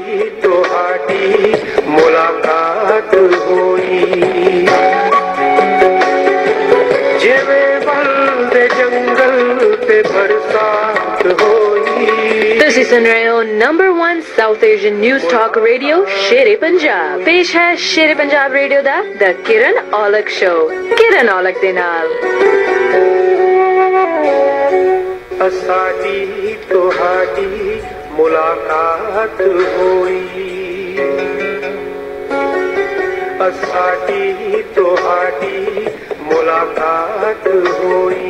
तोहाडी मुलाकात होई जिवें बल दे जंगल ते बरसात होई। तुसी सुन रहे हो number 1 South Asian news talk radio Sher-e Punjab. पेश है शेरे पंजाब रेडियो दा द किरण औलख शो। किरण औलख दे नाल साडी तोहाडी मुलाकात होई साडी तोहाडी मुलाकात होई।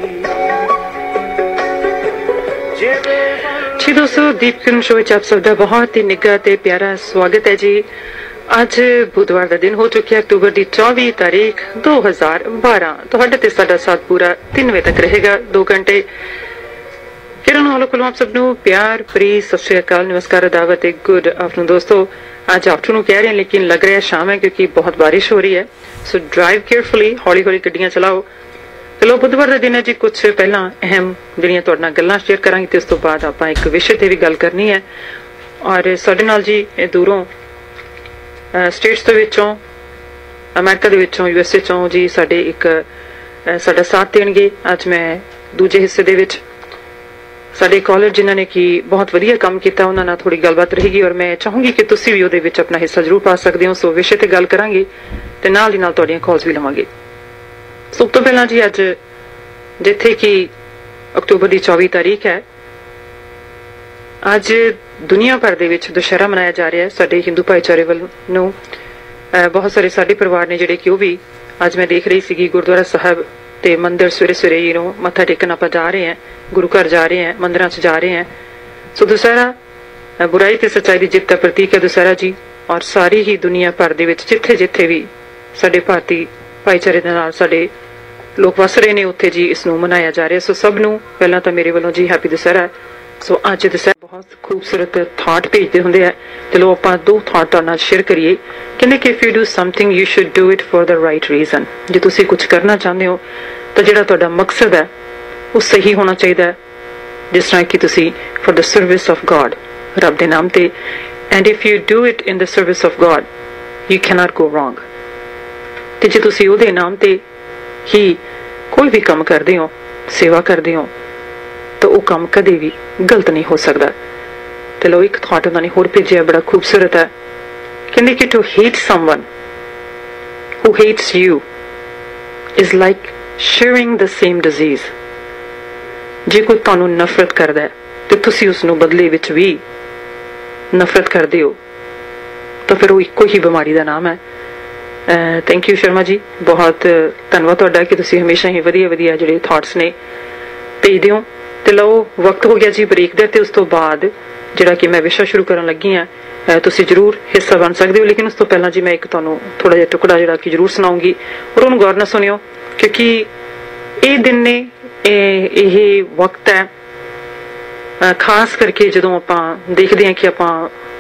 जी दोस्तों, दीप किरण शो विच आप सबका बहुत ही निੱਘਾ ਤੇ प्यारा स्वागत है जी। ਅੱਜ बुधवार ਦਾ ਦਿਨ ਹੋ ਚੁੱਕਿਆ, ਅਕਤੂਬਰ ਦੀ 24 ਤਾਰੀਖ 2012। ਤੁਹਾਡੇ ਤੇ ਸਾਡਾ ਸਾਥ ਪੂਰਾ 3 ਵਜੇ ਤੱਕ ਰਹੇਗਾ, 2 ਘੰਟੇ। किरण औलख को आप सबनों प्यार भरी सत श्री अकाल, नमस्कार, दावत, एक गुड आफ्टरनून। दोस्तों आज आफ्टरनून कह रहे हैं लेकिन लग रहा है शाम है क्योंकि बहुत बारिश हो रही है। सो ड्राइव केयरफुली, हौली हौली गड्डियां चलाओ। चलो बुधवार का दिन है जी, कुछ पहला अहम ਜਿਹੜੀਆਂ ਤੁਹਾਡੇ ਨਾਲ ਗੱਲਾਂ शेयर करांगे ਤੇ ਉਸ ਤੋਂ ਬਾਅਦ ਆਪਾਂ ਇੱਕ ਵਿਸ਼ੇ ਤੇ ਵੀ ਗੱਲ ਕਰਨੀ ਹੈ। ਔਰ ਸਾਡੇ ਨਾਲ ਜੀ ਇਹ ਦੂਰੋਂ ਸਟੇਟਸ ਦੇ ਵਿੱਚੋਂ, ਅਮਰੀਕਾ ਦੇ ਵਿੱਚੋਂ, ਯੂਐਸਏ ਚੋਂ ਜੀ ਸਾਡੇ ਇੱਕ ਸਾਡਾ ਸਾਥ ਦੇਣਗੇ। ਅੱਜ ਮੈਂ ਦੂਜੇ ਹਿੱਸੇ ਦੇ ਵਿੱਚ ਸਾਡੇ ਕਾਲਰ ਜਿਨ੍ਹਾਂ ਨੇ ਕਿ ਬਹੁਤ ਵਧੀਆ ਕੰਮ ਕੀਤਾ ਉਹਨਾਂ ਨਾਲ ਥੋੜੀ ਗੱਲਬਾਤ ਰਹੇਗੀ ਔਰ ਮੈਂ ਚਾਹੂੰਗੀ ਕਿ ਤੁਸੀਂ ਵੀ ਉਹਦੇ ਵਿੱਚ ਆਪਣਾ ਹਿੱਸਾ ਜ਼ਰੂਰ ਪਾ ਸਕਦੇ ਹੋ। ਸੋ ਵਿਸ਼ੇ ਤੇ ਗੱਲ ਕਰਾਂਗੇ ਤੇ ਨਾਲ ਦੀ ਨਾਲ ਤੁਹਾਡੀਆਂ ਕਾਲਸ ਵੀ ਲਵਾਂਗੇ। ਸਭ ਤੋਂ ਪਹਿਲਾਂ ਜੀ ਅੱਜ ਜਿੱਥੇ ਕਿ ਅਕਤੂਬਰ ਦੀ 24 ਤਾਰੀਖ ਹੈ, ਅੱਜ ਦੁਨੀਆ ਭਰ ਦੇ ਵਿੱਚ ਦੁਸ਼ਹਿਰਾ ਮਨਾਇਆ ਜਾ ਰਿਹਾ ਹੈ। ਸਾਡੇ ਹਿੰਦੂ ਭਾਈਚਾਰੇ ਵੱਲੋਂ ਬਹੁਤ ਸਾਰੇ ਸਾਡੇ ਪਰਿਵਾਰ ਨੇ ਜਿਹੜੇ ਕਿ ਉਹ ਵੀ ਅੱਜ ਮੈਂ ਦੇਖ ਰਹੀ ਸੀਗੀ ਗੁਰਦੁਆਰਾ ਸਾਹਿਬ ਤੇ ਮੰਦਿਰ ਸਵੇਰੇ ਸਵੇਰੇ ਮੱਥਾ ਟੇਕਣ ਆਪਾਂ ਜਾ ਰਹੇ ਹਾਂ, ਗੁਰੂ ਘਰ ਜਾ ਰਹੇ ਹਾਂ, ਮੰਦਿਰਾਂ 'ਚ ਜਾ ਰਹੇ ਹਾਂ। ਸੋ ਦੁਸਹਿਰਾ ਬੁਰਾਈ ਤੇ ਸੱਚਾਈ ਦੀ ਜਿੱਤ ਦਾ ਪ੍ਰਤੀਕ ਹੈ ਦੁਸਹਿਰਾ ਜੀ। ਔਰ ਸਾਰੀ ਹੀ ਦੁਨੀਆ ਭਰ ਦੇ ਵਿੱਚ ਜਿੱਥੇ ਜਿੱਥੇ ਵੀ ਸਾਡੇ ਭਾਰਤੀ ਭਾਈਚਾਰੇ ਦੇ ਨਾਲ ਸਾਡੇ ਲੋਕ ਵਸ ਰਹੇ ਨੇ ਉੱਥੇ ਜੀ ਇਸ ਨੂੰ ਮਨਾਇਆ ਜਾ ਰਿਹਾ। ਸੋ ਸਭ ਨੂੰ ਪਹਿਲਾਂ ਤਾਂ ਮੇਰੇ ਵੱਲੋਂ ਜੀ ਹੈਪੀ ਦੁਸਹਿਰਾ। ਸੋ ਅੱਜ ਦੁਸਹਿਰਾ ਬਹੁਤ ਖੂਬਸੂਰਤ ਥਾਟ ਭੇਜਦੇ ਹੁੰਦੇ ਆ। ਚਲੋ ਆਪਾਂ 2 ਥਾਟ ਤੁਹਾਡੇ ਨਾਲ ਸ਼ੇਅਰ ਕਰੀਏ। ਕਹਿੰਦੇ ਕਿ if you do something you should do it for the right reason. ਜੇ ਤੁਸੀਂ ਕੁਝ ਕਰਨਾ ਚਾਹੁੰਦੇ ਹੋ ਤਾਂ ਜਿਹੜਾ ਤੁਹਾਡਾ ਮਕਸਦ ਹੈ ਉਹ ਸਹੀ ਹੋਣਾ ਚਾਹੀਦਾ ਹੈ, ਜਿਸ ਤਰ੍ਹਾਂ ਕਿ ਤੁਸੀਂ for the service of God, ਰੱਬ ਦੇ ਨਾਮ ਤੇ। And if you do it in the service of God you cannot go wrong. ਤੇ ਜੇ ਤੁਸੀਂ ਉਹਦੇ ਨਾਮ ਤੇ ਹੀ ਕੋਈ ਵੀ ਕੰਮ ਕਰਦੇ ਹੋ, ਸੇਵਾ ਕਰਦੇ ਹੋ, ਤਾਂ ਉਹ ਕੰਮ ਕਦੇ ਵੀ ਗਲਤ ਨਹੀਂ ਹੋ ਸਕਦਾ। ਤੇ ਲੋ ਇੱਕ ਥਾਟ ਉਹਨਾਂ ਨੇ ਹੋਰ ਭੇਜਿਆ, ਬੜਾ ਖੂਬਸੂਰਤ ਹੈ। ਕਹਿੰਦੇ ਕਿ to hate someone who hates you is like sharing the same disease. ਜੇ ਕੋਈ ਤੁਹਾਨੂੰ ਨਫ਼ਰਤ ਕਰਦਾ ਹੈ ਤੇ ਤੁਸੀਂ ਉਸ ਨੂੰ ਬਦਲੇ ਵਿੱਚ ਵੀ ਨਫ਼ਰਤ ਕਰਦੇ ਹੋ ਤਾਂ ਫਿਰ ਉਹ ਇੱਕੋ ਹੀ ਬਿਮਾਰੀ ਦਾ ਨਾਮ ਹੈ। ਥੈਂਕ ਯੂ ਸ਼ਰਮਾ ਜੀ, ਬਹੁਤ ਧੰਨਵਾਦ ਤੁਹਾਡਾ ਕਿ ਤੁਸੀਂ ਹਮੇਸ਼ਾ ਹੀ ਵਧੀਆ ਵਧੀਆ ਜਿਹੜੇ ਥਾਟਸ ਨੇ ਭੇਜਦੇ ਹੋ। ਤੇ ਲਓ ਵਕਤ ਹੋ ਗਿਆ ਜੀ ਬ੍ਰੇਕ ਦਾ, ਤੇ ਉਸ ਤੋਂ ਬਾਅਦ ਜਿਹੜਾ ਕਿ ਮੈਂ ਵਿਸ਼ਾ ਸ਼ੁਰੂ ਕਰਨ ਲੱਗੀ ਹਾਂ, ਤੁਸੀਂ ਜ਼ਰੂਰ ਹਿੱਸਾ ਬਣ ਸਕਦੇ ਹੋ। ਲੇਕਿਨ ਉਸ ਤੋਂ ਪਹਿਲਾਂ ਜੀ ਮੈਂ ਇੱਕ ਤੁਹਾਨੂੰ ਥੋੜਾ ਜਿਹਾ ਟੁਕੜਾ ਜਿਹੜਾ ਕਿ ਜ਼ਰੂਰ ਸੁਣਾਉਂਗੀ ਔਰ ਉਹਨੂੰ ਗੌਰ ਨਾਲ ਸੁਣਿਓ, ਕਿਉਂਕਿ ਇਹ ਦਿਨ ਨੇ, ਇਹ ਵਕਤ ਹੈ ਖਾਸ ਕਰਕੇ ਜਦੋਂ ਆਪਾਂ ਦੇਖਦੇ ਹਾਂ ਕਿ ਆਪਾਂ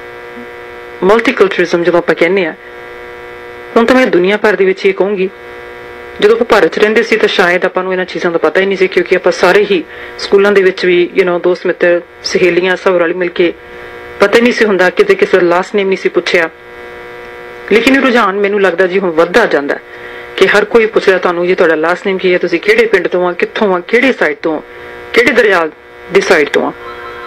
ਮਲਟੀਕਲਚਰਿਜ਼ਮ ਜਦੋਂ ਆਪਾਂ ਕਹਿੰਦੇ ਹਾਂ, ਹੁਣ ਤਾਂ ਮੈਂ ਦੁਨੀਆ ਭਰ ਦੇ ਵਿੱਚ ਇਹ ਕਹੂੰਗੀ, ਜਦੋਂ ਆਪਾਂ ਭਾਰਤ 'ਚ ਰਹਿੰਦੇ ਸੀ ਤਾਂ ਸ਼ਾਇਦ ਆਪਾਂ ਨੂੰ ਇਹਨਾਂ ਚੀਜ਼ਾਂ ਦਾ ਪਤਾ ਹੀ ਨਹੀਂ ਸੀ, ਕਿਉਂਕਿ ਆਪਾਂ ਸਾਰੇ ਹੀ ਸਕੂਲਾਂ ਦੇ ਵਿੱਚ ਵੀ ਦੋਸਤ ਮਿੱਤਰ ਸਹੇਲੀਆਂ ਸਭ ਰਲ ਮਿਲ ਕੇ ਪਤਾ ਹੀ ਨਹੀਂ ਸੀ ਹੁੰਦਾ, ਕਿਤੇ ਕਿਸੇ ਦਾ ਲਾਸਟ ਨੇਮ ਨਹੀਂ ਸੀ ਪੁੱਛਿਆ। ਲੇਕਿਨ ਇਹ ਰੁਝਾਨ ਮੈਨੂੰ ਲੱਗਦਾ ਜੀ ਹੁਣ ਵੱਧਦਾ ਜਾਂਦਾ ਕਿ ਹਰ ਕੋਈ ਪੁੱਛਦਾ ਤੁਹਾਨੂੰ ਜੀ ਤੁਹਾਡਾ ਲਾਸਟ ਨੇਮ ਕੀ ਹੈ, ਤੁਸੀਂ ਕਿਹੜੇ ਪਿੰਡ ਤੋਂ ਆ, ਕਿੱਥੋਂ ਆ, ਕਿਹੜੇ ਸਾਈਡ ਤੋਂ, ਕਿਹੜੇ ਦਰਿਆ ਦੀ ਸਾਈਡ ਤੋਂ ਆ।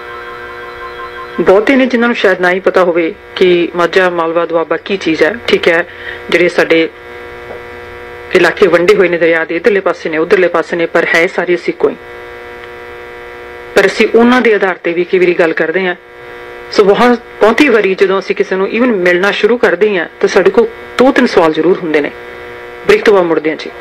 ਬਹੁਤੇ ਨੇ ਜਿਨ੍ਹਾਂ ਨੂੰ ਸ਼ਾਇਦ ਨਾ ਹੀ ਪਤਾ ਹੋਵੇ ਕਿ ਮਾਝਾ, ਮਾਲਵਾ, ਦੁਆਬਾ ਕੀ ਚੀਜ਼ ਹੈ। ਠੀਕ ਹੈ, ਜਿਹੜੇ ਸਾਡੇ ਇਲਾਕੇ ਵੰਡੇ ਹੋਏ ਨੇ ਦਰਿਆ ਦੇ ਇਧਰਲੇ ਪਾਸੇ ਨੇ, ਉਧਰਲੇ ਪਾਸੇ ਨੇ, ਪਰ ਹੈ ਸਾਰੇ ਅਸੀਂ ਕੋਈ। ਪਰ ਅਸੀਂ ਉਹਨਾਂ ਦੇ ਆਧਾਰ ਤੇ ਵੀ ਕਈ ਵਾਰੀ ਗੱਲ ਕਰਦੇ ਹਾਂ। ਸੋ ਬਹੁਤੀ ਵਾਰੀ ਜਦੋਂ ਅਸੀਂ ਕਿਸੇ ਨੂੰ ਈਵਨ ਮਿਲਣਾ ਸ਼ੁਰੂ ਕਰਦੇ ਹਾਂ ਤਾਂ ਸਾਡੇ ਕੋਲ 2-3 ਸਵਾਲ ਜ਼ਰੂਰ ਹੁੰਦੇ ਨੇ। ਬ੍ਰੇਕ ਤੋਂ ਬਾਅਦ ਮੁੜਦੇ ਹਾਂ ਜੀ।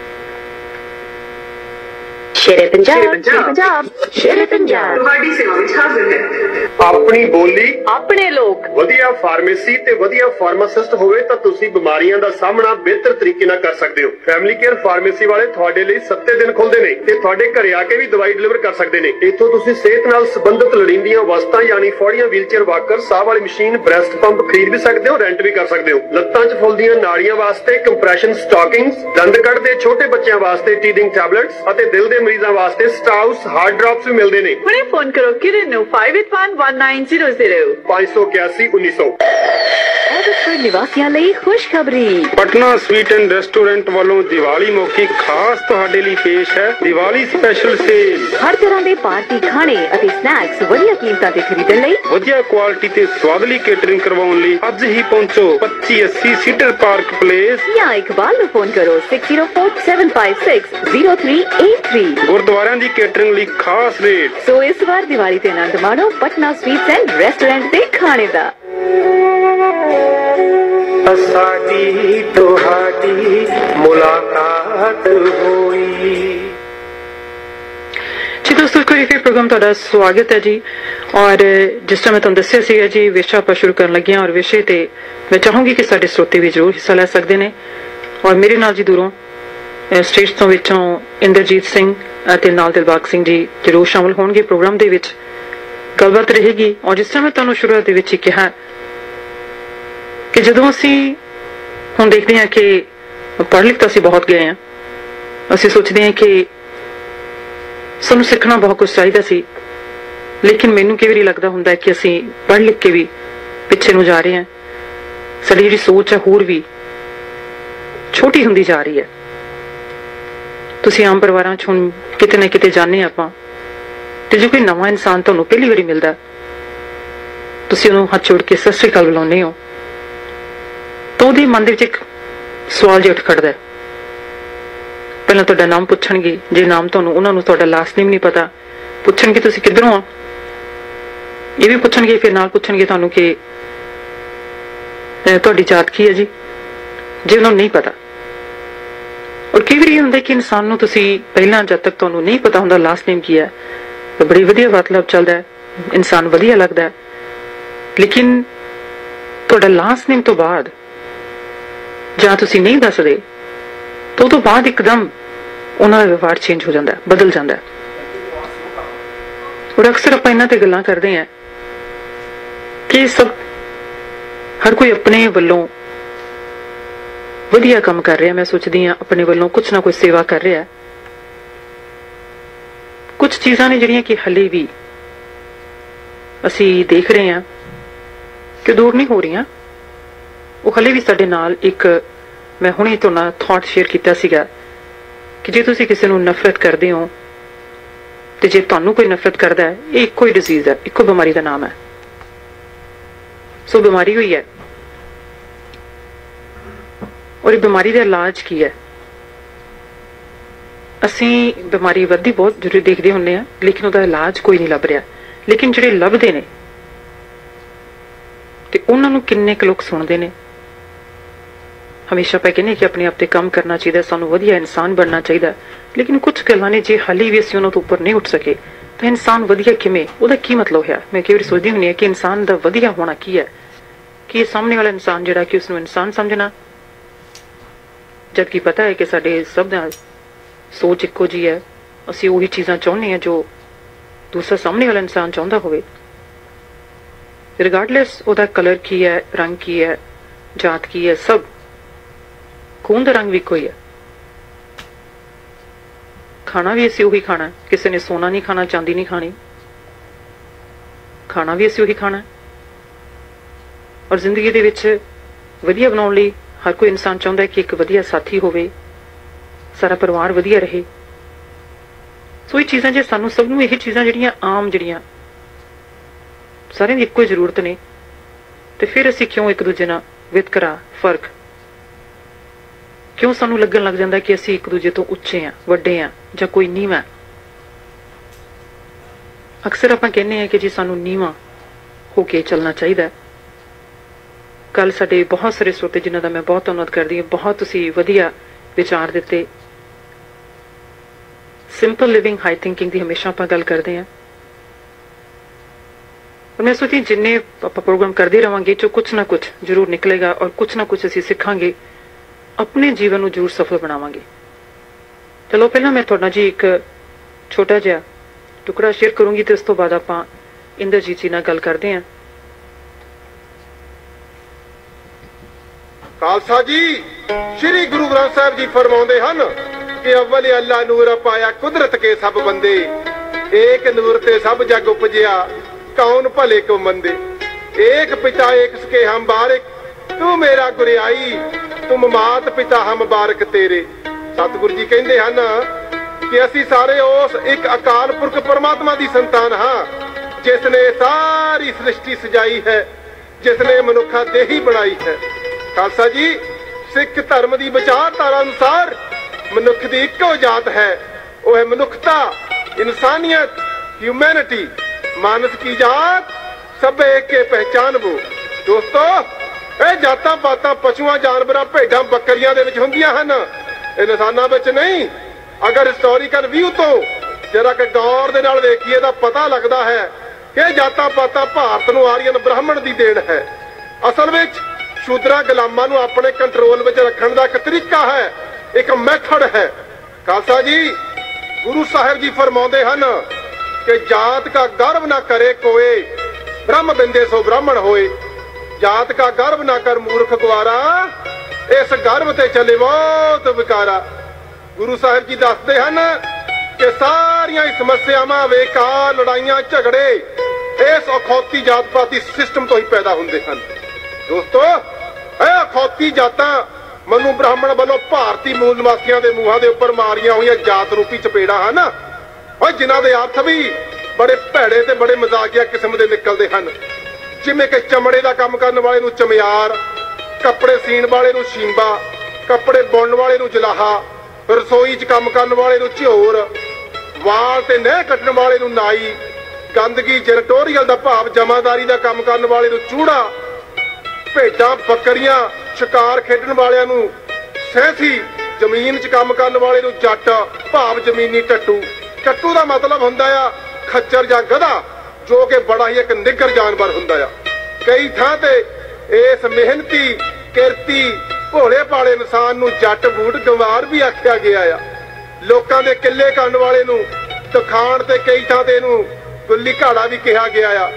शेरे पंजाब शेरे पंजाब ਤੁਹਾਡੀ ਸੇਵਾ ਵਿੱਚ ਹਾਜ਼ਰ ਹੈ। ਆਪਣੀ ਬੋਲੀ, ਆਪਣੇ ਲੋਕ, ਵਧੀਆ ਫਾਰਮੇਸੀ ਤੇ ਵਧੀਆ ਫਾਰਮਾਸਿਸਟ ਹੋਵੇ ਤਾਂ ਤੁਸੀਂ ਬਿਮਾਰੀਆਂ ਦਾ ਸਾਹਮਣਾ ਬਿਹਤਰ ਤਰੀਕੇ ਨਾਲ ਕਰ ਸਕਦੇ ਹੋ। ਫੈਮਿਲੀ ਕੇਅਰ ਫਾਰਮੇਸੀ ਵਾਲੇ ਤੁਹਾਡੇ ਲਈ 7 ਦਿਨ ਖੁੱਲਦੇ ਨੇ ਤੇ ਤੁਹਾਡੇ ਘਰੇ ਆ ਕੇ ਵੀ ਦਵਾਈ ਡਿਲੀਵਰ ਕਰ ਸਕਦੇ ਨੇ। ਇੱਥੋਂ ਤੁਸੀਂ ਸਿਹਤ ਨਾਲ ਸੰਬੰਧਿਤ ਲੋੜੀਂਦੀਆਂ ਵਸਤਾਂ ਯਾਨੀ ਫੌੜੀਆਂ, ਵੀਲਚੇਅਰ ਵਾਕਰ, ਸਾਹ ਵਾਲੀ ਮਸ਼ੀਨ, ਬ੍ਰੈਸਟ ਪੰਪ ਖਰੀਦ ਵੀ ਸਕਦੇ ਹੋ, ਰੈਂਟ ਵੀ ਕਰ ਸਕਦੇ ਹੋ। ਲੱਤਾਂ 'ਚ ਫੁੱਲਦੀਆਂ ਨਾੜੀਆਂ ਵਾਸਤੇ ਕੰਪਰੈਸ਼ਨ ਸਟਾਕਿੰਗਸ, ਦੰਦ ਕੱਢਦੇ ਛੋਟੇ ਬੱਚਿਆਂ ਵਾਸਤੇ ਟੀਥਿੰਗ ਟੈਬਲੇਟਸ ਅਤੇ ਦਿਲ ਦੇ ਮਰੀਜ਼ਾਂ ਵਾਸਤੇ ਸਟਾਊਸ ਹਾਰਟ ਡ੍ਰੌਪਸ ਵੀ ਮਿਲਦੇ ਨੇ। ਹੁਣੇ ਫੋਨ ਕਰੋ ਕਿਰਨ ਨੂੰ 58111900 581 1900। ਐਬਟਫੋਰਡ ਨਿਵਾਸੀਆਂ ਲਈ ਖੁਸ਼ਖਬਰੀ। ਪਟਨਾ ਸਵੀਟ ਐਂਡ ਰੈਸਟੋਰੈਂਟ ਵੱਲੋਂ ਦੀਵਾਲੀ ਮੌਕੇ ਖਾਸ ਤੁਹਾਡੇ ਲਈ ਪੇਸ਼ ਹੈ ਦੀਵਾਲੀ ਸਪੈਸ਼ਲ ਸੇਲ। ਹਰ ਤਰ੍ਹਾਂ ਦੇ ਪਾਰਟੀ ਖਾਣੇ ਅਤੇ ਸਨੈਕਸ ਵਧੀਆ ਕੀਮਤਾਂ ਤੇ ਖਰੀਦਣ ਲਈ ਵਧੀਆ ਕੁਆਲਿਟੀ ਤੇ ਸਵਾਦਲੀ ਕੇਟਰਿੰਗ ਕਰਵਾਉਣ ਲਈ ਅੱਜ ਹੀ ਪਹੁੰਚੋ 2580 ਸੀਡਰ ਪਾਰਕ ਪਲੇਸ ਜਾਂ ਇਕਬਾਲ ਨੂੰ ਫੋਨ ਕਰੋ 6047560383। ਗੁਰਦੁਆਰਿਆਂ ਦੀ ਕੇਟਰਿੰਗ ਲਈ ਖਾਸ ਰੇਟ। ਸੋ ਇਸ ਵਾਰ ਦੀਵਾਲੀ ਤੇ ਆਨੰਦ ਮਾਣੋ ਪਟਨਾ ਸਵੀਟਸ ਐਂਡ ਰੈਸਟੋਰੈਂਟ ਦੇ ਖਾਣੇ ਦਾ। ਸਾਡੀ ਤੁਹਾਡੀ ਮੁਲਾਕਾਤ ਹੋਈ। जी दोस्तों, एक बार फिर प्रोग्राम ਤੁਹਾਡਾ ਸਵਾਗਤ ਹੈ ਜੀ। और जिस तरह मैं ਤੁਹਾਨੂੰ ਦੱਸਿਆ ਸੀਗਾ ਜੀ ਵਿਸ਼ਾ ਆਪਾਂ ਸ਼ੁਰੂ ਕਰਨ ਲੱਗੇ ਹਾਂ और ਵਿਸ਼ੇ ਤੇ ਮੈਂ ਚਾਹੂੰਗੀ ਕਿ ਸਾਡੇ ਸਰੋਤੇ ਵੀ ਜ਼ਰੂਰ ਹਿੱਸਾ ਲੈ ਸਕਦੇ ਨੇ। और ਮੇਰੇ ਨਾਲ ਜੀ ਦੂਰੋਂ ਸਟੇਜ ਤੋਂ ਵਿੱਚੋਂ ਇੰਦਰਜੀਤ ਸਿੰਘ ਅਤੇ ਨਾਲ ਦਿਲਬਾਗ ਸਿੰਘ ਜੀ ਜ਼ਰੂਰ ਸ਼ਾਮਲ ਹੋਣਗੇ ਪ੍ਰੋਗਰਾਮ ਦੇ ਵਿੱਚ। ਗੱਲਬਾਤ ਰਹੇਗੀ। और ਜਿਸ ਤਰ੍ਹਾਂ ਮੈਂ ਤੁਹਾਨੂੰ ਸ਼ੁਰੂਆਤ ਦੇ ਵਿੱਚ ਹੀ ਕਿਹਾ ਕਿ ਜਦੋਂ ਅਸੀਂ ਹੁਣ ਦੇਖਦੇ ਹਾਂ ਕਿ ਪੜ੍ਹ ਲਿਖ ਤਾਂ ਅਸੀਂ ਬਹੁਤ ਗਏ ਹਾਂ, ਅਸੀਂ ਸੋਚਦੇ ਹਾਂ ਕਿ ਸਾਨੂੰ ਸਿੱਖਣਾ ਬਹੁਤ ਕੁਝ ਚਾਹੀਦਾ ਸੀ, ਲੇਕਿਨ ਮੈਨੂੰ ਕਈ ਵਾਰੀ ਲੱਗਦਾ ਹੁੰਦਾ ਹੈ ਕਿ ਅਸੀਂ ਪੜ੍ਹ ਲਿਖ ਕੇ ਵੀ ਪਿੱਛੇ ਨੂੰ ਜਾ ਰਹੇ ਹਾਂ। ਸਾਡੀ ਜਿਹੜੀ ਸੋਚ ਹੈ ਹੋਰ ਵੀ ਛੋਟੀ ਹੁੰਦੀ ਜਾ ਰਹੀ ਹੈ। ਤੁਸੀਂ ਆਮ ਪਰਿਵਾਰਾਂ 'ਚ ਹੁਣ ਕਿਤੇ ਨਾ ਕਿਤੇ ਜਾਂਦੇ ਆਪਾਂ ਤੇ ਜੇ ਕੋਈ ਨਵਾਂ ਇਨਸਾਨ ਤੁਹਾਨੂੰ ਪਹਿਲੀ ਵਾਰੀ ਮਿਲਦਾ ਤੁਸੀਂ ਉਹਨੂੰ ਹੱਥ ਜੋੜ ਕੇ ਸਤਿ ਸ੍ਰੀ ਅਕਾਲ ਬੁਲਾਉਂਦੇ ਹੋ ਤਾਂ ਉਹਦੇ ਮਨ ਦੇ ਵਿੱਚ ਇੱਕ ਸਵਾਲ ਜਿਹਾ ਉੱਠ ਖੜਦਾ। ਪਹਿਲਾਂ ਤੁਹਾਡਾ ਨਾਮ ਪੁੱਛਣਗੇ, ਜੇ ਨਾਮ ਤੁਹਾਨੂੰ ਉਹਨਾਂ ਨੂੰ ਤੁਹਾਡਾ ਲਾਸਟ ਨੇਮ ਨਹੀਂ ਪਤਾ ਪੁੱਛਣਗੇ ਤੁਸੀਂ ਕਿੱਧਰੋਂ ਆ, ਇਹ ਵੀ ਪੁੱਛਣਗੇ। ਫਿਰ ਨਾਲ ਪੁੱਛਣਗੇ ਤੁਹਾਨੂੰ ਕਿ ਤੁਹਾਡੀ ਜਾਤ ਕੀ ਹੈ ਜੀ, ਜੇ ਉਹਨਾਂ ਨੂੰ ਨਹੀਂ ਪਤਾ। ਔਰ ਕਈ ਵਾਰੀ ਇਹ ਹੁੰਦਾ ਕਿ ਇਨਸਾਨ ਨੂੰ ਤੁਸੀਂ ਪਹਿਲਾਂ ਜਦ ਤੱਕ ਤੁਹਾਨੂੰ ਨਹੀਂ ਪਤਾ ਹੁੰਦਾ ਲਾਸਟ ਨੇਮ ਕੀ ਹੈ ਤਾਂ ਬੜੀ ਵਧੀਆ ਵਾਰਤਾਲਾਪ ਚੱਲਦਾ ਹੈ, ਇਨਸਾਨ ਵਧੀਆ ਲੱਗਦਾ ਹੈ। ਲੇਕਿਨ ਤੁਹਾਡਾ ਲਾਸਟ ਨੇਮ ਤੋਂ ਬਾਅਦ ਜਾਂ ਤੁਸੀਂ ਨਹੀਂ ਦੱਸਦੇ ਤਾਂ ਉਹ ਤੋਂ ਬਾਅਦ ਇੱਕਦਮ ਉਹਨਾਂ ਦਾ ਵਿਵਹਾਰ ਚੇਂਜ ਹੋ ਜਾਂਦਾ, ਬਦਲ ਜਾਂਦਾ। ਔਰ ਅਕਸਰ ਆਪਾਂ ਇਹਨਾਂ ਤੇ ਗੱਲਾਂ ਕਰਦੇ ਹਾਂ ਕਿ ਸਭ ਹਰ ਕੋਈ ਆਪਣੇ ਵੱਲੋਂ ਵਧੀਆ ਕੰਮ ਕਰ ਰਿਹਾ। ਮੈਂ ਸੋਚਦੀ ਹਾਂ ਆਪਣੇ ਵੱਲੋਂ ਕੁਛ ਨਾ ਕੁਛ ਸੇਵਾ ਕਰ ਰਿਹਾ। ਕੁਝ ਚੀਜ਼ਾਂ ਨੇ ਜਿਹੜੀਆਂ ਕਿ ਹਲੇ ਵੀ ਅਸੀਂ ਦੇਖ ਰਹੇ ਹਾਂ ਕਿ ਦੂਰ ਨਹੀਂ ਹੋ ਰਹੀਆਂ, ਉਹ ਹਲੇ ਵੀ ਸਾਡੇ ਨਾਲ ਇੱਕ ਮੈਂ ਹੁਣੇ ਤੋਂ ਨਾ ਥਾਟ ਸ਼ੇਅਰ ਕੀਤਾ ਸੀਗਾ ਕਿ ਜੇ ਤੁਸੀਂ ਕਿਸੇ ਨੂੰ ਨਫ਼ਰਤ ਕਰਦੇ ਹੋ ਤੇ ਜੇ ਤੁਹਾਨੂੰ ਕੋਈ ਨਫ਼ਰਤ ਕਰਦਾ ਹੈ, ਇਹ ਇੱਕੋ ਹੀ ਡਿਜ਼ੀਜ਼ ਹੈ, ਇੱਕੋ ਬਿਮਾਰੀ ਦਾ ਨਾਮ ਹੈ। ਸੋ ਬਿਮਾਰੀ ਹੋਈ ਹੈ ਔਰ ਇਹ ਬਿਮਾਰੀ ਦਾ ਇਲਾਜ ਕੀ ਹੈ? ਅਸੀਂ ਬਿਮਾਰੀ ਵੱਧਦੀ ਬਹੁਤ ਜ਼ਰੂਰ ਦੇਖਦੇ ਹੁੰਦੇ ਹਾਂ, ਲੇਕਿਨ ਉਹਦਾ ਇਲਾਜ ਕੋਈ ਨਹੀਂ ਲੱਭ ਰਿਹਾ। ਲੇਕਿਨ ਜਿਹੜੇ ਲੱਭਦੇ ਨੇ ਤੇ ਉਹਨਾਂ ਨੂੰ ਕਿੰਨੇ ਕੁ ਲੋਕ ਸੁਣਦੇ ਨੇ? ਹਮੇਸ਼ਾ ਆਪਾਂ ਕਹਿੰਦੇ ਕਿ ਆਪਣੇ ਆਪ ਤੇ ਕੰਮ ਕਰਨਾ ਚਾਹੀਦਾ, ਸਾਨੂੰ ਵਧੀਆ ਇਨਸਾਨ ਬਣਨਾ ਚਾਹੀਦਾ, ਲੇਕਿਨ ਕੁਝ ਗੱਲਾਂ ਨੇ ਜੇ ਹਾਲੇ ਵੀ ਅਸੀਂ ਉਹਨਾਂ ਤੋਂ ਉੱਪਰ ਨਹੀਂ ਉੱਠ ਸਕੇ ਤਾਂ ਇਨਸਾਨ ਵਧੀਆ ਕਿਵੇਂ, ਉਹਦਾ ਕੀ ਮਤਲਬ ਹੈ? ਮੈਂ ਕਈ ਵਾਰੀ ਸੋਚਦੀ ਹੁੰਦੀ ਹਾਂ ਕਿ ਇਨਸਾਨ ਦਾ ਵਧੀਆ ਹੋਣਾ ਕੀ ਹੈ? ਕਿ ਸਾਹਮਣੇ ਵਾਲਾ ਇਨਸਾਨ ਜਿਹੜਾ ਕਿ ਉਸਨੂੰ ਇਨਸਾਨ ਸਮਝਣਾ, ਜਦਕਿ ਪਤਾ ਹੈ ਕਿ ਸਾਡੇ ਸਭ ਦਾ ਸੋਚ ਇੱਕੋ ਜਿਹੀ ਹੈ। ਅਸੀਂ ਉਹੀ ਚੀਜ਼ਾਂ ਚਾਹੁੰਦੇ ਹਾਂ ਜੋ ਦੂਸਰਾ ਸਾਹਮਣੇ ਵਾਲਾ ਇਨਸਾਨ ਚਾਹੁੰਦਾ ਹੋਵੇ, ਰਿਗਾਰਡਲੈਸ ਉਹਦਾ ਕਲਰ ਕੀ ਹੈ, ਰੰਗ ਕੀ ਹੈ, ਜਾਤ ਕੀ ਹੈ, ਸਭ ਖੂਨ ਦਾ ਰੰਗ ਵੀ ਕੋਈ ਹੈ। ਖਾਣਾ ਵੀ ਅਸੀਂ ਉਹੀ ਖਾਣਾ, ਕਿਸੇ ਨੇ ਸੋਨਾ ਨਹੀਂ ਖਾਣਾ, ਚਾਂਦੀ ਨਹੀਂ ਖਾਣੀ, ਖਾਣਾ ਵੀ ਅਸੀਂ ਉਹੀ ਖਾਣਾ। ਔਰ ਜ਼ਿੰਦਗੀ ਦੇ ਵਿੱਚ ਵਧੀਆ ਬਣਾਉਣ ਲਈ ਹਰ ਕੋਈ ਇਨਸਾਨ ਚਾਹੁੰਦਾ ਹੈ ਕਿ ਇੱਕ ਵਧੀਆ ਸਾਥੀ ਹੋਵੇ, ਸਾਰਾ ਪਰਿਵਾਰ ਵਧੀਆ ਰਹੇ। ਸੋ ਇਹ ਚੀਜ਼ਾਂ ਜੇ ਸਾਨੂੰ ਸਭ ਨੂੰ ਇਹ ਚੀਜ਼ਾਂ ਜਿਹੜੀਆਂ ਆਮ ਜਿਹੜੀਆਂ ਸਾਰਿਆਂ ਦੀ ਇੱਕੋ ਹੀ ਜ਼ਰੂਰਤ ਨੇ, ਤੇ ਫਿਰ ਅਸੀਂ ਕਿਉਂ ਇੱਕ ਦੂਜੇ ਨਾਲ ਵਿਤਕਰਾ, ਫਰਕ ਕਿਉਂ ਸਾਨੂੰ ਲੱਗਣ ਲੱਗ ਜਾਂਦਾ ਕਿ ਅਸੀਂ ਇੱਕ ਦੂਜੇ ਤੋਂ ਉੱਚੇ ਆ, ਵੱਡੇ ਆ ਜਾਂ ਕੋਈ ਨੀਵਾਂ? ਅਕਸਰ ਆਪਾਂ ਕਹਿੰਦੇ ਹਾਂ ਕਿ ਜੀ ਸਾਨੂੰ ਨੀਵਾਂ ਹੋ ਕੇ ਚੱਲਣਾ ਚਾਹੀਦਾ। ਕੱਲ ਸਾਡੇ ਬਹੁਤ ਸਾਰੇ ਸਰੋਤੇ ਜਿਨ੍ਹਾਂ ਦਾ ਮੈਂ ਬਹੁਤ ਧੰਨਵਾਦ ਕਰਦੀ ਹਾਂ, ਬਹੁਤ ਤੁਸੀਂ ਵਧੀਆ ਵਿਚਾਰ ਦਿੱਤੇ। ਸਿੰਪਲ ਲਿਵਿੰਗ, ਹਾਈ ਥਿੰਕਿੰਗ ਦੀ ਹਮੇਸ਼ਾ ਆਪਾਂ ਗੱਲ ਕਰਦੇ ਹਾਂ। ਮੈਂ ਸੋਚੀ ਜਿੰਨੇ ਆਪਾਂ ਪ੍ਰੋਗਰਾਮ ਕਰਦੇ ਰਵਾਂਗੇ ਜੋ ਕੁਛ ਨਾ ਕੁਛ ਜ਼ਰੂਰ ਨਿਕਲੇਗਾ ਔਰ ਕੁਛ ਨਾ ਕੁਛ ਅਸੀਂ ਸਿੱਖਾਂਗੇ, ਆਪਣੇ ਜੀਵਨ ਨੂੰ ਜ਼ਰੂਰ ਸਫਲ ਬਣਾਵਾਂਗੇ। ਚਲੋ ਪਹਿਲਾਂ ਮੈਂ ਤੁਹਾਡਾ ਜੀ ਇੱਕ ਛੋਟਾ ਜਿਹਾ ਟੁਕੜਾ ਸ਼ੇਅਰ ਕਰੂੰਗੀ ਤੇ ਉਸ ਤੋਂ ਬਾਅਦ ਆਪਾਂ ਇੰਦਰਜੀਤ ਜੀ ਨਾਲ ਗੱਲ ਕਰਦੇ ਹਾਂ। ਖਾਲਸਾ ਜੀ, ਸ੍ਰੀ ਗੁਰੂ ਗ੍ਰੰਥ ਸਾਹਿਬ ਜੀ ਫਰਮਾਉਂਦੇ ਹਨ, कि अव्वल अल्लाह नूर पाया कुदरत के सब बंदे, एक नूर ते सब जग उपजिया, कौन भले को मंदे। एक पिता एक सके हम बारिक, तू मेरा गुरियाई, तुम मात पिता हम बारक तेरे। सतगुरु जी कहते हैं कि असी सारे उस एक अकाल पुरख परमात्मा की संतान हाँ, जिसने सारी सृष्टि सजाई है, जिसने मनुखा देही बनाई है। खालसा जी, सिख धर्म की विचारधारा अनुसार मनुख की इको जात है, वो है मनुखता, इंसानियत, ह्यूमैनिटी। मानस की जात सब एक के पहचान वो। दोस्तों, ਇਹ ਜਾਤਾਂ ਪਾਤਾਂ ਪਸ਼ੂਆਂ ਜਾਨਵਰਾਂ ਭੇਡਾਂ ਬੱਕਰੀਆਂ ਦੇ ਵਿੱਚ ਹੁੰਦੀਆਂ ਹਨ, ਇਨਸਾਨਾਂ ਵਿੱਚ ਨਹੀਂ। ਅਗਰ ਹਿਸਟੋਰੀਕਲ ਵਿਊ ਤੋਂ ਜਰਾ ਕਿ ਗੌਰ ਦੇ ਨਾਲ ਵੇਖੀਏ ਤਾਂ ਪਤਾ ਲੱਗਦਾ ਹੈ ਕਿ ਇਹ ਜਾਤਾਂ ਪਾਤਾਂ ਭਾਰਤ ਨੂੰ ਆਰੀਅਨ ਬ੍ਰਾਹਮਣ ਦੀ ਦੇਣ ਹੈ। ਅਸਲ ਵਿੱਚ ਸ਼ੂਦਰਾਂ ਗੁਲਾਮਾਂ ਨੂੰ ਆਪਣੇ ਕੰਟਰੋਲ ਵਿੱਚ ਰੱਖਣ ਦਾ ਇੱਕ ਤਰੀਕਾ ਹੈ, ਇੱਕ ਮੈਥਡ ਹੈ। ਖਾਲਸਾ ਜੀ, ਗੁਰੂ ਸਾਹਿਬ ਜੀ ਫਰਮਾਉਂਦੇ ਹਨ ਕਿ ਜਾਤ ਕਾ ਗਰਵ ਨਾ ਕਰੇ ਕੋਏ, ब्रह्म बिंदे सो ब्राह्मण होए। जात का गर्व ना कर मूर्ख गुआरा, इस गर्व ते चले बहुत विकारा। गुरु साहिब जी दसदे हन कि सारियां समस्यावां बेकार लड़ाइयां झगड़े इस अखौती जात पाती सिस्टम तो ही पैदा हुंदे हन। दोस्तों, ਇਹ ਅਖੌਤੀ ਜਾਤਾਂ मनु ब्राह्मण वालों भारतीय मूल निवासियों के मूहां दे उपर मारियां हुई जात रूपी चपेड़ा हैं और जिन्हां दे अर्थ भी बड़े भैड़े ते बड़े मजाकिया किस्म के निकलते हैं। जिवें कि चमड़े का काम करने वाले नूं चमियार, कपड़े सीण वाले नूं शींबा, कपड़े बुनने वाले नूं जलाहा, रसोई च काम करने वाले नूं झिओर, वाल ते नह कट्टण वाले नूं नाई, गंदगी जरटोरीअल दा भाव जमादारी का काम करने वाले नूं चूड़ा, भेडां बकरियां शिकार खेडण वालियां नूं सैंसी, जमीन च काम करने वाले नूं जट भाव जमीनी टट्टू। टट्टू का मतलब हुंदा आ खच्चर जां गधा, जो कि बड़ा ही एक निग्गर जानवर हुंदा आ। कई थां ते इस मेहनती किरती भोले भाले इंसान नूं जट बूट गंवार भी आख्या गया आ। लोकां दे किले करन वाले नूं तखाण ते कई थां ते नूं गुल्ली घाड़ा भी कहा गया आ।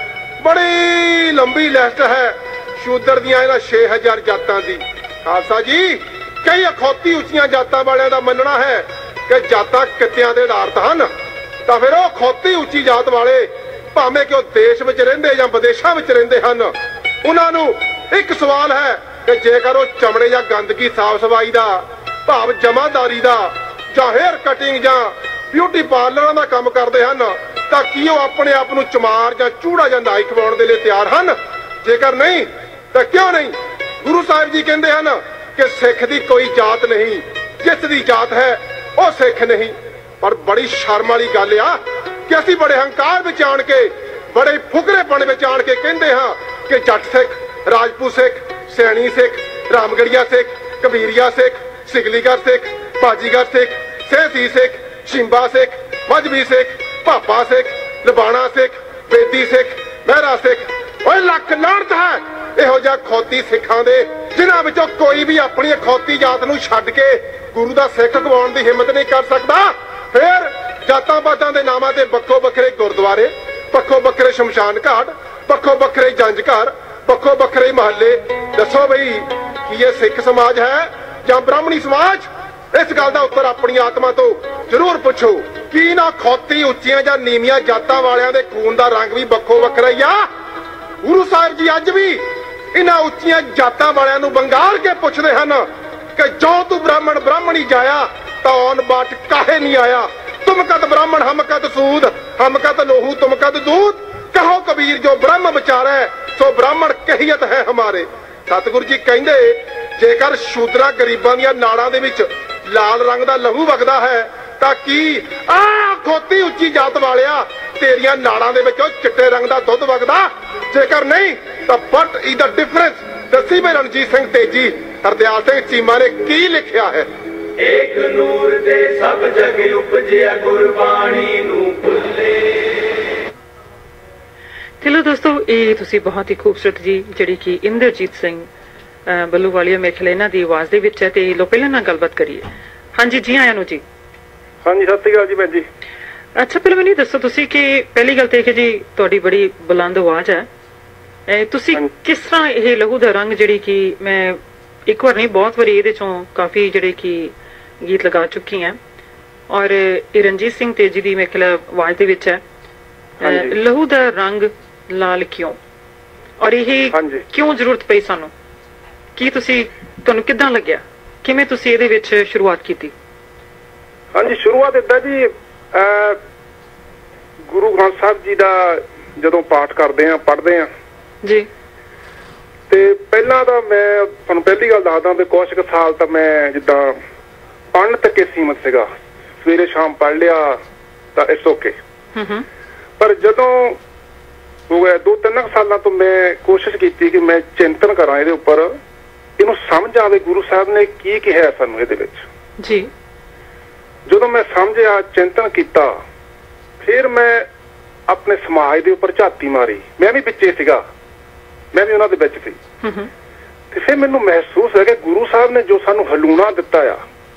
बड़ी लंबी लिस्ट है शूदर दियां इन्हां 6000 जातां दी। खालसा जी, कई अखौती उच्चियां जातां वालियां दा मनना है कि जातां कित्तियां दे आधारित हन, तां फिर ओह अखौती उच्ची जात वाले भावें कि देश विच रहिंदे जां विदेशां विच रहिंदे हन, उन्हां नूं एक सवाल है कि जेकर ओह चमड़े जां गंदगी साफ सफाई दा भाव जमादारी दा जां हेयर कटिंग जां ब्यूटी पार्लरां दा काम करदे हन, तां की ओह अपने आप नूं चमार जां चूड़ा जां नाई खवाउण दे लई तैयार हन? जेकर नहीं तां क्यों नहीं? गुरु साहिब जी कहंदे हन कि सिख दी कोई जात नहीं, जिस दी जात है वह सिख नहीं। पर बड़ी शर्म वाली गल आ कि असीं बड़े हंकार विच आण के, बड़े फुकरेपण विच आण के कहंदे हां कि जट सिख, राजपूत सिख, सैणी सिख, रामगढ़िया सिख, कबीरिया सिख, सिगलीगढ़ सिख, बाजीगर सिख, सैंसी सिख, शिंबा सिख, मजबी सिख, भापा सिख, लबाणा सिख, बेदी सिख, महरा सिख। ओए लख लानत है इहो जिहा खौती सिखां दे जिन्हां विचों कोई भी अपनी अखौती जात नूं छड्ड के गुरु दा सिख गवाउण दी हिम्मत नहीं कर सकदा। फिर जातां पातां दे नामां ते बक्खो बखरे गुरुद्वारे, बक्खो बखरे शमशान घाट, बक्खो बखरे जंज घर, बक्खो बखरे महल्ले। दसो बई कि यह सिख समाज है जां ब्राह्मणी समाज? इस गल दा उत्तर अपनी आत्मा तो जरूर पुछो कि इन्हां खौती उच्चियां जां नीवियां जातां वालियां दे खून दा रंग भी बक्खो बखरा ही आ। गुरु साहिब जी अज भी इन्हां उच्चियां जातां वालियां नूं बंगाल के पुछदे हन कि जो तू ब्राह्मण ब्राह्मणी जाया तो ऑन बाट काहे नहीं आया? तुम कद ब्राह्मण हम कद सूद, हम कद लोहू तुम कद दूध। कहो कबीर जो ब्रह्म विचार है सो ब्राह्मण कहियत है हमारे। सतगुरु जी कहंदे जेकर शूद्रा गरीबां दियां नाड़ां दे विच लाल रंग दा लहू वगदा है तां की खोती उच्ची जात वालिया तेरियां नाड़ां दे विच चिट्टे रंग दा दुध वगदा? जेकर नहीं तो वट इज द डिफरेंस? दसी में रणजीत सिंह तेजी, हरदयाल सिंह चीमा ने की लिखिया है? एक नूर दे सब जग उपजिया गुरबाणी नूं भुल्ले। चलो दोस्तों, ये तुसी बहुत ही खूबसूरत जी जिहड़ी कि इंद्रजीत सिंह बल्लूवालिया मेरे ख्याल इन्हां दी आवाज़ दे विच है ते लो पहले नाल गलबात करिए। हाँ जी, जी आया नु जी। हाँ जी, सत श्री अकाल जी भैन जी। अच्छा, पहले मैनूं दसो तुसी कि पहली गल तो जी तुहाडी बड़ी बुलंद आवाज़ है, तुसी किस तरह ये लहू दा रंग जिहड़ी कि मैं एक बार नहीं बहुत बारी इहदे चों काफी जिहड़े कि गीत लगा चुकी हैं, ਔਰ ਇਹ ਰਣਜੀਤ ਸਿੰਘ ਤੇਜੀ ਦੀ ਮੇਰੇ ਖਿਆਲ ਆਵਾਜ਼ ਦੇ ਵਿੱਚ ਹੈ ਲਹੂ ਦਾ ਰੰਗ ਲਾਲ ਕਿਉਂ, ਔਰ ਇਹ ਕਿਉਂ ਜ਼ਰੂਰਤ ਪਈ ਸਾਨੂੰ, ਕੀ ਤੁਸੀਂ ਤੁਹਾਨੂੰ ਕਿੱਦਾਂ ਲੱਗਿਆ, ਕਿਵੇਂ ਤੁਸੀਂ ਇਹਦੇ ਵਿੱਚ ਸ਼ੁਰੂਆਤ ਕੀਤੀ? ਹਾਂਜੀ, ਸ਼ੁਰੂਆਤ ਏਦਾਂ ਜੀ, ਗੁਰੂ ਗ੍ਰੰਥ ਸਾਹਿਬ ਜੀ ਦਾ ਜਦੋਂ ਪਾਠ ਕਰਦੇ ਆ ਪੜ੍ਹਦੇ ਆ ਜੀ, ਤੇ ਪਹਿਲਾਂ ਤਾਂ ਮੈਂ ਤੁਹਾਨੂੰ ਪਹਿਲੀ ਗੱਲ ਦੱਸਦਾ ਵੀ ਕੁਛ ਕੁ ਸਾਲ ਤਾਂ ਮੈਂ ਜਿੱਦਾਂ ਪੜ੍ਹਨ ਤੱਕ ਸੀਮਤ ਸੀਗਾ, ਸਵੇਰੇ ਸ਼ਾਮ ਪੜ੍ਹ ਲਿਆ ਤਾਂ ਇਟਸ ਓਕੇ। ਪਰ ਜਦੋਂ ਹੋ ਗਿਆ 2-3 ਸਾਲਾਂ ਤੋਂ ਮੈਂ ਕੋਸ਼ਿਸ਼ ਕੀਤੀ ਕਿ ਮੈਂ ਚਿੰਤਨ ਕਰਾਂ ਇਹਦੇ ਉੱਪਰ, ਇਹਨੂੰ ਸਮਝ ਆਵੇ ਗੁਰੂ ਸਾਹਿਬ ਨੇ ਕੀ ਕਿਹਾ ਸਾਨੂੰ ਇਹਦੇ ਵਿੱਚ ਜੀ। ਜਦੋਂ ਮੈਂ ਸਮਝਿਆ, ਚਿੰਤਨ ਕੀਤਾ, ਫਿਰ ਮੈਂ ਆਪਣੇ ਸਮਾਜ ਦੇ ਉੱਪਰ ਝਾਤੀ ਮਾਰੀ। ਮੈਂ ਵੀ ਵਿੱਚੇ ਸੀਗਾ, ਮੈਂ ਵੀ ਉਹਨਾਂ ਦੇ ਵਿੱਚ ਸੀ, ਤੇ ਫਿਰ ਮੈਨੂੰ ਮਹਿਸੂਸ ਹੋਇਆ ਕਿ ਗੁਰੂ ਸਾਹਿਬ ਨੇ ਜੋ ਸਾਨੂੰ ਹਲੂਣਾ ਦਿੱਤਾ ਆ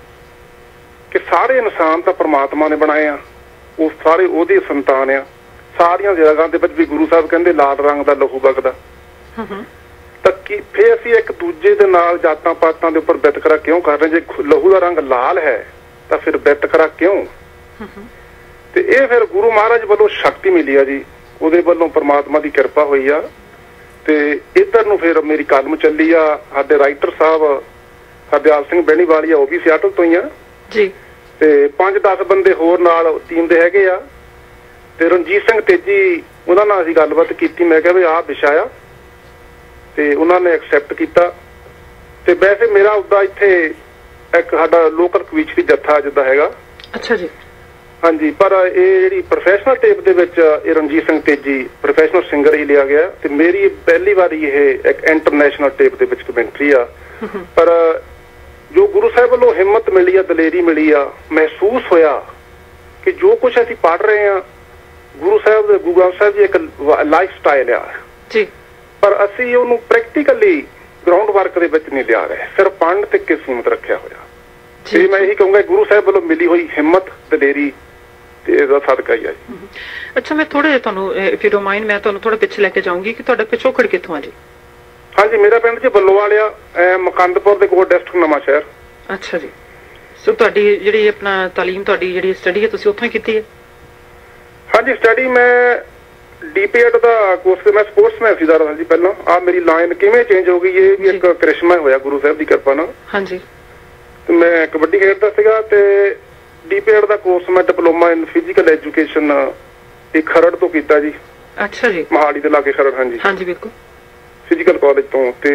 ਕਿ ਸਾਰੇ ਇਨਸਾਨ ਤਾਂ ਪ੍ਰਮਾਤਮਾ ਨੇ ਬਣਾਏ ਆ, ਉਹ ਸਾਰੇ ਉਹਦੀ ਸੰਤਾਨ ਆ। ਸਾਰੀਆਂ ਜਗ੍ਹਾ ਦੇ ਵਿੱਚ ਵੀ ਗੁਰੂ ਸਾਹਿਬ ਕਹਿੰਦੇ ਲਾਲ ਰੰਗ ਦਾ ਲਹੂ ਵਗਦਾ, ਤਾਂ ਕੀ ਫਿਰ ਅਸੀਂ ਇੱਕ ਦੂਜੇ ਦੇ ਨਾਲ ਜਾਤਾਂ ਪਾਤਾਂ ਦੇ ਉੱਪਰ ਵਿਤਕਰਾ ਕਿਉਂ ਕਰ ਰਹੇ? ਜੇ ਲਹੂ ਦਾ ਰੰਗ ਲਾਲ ਹੈ ਤਾਂ ਫਿਰ ਵਿਤਕਰਾ ਕਿਉਂ? ਤੇ ਇਹ ਫਿਰ ਗੁਰੂ ਮਹਾਰਾਜ ਵੱਲੋਂ ਸ਼ਕਤੀ ਮਿਲੀ ਆ ਜੀ, ਉਹਦੇ ਵੱਲੋਂ ਪ੍ਰਮਾਤਮਾ ਦੀ ਕਿਰਪਾ ਹੋਈ ਆ, ਤੇ ਇੱਧਰ ਨੂੰ ਫਿਰ ਮੇਰੀ ਕਲਮ ਚੱਲੀ ਆ। ਸਾਡੇ ਰਾਈਟਰ ਸਾਹਿਬ ਹਰਦਿਆਲ ਸਿੰਘ ਬਹਿਣੀਵਾਲੀਆ, ਉਹ ਵੀ ਸਿਆਟਲ ਤੋਂ ਹੀ ਆ ਜੀ, ਤੇ 5-10 ਬੰਦੇ ਹੋਰ ਨਾਲ ਟੀਮ ਦੇ ਹੈਗੇ ਆ, ਤੇ ਰਣਜੀਤ ਸਿੰਘ ਤੇਜੀ ਉਹਨਾਂ ਨਾਲ ਅਸੀਂ ਗੱਲਬਾਤ ਕੀਤੀ। ਮੈਂ ਕਿਹਾ ਵੀ ਆਹ ਵਿਸ਼ਾ ਆ, ਤੇ ਉਹਨਾਂ ਨੇ ਐਕਸੈਪਟ ਕੀਤਾ। ਤੇ ਵੈਸੇ ਮੇਰਾ ਉਹਦਾ ਇੱਥੇ ਇੱਕ ਸਾਡਾ ਲੋਕਲ ਕਵੀਚਰੀ ਜੱਥਾ ਜਿੱਦਾਂ ਹੈਗਾ। ਅੱਛਾ ਜੀ। ਹਾਂਜੀ, ਪਰ ਇਹ ਜਿਹੜੀ ਪ੍ਰੋਫੈਸ਼ਨਲ ਟੇਪ ਦੇ ਵਿੱਚ ਇਹ ਰਣਜੀਤ ਸਿੰਘ ਤੇਜੀ ਪ੍ਰੋਫੈਸ਼ਨਲ ਸਿੰਗਰ ਹੀ ਲਿਆ ਗਿਆ, ਤੇ ਮੇਰੀ ਪਹਿਲੀ ਵਾਰੀ ਇਹ ਇੱਕ ਇੰਟਰਨੈਸ਼ਨਲ ਟੇਪ ਦੇ ਵਿੱਚ ਕਮੈਂਟਰੀ ਆ। ਪਰ ਜੋ ਗੁਰੂ ਸਾਹਿਬ ਵੱਲੋਂ ਹਿੰਮਤ ਮਿਲੀ ਆ, ਦਲੇਰੀ ਮਿਲੀ ਆ, ਮਹਿਸੂਸ ਹੋਇਆ ਕਿ ਜੋ ਕੁਝ ਅਸੀਂ ਪੜ੍ਹ ਰਹੇ ਆ ਗੁਰੂ ਸਾਹਿਬ ਦੇ, ਗੁਰੂ ਗ੍ਰੰਥ ਸਾਹਿਬ ਜੀ ਇੱਕ ਲਾਈਫ ਸਟਾਈਲ ਆ ਜੀ, ਪਰ ਅਸੀਂ ਉਹਨੂੰ ਪ੍ਰੈਕਟੀਕਲੀ ਗਰਾਊਂਡ ਵਰਕ ਦੇ ਵਿੱਚ ਨਹੀਂ ਲਿਆ ਰਹੇ, ਸਿਰਫ ਪੜ੍ਹਨ ਤੇ ਕਿ ਸੀਮਤ ਰੱਖਿਆ ਹੋਇਆ। ਤੇ ਮੈਂ ਇਹੀ ਕਹੂੰਗਾ ਗੁਰੂ ਸਾਹਿਬ ਵੱਲੋਂ ਮਿਲੀ ਹੋਈ ਹਿੰਮਤ, ਦਲੇਰੀ ਤੇ ਇਹਦਾ ਸਦਕਾ ਹੀ ਆ ਜੀ। ਅੱਛਾ, ਮੈਂ ਥੋੜਾ ਜਿਹਾ ਤੁਹਾਨੂੰ ਇਫ ਯੂ ਡੋਨਟ ਮਾਈਂਡ, ਮੈਂ ਤੁਹਾਨੂੰ ਥੋੜਾ ਪਿੱਛੇ ਲੈ ਕੇ ਜਾਊਂਗੀ ਕਿ ਤੁਹਾਡਾ ਪਿਛੋਕੜ ਕਿੱਥੋਂ ਆ ਜੀ? ਹਾਂਜੀ, ਮੇਰਾ ਪਿੰਡ ਜੀ ਬੱਲੋਵਾਲਿਆ, ਮਕੰਦਪੁਰ ਦੇ ਕੋਲ, ਡਿਸਟ੍ਰਿਕਟ ਨਵਾਂ ਸ਼ਹਿਰ। ਅੱਛਾ ਜੀ। ਸੋ ਤੁਹਾਡੀ ਜਿਹੜੀ ਆਪਣਾ ਤਾਲੀਮ, ਤੁਹਾਡੀ ਜਿਹੜੀ ਸਟੱਡੀ ਹੈ, ਤੁਸੀਂ ਉੱਥੋਂ ਹੀ ਕੀਤੀ ਹੈ? ਹਾਂਜੀ, ਸਟੱਡੀ ਮੈਂ ਡੀਪੀਐਡ ਦਾ ਕੋਰਸ, ਮੈਂ ਸਪੋਰਟਸਮੈਨ ਸੀ ਦਾ ਜੀ ਪਹਿਲਾਂ। ਆ ਮੇਰੀ ਲਾਈਨ ਕਿਵੇਂ ਚੇਂਜ ਹੋ ਗਈ, ਇਹ ਵੀ ਇੱਕ ਕ੍ਰਿਸ਼ਮਾ ਹੋਇਆ ਗੁਰੂ ਸਾਹਿਬ ਦੀ ਕਿਰਪਾ ਨਾਲ। ਹਾਂਜੀ। ਤੇ ਮੈਂ ਕਬੱਡੀ ਖੇਡਦਾ ਸੀਗਾ, ਤੇ ਡੀਪੀਐਡ ਦਾ ਕੋਰਸ ਮੈਂ ਡਿਪਲੋਮਾ ਇਨ ਫਿਜ਼ੀਕਲ ਐਜੂਕੇਸ਼ਨ ਇਹ ਖਰੜ ਤੋਂ ਕੀਤਾ ਜੀ। ਅੱਛਾ ਜੀ। ਮੋਹਾਲੀ ਦੇ ਲਾਗੇ ਖਰੜ। ਹਾਂਜੀ ਹਾਂਜੀ, ਬਿਲਕੁਲ। ਫਿਜ਼ੀਕਲ ਕਾਲਜ ਤੋਂ। ਤੇ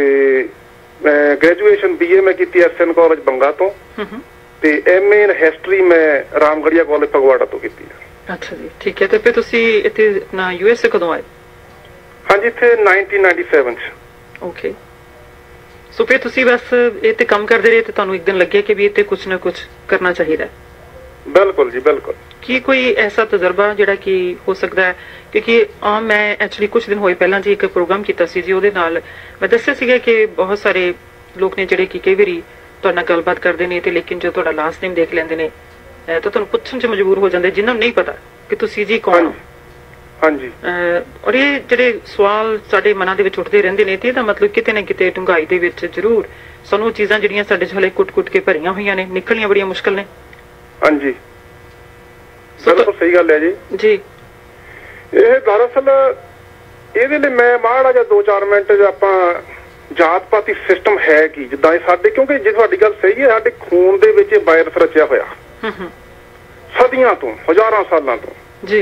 ਮੈਂ ਗ੍ਰੈਜੂਏਸ਼ਨ ਬੀਏ ਮੈਂ ਕੀਤੀ ਐਸਐਨ ਕਾਲਜ ਬੰਗਾ ਤੋਂ, ਤੇ ਐਮਏ ਇਨ ਹਿਸਟਰੀ ਮੈਂ ਰਾਮਗੜੀਆ ਕਾਲਜ ਫਗਵਾੜਾ ਤੋਂ ਕੀਤੀ ਹੈ। ਅੱਛਾ ਜੀ, ਠੀਕ ਹੈ। ਤੇ ਫਿਰ ਤੁਸੀਂ ਇੱਥੇ ਆਪਣਾ ਯੂਐਸਏ ਕਦੋਂ ਆਏ? ਹਾਂਜੀ, ਇੱਥੇ 1997 ਚ। ਓਕੇ। ਸੋ ਫਿਰ ਤੁਸੀਂ ਬਸ ਇਹ ਤੇ ਕੰਮ ਕਰਦੇ ਰਹੇ ਤੇ ਤੁਹਾਨੂੰ ਇੱਕ ਦਿਨ ਲੱਗਿਆ ਕਿ ਵੀ ਇਹ ਤੇ ਕੁਝ ਨਾ ਕੁਝ ਕਰਨਾ ਚਾਹੀਦਾ? ਬਿਲਕੁਲ ਜੀ, ਬਿਲਕੁਲ। ਕੀ ਕੋਈ ਐਸਾ ਤਜਰਬਾ ਜਿਹੜਾ ਕਿ ਹੋ ਸਕਦਾ ਹੈ, ਕਿਉਂਕਿ ਮੈਂ ਐਕਚੁਅਲੀ ਕੁਝ ਦਿਨ ਹੋਏ ਪਹਿਲਾਂ ਜੀ ਇੱਕ ਪ੍ਰੋਗਰਾਮ ਕੀਤਾ ਸੀ ਜੀ, ਉਹਦੇ ਨਾਲ ਮੈਂ ਦੱਸਿਆ ਸੀਗਾ ਕਿ ਬਹੁਤ ਸਾਰੇ ਲੋਕ ਨੇ ਜਿਹੜੇ ਕਿ ਕਈ ਵਾਰੀ ਤੁਹਾਡੇ ਨਾਲ ਗੱਲਬਾਤ ਕਰਦੇ ਨੇ, ਤੇ ਲੇਕਿਨ ਜੋ ਤੁਹਾਡਾ ਲਾਸਟ ਨੇਮ ਦੇਖ ਲੈਂਦੇ ਨੇ ਤਾਂ ਤੁਹਾਨੂੰ ਪੁੱਛਣ 'ਚ ਮਜਬੂਰ ਹੋ ਜਾਂਦੇ ਜਿਨ੍ਹਾਂ ਨੂੰ ਨਹੀਂ ਪਤਾ ਕਿ ਤੁਸੀਂ ਜੀ ਕੌਣ ਹੋ। ਹਾਂਜੀ। ਔਰ ਇਹ ਜਿਹੜੇ ਸਵਾਲ ਸਾਡੇ ਮਨਾਂ ਦੇ ਵਿੱਚ ਉੱਠਦੇ ਰਹਿੰਦੇ ਨੇ, ਤੇ ਇਹਦਾ ਮਤਲਬ ਕਿਤੇ ਨਾ ਕਿਤੇ ਡੂੰਘਾਈ ਦੇ ਵਿੱਚ ਜ਼ਰੂਰ ਸਾਨੂੰ ਉਹ ਚੀਜ਼ਾਂ ਜਿਹੜੀਆਂ ਸਾਡੇ 'ਚ ਹਲੇ ਕੁੱਟ-ਕੁੱਟ ਕੇ ਭਰੀਆਂ ਹੋਈਆਂ ਨੇ, ਨਿਕਲਣੀਆਂ ਬੜੀਆਂ ਮੁਸ਼ਕਲ ਨੇ। ਹਾਂਜੀ, ਬਿਲਕੁਲ ਸਹੀ ਗੱਲ ਹੈ ਜੀ। ਜੀ, ਇਹ ਦਰਅਸਲ ਇਹਦੇ ਲਈ ਮੈਂ ਮਾੜਾ ਜਿਹਾ 2-4 ਮਿੰਟ ਆਪਾਂ ਜਾਤ ਪਾਤੀ ਸਿਸਟਮ ਹੈ ਕੀ ਜਿੱਦਾਂ ਇਹ ਸਾਡੇ, ਕਿਉਂਕਿ ਜੇ ਤੁਹਾਡੀ ਗੱਲ ਸਹੀ ਹੈ, ਸਾਡੇ ਖੂਨ ਦੇ ਵਿੱਚ ਇਹ ਵਾਇਰਸ ਰਚਿਆ ਹੋਇਆ ਸਦੀਆਂ ਤੋਂ, ਹਜ਼ਾਰਾਂ ਸਾਲਾਂ ਤੋਂ ਜੀ।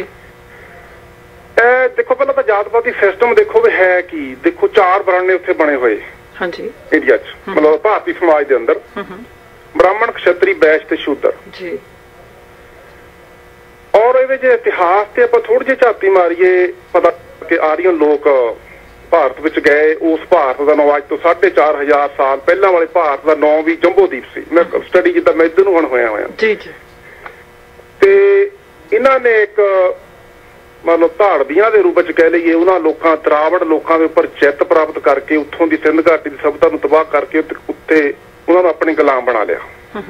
ਇਹ ਦੇਖੋ, ਪਹਿਲਾਂ ਤਾਂ ਜਾਤ ਪਾਤੀ ਸਿਸਟਮ ਦੇਖੋ ਵੀ ਹੈ ਕੀ। ਦੇਖੋ, 4 ਬਰਾਨੇ ਉੱਥੇ ਬਣੇ ਹੋਏ ਹਾਂਜੀ ਇੰਡੀਆ 'ਚ, ਮਤਲਬ ਭਾਰਤੀ ਸਮਾਜ ਦੇ ਅੰਦਰ, ਬ੍ਰਾਹਮਣ, ਖੱਤਰੀ, ਵੈਸ਼ ਤੇ ਸ਼ੂਦਰ ਜੀ। ਔਰ ਇਹਦੇ ਜੇ ਇਤਿਹਾਸ ਤੇ ਆਪਾਂ ਥੋੜੀ ਜਿਹੀ ਝਾਤੀ ਮਾਰੀਏ, ਪਤਾ ਕਿ ਆਰੀਅਨ ਲੋਕ ਭਾਰਤ ਵਿੱਚ ਗਏ। ਉਸ ਭਾਰਤ ਦਾ ਨਾਂ ਅੱਜ ਤੋਂ 4500 ਸਾਲ ਪਹਿਲਾਂ ਵਾਲੇ ਭਾਰਤ ਦਾ ਨਾਂ ਵੀ ਜੰਬੂਦੀਪ ਸੀ। ਮੈਂ ਸਟੱਡੀ ਜਿੱਦਾਂ ਮੈਂ ਇੱਧਰ ਨੂੰ ਹੁਣ ਹੋਇਆ ਜੀ ਜੀ। ਤੇ ਇਹਨਾਂ ਨੇ ਇੱਕ ਮਤਲਬ ਧਾੜਵੀਆਂ ਦੇ ਰੂਪ ਵਿੱਚ ਕਹਿ ਲਈਏ, ਉਹਨਾਂ ਲੋਕਾਂ, ਤਰਾਵੜ ਲੋਕਾਂ ਦੇ ਉੱਪਰ ਜਿੱਤ ਪ੍ਰਾਪਤ ਕਰਕੇ ਉੱਥੋਂ ਦੀ ਸਿੰਧ ਘਾਟੀ ਦੀ ਸਭਿਅਤਾ ਨੂੰ ਤਬਾਹ ਕਰਕੇ ਉੱਤੇ ਉਹਨਾਂ ਨੂੰ ਆਪਣੇ ਗੁਲਾਮ ਬਣਾ ਲਿਆ।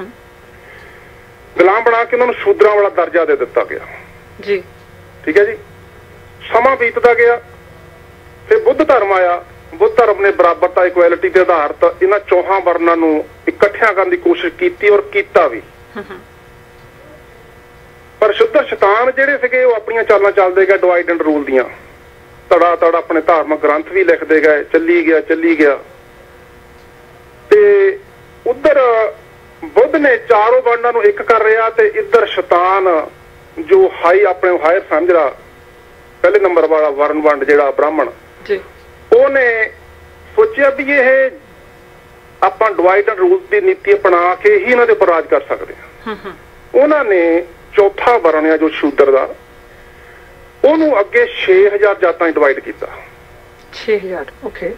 ਗੁਲਾਮ ਬਣਾ ਕੇ ਉਹਨਾਂ ਨੂੰ ਸ਼ੂਦਰਾਂ ਵਾਲਾ ਦਰਜਾ ਦੇ ਦਿੱਤਾ ਗਿਆ ਜੀ। ਠੀਕ ਹੈ ਜੀ। ਸਮਾਂ ਬੀਤਦਾ ਗਿਆ, ਫਿਰ ਬੁੱਧ ਧਰਮ ਆਇਆ। ਬੁੱਧ ਧਰਮ ਨੇ ਬਰਾਬਰਤਾ, ਇਕੁਐਲਿਟੀ ਤੇ ਆਧਾਰਿਤ ਇਹਨਾਂ ਚੌਹਾਂ ਵਰਨਾਂ ਨੂੰ ਇਕੱਠਿਆਂ ਕਰਨ ਦੀ ਕੋਸ਼ਿਸ਼ ਕੀਤੀ, ਔਰ ਕੀਤਾ ਵੀ। ਪਰ ਸ਼ੁੱਧਰ ਸ਼ੈਤਾਨ ਜਿਹੜੇ ਸੀਗੇ ਉਹ ਆਪਣੀਆਂ ਚਾਲਾਂ ਚੱਲਦੇ ਗਏ ਡਿਵਾਈਡ ਐਂਡ ਰੂਲ ਦੀਆਂ, ਧੜਾ ਧੜ ਆਪਣੇ ਧਾਰਮਿਕ ਗ੍ਰੰਥ ਵੀ ਲਿਖਦੇ ਗਏ, ਚੱਲੀ ਗਿਆ। ਤੇ ਉਧਰ ਬੁੱਧ ਨੇ ਚਾਰੋਂ ਵਰਨਾਂ ਨੂੰ ਇੱਕ ਕਰ ਰਿਹਾ ਤੇ ਇੱਧਰ ਸ਼ੈਤਾਨ ਜੋ ਆਪਣੇ ਹਾਇਰ ਸਮਝਦਾ ਪਹਿਲੇ ਨੰਬਰ ਵਾਲਾ ਵਰਨ ਵੰਡ ਜਿਹੜਾ ਬ੍ਰਾਹਮਣ ਜੀ, ਉਹਨੇ ਸੋਚਿਆ ਵੀ ਇਹ ਆਪਾਂ ਡਿਵਾਈਡ ਐਂਡ ਰੂਲ ਦੀ ਨੀਤੀ ਅਪਣਾ ਕੇ ਹੀ ਇਹਨਾਂ ਦੇ ਉੱਪਰ ਰਾਜ ਕਰ ਸਕਦੇ ਹਾਂ। ਉਹਨਾਂ ਨੇ ਚੌਥਾ ਵਰਨ ਆ ਜੋ ਸ਼ੂਦਰ ਦਾ, ਉਹਨੂੰ ਅੱਗੇ 6000 ਜਾਤਾਂ ਡਿਵਾਈਡ ਕੀਤਾ। 6000 ਓਕੇ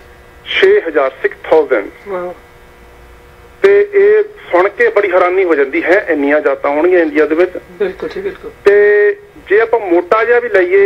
6000 ਵਾਓ। ਤੇ ਇਹ ਸੁਣ ਕੇ ਬੜੀ ਹੈਰਾਨੀ ਹੋ ਜਾਂਦੀ ਹੈ, ਇੰਨੀਆਂ ਜਾਤਾਂ ਹੋਣਗੀਆਂ ਇੰਡੀਆ ਦੇ ਵਿੱਚ। ਬਿਲਕੁਲ ਜੀ ਬਿਲਕੁਲ। ਤੇ ਜੇ ਆਪਾਂ ਮੋਟਾ ਜਿਹਾ ਵੀ ਲਈਏ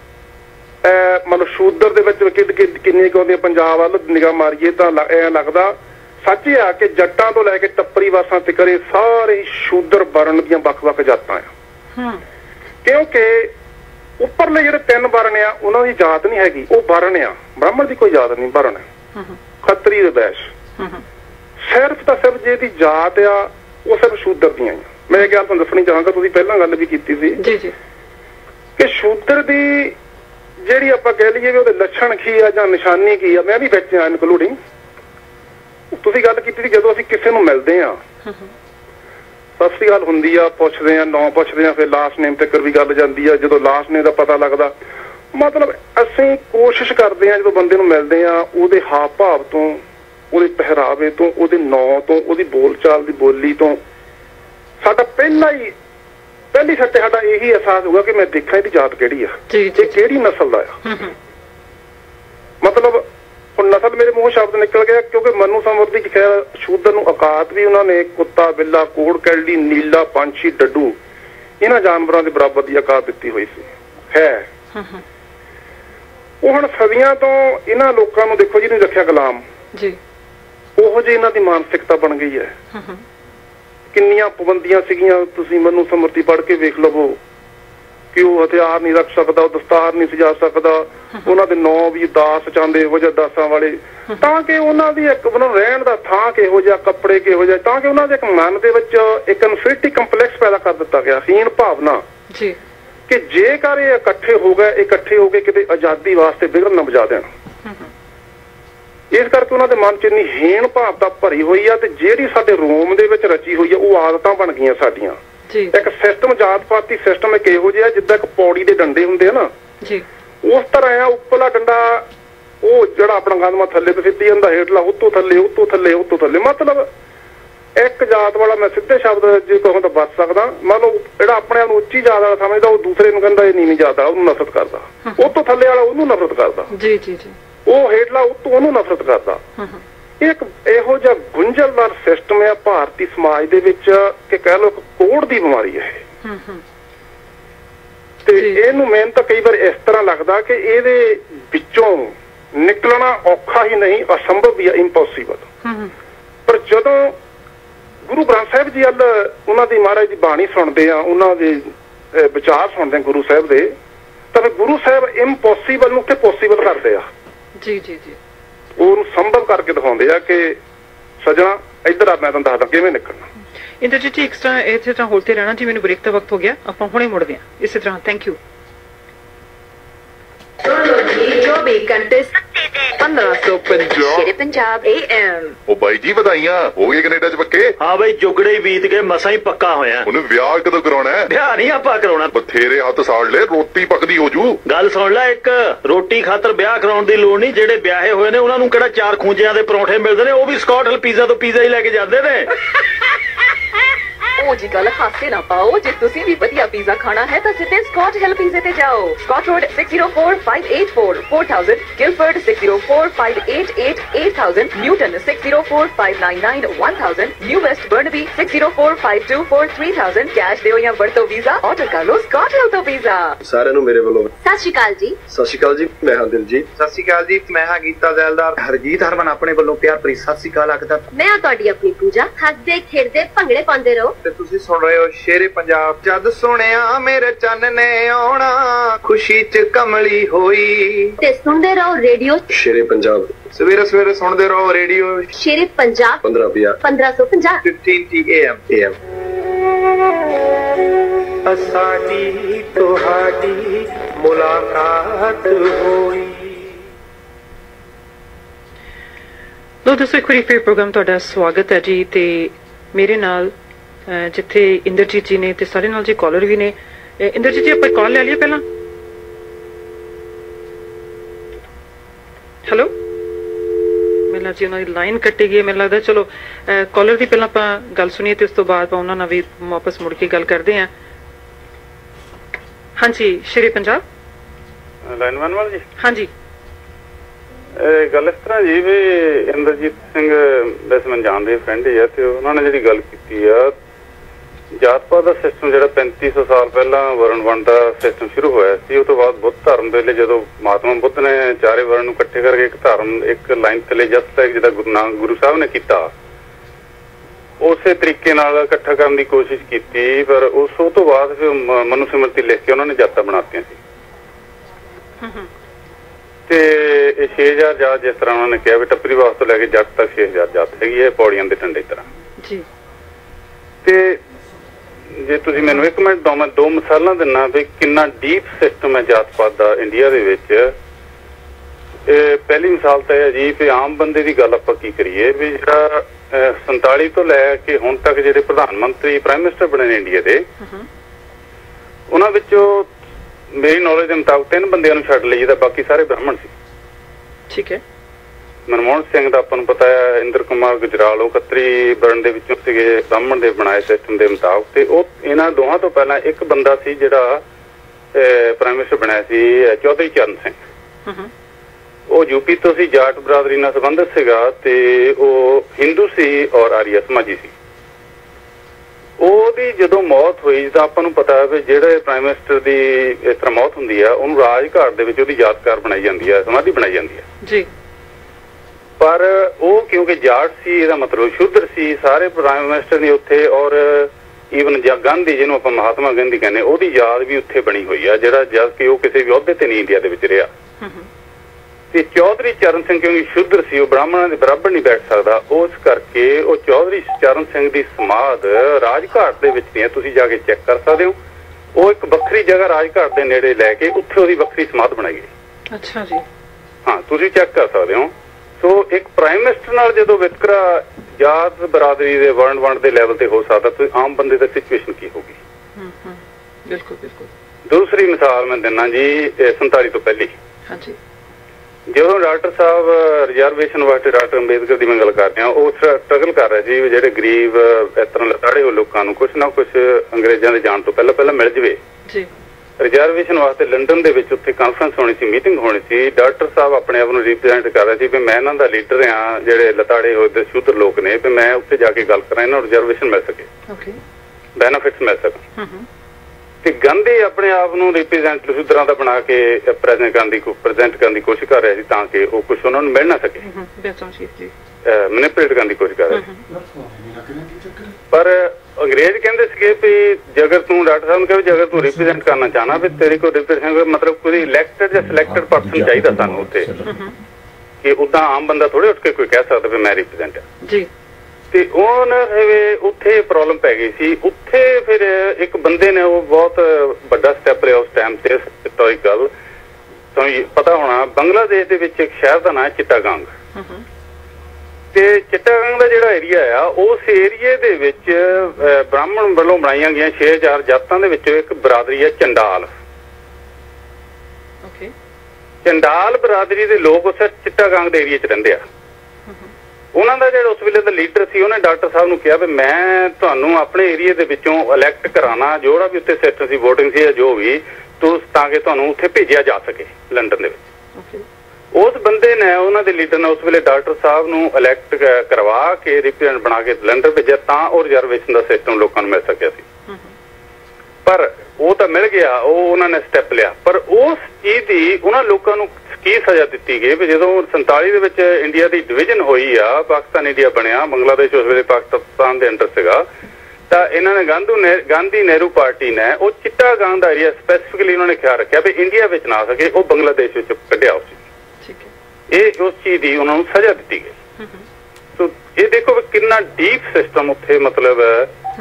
ਮਤਲਬ ਸ਼ੂਦਰ ਦੇ ਵਿੱਚ ਕਿੰਨੀ ਕੁ ਆਉਂਦੀਆਂ ਪੰਜਾਬ ਵੱਲ ਨਿਗਾਹ ਮਾਰੀਏ ਤਾਂ ਐਂ ਲੱਗਦਾ ਸੱਚ ਆ ਕਿ ਜੱਟਾਂ ਤੋਂ ਲੈ ਕੇ ਟੱਪਰੀ ਵਾਸਾਂ ਤੱਕ ਸਾਰੇ ਸ਼ੂਦਰ ਵਰਨ ਦੀਆਂ ਵੱਖ-ਵੱਖ ਜਾਤਾਂ ਆ। ਕਿਉਂਕਿ ਉੱਪਰਲੇ ਜਿਹੜੇ 3 ਵਰਨ ਆ ਉਹਨਾਂ ਦੀ ਜਾਤ ਨਹੀਂ ਹੈਗੀ, ਉਹ ਵਰਨ ਆ, ਬ੍ਰਾਹਮਣ ਦੀ ਕੋਈ ਜਾਤ ਨਹੀਂ, ਵਰਨ ਹੈ। ਖੱਤਰੀ ਦੇ ਵੈਸ਼ ਸਿਰਫ ਤਾਂ ਸਿਰਫ ਜਿਹਦੀ ਜਾਤ ਆ ਉਹ ਸਿਰਫ ਸ਼ੂਦਰ ਦੀਆਂ ਆ। ਮੈਂ ਇਹ ਗੱਲ ਤੁਹਾਨੂੰ ਦੱਸਣੀ ਚਾਹਾਂਗਾ, ਤੁਸੀਂ ਪਹਿਲਾਂ ਗੱਲ ਵੀ ਕੀਤੀ ਸੀ ਜੀ ਜੀ ਕਿ ਸ਼ੂਦਰ ਦੀ ਜਿਹੜੀ ਆਪਾਂ ਕਹਿ ਲਈਏ ਵੀ ਉਹਦੇ ਲੱਛਣ ਕੀ ਆ ਜਾਂ ਨਿਸ਼ਾਨੀ ਕੀ ਆ, ਮੈਂ ਵੀ ਵਿੱਚ ਆ ਇਨਕਲੂਡਿੰਗ। ਤੁਸੀਂ ਗੱਲ ਕੀਤੀ ਸੀ ਜਦੋਂ ਅਸੀਂ ਕਿਸੇ ਨੂੰ ਮਿਲਦੇ ਆ ਸਤਿ ਸ੍ਰੀ ਅਕਾਲ ਹੁੰਦੀ ਆ, ਪੁੱਛਦੇ ਆ, ਨਾਂ ਪੁੱਛਦੇ ਆ, ਫਿਰ ਲਾਸਟ ਨੇਮ ਤੱਕ ਵੀ ਗੱਲ ਜਾਂਦੀ ਆ। ਜਦੋਂ ਲਾਸਟ ਨੇਮ ਦਾ ਪਤਾ ਲੱਗਦਾ ਮਤਲਬ ਅਸੀਂ ਕੋਸ਼ਿਸ਼ ਕਰਦੇ ਆ ਜਦੋਂ ਬੰਦੇ ਨੂੰ ਮਿਲਦੇ ਆ ਉਹਦੇ ਹਾਵ ਭਾਵ ਤੋਂ, ਉਹਦੇ ਪਹਿਰਾਵੇ ਤੋਂ, ਉਹਦੇ ਨਾਂ ਤੋਂ, ਉਹਦੀ ਬੋਲਚਾਲ ਦੀ ਬੋਲੀ ਤੋਂ ਸਾਡਾ ਪਹਿਲੀ ਸੱਟੇ ਸਾਡਾ ਇਹੀ ਅਹਿਸਾਸ ਹੋਊਗਾ ਕਿ ਮੈਂ ਦੇਖਾਂ ਇਹਦੀ ਜਾਤ ਕਿਹੜੀ ਆ, ਇਹ ਕਿਹੜੀ ਨਸਲ ਦਾ ਆ। ਮਤਲਬ ਹੁਣ ਨਸਲ ਮੇਰੇ ਮੂੰਹ ਸ਼ਬਦ ਨਿਕਲ ਗਿਆ ਕਿਉਂਕਿ ਮਨੂ ਸਮਰਦੀ ਚ ਖੈਰ ਸ਼ੂਦਰ ਨੂੰ ਔਕਾਤ ਵੀ ਉਹਨਾਂ ਨੇ ਕੁੱਤਾ, ਬਿੱਲਾ, ਕੋੜ, ਕੈਲੀ, ਨੀਲਾ, ਪੰਛੀ, ਡੱਡੂ ਇਹਨਾਂ ਜਾਨਵਰਾਂ ਦੇ ਬਰਾਬਰ ਦੀ ਔਕਾਤ ਦਿੱਤੀ ਹੋਈ ਸੀ ਹੈ। ਉਹ ਹੁਣ ਸਦੀਆਂ ਤੋਂ ਇਹਨਾਂ ਲੋਕਾਂ ਨੂੰ ਦੇਖੋ ਜਿਹਨੂੰ ਰੱਖਿਆ ਗੁਲਾਮ ਜੀ, ਉਹੋ ਜਿਹੀ ਇਹਨਾਂ ਦੀ ਮਾਨਸਿਕਤਾ ਬਣ ਗਈ ਹੈ। ਕਿੰਨੀਆਂ ਪਾਬੰਦੀਆਂ ਸੀਗੀਆਂ, ਤੁਸੀਂ ਮਨੂ ਸਮਰਤੀ ਪੜ੍ਹ ਕੇ ਵੇਖ ਲਵੋ ਕਿ ਉਹ ਹਥਿਆਰ ਨਹੀਂ ਰੱਖ ਸਕਦਾ, ਉਹ ਦਸਤਾਰ ਨਹੀਂ ਸਜਾ ਸਕਦਾ, ਉਹਨਾਂ ਦੇ ਨਾਂ ਵੀ ਦਾਸ ਚਾਹੁੰਦੇ ਇਹੋ ਜਿਹੇ ਦਾਸਾਂ ਵਾਲੇ, ਤਾਂ ਕਿ ਉਹਨਾਂ ਦੀ ਇੱਕ ਰਹਿਣ ਦਾ ਥਾਂ ਕਿਹੋ ਜਿਹਾ, ਕੱਪੜੇ ਕਿਹੋ ਜਿਹੇ, ਤਾਂ ਕਿ ਉਹਨਾਂ ਦੇ ਇੱਕ ਮਨ ਦੇ ਵਿੱਚ ਇੱਕ ਇਨਫੀਰੀਟੀ ਕੰਪਲੈਕਸ ਪੈਦਾ ਕਰ ਦਿੱਤਾ ਗਿਆ, ਹੀਣ ਭਾਵਨਾ ਜੀ ਕਿ ਜੇਕਰ ਇਹ ਇਕੱਠੇ ਹੋ ਕੇ ਕਿਤੇ ਆਜ਼ਾਦੀ ਵਾਸਤੇ ਬਿਗੜ ਨਾ ਵਜਾ ਦੇਣ। ਇਸ ਕਰਕੇ ਉਹਨਾਂ ਦੇ ਮਨ ਚ ਇੰਨੀ ਹੀਣ ਭਾਵਨਾ ਭਰੀ ਹੋਈ ਆ ਤੇ ਜਿਹੜੀ ਸਾਡੇ ਰੋਮ ਦੇ ਵਿੱਚ ਰਚੀ ਹੋਈ ਆ ਉਹ ਆਦਤਾਂ ਬਣ ਗਈਆਂ ਸਾਡੀਆਂ। ਇੱਕ ਸਿਸਟਮ ਜਾਤ ਪਾਤੀ ਸਿਸਟਮ ਇੱਕ ਇਹੋ ਜਿਹਾ ਜਿੱਦਾਂ ਇੱਕ ਪੌੜੀ ਦੇ ਡੰਡੇ ਹੁੰਦੇ ਆ ਨਾ ਜੀ, ਉਸ ਤਰ੍ਹਾਂ ਆ ਉੱਪਰਲਾ ਡੰਡਾ ਉਹ ਜਿਹੜਾ ਆਪਣਾ ਗੰਦਮਾ ਥੱਲੇ ਤੇ ਸਿੱਧੀ ਜਾਂਦਾ, ਹੇਠਲਾ ਉਤੋਂ ਥੱਲੇ ਮਤਲਬ ਇੱਕ ਜਾਤ ਵਾਲਾ ਮੈਂ ਸਿੱਧੇ ਸ਼ਬਦ ਜੇ ਕਹਾਂ ਤਾਂ ਬਚ ਸਕਦਾ। ਮੰਨ ਲਓ ਜਿਹੜਾ ਆਪਣੇ ਆਪ ਨੂੰ ਉੱਚੀ ਜਾਤ ਵਾਲਾ ਸਮਝਦਾ ਉਹ ਦੂਸਰੇ ਨੂੰ ਕਹਿੰਦਾ ਇਹ ਨੀਵੀਂ ਜਾਤ ਆ, ਉਹਨੂੰ ਨਫ਼ਰਤ ਕਰਦਾ। ਉਤੋਂ ਥੱਲੇ ਵਾਲਾ ਉਹਨੂੰ ਨਫ਼ਰਤ ਕਰਦਾ ਜੀ ਜੀ ਜੀ, ਉਹ ਹੇਠਲਾ ਉਤੋਂ ਉਹਨੂੰ ਨਫ਼ਰਤ ਕਰਦਾ। ਇੱਕ ਇਹੋ ਜਿਹਾ ਗੁੰਝਲਦਾਰ ਸਿਸਟਮ ਹੈ ਭਾਰਤੀ ਸਮਾਜ ਦੇ ਵਿੱਚ ਕਿ ਕਹਿ ਲਓ ਕੋੜ ਦੀ ਬਿਮਾਰੀ ਹੈ ਤੇ ਇਹਨੂੰ ਮੈਨੂੰ ਤਾਂ ਕਈ ਵਾਰ ਇਸ ਤਰ੍ਹਾਂ ਲੱਗਦਾ ਕਿ ਇਹਦੇ ਵਿੱਚੋਂ ਨਿਕਲਣਾ ਔਖਾ ਹੀ ਨਹੀਂ, ਅਸੰਭਵ ਵੀ ਹੈ, ਇੰਪੋਸੀਬਲ। ਪਰ ਜਦੋਂ ਗੁਰੂ ਗ੍ਰੰਥ ਸਾਹਿਬ ਜੀ ਵੱਲ ਉਹਨਾਂ ਦੀ ਮਹਾਰਾਜ ਦੀ ਬਾਣੀ ਸੁਣਦੇ ਆ, ਉਹਨਾਂ ਦੇ ਵਿਚਾਰ ਸੁਣਦੇ ਆ ਗੁਰੂ ਸਾਹਿਬ ਦੇ, ਤਾਂ ਫਿਰ ਗੁਰੂ ਸਾਹਿਬ ਇੰਪੋਸੀਬਲ ਨੂੰ ਪੋਸੀਬਲ ਕਰਦੇ ਆ ਜੀ ਜੀ ਜੀ, ਉਹਨੂੰ ਸੰਭਵ ਕਰਕੇ ਦਿਖਾਉਂਦੇ ਆ ਕਿ ਸਜਣਾ ਇੱਧਰ ਆ, ਮੈਂ ਤੁਹਾਨੂੰ ਦੱਸਦਾ ਕਿਵੇਂ ਨਿਕਲਣਾ। ਇੰਦਰਜੀਤ ਜੀ ਇਸ ਤਰ੍ਹਾਂ ਇੱਥੇ ਤਾਂ ਹੋਲਤੇ ਰਹਿਣਾ ਜੀ, ਮੈਨੂੰ ਬ੍ਰੇਕ ਦਾ ਵਕਤ ਹੋ ਗਿਆ, ਆਪਾਂ ਹੁਣੇ ਮੁੜਦੇ ਹਾਂ ਇਸੇ ਤਰ੍ਹਾਂ। Thank you. 24 ਘੰਟੇ 1550 ਸ਼ੇਰੇ ਪੰਜਾਬ AM। ਉਹ ਬਾਈ ਜੀ ਵਧਾਈਆਂ, ਹੋ ਗਏ ਕੈਨੇਡਾ ਚ ਪੱਕੇ? ਹਾਂ ਬਾਈ, ਜੁਗੜੇ ਹੀ ਬੀਤ ਗਏ, ਮਸਾਂ ਹੀ ਪੱਕਾ ਹੋਇਆ। ਉਹਨੂੰ ਵਿਆਹ ਕਦੋਂ ਕਰਾਉਣਾ ਹੈ? ਵਿਆਹ ਨਹੀਂ ਆਪਾਂ ਕਰਾਉਣਾ, ਬਥੇਰੇ ਹੱਥ ਸਾੜ ਲੈ, ਰੋਟੀ ਪੱਕਦੀ ਹੋ ਜੂ। ਗੱਲ ਸੁਣ ਲੈ, ਇੱਕ ਰੋਟੀ ਖਾਤਰ ਵਿਆਹ ਕਰਾਉਣ ਦੀ ਲੋੜ ਨਹੀਂ। ਜਿਹੜੇ ਵਿਆਹੇ ਹੋਏ ਨੇ ਉਹਨਾਂ ਨੂੰ ਕਿਹੜਾ 4 ਖੂੰਜਿਆਂ ਦੇ ਪਰੌਂਠੇ ਮਿਲਦੇ ਨੇ, ਉਹ ਵੀ ਸਕਾਟਲ ਪੀਜ਼ਾ ਤੋਂ ਪੀਜ਼ਾ ਹੀ ਲੈ ਕੇ ਜਾਂਦੇ ਨੇ। ਉਹ ਜੀ ਗੱਲ ਹਾਸੇ ਨਾ ਪਾਓ, ਜੇ ਤੁਸੀਂ ਵੀ ਵਧੀਆ ਪੀਜ਼ਾ ਖਾਣਾ ਹੈ ਤਾਂ ਸਿੱਧੇ ਸਕਾਟ ਹਿਲ ਪੀਜ਼ੇ ਤੇ ਜਾਓ। Scott Road 604584 4000, Guildford 604588 8000, Newton 604599 1000, New West Burnaby 604524 3000। Cash ਦਿਓ ਜਾਂ ਵਰਤੋ ਵੀਜ਼ਾ, ਆਰਡਰ ਕਰ ਲਓ ਸਕਾਟ ਹਿਲ ਤੋਂ ਪੀਜ਼ਾ। ਸਾਰਿਆਂ ਨੂੰ ਮੇਰੇ ਵੱਲੋਂ ਸਤਿ ਸ਼੍ਰੀ ਅਕਾਲ ਜੀ। ਸਤਿ ਸ਼੍ਰੀ ਅਕਾਲ ਜੀ, ਮੈਂ ਹਾਂ ਦਿਲਜੀਤ। ਸਤਿ ਸ਼੍ਰੀ ਅਕਾਲ ਜੀ, ਮੈਂ ਹਾਂ ਗੀਤਾ ਜ਼ੈਲਦਾਰ। ਹਰਜੀਤ ਹਰਮਨ ਆਪਣੇ ਵੱਲੋਂ ਪਿਆਰ ਭਰੀ ਸਤਿ ਸ਼੍ਰੀ ਅਕਾਲ ਆਖਦਾ। ਮੈਂ ਹਾਂ ਤੁਹਾਡੀ ਆਪਣੀ ਪੂਜਾ। ਹੱਸਦੇ ਖੇਡਦੇ ਭੰਗੜੇ ਪਾਉਂਦੇ ਰਹੋ। ਤੇ ਤੁਸੀਂ ਸੁਣ ਰਹੇ ਹੋ ਸ਼ੇਰੇ ਪੰਜਾਬ। ਜਦ ਸੁਣਿਆ ਮੇਰੇ ਚੰਨ ਨੇ ਆਉਣਾ, ਖੁਸ਼ੀ ਚ ਕਮਲੀ ਹੋਈ। ਤੇ ਸੁਣਦੇ ਰਹੋ ਰੇਡੀਓ ਸ਼ੇਰੇ ਪੰਜਾਬ। ਸਵੇਰੇ ਸਵੇਰੇ ਸੁਣਦੇ ਰਹੋ ਰੇਡੀਓ ਸ਼ੇਰੇ ਪੰਜਾਬ 1550 1550 15 AM। ਸਾਡੀ ਤੁਹਾਡੀ ਮੁਲਾਕਾਤ ਹੋਈ। ਲੋ ਦੋਸਤੋ, ਇੱਕ ਵਾਰੀ ਫਿਰ ਪ੍ਰੋਗਰਾਮ ਤੁਹਾਡਾ ਸਵਾਗਤ ਹੈ ਜੀ। ਤੇ ਮੇਰੇ ਨਾਲ ਜਿੱਥੇ ਇੰਦਰਜੀਤ ਜੀ ਨੇ ਤੇ ਸਾਡੇ ਨਾਲ ਜੀ ਕਾਲਰ ਵੀ ਨੇ। ਇੰਦਰਜੀਤ ਜੀ, ਆਪਾਂ ਕਾਲ ਲੈ ਲਈਏ ਪਹਿਲਾਂ। ਹੈਲੋ, ਮੈਨੂੰ ਲੱਗਦਾ ਜੀ ਉਹਨਾਂ ਦੀ ਲਾਈਨ ਕੱਟੀ ਗਈ। ਮੈਨੂੰ ਲੱਗਦਾ ਚਲੋ ਕਾਲਰ ਦੀ ਪਹਿਲਾਂ ਆਪਾਂ ਗੱਲ ਸੁਣੀਏ ਤੇ ਉਸ ਤੋਂ ਬਾਅਦ ਆਪਾਂ ਉਹਨਾਂ ਨਾਲ ਵੀ ਵਾਪਸ ਮੁੜ ਕੇ ਗੱਲ ਕਰਦੇ ਹਾਂ। ਹਾਂਜੀ, ਸ਼ੇਰੇ ਪੰਜਾਬ ਲਾਈਨਮੈਨ ਵਾਲ ਜੀ। ਹਾਂਜੀ, ਗੱਲ ਇਸ ਤਰ੍ਹਾਂ ਜੀ ਵੀ ਇੰਦਰਜੀਤ ਸਿੰਘ ਵੈਸੇ ਮੈਂ ਜਾਣਦੇ ਫਰੈਂਡ ਹੀ ਆ, ਤੇ ਉਹਨਾਂ ਨੇ ਜਿਹੜੀ ਗੱਲ ਕੀਤੀ ਆ ਜਾਤ ਪਾਤ ਦਾ ਸਿਸਟਮ ਜਿਹੜਾ 3500 ਸਾਲ ਪਹਿਲਾਂ ਵਰਨ ਵੰਡ ਦਾ ਸਿਸਟਮ ਸ਼ੁਰੂ ਹੋਇਆ ਸੀ, ਉਹ ਤੋਂ ਬਾਅਦ ਬੁੱਧ ਧਰਮ ਵੇਲੇ ਜਦੋਂ ਮਹਾਤਮਾ ਬੁੱਧ ਨੇ ਚਾਰੇ ਵਰਨ ਨੂੰ ਇਕੱਠੇ ਕਰਕੇ ਇੱਕ ਧਰਮ ਇੱਕ ਲਾਈਨ ਥੱਲੇ ਜਸਟ ਲਾਈਕ ਜਿਹਦਾ ਗੁਰੂ ਸਾਹਿਬ ਨੇ ਕੀਤਾ, ਉਸੇ ਤਰੀਕੇ ਨਾਲ ਇਕੱਠਾ ਕਰਨ ਦੀ ਕੋਸ਼ਿਸ਼ ਕੀਤੀ। ਪਰ ਉਸ ਤੋਂ ਬਾਅਦ ਫਿਰ ਮਨੂ ਸਿਮਰਤੀ ਲਿਖ ਕੇ ਉਹਨਾਂ ਨੇ ਜਾਤਾਂ ਬਣਾਤੀਆਂ ਸੀ। ਤੇ ਇਹ 6000 ਜਾਤ ਜਿਸ ਤਰ੍ਹਾਂ ਉਹਨਾਂ ਨੇ ਕਿਹਾ ਵੀ ਟੱਪਰੀ ਵਾਸ ਤੋਂ ਲੈ ਕੇ ਜੱਟ ਤੱਕ 6000 ਜਾਤ ਹੈਗੀ ਹੈ, ਪੌੜੀਆਂ ਦੇ ਟੰਡੇ ਤਰ੍ਹਾਂ ਜੀ। ਤੇ ਜੇ ਤੁਸੀਂ ਮੈਨੂੰ ਇੱਕ ਮਿੰਟ ਦੋ, ਮੈਂ ਦੋ ਮਿਸਾਲਾਂ ਦਿੰਨਾ ਵੀ ਕਿੰਨਾ ਡੀਪ ਸਿਸਟਮ ਹੈ ਜਾਤ ਪਾਤ ਦਾ ਇੰਡੀਆ ਦੇ ਵਿੱਚ। ਇਹ ਪਹਿਲੀ ਮਿਸਾਲ ਤਾਂ ਹੈ ਜੀ ਵੀ ਆਮ ਬੰਦੇ ਦੀ ਗੱਲ ਆਪਾਂ ਕੀ ਕਰੀਏ ਵੀ ਜਿਹੜਾ 47 ਤੋਂ ਲੈ ਕੇ ਹੁਣ ਤੱਕ ਜਿਹੜੇ ਪ੍ਰਧਾਨ ਮੰਤਰੀ ਪ੍ਰਾਈਮ ਮਿਨਿਸਟਰ ਬਣੇ ਨੇ ਇੰਡੀਆ ਦੇ, ਉਹਨਾਂ ਵਿੱਚੋਂ ਮੇਰੀ ਨੌਲੇਜ ਦੇ ਮੁਤਾਬਕ 3 ਬੰਦਿਆਂ ਨੂੰ ਛੱਡ ਲਈ, ਜਿਹਦਾ ਬਾਕੀ ਸਾਰੇ ਬ੍ਰਾਹਮਣ ਸੀ। ਠੀਕ ਹੈ। ਮਨਮੋਹਨ ਸਿੰਘ ਦਾ ਆਪਾਂ ਨੂੰ ਪਤਾ ਹੈ, ਇੰਦਰ ਕੁਮਾਰ ਗੁਜਰਾਲ ਉਹ ਖੱਤਰੀ ਵਰਨ ਦੇ ਵਿੱਚੋਂ ਸੀਗੇ, ਬ੍ਰਾਹਮਣ ਦੇ ਬਣਾਏ ਸਿਸਟਮ ਦੇ ਮੁਤਾਬਕ। ਤੇ ਉਹ ਇਹਨਾਂ ਦੋਹਾਂ ਤੋਂ ਪਹਿਲਾਂ ਇੱਕ ਬੰਦਾ ਸੀ ਜਿਹੜਾ ਪ੍ਰਾਈਮ ਮਿਨਿਸਟਰ ਬਣਿਆ ਸੀ, ਚੌਧਰੀ ਚਰਨ ਸਿੰਘ। ਉਹ ਯੂਪੀ ਤੋਂ ਸੀ, ਜਾਟ ਬਰਾਦਰੀ ਨਾਲ ਸੰਬੰਧਿਤ ਸੀਗਾ, ਤੇ ਉਹ ਹਿੰਦੂ ਸੀ ਔਰ ਆਰੀਆ ਸਮਾਜੀ ਸੀ। ਉਹਦੀ ਜਦੋਂ ਮੌਤ ਹੋਈ ਤਾਂ ਆਪਾਂ ਨੂੰ ਪਤਾ ਹੈ ਵੀ ਜਿਹੜੇ ਪ੍ਰਾਈਮ ਮਿਨਿਸਟਰ ਦੀ ਇਸ ਤਰ੍ਹਾਂ ਮੌਤ ਹੁੰਦੀ ਆ, ਉਹਨੂੰ ਰਾਜਘਾਟ ਦੇ ਵਿੱਚ ਉਹਦੀ ਯਾਦਗਾਰ ਬਣਾਈ ਜਾਂਦੀ ਹੈ, ਸਮਾਧੀ ਬਣਾਈ ਜਾਂਦੀ ਹੈ ਜੀ। ਪਰ ਉਹ ਕਿਉਂਕਿ ਜਾਟ ਸੀ, ਇਹਦਾ ਮਤਲਬ ਸ਼ੂਦਰ ਸੀ, ਸਾਰੇ ਪ੍ਰਾਈਮ ਮਿਨਿਸਟਰ ਨੇ ਉੱਥੇ, ਔਰ ਈਵਨ ਗਾਂਧੀ ਜਿਹਨੂੰ ਆਪਾਂ ਮਹਾਤਮਾ ਗਾਂਧੀ ਕਹਿੰਦੇ, ਉਹਦੀ ਯਾਦ ਵੀ ਉੱਥੇ ਬਣੀ ਹੋਈ ਆ, ਜਿਹੜਾ ਜਦ ਕਿ ਉਹ ਕਿਸੇ ਵੀ ਅਹੁਦੇ ਤੇ ਨਹੀਂ ਇੰਡੀਆ ਦੇ ਵਿੱਚ ਰਿਹਾ। ਤੇ ਚੌਧਰੀ ਚਰਨ ਸਿੰਘ ਕਿਉਂਕਿ ਸ਼ੂਦਰ ਸੀ, ਉਹ ਬ੍ਰਾਹਮਣਾਂ ਦੇ ਬਰਾਬਰ ਨਹੀਂ ਬੈਠ ਸਕਦਾ, ਉਸ ਕਰਕੇ ਉਹ ਚੌਧਰੀ ਚਰਨ ਸਿੰਘ ਦੀ ਸਮਾਧ ਰਾਜਘਾਟ ਦੇ ਵਿੱਚ ਨਹੀਂ ਹੈ, ਤੁਸੀਂ ਜਾ ਕੇ ਚੈੱਕ ਕਰ ਸਕਦੇ ਹੋ। ਉਹ ਇੱਕ ਵੱਖਰੀ ਜਗ੍ਹਾ ਰਾਜਘਾਟ ਦੇ ਨੇੜੇ ਲੈ ਕੇ ਉੱਥੇ ਉਹਦੀ ਵੱਖਰੀ ਸਮਾਧ ਬਣਾਈ ਗਈ। ਅੱਛਾ ਜੀ। ਹਾਂ, ਤੁਸੀਂ ਚੈੱਕ ਕਰ ਸਕਦੇ ਹੋ। ਸੋ ਇੱਕ ਪ੍ਰਾਈਮ ਮਿਨਿਸਟਰ ਨਾਲ ਜਦੋਂ ਵਿਤਕਰਾ ਜਾਤ ਬਰਾਦਰੀ ਦੇ ਵਰਨ ਵੰਡ ਦੇ ਲੈਵਲ ਤੇ ਹੋ ਸਕਦਾ, ਤੇ ਆਮ ਬੰਦੇ ਦੀ ਸਿਚੁਏਸ਼ਨ ਕੀ ਹੋਗੀ। ਬਿਲਕੁਲ ਬਿਲਕੁਲ। ਦੂਸਰੀ ਮਿਸਾਲ ਮੈਂ ਦਿੰਨਾ ਜੀ 47 ਤੋਂ ਪਹਿਲੀ। ਹਾਂਜੀ। ਜਦੋਂ ਡਾਕਟਰ ਸਾਹਿਬ ਰਿਜ਼ਰਵੇਸ਼ਨ ਵਾਸਤੇ ਡਾਕਟਰ ਅੰਬੇਦਕਰ ਦੀ ਮੈਂ ਗੱਲ ਕਰ ਰਿਹਾ, ਉਹ ਸਟਰਗਲ ਕਰ ਰਿਹਾ ਸੀ ਜਿਹੜੇ ਗਰੀਬ ਇਸ ਤਰ੍ਹਾਂ ਲਤਾੜੇ ਹੋਏ ਲੋਕਾਂ ਨੂੰ ਕੁਛ ਨਾ ਕੁਛ ਅੰਗਰੇਜ਼ਾਂ ਦੇ ਜਾਣ ਤੋਂ ਪਹਿਲਾਂ ਮਿਲ ਜਵੇ ਜੀ। ਰਿਜ਼ਰਵੇਸ਼ਨ ਵਾਸਤੇ ਲੰਡਨ ਦੇ ਵਿੱਚ ਉੱਥੇ ਕਾਨਫਰੰਸ ਹੋਣੀ ਸੀ, ਮੀਟਿੰਗ ਹੋਣੀ ਸੀ। ਡਾਕਟਰ ਸਾਹਿਬ ਆਪਣੇ ਆਪ ਨੂੰ ਰਿਪਰੈਜ਼ੈਂਟ ਕਰ ਰਹੇ ਸੀ ਵੀ ਮੈਂ ਇਹਨਾਂ ਦਾ ਲੀਡਰ ਆ, ਜਿਹੜੇ ਲਤਾੜੇ ਹੋਏ ਸ਼ੂਦਰ ਲੋਕ ਨੇ, ਵੀ ਮੈਂ ਉੱਥੇ ਜਾ ਕੇ ਗੱਲ ਕਰਾਂ, ਇਹਨਾਂ ਨੂੰ ਰਿਜ਼ਰਵੇਸ਼ਨ ਮਿਲ ਸਕੇ, ਬੈਨੀਫਿਟਸ ਮਿਲ ਸਕਣ। ਤੇ ਗਾਂਧੀ ਆਪਣੇ ਆਪ ਨੂੰ ਰਿਪਰੈਜ਼ੈਂਟ ਸ਼ੂਦਰਾਂ ਦਾ ਬਣਾ ਕੇ ਪ੍ਰੈਜ਼ੈਂਟ ਕਰਨ ਦੀ ਕੋਸ਼ਿਸ਼ ਕਰ ਰਿਹਾ ਸੀ, ਤਾਂ ਕਿ ਉਹ ਕੁਛ ਉਹਨਾਂ ਨੂੰ ਮਿਲ ਨਾ ਸਕੇ, ਮੈਨੀਪੂਲੇਟ ਕਰਨ ਦੀ ਕੋਸ਼ਿਸ਼ ਕਰ ਰਿਹਾ ਸੀ। ਪਰ ਅੰਗਰੇਜ਼ ਕਹਿੰਦੇ ਸੀਗੇ ਵੀ ਜੇਕਰ ਤੂੰ ਡਾਕਟਰ ਸਾਹਿਬ ਨੂੰ ਕਹੇ ਜੇਕਰ ਤੂੰ ਰਿਪਰੈਜ਼ੈਂਟ ਕਰਨਾ ਚਾਹਨਾ ਵੀ ਤੇਰੇ ਕੋਲ ਰਿਪਰੈਜ਼ੈਂਟ ਮਤਲਬ ਕੋਈ ਇਲੈਕਟਡ ਜਾਂ ਸਿਲੈਕਟਡ ਪਰਸਨ ਚਾਹੀਦਾ ਸਾਨੂੰ ਉੱਥੇ, ਕਿ ਉਦਾਂ ਆਮ ਬੰਦਾ ਥੋੜੇ ਉੱਠ ਕੇ ਕੋਈ ਕਹਿ ਸਕਦਾ ਵੀ ਮੈਂ ਰਿਪਰੈਜ਼ੈਂਟ ਜੀ। ਤੇ ਉਹਨਾਂ ਉੱਥੇ ਪ੍ਰੋਬਲਮ ਪੈ ਗਈ ਸੀ। ਉੱਥੇ ਫਿਰ ਇੱਕ ਬੰਦੇ ਨੇ ਉਹ ਬਹੁਤ ਵੱਡਾ ਸਟੈਪ ਲਿਆ ਉਸ ਟਾਈਮ ਤੇ, ਹਿਸਟੋਰੀਕਲ ਤੁਹਾਨੂੰ ਪਤਾ ਹੋਣਾ, ਬੰਗਲਾਦੇਸ਼ ਦੇ ਵਿੱਚ ਇੱਕ ਸ਼ਹਿਰ ਦਾ ਨਾਂ ਹੈ ਚਿੱਟਾਗਾਂਗ। ਤੇ ਚਿੱਟਾਗਾਂਗ ਦਾ ਜਿਹੜਾ ਏਰੀਆ ਆ, ਉਸ ਏਰੀਏ ਦੇ ਵਿੱਚ ਬ੍ਰਾਹਮਣ ਵੱਲੋਂ ਬਣਾਈਆਂ ਗਈਆਂ 6000 ਜਾਤਾਂ ਦੇ ਵਿੱਚੋਂ ਇੱਕ ਬਰਾਦਰੀ ਹੈ ਚੰਡਾਲ। ਚੰਡਾਲ ਬਰਾਦਰੀ ਦੇ ਲੋਕ ਉਸ ਚਿੱਟਾਗਾਂਗ ਦੇ ਏਰੀਏ 'ਚ ਰਹਿੰਦੇ ਆ। ਉਹਨਾਂ ਦਾ ਜਿਹੜਾ ਉਸ ਵੇਲੇ ਦਾ ਲੀਡਰ ਸੀ, ਉਹਨੇ ਡਾਕਟਰ ਸਾਹਿਬ ਨੂੰ ਕਿਹਾ ਵੀ ਮੈਂ ਤੁਹਾਨੂੰ ਆਪਣੇ ਏਰੀਏ ਦੇ ਵਿੱਚੋਂ ਇਲੈਕਟ ਕਰਾਉਣਾ, ਜਿਹੜਾ ਵੀ ਉੱਥੇ ਸਿਸਟਮ ਸੀ, ਵੋਟਿੰਗ ਸੀ ਜਾਂ ਜੋ ਵੀ, ਤਾਂ ਕਿ ਤੁਹਾਨੂੰ ਉੱਥੇ ਭੇਜਿਆ ਜਾ ਸਕੇ ਲੰਡਨ ਦੇ ਵਿੱਚ। ਉਸ ਬੰਦੇ ਨੇ, ਉਹਨਾਂ ਦੇ ਲੀਡਰ ਨੇ ਉਸ ਵੇਲੇ ਡਾਕਟਰ ਸਾਹਿਬ ਨੂੰ ਇਲੈਕਟ ਕਰਵਾ ਕੇ ਰਿਪਰੈਜ਼ੈਂਟ ਬਣਾ ਕੇ ਲੰਡਨ ਭੇਜਿਆ, ਤਾਂ ਉਹ ਰਿਜ਼ਰਵੇਸ਼ਨ ਦਾ ਸਿਸਟਮ ਲੋਕਾਂ ਨੂੰ ਮਿਲ ਸਕਿਆ ਸੀ। ਪਰ ਉਹ ਤਾਂ ਮਿਲ ਗਿਆ, ਉਹ ਉਹਨਾਂ ਨੇ ਸਟੈਪ ਲਿਆ। ਪਰ ਉਸ ਚੀਜ਼ ਦੀ ਉਹਨਾਂ ਲੋਕਾਂ ਨੂੰ ਕੀ ਸਜ਼ਾ ਦਿੱਤੀ ਗਈ ਵੀ ਜਦੋਂ 47 ਦੇ ਵਿੱਚ ਇੰਡੀਆ ਦੀ ਡਿਵੀਜ਼ਨ ਹੋਈ ਆ, ਪਾਕਿਸਤਾਨ ਇੰਡੀਆ ਬਣਿਆ, ਬੰਗਲਾਦੇਸ਼ ਉਸ ਵੇਲੇ ਪਾਕਿਸਤਾਨ ਦੇ ਅੰਡਰ ਸੀਗਾ, ਤਾਂ ਇਹਨਾਂ ਨੇ ਗਾਂਧੀ ਨਹਿਰੂ ਪਾਰਟੀ ਨੇ ਉਹ ਚਿੱਟਾਗਾਂਗ ਦਾ ਏਰੀਆ ਸਪੈਸੀਫਿਕਲੀ ਉਹਨਾਂ ਨੇ ਖਿਆਲ ਰੱਖਿਆ ਵੀ ਇੰਡੀਆ ਵਿੱਚ ਨਾ ਸਕੇ, ਉਹ ਬੰਗਲਾਦੇਸ਼ ਵਿੱਚ ਕੱਢਿਆ ਉਸ ਇਹ ਉਸ ਚੀਜ਼ ਦੀ ਉਹਨਾਂ ਨੂੰ ਸਜ਼ਾ ਦਿੱਤੀ ਗਈ। ਸੋ ਇਹ ਦੇਖੋ ਵੀ ਕਿੰਨਾ ਡੀਪ ਸਿਸਟਮ ਉੱਥੇ ਮਤਲਬ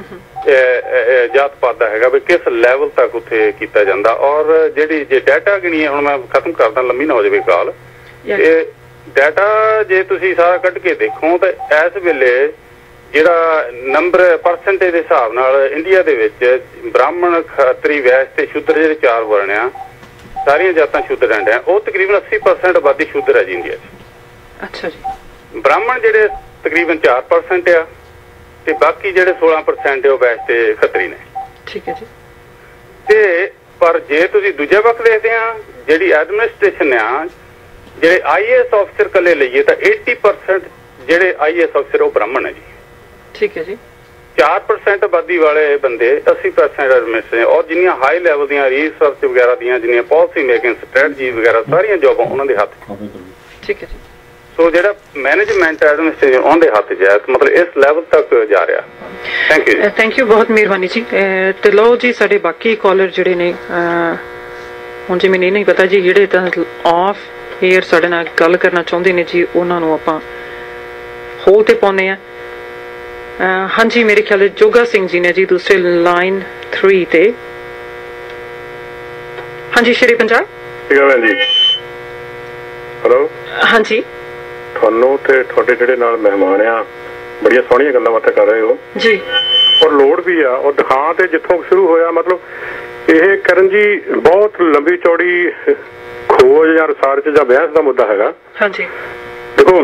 ਜਾਤ ਪਾਤ ਦਾ ਹੈਗਾ ਵੀ ਕਿਸ ਲੈਵਲ ਤੱਕ ਉੱਥੇ ਕੀਤਾ ਜਾਂਦਾ। ਔਰ ਜਿਹੜੀ ਜੇ ਡਾਟਾ ਗਿਣੀਏ, ਹੁਣ ਮੈਂ ਖਤਮ ਕਰਦਾ, ਲੰਮੀ ਨਾ ਹੋ ਜਾਵੇ ਕਾਲ, ਇਹ ਡਾਟਾ ਜੇ ਤੁਸੀਂ ਸਾਰਾ ਕੱਢ ਕੇ ਦੇਖੋ ਤਾਂ ਇਸ ਵੇਲੇ ਜਿਹੜਾ ਨੰਬਰ ਪਰਸੈਂਟੇਜ ਦੇ ਹਿਸਾਬ ਨਾਲ ਇੰਡੀਆ ਦੇ ਵਿੱਚ ਬ੍ਰਾਹਮਣ, ਖੱਤਰੀ, ਵੈਸ਼ ਤੇ ਸ਼ੂਦਰ ਜਿਹੜੇ 4 ਵਰਣ ਆ, ਸਾਰੀਆਂ ਜਾਤਾਂ ਸ਼ੂਦਰ ਰਹਿੰਦੇ ਆ, ਉਹ ਤਕਰੀਬਨ 80% ਆਬਾਦੀ ਸ਼ੂਦਰ ਹੈ ਜੀ ਇੰਡੀਆ 'ਚ। ਅੱਛਾ ਜੀ। ਬ੍ਰਾਹਮਣ ਜਿਹੜੇ ਤਕਰੀਬਨ 4% ਆ ਤੇ ਬਾਕੀ ਜਿਹੜੇ 16% ਉਹ ਵੈਸ਼ ਤੇ ਖੱਤਰੀ ਨੇ। ਠੀਕ ਹੈ ਜੀ। ਤੇ ਪਰ ਜੇ ਤੁਸੀਂ ਦੂਜੇ ਪੱਖ ਦੇਖਦੇ ਆ, ਜਿਹੜੀ ਐਡਮਿਨਿਸਟ੍ਰੇਸ਼ਨ ਆ, ਜਿਹੜੇ IAS ਅਫਸਰ ਕੱਲੇ ਲਈਏ ਤਾਂ 80% ਜਿਹੜੇ IAS ਅਫਸਰ ਉਹ ਬ੍ਰਾਹਮਣ ਹੈ ਜੀ। ਠੀਕ ਹੈ ਜੀ। 4% ਆਬਾਦੀ ਵਾਲੇ ਬੰਦੇ 80% ਐਡਮਿਨਿਸਟ੍ਰੇਸ਼ਨ, ਔਰ ਜਿੰਨੀਆਂ ਹਾਈ ਲੈਵਲ ਦੀਆਂ ਰਿਸਰਚ ਵਗੈਰਾ ਦੀਆਂ, ਜਿੰਨੀਆਂ ਪਾਲਿਸੀ ਮੇਕਿੰਗ, ਸਟ੍ਰੈਟਜੀ ਵਗੈਰਾ, ਸਾਰੀਆਂ ਜੋਬਾਂ ਉਹਨਾਂ ਦੇ ਹੱਥ। ਠੀਕ ਹੈ ਜੀ। ਸੋ ਜਿਹੜਾ ਮੈਨੇਜਮੈਂਟ ਐਡਮਿਨਿਸਟ੍ਰੇਸ਼ਨ ਉਹਦੇ ਹੱਥ 'ਚ ਹੈ, ਮਤਲਬ ਇਸ ਲੈਵਲ ਤੱਕ ਜਾ ਰਿਹਾ। Thank you. ਥੈਂਕ ਯੂ, ਬਹੁਤ ਮਿਹਰਬਾਨੀ ਜੀ। ਤੇ ਲਓ ਜੀ, ਸਾਡੇ ਬਾਕੀ ਕਾਲਰ ਜਿਹੜੇ ਨੇ, ਹੁਣ ਜੀ ਮੈਨੂੰ ਨਹੀਂ ਪਤਾ ਜੀ, ਜਿਹੜੇ ਤਾਂ ਆਫ ਏਅਰ ਸਾਡੇ ਨਾਲ ਗੱਲ ਕਰਨਾ ਚਾਹੁੰਦੇ ਨੇ ਜੀ, ਉਹਨਾਂ ਨੂੰ ਆਪਾਂ ਹੋਲ ਤੇ ਪਾਉਂਦੇ ਆ। ਹਾਂਜੀ, ਮੇਰੇ ਖਿਆਲ ਜੋਗਾ ਸਿੰਘ ਜੀ ਨੇ ਜੀ ਦੂਸਰੇ ਲਾਈਨ 3 ਤੇ। ਹਾਂਜੀ, ਸ਼੍ਰੀ ਪੰਜਾਬ। ਠੀਕ ਹੈ ਭੈਣ ਜੀ। ਹੈਲੋ। ਹਾਂਜੀ, ਤੁਹਾਨੂੰ ਤੇ ਤੁਹਾਡੇ ਜਿਹੜੇ ਨਾਲ ਮਹਿਮਾਨ ਆ, ਬੜੀਆਂ ਸੋਹਣੀਆਂ ਗੱਲਾਂ ਬਾਤਾਂ ਕਰ ਰਹੇ ਹੋ ਜੀ, ਔਰ ਲੋੜ ਵੀ ਆ। ਔਰ ਦਿਖਾਂ ਤੇ ਜਿੱਥੋਂ ਸ਼ੁਰੂ ਹੋਇਆ, ਮਤਲਬ ਇਹ ਕਰਨ ਜੀ ਬਹੁਤ ਲੰਬੀ ਚੌੜੀ ਖੋਜ ਜਾਂ ਰਿਸਰਚ ਜਾਂ ਬਹਿਸ ਦਾ ਮੁੱਦਾ ਹੈਗਾ। ਹਾਂਜੀ, ਦੇਖੋ,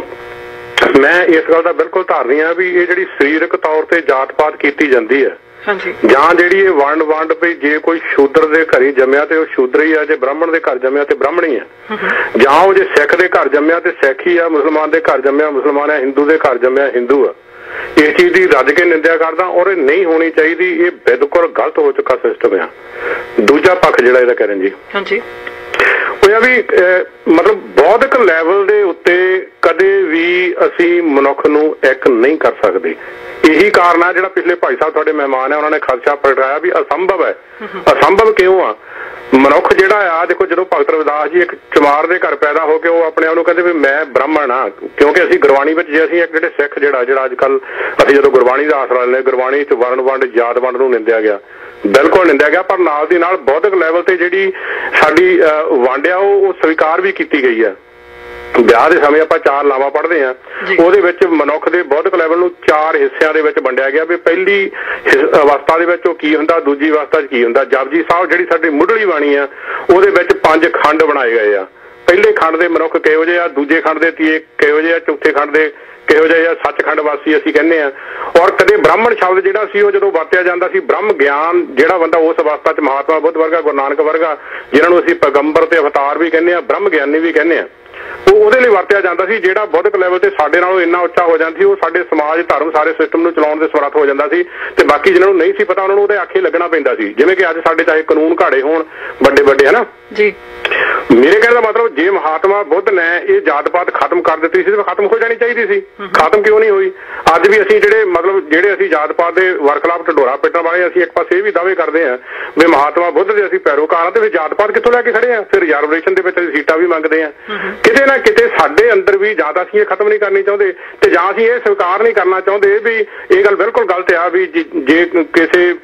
ਮੈਂ ਇਸ ਗੱਲ ਦਾ ਬਿਲਕੁਲ ਧਾਰਨੀ ਆ ਵੀ ਇਹ ਜਿਹੜੀ ਸਰੀਰਕ ਤੌਰ ਤੇ ਜਾਤ ਪਾਤ ਕੀਤੀ ਜਾਂਦੀ ਹੈ, ਹਾਂਜੀ, ਜਾਂ ਜਿਹੜੀ ਇਹ ਵੰਡ ਵੀ ਜੇ ਕੋਈ ਸ਼ੂਦਰ ਦੇ ਘਰ ਹੀ ਜੰਮਿਆ ਤੇ ਉਹ ਸ਼ੂਦਰ ਹੀ ਆ, ਜੇ ਬ੍ਰਾਹਮਣ ਦੇ ਘਰ ਜੰਮਿਆ ਤੇ ਬ੍ਰਾਹਮਣ ਹੀ ਆ, ਜਾਂ ਉਹ ਜੇ ਸਿੱਖ ਦੇ ਘਰ ਜੰਮਿਆ ਤੇ ਸਿੱਖ ਹੀ ਆ, ਮੁਸਲਮਾਨ ਦੇ ਘਰ ਜੰਮਿਆ ਮੁਸਲਮਾਨ ਆ, ਹਿੰਦੂ ਦੇ ਘਰ ਜੰਮਿਆ ਹਿੰਦੂ ਆ। ਇਸ ਚੀਜ਼ ਦੀ ਰੱਜ ਕੇ ਨਿੰਦਿਆ ਕਰਦਾ, ਔਰ ਇਹ ਨਹੀਂ ਹੋਣੀ ਚਾਹੀਦੀ। ਇਹ ਬਿਲਕੁਲ ਗਲਤ ਹੋ ਚੁੱਕਾ ਸਿਸਟਮ ਆ। ਦੂਜਾ ਪੱਖ ਜਿਹੜਾ ਇਹਦਾ ਕਰਨ ਜੀ, ਹਾਂਜੀ, ਉਹ ਆ ਵੀ ਮਤਲਬ ਬੌਧਿਕ ਲੈਵਲ ਦੇ ਉੱਤੇ ਕਦੇ ਵੀ ਅਸੀਂ ਮਨੁੱਖ ਨੂੰ ਇੱਕ ਨਹੀਂ ਕਰ ਸਕਦੇ। ਇਹੀ ਕਾਰਨ ਆ ਜਿਹੜਾ ਪਿਛਲੇ ਭਾਈ ਸਾਹਿਬ ਤੁਹਾਡੇ ਮਹਿਮਾਨ ਆ, ਉਹਨਾਂ ਨੇ ਖਦਸ਼ਾ ਪ੍ਰਗਟਾਇਆ ਵੀ ਅਸੰਭਵ ਹੈ। ਅਸੰਭਵ ਕਿਉਂ ਆ? ਮਨੁੱਖ ਜਿਹੜਾ ਆ, ਦੇਖੋ, ਜਦੋਂ ਭਗਤ ਰਵਿਦਾਸ ਜੀ ਇੱਕ ਚਮਾਰ ਦੇ ਘਰ ਪੈਦਾ ਹੋ ਕੇ ਉਹ ਆਪਣੇ ਆਪ ਨੂੰ ਕਹਿੰਦੇ ਵੀ ਮੈਂ ਬ੍ਰਾਹਮਣ ਆ, ਕਿਉਂਕਿ ਅਸੀਂ ਗੁਰਬਾਣੀ ਵਿੱਚ, ਜੇ ਅਸੀਂ ਇੱਕ ਜਿਹੜੇ ਸਿੱਖ ਜਿਹੜਾ ਅੱਜ ਕੱਲ ਅਸੀਂ ਜਦੋਂ ਗੁਰਬਾਣੀ ਦਾ ਆਸਰਾ ਲੈਂਦੇ, ਗੁਰਬਾਣੀ 'ਚ ਵਰਣ ਵੰਡ, ਜਾਤ ਵੰਡ ਨੂੰ ਨਿੰਦਿਆ ਗਿਆ, ਬਿਲਕੁਲ ਨਿੰਦਿਆ ਗਿਆ, ਪਰ ਨਾਲ ਦੀ ਨਾਲ ਬੌਧਿਕ ਲੈਵਲ ਤੇ ਜਿਹੜੀ ਸਾਡੀ ਵੰਡ ਆ ਉਹ ਸਵੀਕਾਰ ਵੀ ਕੀਤੀ ਗਈ ਆ। ਵਿਆਹ ਦੇ ਸਮੇਂ ਆਪਾਂ 4 ਲਾਵਾਂ ਪੜ੍ਹਦੇ ਆ, ਉਹਦੇ ਵਿੱਚ ਮਨੁੱਖ ਦੇ ਬੌਧਿਕ ਲੈਵਲ ਨੂੰ 4 ਹਿੱਸਿਆਂ ਦੇ ਵਿੱਚ ਵੰਡਿਆ ਗਿਆ ਵੀ ਪਹਿਲੀ ਅਵਸਥਾ ਦੇ ਵਿੱਚ ਉਹ ਕੀ ਹੁੰਦਾ, ਦੂਜੀ ਅਵਸਥਾ 'ਚ ਕੀ ਹੁੰਦਾ। ਜਪਜੀ ਸਾਹਿਬ ਜਿਹੜੀ ਸਾਡੀ ਮੁੱਢਲੀ ਬਾਣੀ ਆ, ਉਹਦੇ ਵਿੱਚ 5 ਖੰਡ ਬਣਾਏ ਗਏ ਆ। ਪਹਿਲੇ ਖੰਡ ਦੇ ਮਨੁੱਖ ਕਿਹੋ ਜਿਹੇ ਆ, ਦੂਜੇ ਖੰਡ ਦੇ ਤੀਏ ਕਿਹੋ ਜਿਹੇ ਆ, ਚੌਥੇ ਖੰਡ ਦੇ ਕਿਹੋ ਜਿਹੇ ਆ, ਸੱਚਖੰਡ ਵਾਸੀ ਅਸੀਂ ਕਹਿੰਦੇ ਆ। ਔਰ ਕਦੇ ਬ੍ਰਾਹਮਣ ਸ਼ਬਦ ਜਿਹੜਾ ਸੀ ਉਹ ਜਦੋਂ ਵਰਤਿਆ ਜਾਂਦਾ ਸੀ, ਬ੍ਰਹਮ ਗਿਆਨ ਜਿਹੜਾ ਬੰਦਾ ਉਸ ਅਵਸਥਾ 'ਚ ਮਹਾਤਮਾ ਬੁੱਧ ਵਰਗਾ, ਗੁਰੂ ਨਾਨਕ ਵਰਗਾ, ਜਿਹਨਾਂ ਨੂੰ ਅਸੀਂ ਪੈਗੰਬਰ ਤੇ ਅਵਤਾਰ ਵੀ ਕਹਿੰਦੇ ਆ, ਬ੍ਰਹਮ ਗਿਆਨੀ ਵੀ ਕਹਿੰਦੇ ਆ, ਉਹ ਉਹਦੇ ਲਈ ਵਰਤਿਆ ਜਾਂਦਾ ਸੀ। ਜਿਹੜਾ ਬੌਧਿਕ ਲੈਵਲ ਤੇ ਸਾਡੇ ਨਾਲੋਂ ਇੰਨਾ ਉੱਚਾ ਹੋ ਜਾਂਦਾ ਸੀ, ਉਹ ਸਾਡੇ ਸਮਾਜ, ਧਰਮ, ਸਾਰੇ ਸਿਸਟਮ ਨੂੰ ਚਲਾਉਣ ਦੇ ਸਮਰੱਥ ਹੋ ਜਾਂਦਾ ਸੀ। ਤੇ ਬਾਕੀ ਜਿਹਨਾਂ ਨੂੰ ਨਹੀਂ ਸੀ ਪਤਾ, ਉਹਨਾਂ ਨੂੰ ਉਹਦੇ ਆਖੇ ਲੱਗਣਾ ਪੈਂਦਾ ਸੀ। ਜਿਵੇਂ ਕਿ ਅੱਜ ਸਾਡੇ ਚਾਹੇ ਕਾਨੂੰਨ ਘਾੜੇ ਹੋਣ ਵੱਡੇ ਵੱਡੇ, ਹਨਾ ਜੀ। ਮੇਰੇ ਕਹਿਣ ਦਾ ਮਤਲਬ, ਜੇ ਮਹਾਤਮਾ ਬੁੱਧ ਨੇ ਇਹ ਜਾਤ ਪਾਤ ਖਤਮ ਕਰ ਦਿੱਤੀ ਸੀ ਤਾਂ ਖਤਮ ਹੋ ਜਾਣੀ ਚਾਹੀਦੀ ਸੀ। ਖਤਮ ਕਿਉਂ ਨਹੀਂ ਹੋਈ? ਅੱਜ ਵੀ ਅਸੀਂ ਜਿਹੜੇ ਅਸੀਂ ਜਾਤ ਪਾਤ ਦੇ ਵਰਖਲਾਫ ਢਡੋਰਾ ਪਿੱਟਣ ਵਾਲੇ, ਅਸੀਂ ਇੱਕ ਪਾਸੇ ਇਹ ਵੀ ਦਾਅਵੇ ਕਰਦੇ ਆ ਵੀ ਮਹਾਤਮਾ ਬੁੱਧ ਦੇ ਅਸੀਂ ਪੈਰੋਕਾਰ ਆ, ਤੇ ਫਿਰ ਜਾਤ ਪਾਤ ਕਿੱਥੋਂ ਲੈ ਕੇ ਖੜੇ ਆ? ਫਿਰ ਰਿਜ਼ਰਵੇਸ਼ਨ ਦੇ ਵਿੱਚ ਅਸੀਂ ਸੀਟਾਂ ਵੀ ਮੰਗਦੇ ਆ। ਕਿਤੇ ਨਾ ਕਿਤੇ ਸਾਡੇ ਅੰਦਰ ਵੀ ਜਾਂ ਤਾਂ ਅਸੀਂ ਇਹ ਖਤਮ ਨਹੀਂ ਕਰਨੀ ਚਾਹੁੰਦੇ, ਤੇ ਜਾਂ ਅਸੀਂ ਇਹ ਸਵੀਕਾਰ ਨਹੀਂ ਕਰਨਾ ਚਾਹੁੰਦੇ ਵੀ ਇਹ ਗੱਲ ਬਿਲਕੁਲ ਗਲਤ ਆ ਵੀ ਜੇ ਕਿਸੇ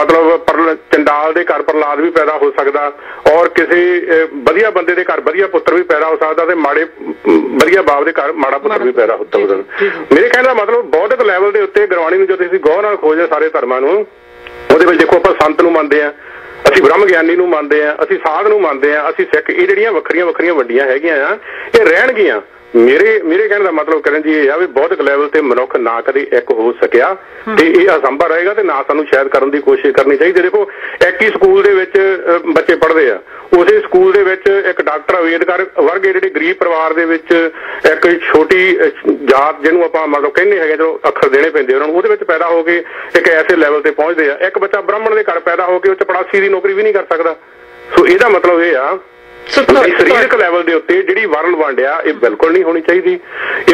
ਮਤਲਬ ਚੰਡਾਲ ਦੇ ਘਰ ਪ੍ਰਹਲਾਦ ਵੀ ਪੈਦਾ ਹੋ ਸਕਦਾ, ਔਰ ਕਿਸੇ ਵਧੀਆ ਬੰਦੇ ਦੇ ਘਰ ਵਧੀਆ ਪੁੱਤਰ ਵੀ ਪੈਦਾ ਹੋ ਸਕਦਾ, ਤੇ ਮਾੜੇ ਵਧੀਆ ਬਾਪ ਦੇ ਘਰ ਮਾੜਾ ਪੁੱਤਰ ਵੀ ਪੈਦਾ ਹੋ ਸਕਦਾ। ਮੇਰੇ ਕਹਿਣ ਦਾ ਮਤਲਬ, ਬੌਧਿਕ ਲੈਵਲ ਦੇ ਉੱਤੇ ਗੁਰਬਾਣੀ ਨੂੰ ਜਦੋਂ ਅਸੀਂ ਗੌਰ ਨਾਲ ਖੋਜਦੇ ਸਾਰੇ ਧਰਮਾਂ ਨੂੰ, ਉਹਦੇ ਵਿੱਚ ਦੇਖੋ ਆਪਾਂ ਸੰਤ ਨੂੰ ਮੰਨਦੇ ਆ, ਅਸੀਂ ਬ੍ਰਹਮ ਗਿਆਨੀ ਨੂੰ ਮੰਨਦੇ ਆ, ਅਸੀਂ ਸਾਧ ਨੂੰ ਮੰਨਦੇ ਆ, ਅਸੀਂ ਸਿੱਖ। ਇਹ ਜਿਹੜੀਆਂ ਵੱਖਰੀਆਂ ਵੱਖਰੀਆਂ ਵੰਡੀਆਂ ਹੈਗੀਆਂ ਆ, ਇਹ ਰਹਿਣਗੀਆਂ। ਮੇਰੇ ਕਹਿਣ ਦਾ ਮਤਲਬ ਕਰਨ ਜੀ ਇਹ ਆ ਵੀ ਬੌਧਿਕ ਲੈਵਲ ਤੇ ਮਨੁੱਖ ਨਾ ਕਦੇ ਇੱਕ ਹੋ ਸਕਿਆ, ਤੇ ਇਹ ਅਸੰਭਵ ਰਹੇਗਾ, ਤੇ ਨਾ ਸਾਨੂੰ ਸ਼ਾਇਦ ਕਰਨ ਦੀ ਕੋਸ਼ਿਸ਼ ਕਰਨੀ ਚਾਹੀਦੀ। ਦੇਖੋ, ਇੱਕ ਹੀ ਸਕੂਲ ਦੇ ਵਿੱਚ ਬੱਚੇ ਪੜ੍ਹਦੇ ਆ, ਉਸੇ ਸਕੂਲ ਦੇ ਵਿੱਚ ਇੱਕ ਡਾਕਟਰ ਅੰਬੇਦਕਰ ਵਰਗੇ ਜਿਹੜੇ ਗਰੀਬ ਪਰਿਵਾਰ ਦੇ ਵਿੱਚ ਇੱਕ ਛੋਟੀ ਜਾਤ ਜਿਹਨੂੰ ਆਪਾਂ ਮਤਲਬ ਕਹਿੰਦੇ ਹੈਗੇ, ਚਲੋ ਅੱਖਰ ਦੇਣੇ ਪੈਂਦੇ ਉਹਨਾਂ ਨੂੰ, ਉਹਦੇ ਵਿੱਚ ਪੈਦਾ ਹੋ ਕੇ ਇੱਕ ਐਸੇ ਲੈਵਲ ਤੇ ਪਹੁੰਚਦੇ ਆ। ਇੱਕ ਬੱਚਾ ਬ੍ਰਾਹਮਣ ਦੇ ਘਰ ਪੈਦਾ ਹੋ ਕੇ ਉਹ ਚਪੜਾਸੀ ਦੀ ਨੌਕਰੀ ਵੀ ਨਹੀਂ ਕਰ ਸਕਦਾ। ਸੋ ਇਹਦਾ ਮਤਲਬ ਇਹ ਆ ਸਰੀਰਕ ਲੈਵਲ ਦੇ ਉੱਤੇ ਜਿਹੜੀ ਵਰਣ ਵੰਡ ਆ, ਇਹ ਬਿਲਕੁਲ ਨਹੀਂ ਹੋਣੀ ਚਾਹੀਦੀ। ਇਹਨੂੰ ਬਿਲਕੁਲ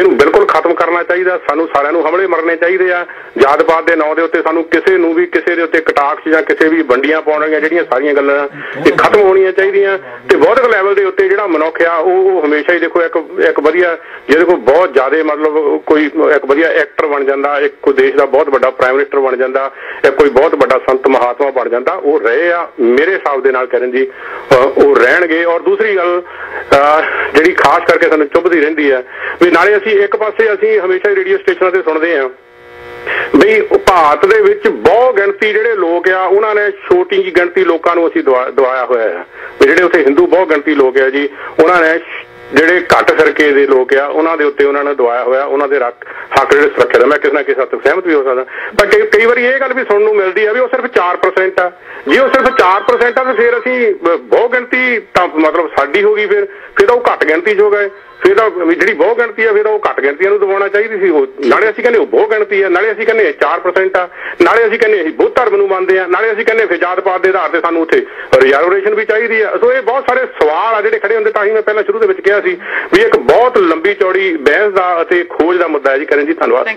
ਖਤਮ ਕਰਨਾ ਚਾਹੀਦਾ। ਸਾਨੂੰ ਸਾਰਿਆਂ ਨੂੰ ਹਮਲੇ ਮਰਨੇ ਚਾਹੀਦੇ ਆ। ਜਾਤ ਪਾਤ ਦੇ ਨਾਂ ਦੇ ਉੱਤੇ ਸਾਨੂੰ ਕਿਸੇ ਨੂੰ ਵੀ ਕਿਸੇ ਦੇ ਉੱਤੇ ਕਟਾਕਸ਼ ਜਾਂ ਕਿਸੇ ਵੀ ਵੰਡੀਆਂ ਪਾਉਣੀਆਂ, ਜਿਹੜੀਆਂ ਸਾਰੀਆਂ ਗੱਲਾਂ ਇਹ ਖਤਮ ਹੋਣੀਆਂ ਚਾਹੀਦੀਆਂ। ਤੇ ਬੌਧਿਕ ਲੈਵਲ ਦੇ ਉੱਤੇ ਜਿਹੜਾ ਮਨੁੱਖ ਆ ਉਹ ਹਮੇਸ਼ਾ ਹੀ ਦੇਖੋ ਇੱਕ ਵਧੀਆ, ਜਿਹਦੇ ਕੋਲ ਬਹੁਤ ਜ਼ਿਆਦਾ ਮਤਲਬ ਕੋਈ ਇੱਕ ਵਧੀਆ ਐਕਟਰ ਬਣ ਜਾਂਦਾ, ਇੱਕ ਕੋਈ ਦੇਸ਼ ਦਾ ਬਹੁਤ ਵੱਡਾ ਪ੍ਰਾਈਮ ਮਿਨਿਸਟਰ ਬਣ ਜਾਂਦਾ, ਇੱਕ ਕੋਈ ਬਹੁਤ ਵੱਡਾ ਸੰਤ ਮਹਾਤਮਾ ਬਣ ਜਾਂਦਾ। ਉਹ ਰਹੇ ਆ ਮੇਰੇ ਹਿਸਾਬ ਦੇ ਨਾਲ ਕਰਨ ਜੀ, ਉਹ ਰਹਿਣਗੇ। ਔਰ ਦੂਸਰੀ ਗੱਲ ਜਿਹੜੀ ਖਾਸ ਕਰਕੇ ਸਾਨੂੰ ਚੁੱਭਦੀ ਰਹਿੰਦੀ ਹੈ ਵੀ ਨਾਲੇ ਅਸੀਂ ਇੱਕ ਪਾਸੇ ਅਸੀਂ ਹਮੇਸ਼ਾ ਹੀ ਰੇਡੀਓ ਸਟੇਸ਼ਨਾਂ ਤੇ ਸੁਣਦੇ ਹਾਂ ਬਈ ਭਾਰਤ ਦੇ ਵਿੱਚ ਬਹੁ ਗਿਣਤੀ ਜਿਹੜੇ ਲੋਕ ਆ ਉਹਨਾਂ ਨੇ ਛੋਟੀ ਜਿਹੀ ਗਿਣਤੀ ਲੋਕਾਂ ਨੂੰ ਅਸੀਂ ਦਵਾਇਆ ਹੋਇਆ ਹੈ ਵੀ ਜਿਹੜੇ ਉੱਥੇ ਹਿੰਦੂ ਬਹੁ ਗਿਣਤੀ ਲੋਕ ਆ ਜੀ, ਉਹਨਾਂ ਨੇ ਜਿਹੜੇ ਘੱਟ ਫਿਰਕੇ ਦੇ ਲੋਕ ਆ ਉਹਨਾਂ ਦੇ ਉੱਤੇ ਉਹਨਾਂ ਨੇ ਦਵਾਇਆ ਹੋਇਆ, ਉਹਨਾਂ ਦੇ ਹੱਕ ਜਿਹੜੇ ਸੁਰੱਖਿਆ ਦਾ। ਮੈਂ ਕਿਸੇ ਨਾ ਕਿਸੇ ਹੱਦ ਤੱਕ ਸਹਿਮਤ ਵੀ ਹੋ ਸਕਦਾ, ਪਰ ਕਈ ਵਾਰੀ ਇਹ ਗੱਲ ਵੀ ਸੁਣਨ ਨੂੰ ਮਿਲਦੀ ਆ ਵੀ ਉਹ ਸਿਰਫ 4% ਆ। ਜੇ ਉਹ ਸਿਰਫ 4% ਆ ਤਾਂ ਫਿਰ ਅਸੀਂ ਬਹੁ ਗਿਣਤੀ ਤਾਂ ਮਤਲਬ ਸਾਡੀ ਹੋ ਗਈ, ਫਿਰ ਤਾਂ ਉਹ ਘੱਟ ਗਿਣਤੀ ਚ ਹੋ ਗਏ। ਫਿਰ ਤਾਂ ਜਿਹੜੀ ਬਹੁ ਗਿਣਤੀ ਆ ਫਿਰ ਤਾਂ ਉਹ ਘੱਟ ਗਿਣਤੀਆਂ ਨੂੰ ਦਬਾਉਣਾ ਚਾਹੀਦੀ ਸੀ। ਉਹ ਨਾਲੇ ਅਸੀਂ ਕਹਿੰਦੇ ਉਹ ਬਹੁ ਗਿਣਤੀ ਆ, ਨਾਲੇ ਅਸੀਂ ਕਹਿੰਦੇ 4% ਆ, ਨਾਲੇ ਅਸੀਂ ਕਹਿੰਦੇ ਅਸੀਂ ਬੁੱਧ ਧਰਮ ਨੂੰ ਮੰਨਦੇ ਆ, ਨਾਲੇ ਅਸੀਂ ਕਹਿੰਦੇ ਫਿਰ ਜਾਤ ਪਾਤ ਦੇ ਆਧਾਰ ਤੇ ਸਾਨੂੰ ਉੱਥੇ ਰਿਜ਼ਰਵੇਸ਼ਨ ਵੀ ਚਾਹੀਦੀ ਆ। ਸੋ ਇਹ ਬਹੁਤ ਸਾਰੇ ਸਵਾਲ ਆ ਜਿਹੜੇ ਖੜੇ ਹੁੰਦੇ। ਤਾਂ ਹੀ ਮੈਂ ਪਹਿਲਾਂ ਸ਼ੁਰੂ ਦੇ ਵਿੱਚ ਕਿਹਾ ਸੀ ਵੀ ਇੱਕ ਬਹੁਤ ਲੰਬੀ ਚੌੜੀ ਬਹਿਸ ਦਾ ਅਤੇ ਖੋਜ ਦਾ ਮੁੱਦਾ ਹੈ ਜੀ। ਕਰਨ ਜੀ ਧੰਨਵਾਦ।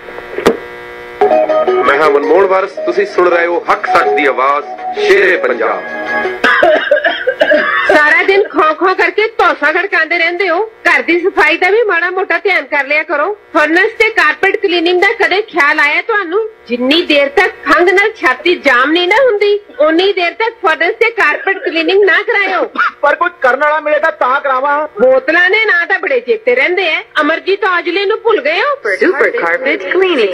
ਮੈਂ ਹਾਂ ਮਨਮੋਹਨ ਵਾਰਸ, ਤੁਸੀਂ ਸੁਣ ਰਹੇ ਹੋ ਹੱਕ ਸੱਚ ਦੀ ਆਵਾਜ਼ ਸ਼ੇਰੇ ਪੰਜਾਬ। ਸਾਰਾ ਦਿਨ ਖੋ ਖੋ ਕਰਕੇ ਧੌਂਸਾ ਖੜਕਾਉਂਦੇ ਰਹਿੰਦੇ ਹੋ। ਘਰ ਦੀ ਸਫਾਈ ਦਾ ਵੀ ਮਾੜਾ ਮੋਟਾ ਧਿਆਨ ਕਰ ਲਿਆ ਕਰੋ। ਫਰਨਸ ਤੇ ਕਾਰਪੈਟ ਕਲੀਨਿੰਗ ਦਾ ਕਦੇ ਖਿਆਲ ਆਇਆ ਤੁਹਾਨੂੰ? ਜਿੰਨੀ ਦੇਰ ਤੱਕ ਖੰਘ ਨਾਲ ਛਾਤੀ ਜਾਮ ਨਹੀਂ ਨਾ ਹੁੰਦੀ ਉਨੀ ਦੇਰ ਤੱਕ ਫਰਨਸ ਤੇ ਕਾਰਪੈਟ ਕਲੀਨਿੰਗ ਨਾ ਕਰਾਇਓ। ਪਰ ਕੁਝ ਕਰਨ ਵਾਲਾ ਮਿਲੇ ਤਾਂ ਕਰਾਵਾਂ। ਬੋਤਲਾਂ ਨੇ ਨਾ ਤਾਂ ਬੜੇ ਚੇਤੇ ਰਹਿੰਦੇ ਐ। ਅਮਰਜੀਤ ਔਜਲੇ ਨੂੰ ਭੁੱਲ ਗਏ ਹੋ? Super Carpet Cleaning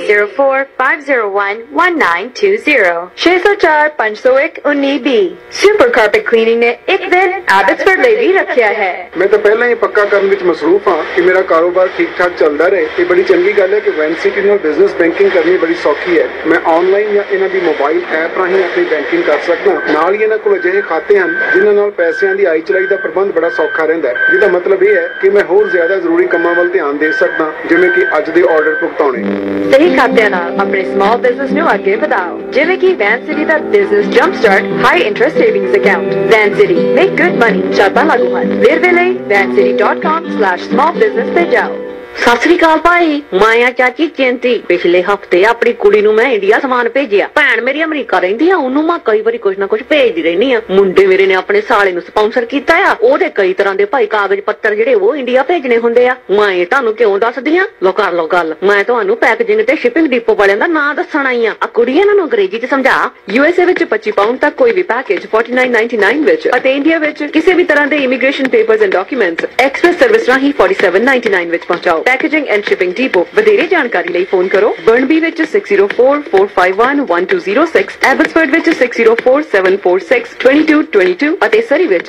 04-501-1920 604 501 19B। Super Carpet Cleaning ਨੇ ਇੱਕ ਦਿਨ ਐਬਟਸਫੋਰਡ ਲਈ ਵੀ ਰੱਖਿਆ ਹੈ। ਮੈਂ ਤਾਂ ਪਹਿਲਾਂ ਹੀ ਪੱਕਾ ਕਰਨ ਵਿੱਚ ਮਸਰੂਫ ਹਾਂ ਕਿ ਮੇਰਾ ਕਾਰੋਬਾਰ ਠੀਕ ਠਾਕ ਚੱਲਦਾ ਰਹੇ। ਇਹ ਬੜੀ ਚੰਗੀ ਗੱਲ ਹੈ ਕਿ ਵੈਨਸਿਟੀ ਨਾਲ ਬਿਜ਼ਨਸ ਬੈਂਕਿੰਗ ਕਰਨੀ ਬੜੀ ਸੌਖੀ ਹੈ। ਮੈਂ ਆਨਲਾਈਨ ਜਾਂ ਇਹਨਾਂ ਦੀ ਮੋਬਾਈਲ ਐਪ ਰਾਹੀਂ ਆਪਣੀ ਬੈਂਕਿੰਗ ਕਰ ਸਕਦਾ। ਨਾਲ ਹੀ ਇਹਨਾਂ ਕੋਲ ਅਜਿਹੇ ਖਾਤੇ ਹਨ ਜਿਨ੍ਹਾਂ ਨਾਲ ਪੈਸਿਆਂ ਦੀ ਆਈ ਚਲਾਈ ਦਾ ਪ੍ਰਬੰਧ ਬੜਾ ਸੌਖਾ ਰਹਿੰਦਾ ਹੈ, ਜਿਹਦਾ ਮਤਲਬ ਇਹ ਹੈ ਕਿ ਮੈਂ ਹੋਰ ਜ਼ਿਆਦਾ ਜ਼ਰੂਰੀ ਕੰਮਾਂ ਵੱਲ ਧਿਆਨ ਦੇ ਸਕਦਾ, ਜਿਵੇਂ ਕਿ ਅੱਜ ਦੇ ਆਰਡਰ ਭੁਗਤਾਉਣੇ। ਸਹੀ ਖਾਤਿਆਂ ਨਾਲ ਆਪਣੇ ਸਮਾਲ ਬਿਜ਼ਨਸ ਨੂੰ ਅੱਗੇ ਵਧਾਓ, ਜਿਵੇਂ ਕਿ ਵੈਨਸਿਟੀ ਦਾ business jump start high interest savings account. Vancity make good money. ਸ਼ਰਤਾਂ ਲਾਗੂ ਹਨ। ਵੇਰਵੇ ਲਈ vancity.com/smallbusiness ਤੇ ਜਾਓ। ਸਤਿ ਸ੍ਰੀ ਅਕਾਲ ਭਾਈ, ਮਾਇਆ ਚਾਚੀ ਚਿੰਤੀ। ਪਿਛਲੇ ਹਫਤੇ ਆਪਣੀ ਕੁੜੀ ਨੂੰ ਮੈਂ ਇੰਡੀਆ ਸਮਾਨ ਭੇਜਿਆ। ਭੈਣ ਮੇਰੀ ਅਮਰੀਕਾ ਰਹਿੰਦੀ ਆ, ਉਹਨੂੰ ਮੈਂ ਕਈ ਵਾਰੀ ਕੁਝ ਨਾ ਕੁਝ ਭੇਜਦੀ ਰਹਿੰਦੀ ਆ। ਮੁੰਡੇ ਮੇਰੇ ਨੇ ਆਪਣੇ ਸਾਲੇ ਨੂੰ ਸਪਾਂਸਰ ਕੀਤਾ ਆ। ਉਹਦੇ ਕਈ ਤਰ੍ਹਾਂ ਦੇ ਭਾਈ ਕਾਗਜ਼ ਪੱਤਰ ਜਿਹੜੇ ਉਹ ਇੰਡੀਆ ਭੇਜਣੇ ਹੁੰਦੇ ਆ। ਮੈਂ ਤੁਹਾਨੂੰ ਕਿਉਂ ਦੱਸਦੀ ਆ, ਲੋ ਕਰ ਲੋ ਗੱਲ। ਮੈਂ ਤੁਹਾਨੂੰ ਪੈਕੇਜਿੰਗ ਤੇ ਸ਼ਿਪਿੰਗ ਡਿਪੋ ਵਾਲਿਆਂ ਦਾ ਨਾਂ ਦੱਸਣ ਆਈ ਆ। ਕੁੜੀ ਇਹਨਾਂ ਨੂੰ ਅੰਗਰੇਜ਼ੀ ਚ ਸਮਝਾ। USA ਵਿੱਚ 25 ਪਾਉਂਡ ਤੱਕ ਕੋਈ ਵੀ ਪੈਕੇਜ 49.99 ਵਿੱਚ, ਅਤੇ ਇੰਡੀਆ ਵਿੱਚ ਕਿਸੇ ਵੀ ਤਰ੍ਹਾਂ ਦੇ immigration papers and documents express service ਰਾਹੀਂ 47.99 ਵਿੱਚ ਪਹੁੰਚਾਓ। Packaging and shipping depot. ਵਧੇਰੇ ਜਾਣਕਾਰੀ ਲਈ ਫੋਨ ਕਰੋ। ਬਰਨਬੀ ਵਿੱਚ 6044511206, ਐਬਟਸਫੋਰਡ ਵਿੱਚ 6047462222 ਅਤੇ ਸਰੀ ਵਿੱਚ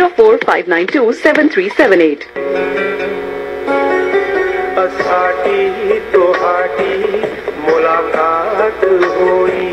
6045927378। ਸਾਡੀ ਤੁਹਾਡੀ ਮੁਲਾਕਾਤ ਹੋਈ।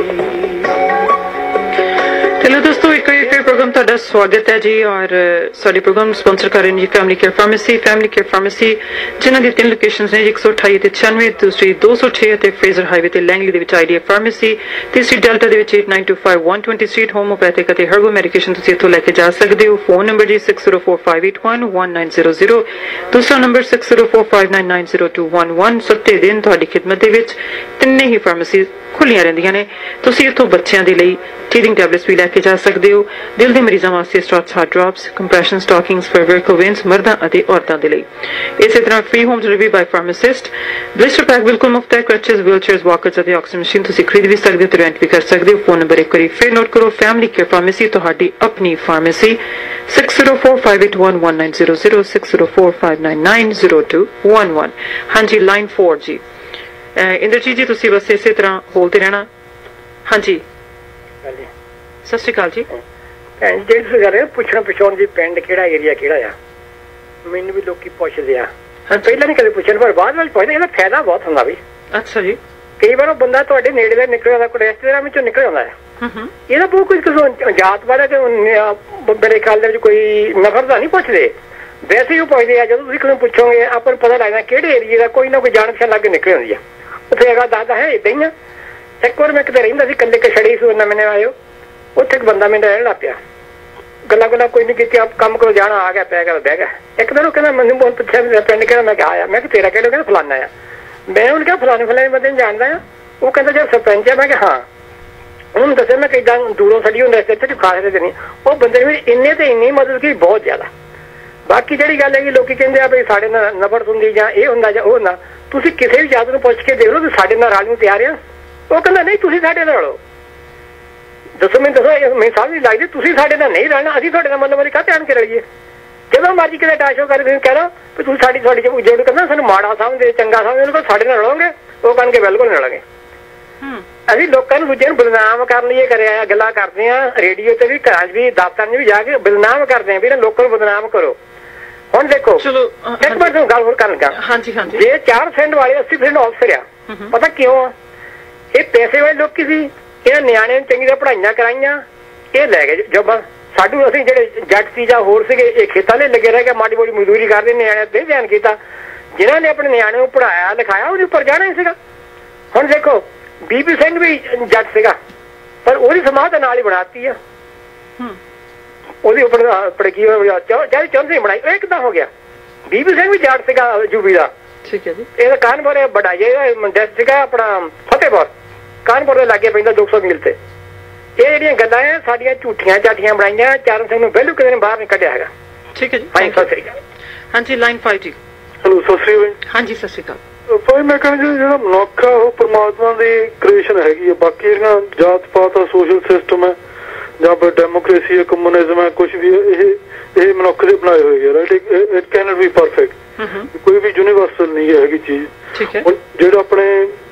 ਚਲੋ ਦੋਸਤੋ, ਇੱਕ ਪ੍ਰੋਗਰਾਮ ਤੁਹਾਡਾ ਸਵਾਗਤ ਹੈ ਜੀ। ਔਰ ਸਾਡੇ ਪ੍ਰੋਗਰਾਮ ਸਪਾਂਸਰ ਕਰ ਰਹੇ ਨੇ ਜੀ ਫੈਮਿਲੀ ਕੇਅਰ ਫਾਰਮੇਸੀ ਜਿਨ੍ਹਾਂ ਦੀ 3 ਲੋਕੇਸ਼ਨਸ ਨੇ, 128 ਤੇ 96, ਦੂਸਰੀ 206 ਅਤੇ ਫਰੇਜ਼ਰ ਹਾਈਵੇ ਤੇ ਲੈਂਗਲੀ ਦੇ ਵਿੱਚ ਆਈਡੀਆ ਫਾਰਮੇਸੀ, ਤੀਸਰੀ ਡੈਲਟਾ ਦੇ ਵਿੱਚ 8925 120 ਸਟਰੀਟ। ਹੋਮੋਪੈਥਿਕ ਅਤੇ ਹਰਬਲ ਮੈਡੀਕੇਸ਼ਨ ਤੁਸੀਂ ਇੱਥੋਂ ਲੈ ਕੇ ਜਾ ਸਕਦੇ ਹੋ। ਫੋਨ ਨੰਬਰ ਜੀ 6045811900, ਦੂਸਰਾ ਨੰਬਰ 6045990211। 7 ਦਿਨ ਤੁਹਾਡੀ ਖਿਦਮਤ ਦੇ ਵਿੱਚ ਤਿੰਨੇ ਹੀ ਫਾਰਮੇਸੀ ਖੁੱਲੀਆਂ ਰਹਿੰਦੀਆਂ ਨੇ। ਤੁਸੀਂ ਇੱਥੋਂ ਬੱਚਿਆਂ ਦੇ ਲਈ ਟੀਥਿੰਗ ਟੈਬਲੇਟਸ ਵੀ ਲੈ ਕੇ ਜਾ ਸਕਦੇ ਹੋ। ਦਿਲ ਦੇ ਮਰੀਜ਼ਾਂ ਵਾਸਤੇ Strauss heart drops, compression stockings for varicose veins ਮਰਦਾਂ ਅਤੇ ਔਰਤਾਂ ਦੇ ਲਈ। ਇਸੇ ਤਰ੍ਹਾਂ free home delivery by pharmacist. Blister pack ਬਿਲਕੁਲ ਮੁਫਤ ਹੈ। ਕ੍ਰਚਸ, ਵੀਲਚੇਅਰਸ, ਵਾਕਰਸ ਅਤੇ ਆਕਸੀਜਨ ਮਸ਼ੀਨ ਤੁਸੀਂ ਖਰੀਦ ਵੀ ਸਕਦੇ ਹੋ ਤੇ ਰੈਂਟ ਵੀ ਕਰ ਸਕਦੇ ਹੋ। ਫੋਨ ਨੰਬਰ ਇੱਕ ਵਾਰੀ ਫਿਰ ਨੋਟ ਕਰੋ। ਫੈਮਿਲੀ ਕੇਅਰ ਫਾਰਮੇਸੀ, ਤੁਹਾਡੀ ਆਪਣੀ ਫਾਰਮੇਸੀ। 6045811900, 6045990211। ਹਾਂਜੀ, ਲਾਈਨ 4 ਜੀ। ਇੰਦਰਜੀਤ ਜੀ ਤੁਸੀਂ ਬਸ ਇਸੇ ਤਰ੍ਹਾਂ ਬੋਲਦੇ ਰਹਿਣਾ। ਹਾਂਜੀ, ਸਤਿ ਸ਼੍ਰੀ ਅਕਾਲ ਜੀ। ਭੈਣ ਜੀ, ਜਿਹੜੀ ਤੁਸੀਂ ਕਰ ਰਹੇ ਹੋ ਪੁੱਛਣ ਪਛਾਣ ਜੀ, ਪਿੰਡ ਕਿਹੜਾ, ਏਰੀਆ ਕਿਹੜਾ ਆ, ਮੈਨੂੰ ਵੀ ਲੋਕੀ ਪੁੱਛਦੇ ਆ। ਪਹਿਲਾਂ ਨਹੀਂ ਕਦੇ ਪੁੱਛਣ, ਪਰ ਬਾਅਦ ਵਿੱਚ ਪੁੱਛਦੇ। ਇਹਦਾ ਫਾਇਦਾ ਬਹੁਤ ਹੁੰਦਾ ਵੀ। ਅੱਛਾ ਜੀ। ਕਈ ਵਾਰ ਉਹ ਬੰਦਾ ਤੁਹਾਡੇ ਨੇੜੇ ਦਾ ਨਿਕਲ ਆਉਂਦਾ, ਕੋਈ ਰਿਸ਼ਤੇਦਾਰਾਂ ਵਿੱਚੋਂ ਨਿਕਲ ਆਉਂਦਾ ਹੈ। ਇਹਦਾ ਬਹੁਤ ਕੁਝ ਜਾਤ ਬਾਰੇ ਤੇ ਮੇਰੇ ਖਿਆਲ ਦੇ ਵਿੱਚ ਕੋਈ ਨਫ਼ਰਤ ਨਹੀਂ ਪੁੱਛਦੇ, ਵੈਸੇ ਹੀ ਉਹ ਪੁੱਛਦੇ ਆ। ਜਦੋਂ ਤੁਸੀਂ ਕਿਸੇ ਨੂੰ ਪੁੱਛੋਗੇ ਆਪਾਂ ਨੂੰ ਪਤਾ ਲੱਗਦਾ ਕਿਹੜੇ ਏਰੀਏ ਦਾ, ਕੋਈ ਨਾ ਕੋਈ ਜਾਣ ਪਛਾਣ ਲੱਗ ਕੇ ਨਿਕਲ ਆਉਂਦੀ ਆ। ਉੱਥੇ ਹੈਗਾ ਦਾਦਾ ਹੈ ਏਦਾਂ ਹੀ ਆ। ਇੱਕ ਵਾਰ ਮੈਂ ਕਿਤੇ ਰਹਿੰਦਾ ਸੀ, ਕੱਲੇ ਕਛੜੀ ਸੀ, ਨਵੇਂ ਆਇਓ, ਉੱਥੇ ਇੱਕ ਬੰਦਾ ਮੈਨੂੰ ਰਹਿਣ ਲੱਗ ਪਿਆ। ਗੱਲਾਂ ਕੋਈ ਨਹੀਂ ਕੀਤੀ, ਆਪ ਕੰਮ ਕਰੋ, ਜਾਣਾ ਆ ਗਿਆ, ਪੈ ਗਿਆ, ਬਹਿ ਗਿਆ। ਇੱਕ ਦਿਨ ਉਹ ਕਹਿੰਦਾ, ਮੈਨੂੰ ਬਹੁਤ ਪੁੱਛਿਆ ਪਿੰਡ ਕਿਹੜਾ, ਮੈਂ ਕਿਹਾ ਆਇਆ। ਮੈਂ ਕਿਹਾ ਤੇਰਾ ਕਿਹੜਾ? ਕਹਿੰਦਾ ਫਲਾਨਾ ਆ। ਮੈਂ ਉਹਨੂੰ ਕਿਹਾ ਫਲਾਣੇ ਬੰਦੇ ਨੂੰ ਜਾਣਦਾ ਆ? ਉਹ ਕਹਿੰਦਾ ਜੇ ਸਰਪੰਚ ਆ। ਮੈਂ ਕਿਹਾ ਹਾਂ। ਉਹਨੂੰ ਦੱਸਿਆ ਮੈਂ ਕਿੱਦਾਂ ਦੂਰੋਂ ਸੜੀ ਹੁੰਦਾ ਇੱਥੇ ਖਾਸੇ ਤੇ ਨਹੀਂ। ਉਹ ਬੰਦੇ ਨੇ ਇੰਨੇ ਤੇ ਇੰਨੀ ਮਦਦ ਕੀਤੀ, ਬਹੁਤ ਜ਼ਿਆਦਾ। ਬਾਕੀ ਜਿਹੜੀ ਗੱਲ ਹੈ ਕਿ ਲੋਕੀ ਕਹਿੰਦੇ ਆ ਵੀ ਸਾਡੇ ਨਾਲ ਨਫ਼ਰਤ ਹੁੰਦੀ ਜਾਂ ਇਹ ਹੁੰਦਾ ਜਾਂ ਉਹ ਹੁੰਦਾ, ਤੁਸੀਂ ਕਿਸੇ ਵੀ ਜਾਤ ਨੂੰ ਪੁੱਛ ਕੇ ਦੇਖ ਲਓ ਵੀ ਸਾਡੇ ਨਾਲ ਰਲਣ ਨੂੰ ਤਿਆਰ ਆ। ਉਹ ਕਹਿੰਦਾ ਨਹੀਂ, ਤੁਸੀਂ ਸਾਡੇ ਨਾਲ ਰਲੋ। ਦੱਸੋ ਮੈਨੂੰ, ਦੱਸੋ ਮੈਨੂੰ ਸਮਝ ਨਹੀਂ ਲੱਗਦੀ। ਤੁਸੀਂ ਸਾਡੇ ਨਾਲ ਨਹੀਂ ਰਲਣਾ, ਅਸੀਂ ਤੁਹਾਡੇ ਨਾਲ ਮਤਲਬ ਕਾਹਤੇ ਆਣ ਕੇ ਰਲੀਏ? ਜਦੋਂ ਮਰਜ਼ੀ ਕਿਤੇ ਟਾਸ਼ੋ ਕਰ ਤੁਸੀਂ ਕਹਿ ਲਓ ਵੀ ਤੁਸੀਂ ਤੁਹਾਡੀ ਜਿਹੜਾ ਕਹਿੰਦਾ ਸਾਨੂੰ ਮਾੜਾ ਸਮਝਦੇ, ਚੰਗਾ ਸਮਝਦੇ, ਉਹਨੂੰ ਸਾਡੇ ਨਾਲ ਰਲੋਗੇ? ਉਹ ਕਹਿਣਗੇ ਬਿਲਕੁਲ ਨਹੀਂ ਰਲਾਂਗੇ। ਅਸੀਂ ਲੋਕਾਂ ਨੂੰ ਦੂਜੇ ਨੂੰ ਬਦਨਾਮ ਕਰਨ ਲਈ ਇਹ ਕਰਿਆ, ਗੱਲਾਂ ਕਰਦੇ ਆ ਰੇਡੀਓ ਤੇ ਵੀ, ਘਰਾਂ 'ਚ ਵੀ, ਦਫ਼ਤਰਾਂ 'ਚ ਵੀ ਜਾ ਕੇ ਬਦਨਾਮ ਕਰਦੇ ਆ ਵੀ ਲੋਕਾਂ ਨੂੰ ਬਦਨਾਮ ਕਰੋ। ਹੁਣ ਦੇਖੋ, ਇੱਕ ਮਿੰਟ ਤੁਹਾਨੂੰ ਗੱਲ ਹੋਰ ਕਰਨ ਲੱਗਾ। ਜੇ 4% ਵਾਲੇ 80% ਅਫਸਰ ਆ, ਪਤਾ ਕਿਉਂ ਆ? ਇਹ ਪੈਸੇ ਵਾਲੇ ਲੋਕੀ ਸੀ, ਇਹਨਾਂ ਨਿਆਣਿਆਂ ਨੂੰ ਚੰਗੀ ਤਰ੍ਹਾਂ ਪੜ੍ਹਾਈਆਂ ਕਰਾਈਆਂ, ਇਹ ਲੈ ਗਏ ਜੋਬਾਂ। ਸਾਡੂ ਅਸੀਂ ਜਿਹੜੇ ਜੱਟ ਸੀ ਜਾਂ ਹੋਰ ਸੀਗੇ, ਇਹ ਖੇਤਾਂ ਦੇ ਲੱਗੇ ਰਹਿ ਗਏ, ਮਾੜੀ ਮੋਟੀ ਮਜ਼ਦੂਰੀ ਕਰਦੇ, ਨਿਆਣਿਆਂ ਤੇ ਧਿਆਨ ਕੀਤਾ। ਜਿਨ੍ਹਾਂ ਨੇ ਆਪਣੇ ਨਿਆਣੇ ਨੂੰ ਪੜ੍ਹਾਇਆ ਲਿਖਾਇਆ, ਉਹਦੇ ਉੱਪਰ ਜਾਣਾ ਹੀ ਸੀਗਾ। ਹੁਣ ਦੇਖੋ, ਬੀਪੀ ਸਿੰਘ ਵੀ ਜੱਟ ਸੀਗਾ, ਪਰ ਉਹਦੀ ਸਮਾਧ ਨਾਲ ਹੀ ਬਣਾਤੀ ਆ। ਉਹਦੀ ਉੱਪਰ ਕੀ ਚਾਹੇ ਚੌਂਦੀ ਬਣਾਈ, ਇਹ ਕਿੱਦਾਂ ਹੋ ਗਿਆ? ਬੀਪੀ ਸਿੰਘ ਵੀ ਜੱਟ ਸੀਗਾ ਯੂਪੀ ਦਾ। ਠੀਕ ਹੈ ਜੀ। ਇਹਦਾ ਕਾਨਪੁਰ ਬੜਾ ਡਿਸਟ੍ਰਿਕਟ ਸੀਗਾ ਆਪਣਾ ਫਤਿਹਪੁਰ, ਕਾਨਪੁਰ ਦੇ ਲਾਗੇ ਪੈਂਦਾ 200 ਮੀਲ ਤੇ। ਇਹ ਜਿਹੜੀਆਂ ਗੱਲਾਂ ਆ ਸਾਡੀਆਂ ਝੂਠੀਆਂ ਝਾਠੀਆਂ ਬਣਾਈਆਂ। ਚਰਨ ਸਿੰਘ ਨੂੰ ਬਿਲਕੁਲ ਕਿਸੇ ਨੇ ਬਾਹਰ ਨਹੀਂ ਕੱਢਿਆ ਹੈਗਾ। ਠੀਕ ਹੈ ਜੀ। ਹਾਂਜੀ, ਸਤਿ ਸ੍ਰੀ ਅਕਾਲ। ਹਾਂਜੀ, ਲਾਈਨ 5 ਜੀ। ਹੈਲੋ, ਸਤਿ ਸ੍ਰੀ ਅਕਾਲ। ਹਾਂਜੀ, ਸਤਿ ਸ੍ਰੀ ਅਕਾਲ। ਭਾਈ ਮੈਂ ਕਹਿੰਦਾ ਜਿਹੜਾ ਮਨੁੱਖ ਆ ਉਹ ਪਰਮਾਤਮਾ ਦੀ ਕ੍ਰੀਏਸ਼ਨ ਹੈਗੀ ਆ। ਬਾਕੀ ਜਿਹੜੀਆਂ ਜਾਤ ਪਾਤ ਆ, ਸੋਸ਼ਲ ਸਿਸਟਮ ਹੈ ਜਾਂ ਫਿਰ ਡੈਮੋਕ੍ਰੇਸੀ ਹੈ, ਕਮਿਊਨਿਜ਼ਮ ਹੈ, ਕੁਝ ਵੀ ਇਹ ਮਨੁੱਖ ਦੇ ਬਣਾਏ ਹੋਏ ਆ। Right, it can't be perfect. ਕੋਈ ਵੀ ਯੂਨੀਵਰਸਲ ਨਹੀਂ ਹੈਗੀ ਚੀਜ਼। ਠੀਕ ਹੈ। ਜਿਹੜਾ ਆਪਣੇ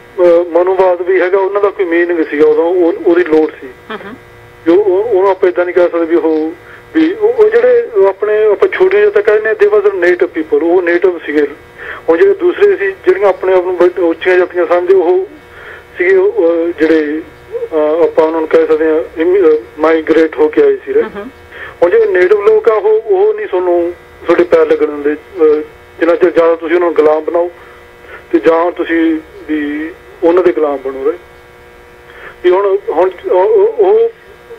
ਮਨੋਵਾਦ ਵੀ ਹੈਗਾ, ਉਹਨਾਂ ਦਾ ਕੋਈ ਮੀਨਿੰਗ ਸੀਗਾ ਉਦੋਂ, ਉਹਦੀ ਲੋੜ ਸੀ। ਜੋ ਉਹਨੂੰ ਆਪਾਂ ਇਦਾਂ ਨਹੀਂ ਕਹਿ ਸਕਦੇ ਵੀ ਉਹ ਜਿਹੜੇ ਆਪਣੇ ਆਪਾਂ ਛੋਟੇ ਜਿਹੇ ਤਾਂ ਕਹਿੰਦੇ ਦੇ ਵਾਜ਼ ਨੇਟਿਵ ਪੀਪਲ, ਉਹ ਨੇਟਿਵ ਸੀਗੇ। ਉਹ ਜਿਹੜੇ ਦੂਸਰੇ ਸੀ ਜਿਹੜੀਆਂ ਆਪਣੇ ਆਪ ਨੂੰ ਉੱਚੀਆਂ ਜਾਤੀਆਂ ਸਮਝਦੇ, ਉਹ ਸੀਗੇ ਜਿਹੜੇ ਆਪਾਂ ਉਹਨਾਂ ਨੂੰ ਕਹਿ ਸਕਦੇ ਹਾਂ ਮਾਈਗ੍ਰੇਟ ਹੋ ਕੇ ਆਏ ਸੀ। ਹੁਣ ਜਿਹੜੇ ਨੇਟਿਵ ਲੋਕ ਆ ਉਹ ਨਹੀਂ ਤੁਹਾਨੂੰ ਤੁਹਾਡੇ ਪੈਰ ਲੱਗਣ ਦਿੰਦੇ ਜਿੰਨਾ ਚਿਰ ਜ਼ਿਆਦਾ ਤੁਸੀਂ ਉਹਨਾਂ ਨੂੰ ਗੁਲਾਮ ਬਣਾਓ ਤੇ ਜਾਂ ਤੁਸੀਂ ਵੀ ਉਹਨਾਂ ਦੇ ਗੁਲਾਮ ਬਣੋ। ਰਹੇ ਵੀ ਹੁਣ ਉਹ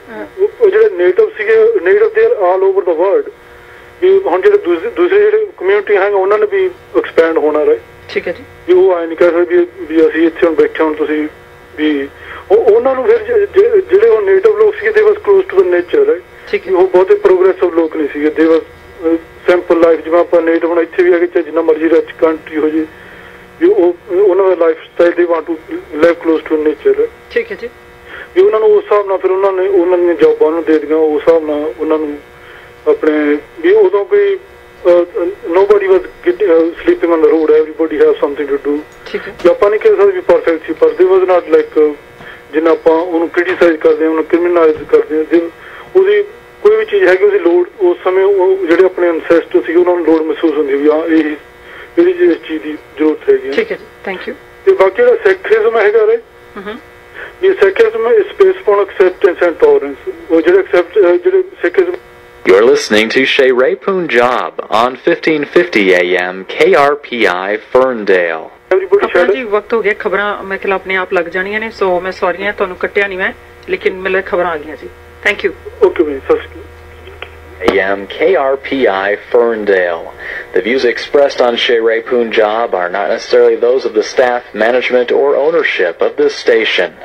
ਜਿਹੜੇ ਨੇਟਿਵ ਸੀਗੇ, native there all over the world. ਵੀ ਹੁਣ ਜਿਹੜੇ ਦੂਸਰੇ ਜਿਹੜੇ ਕਮਿਊਨਿਟੀ ਹੈਗਾ ਉਹਨਾਂ ਨੇ ਵੀ ਐਕਸਪੈਂਡ ਹੋਣਾ। ਰਹੇ ਠੀਕ ਹੈ ਜੀ। ਵੀ ਉਹ ਆਏ ਨਹੀਂ ਕਹਿ ਸਕਦੇ ਵੀ ਅਸੀਂ ਇੱਥੇ ਹੁਣ ਬੈਠੇ ਹੁਣ ਤੁਸੀਂ ਵੀ ਉਹਨਾਂ ਨੂੰ ਫਿਰ ਜਿਹੜੇ ਉਹ ਨੇਟਿਵ ਲੋਕ ਸੀਗੇ they was close to the nature. ਠੀਕ ਹੈ। ਉਹ ਬਹੁਤੇ ਪ੍ਰੋਗਰੈਸਿਵ ਲੋਕ ਨਹੀਂ ਸੀਗੇ। ਦੇ ਵਾਸ ਸਿੰਪਲ ਲਾਈਫ, ਜਿਵੇਂ ਆਪਾਂ ਨੇਟਿਵ ਹੁਣ ਇੱਥੇ ਵੀ ਹੈਗੇ ਚਾਹੇ ਜਿੰਨਾ ਮਰਜ਼ੀ ਰਿਚ ਕੰਟਰੀ ਹੋ ਜੇ, ਵੀ ਉਹਨਾਂ ਦਾ lifestyle they want to live close to nature. ਠੀਕ ਹੈ ਜੀ। ਵੀ ਉਹਨਾਂ ਨੂੰ ਉਸ ਹਿਸਾਬ ਨਾਲ ਫਿਰ ਉਹਨਾਂ ਦੀਆਂ ਜੌਬਾਂ ਨੂੰ ਦੇ ਦਿੱਤੀਆਂ, ਉਸ ਹਿਸਾਬ ਨਾਲ ਉਹਨਾਂ ਨੂੰ ਆਪਣੇ ਵੀ ਉਦੋਂ ਕੋਈ nobody was sleeping on the road, everybody have something to do। ਠੀਕ ਹੈ। ਆਪਾਂ ਨਹੀਂ ਕਹਿ ਸਕਦੇ ਵੀ ਪਰਫੈਕਟ ਸੀ, ਪਰ there was not like ਜਿੰਨਾ ਆਪਾਂ ਉਹਨੂੰ ਕ੍ਰਿਟੀਸਾਈਜ਼ ਕਰਦੇ ਹਾਂ, ਉਹਨੂੰ ਕ੍ਰਿਮੀਨਲਾਈਜ਼ ਕਰਦੇ ਹਾਂ। ਉਹਦੀ ਕੋਈ ਵੀ ਚੀਜ਼ ਹੈਗੀ, ਉਹਦੀ ਲੋੜ ਉਸ ਸਮੇਂ ਉਹ ਜਿਹੜੇ ਆਪਣੇ ਅਨਸੈਸਟਰ ਸੀ ਉਹਨਾਂ ਨੂੰ ਲੋੜ ਮਹਿਸੂਸ ਹੁੰਦੀ ਵੀ ਹਾਂ ਇਹਦੀ ਇਸ ਚੀਜ਼ ਦੀ ਜ਼ਰੂਰਤ ਹੈਗੀ। ਠੀਕ ਹੈ ਜੀ, ਥੈਂਕ ਯੂ। ਤੇ ਬਾਕੀ ਜਿਹੜਾ ਸੈਕਟਰਿਜ਼ਮ ਹੈਗਾ ਰੇ, ਇਹ secularism is base on acceptance and tolerance. ਉਹ ਜਿਹੜੇ ਸੈਕਟਰਿਜ਼ਮ। You're listening to Sherry Punjab on 1550 AM KRPI Ferndale। ਆਪਣਾ ਜੀ ਵਕਤ ਹੋ ਗਿਆ, ਖਬਰਾਂ ਮੈਂ ਖਿਆਲ ਆਪਣੇ ਆਪ ਲੱਗ ਜਾਣੀਆਂ ਨੇ, ਸੋ ਮੈਂ ਸੌਰੀ ਹਾਂ ਤੁਹਾਨੂੰ ਕੱਟਿਆ ਨਹੀਂ ਮੈਂ, ਲੇਕਿਨ ਮੇਰੇ ਖਬਰਾਂ ਆ ਗਈਆਂ ਜੀ। Thank you. ਓਕੇ ਬਈ, ਸਤਿ ਸ਼੍ਰੀ ਅਕਾਲ। AM KRPI Ferndale. The views expressed on Sherry Punjab are not necessarily those of the staff, management, or ownership of this station.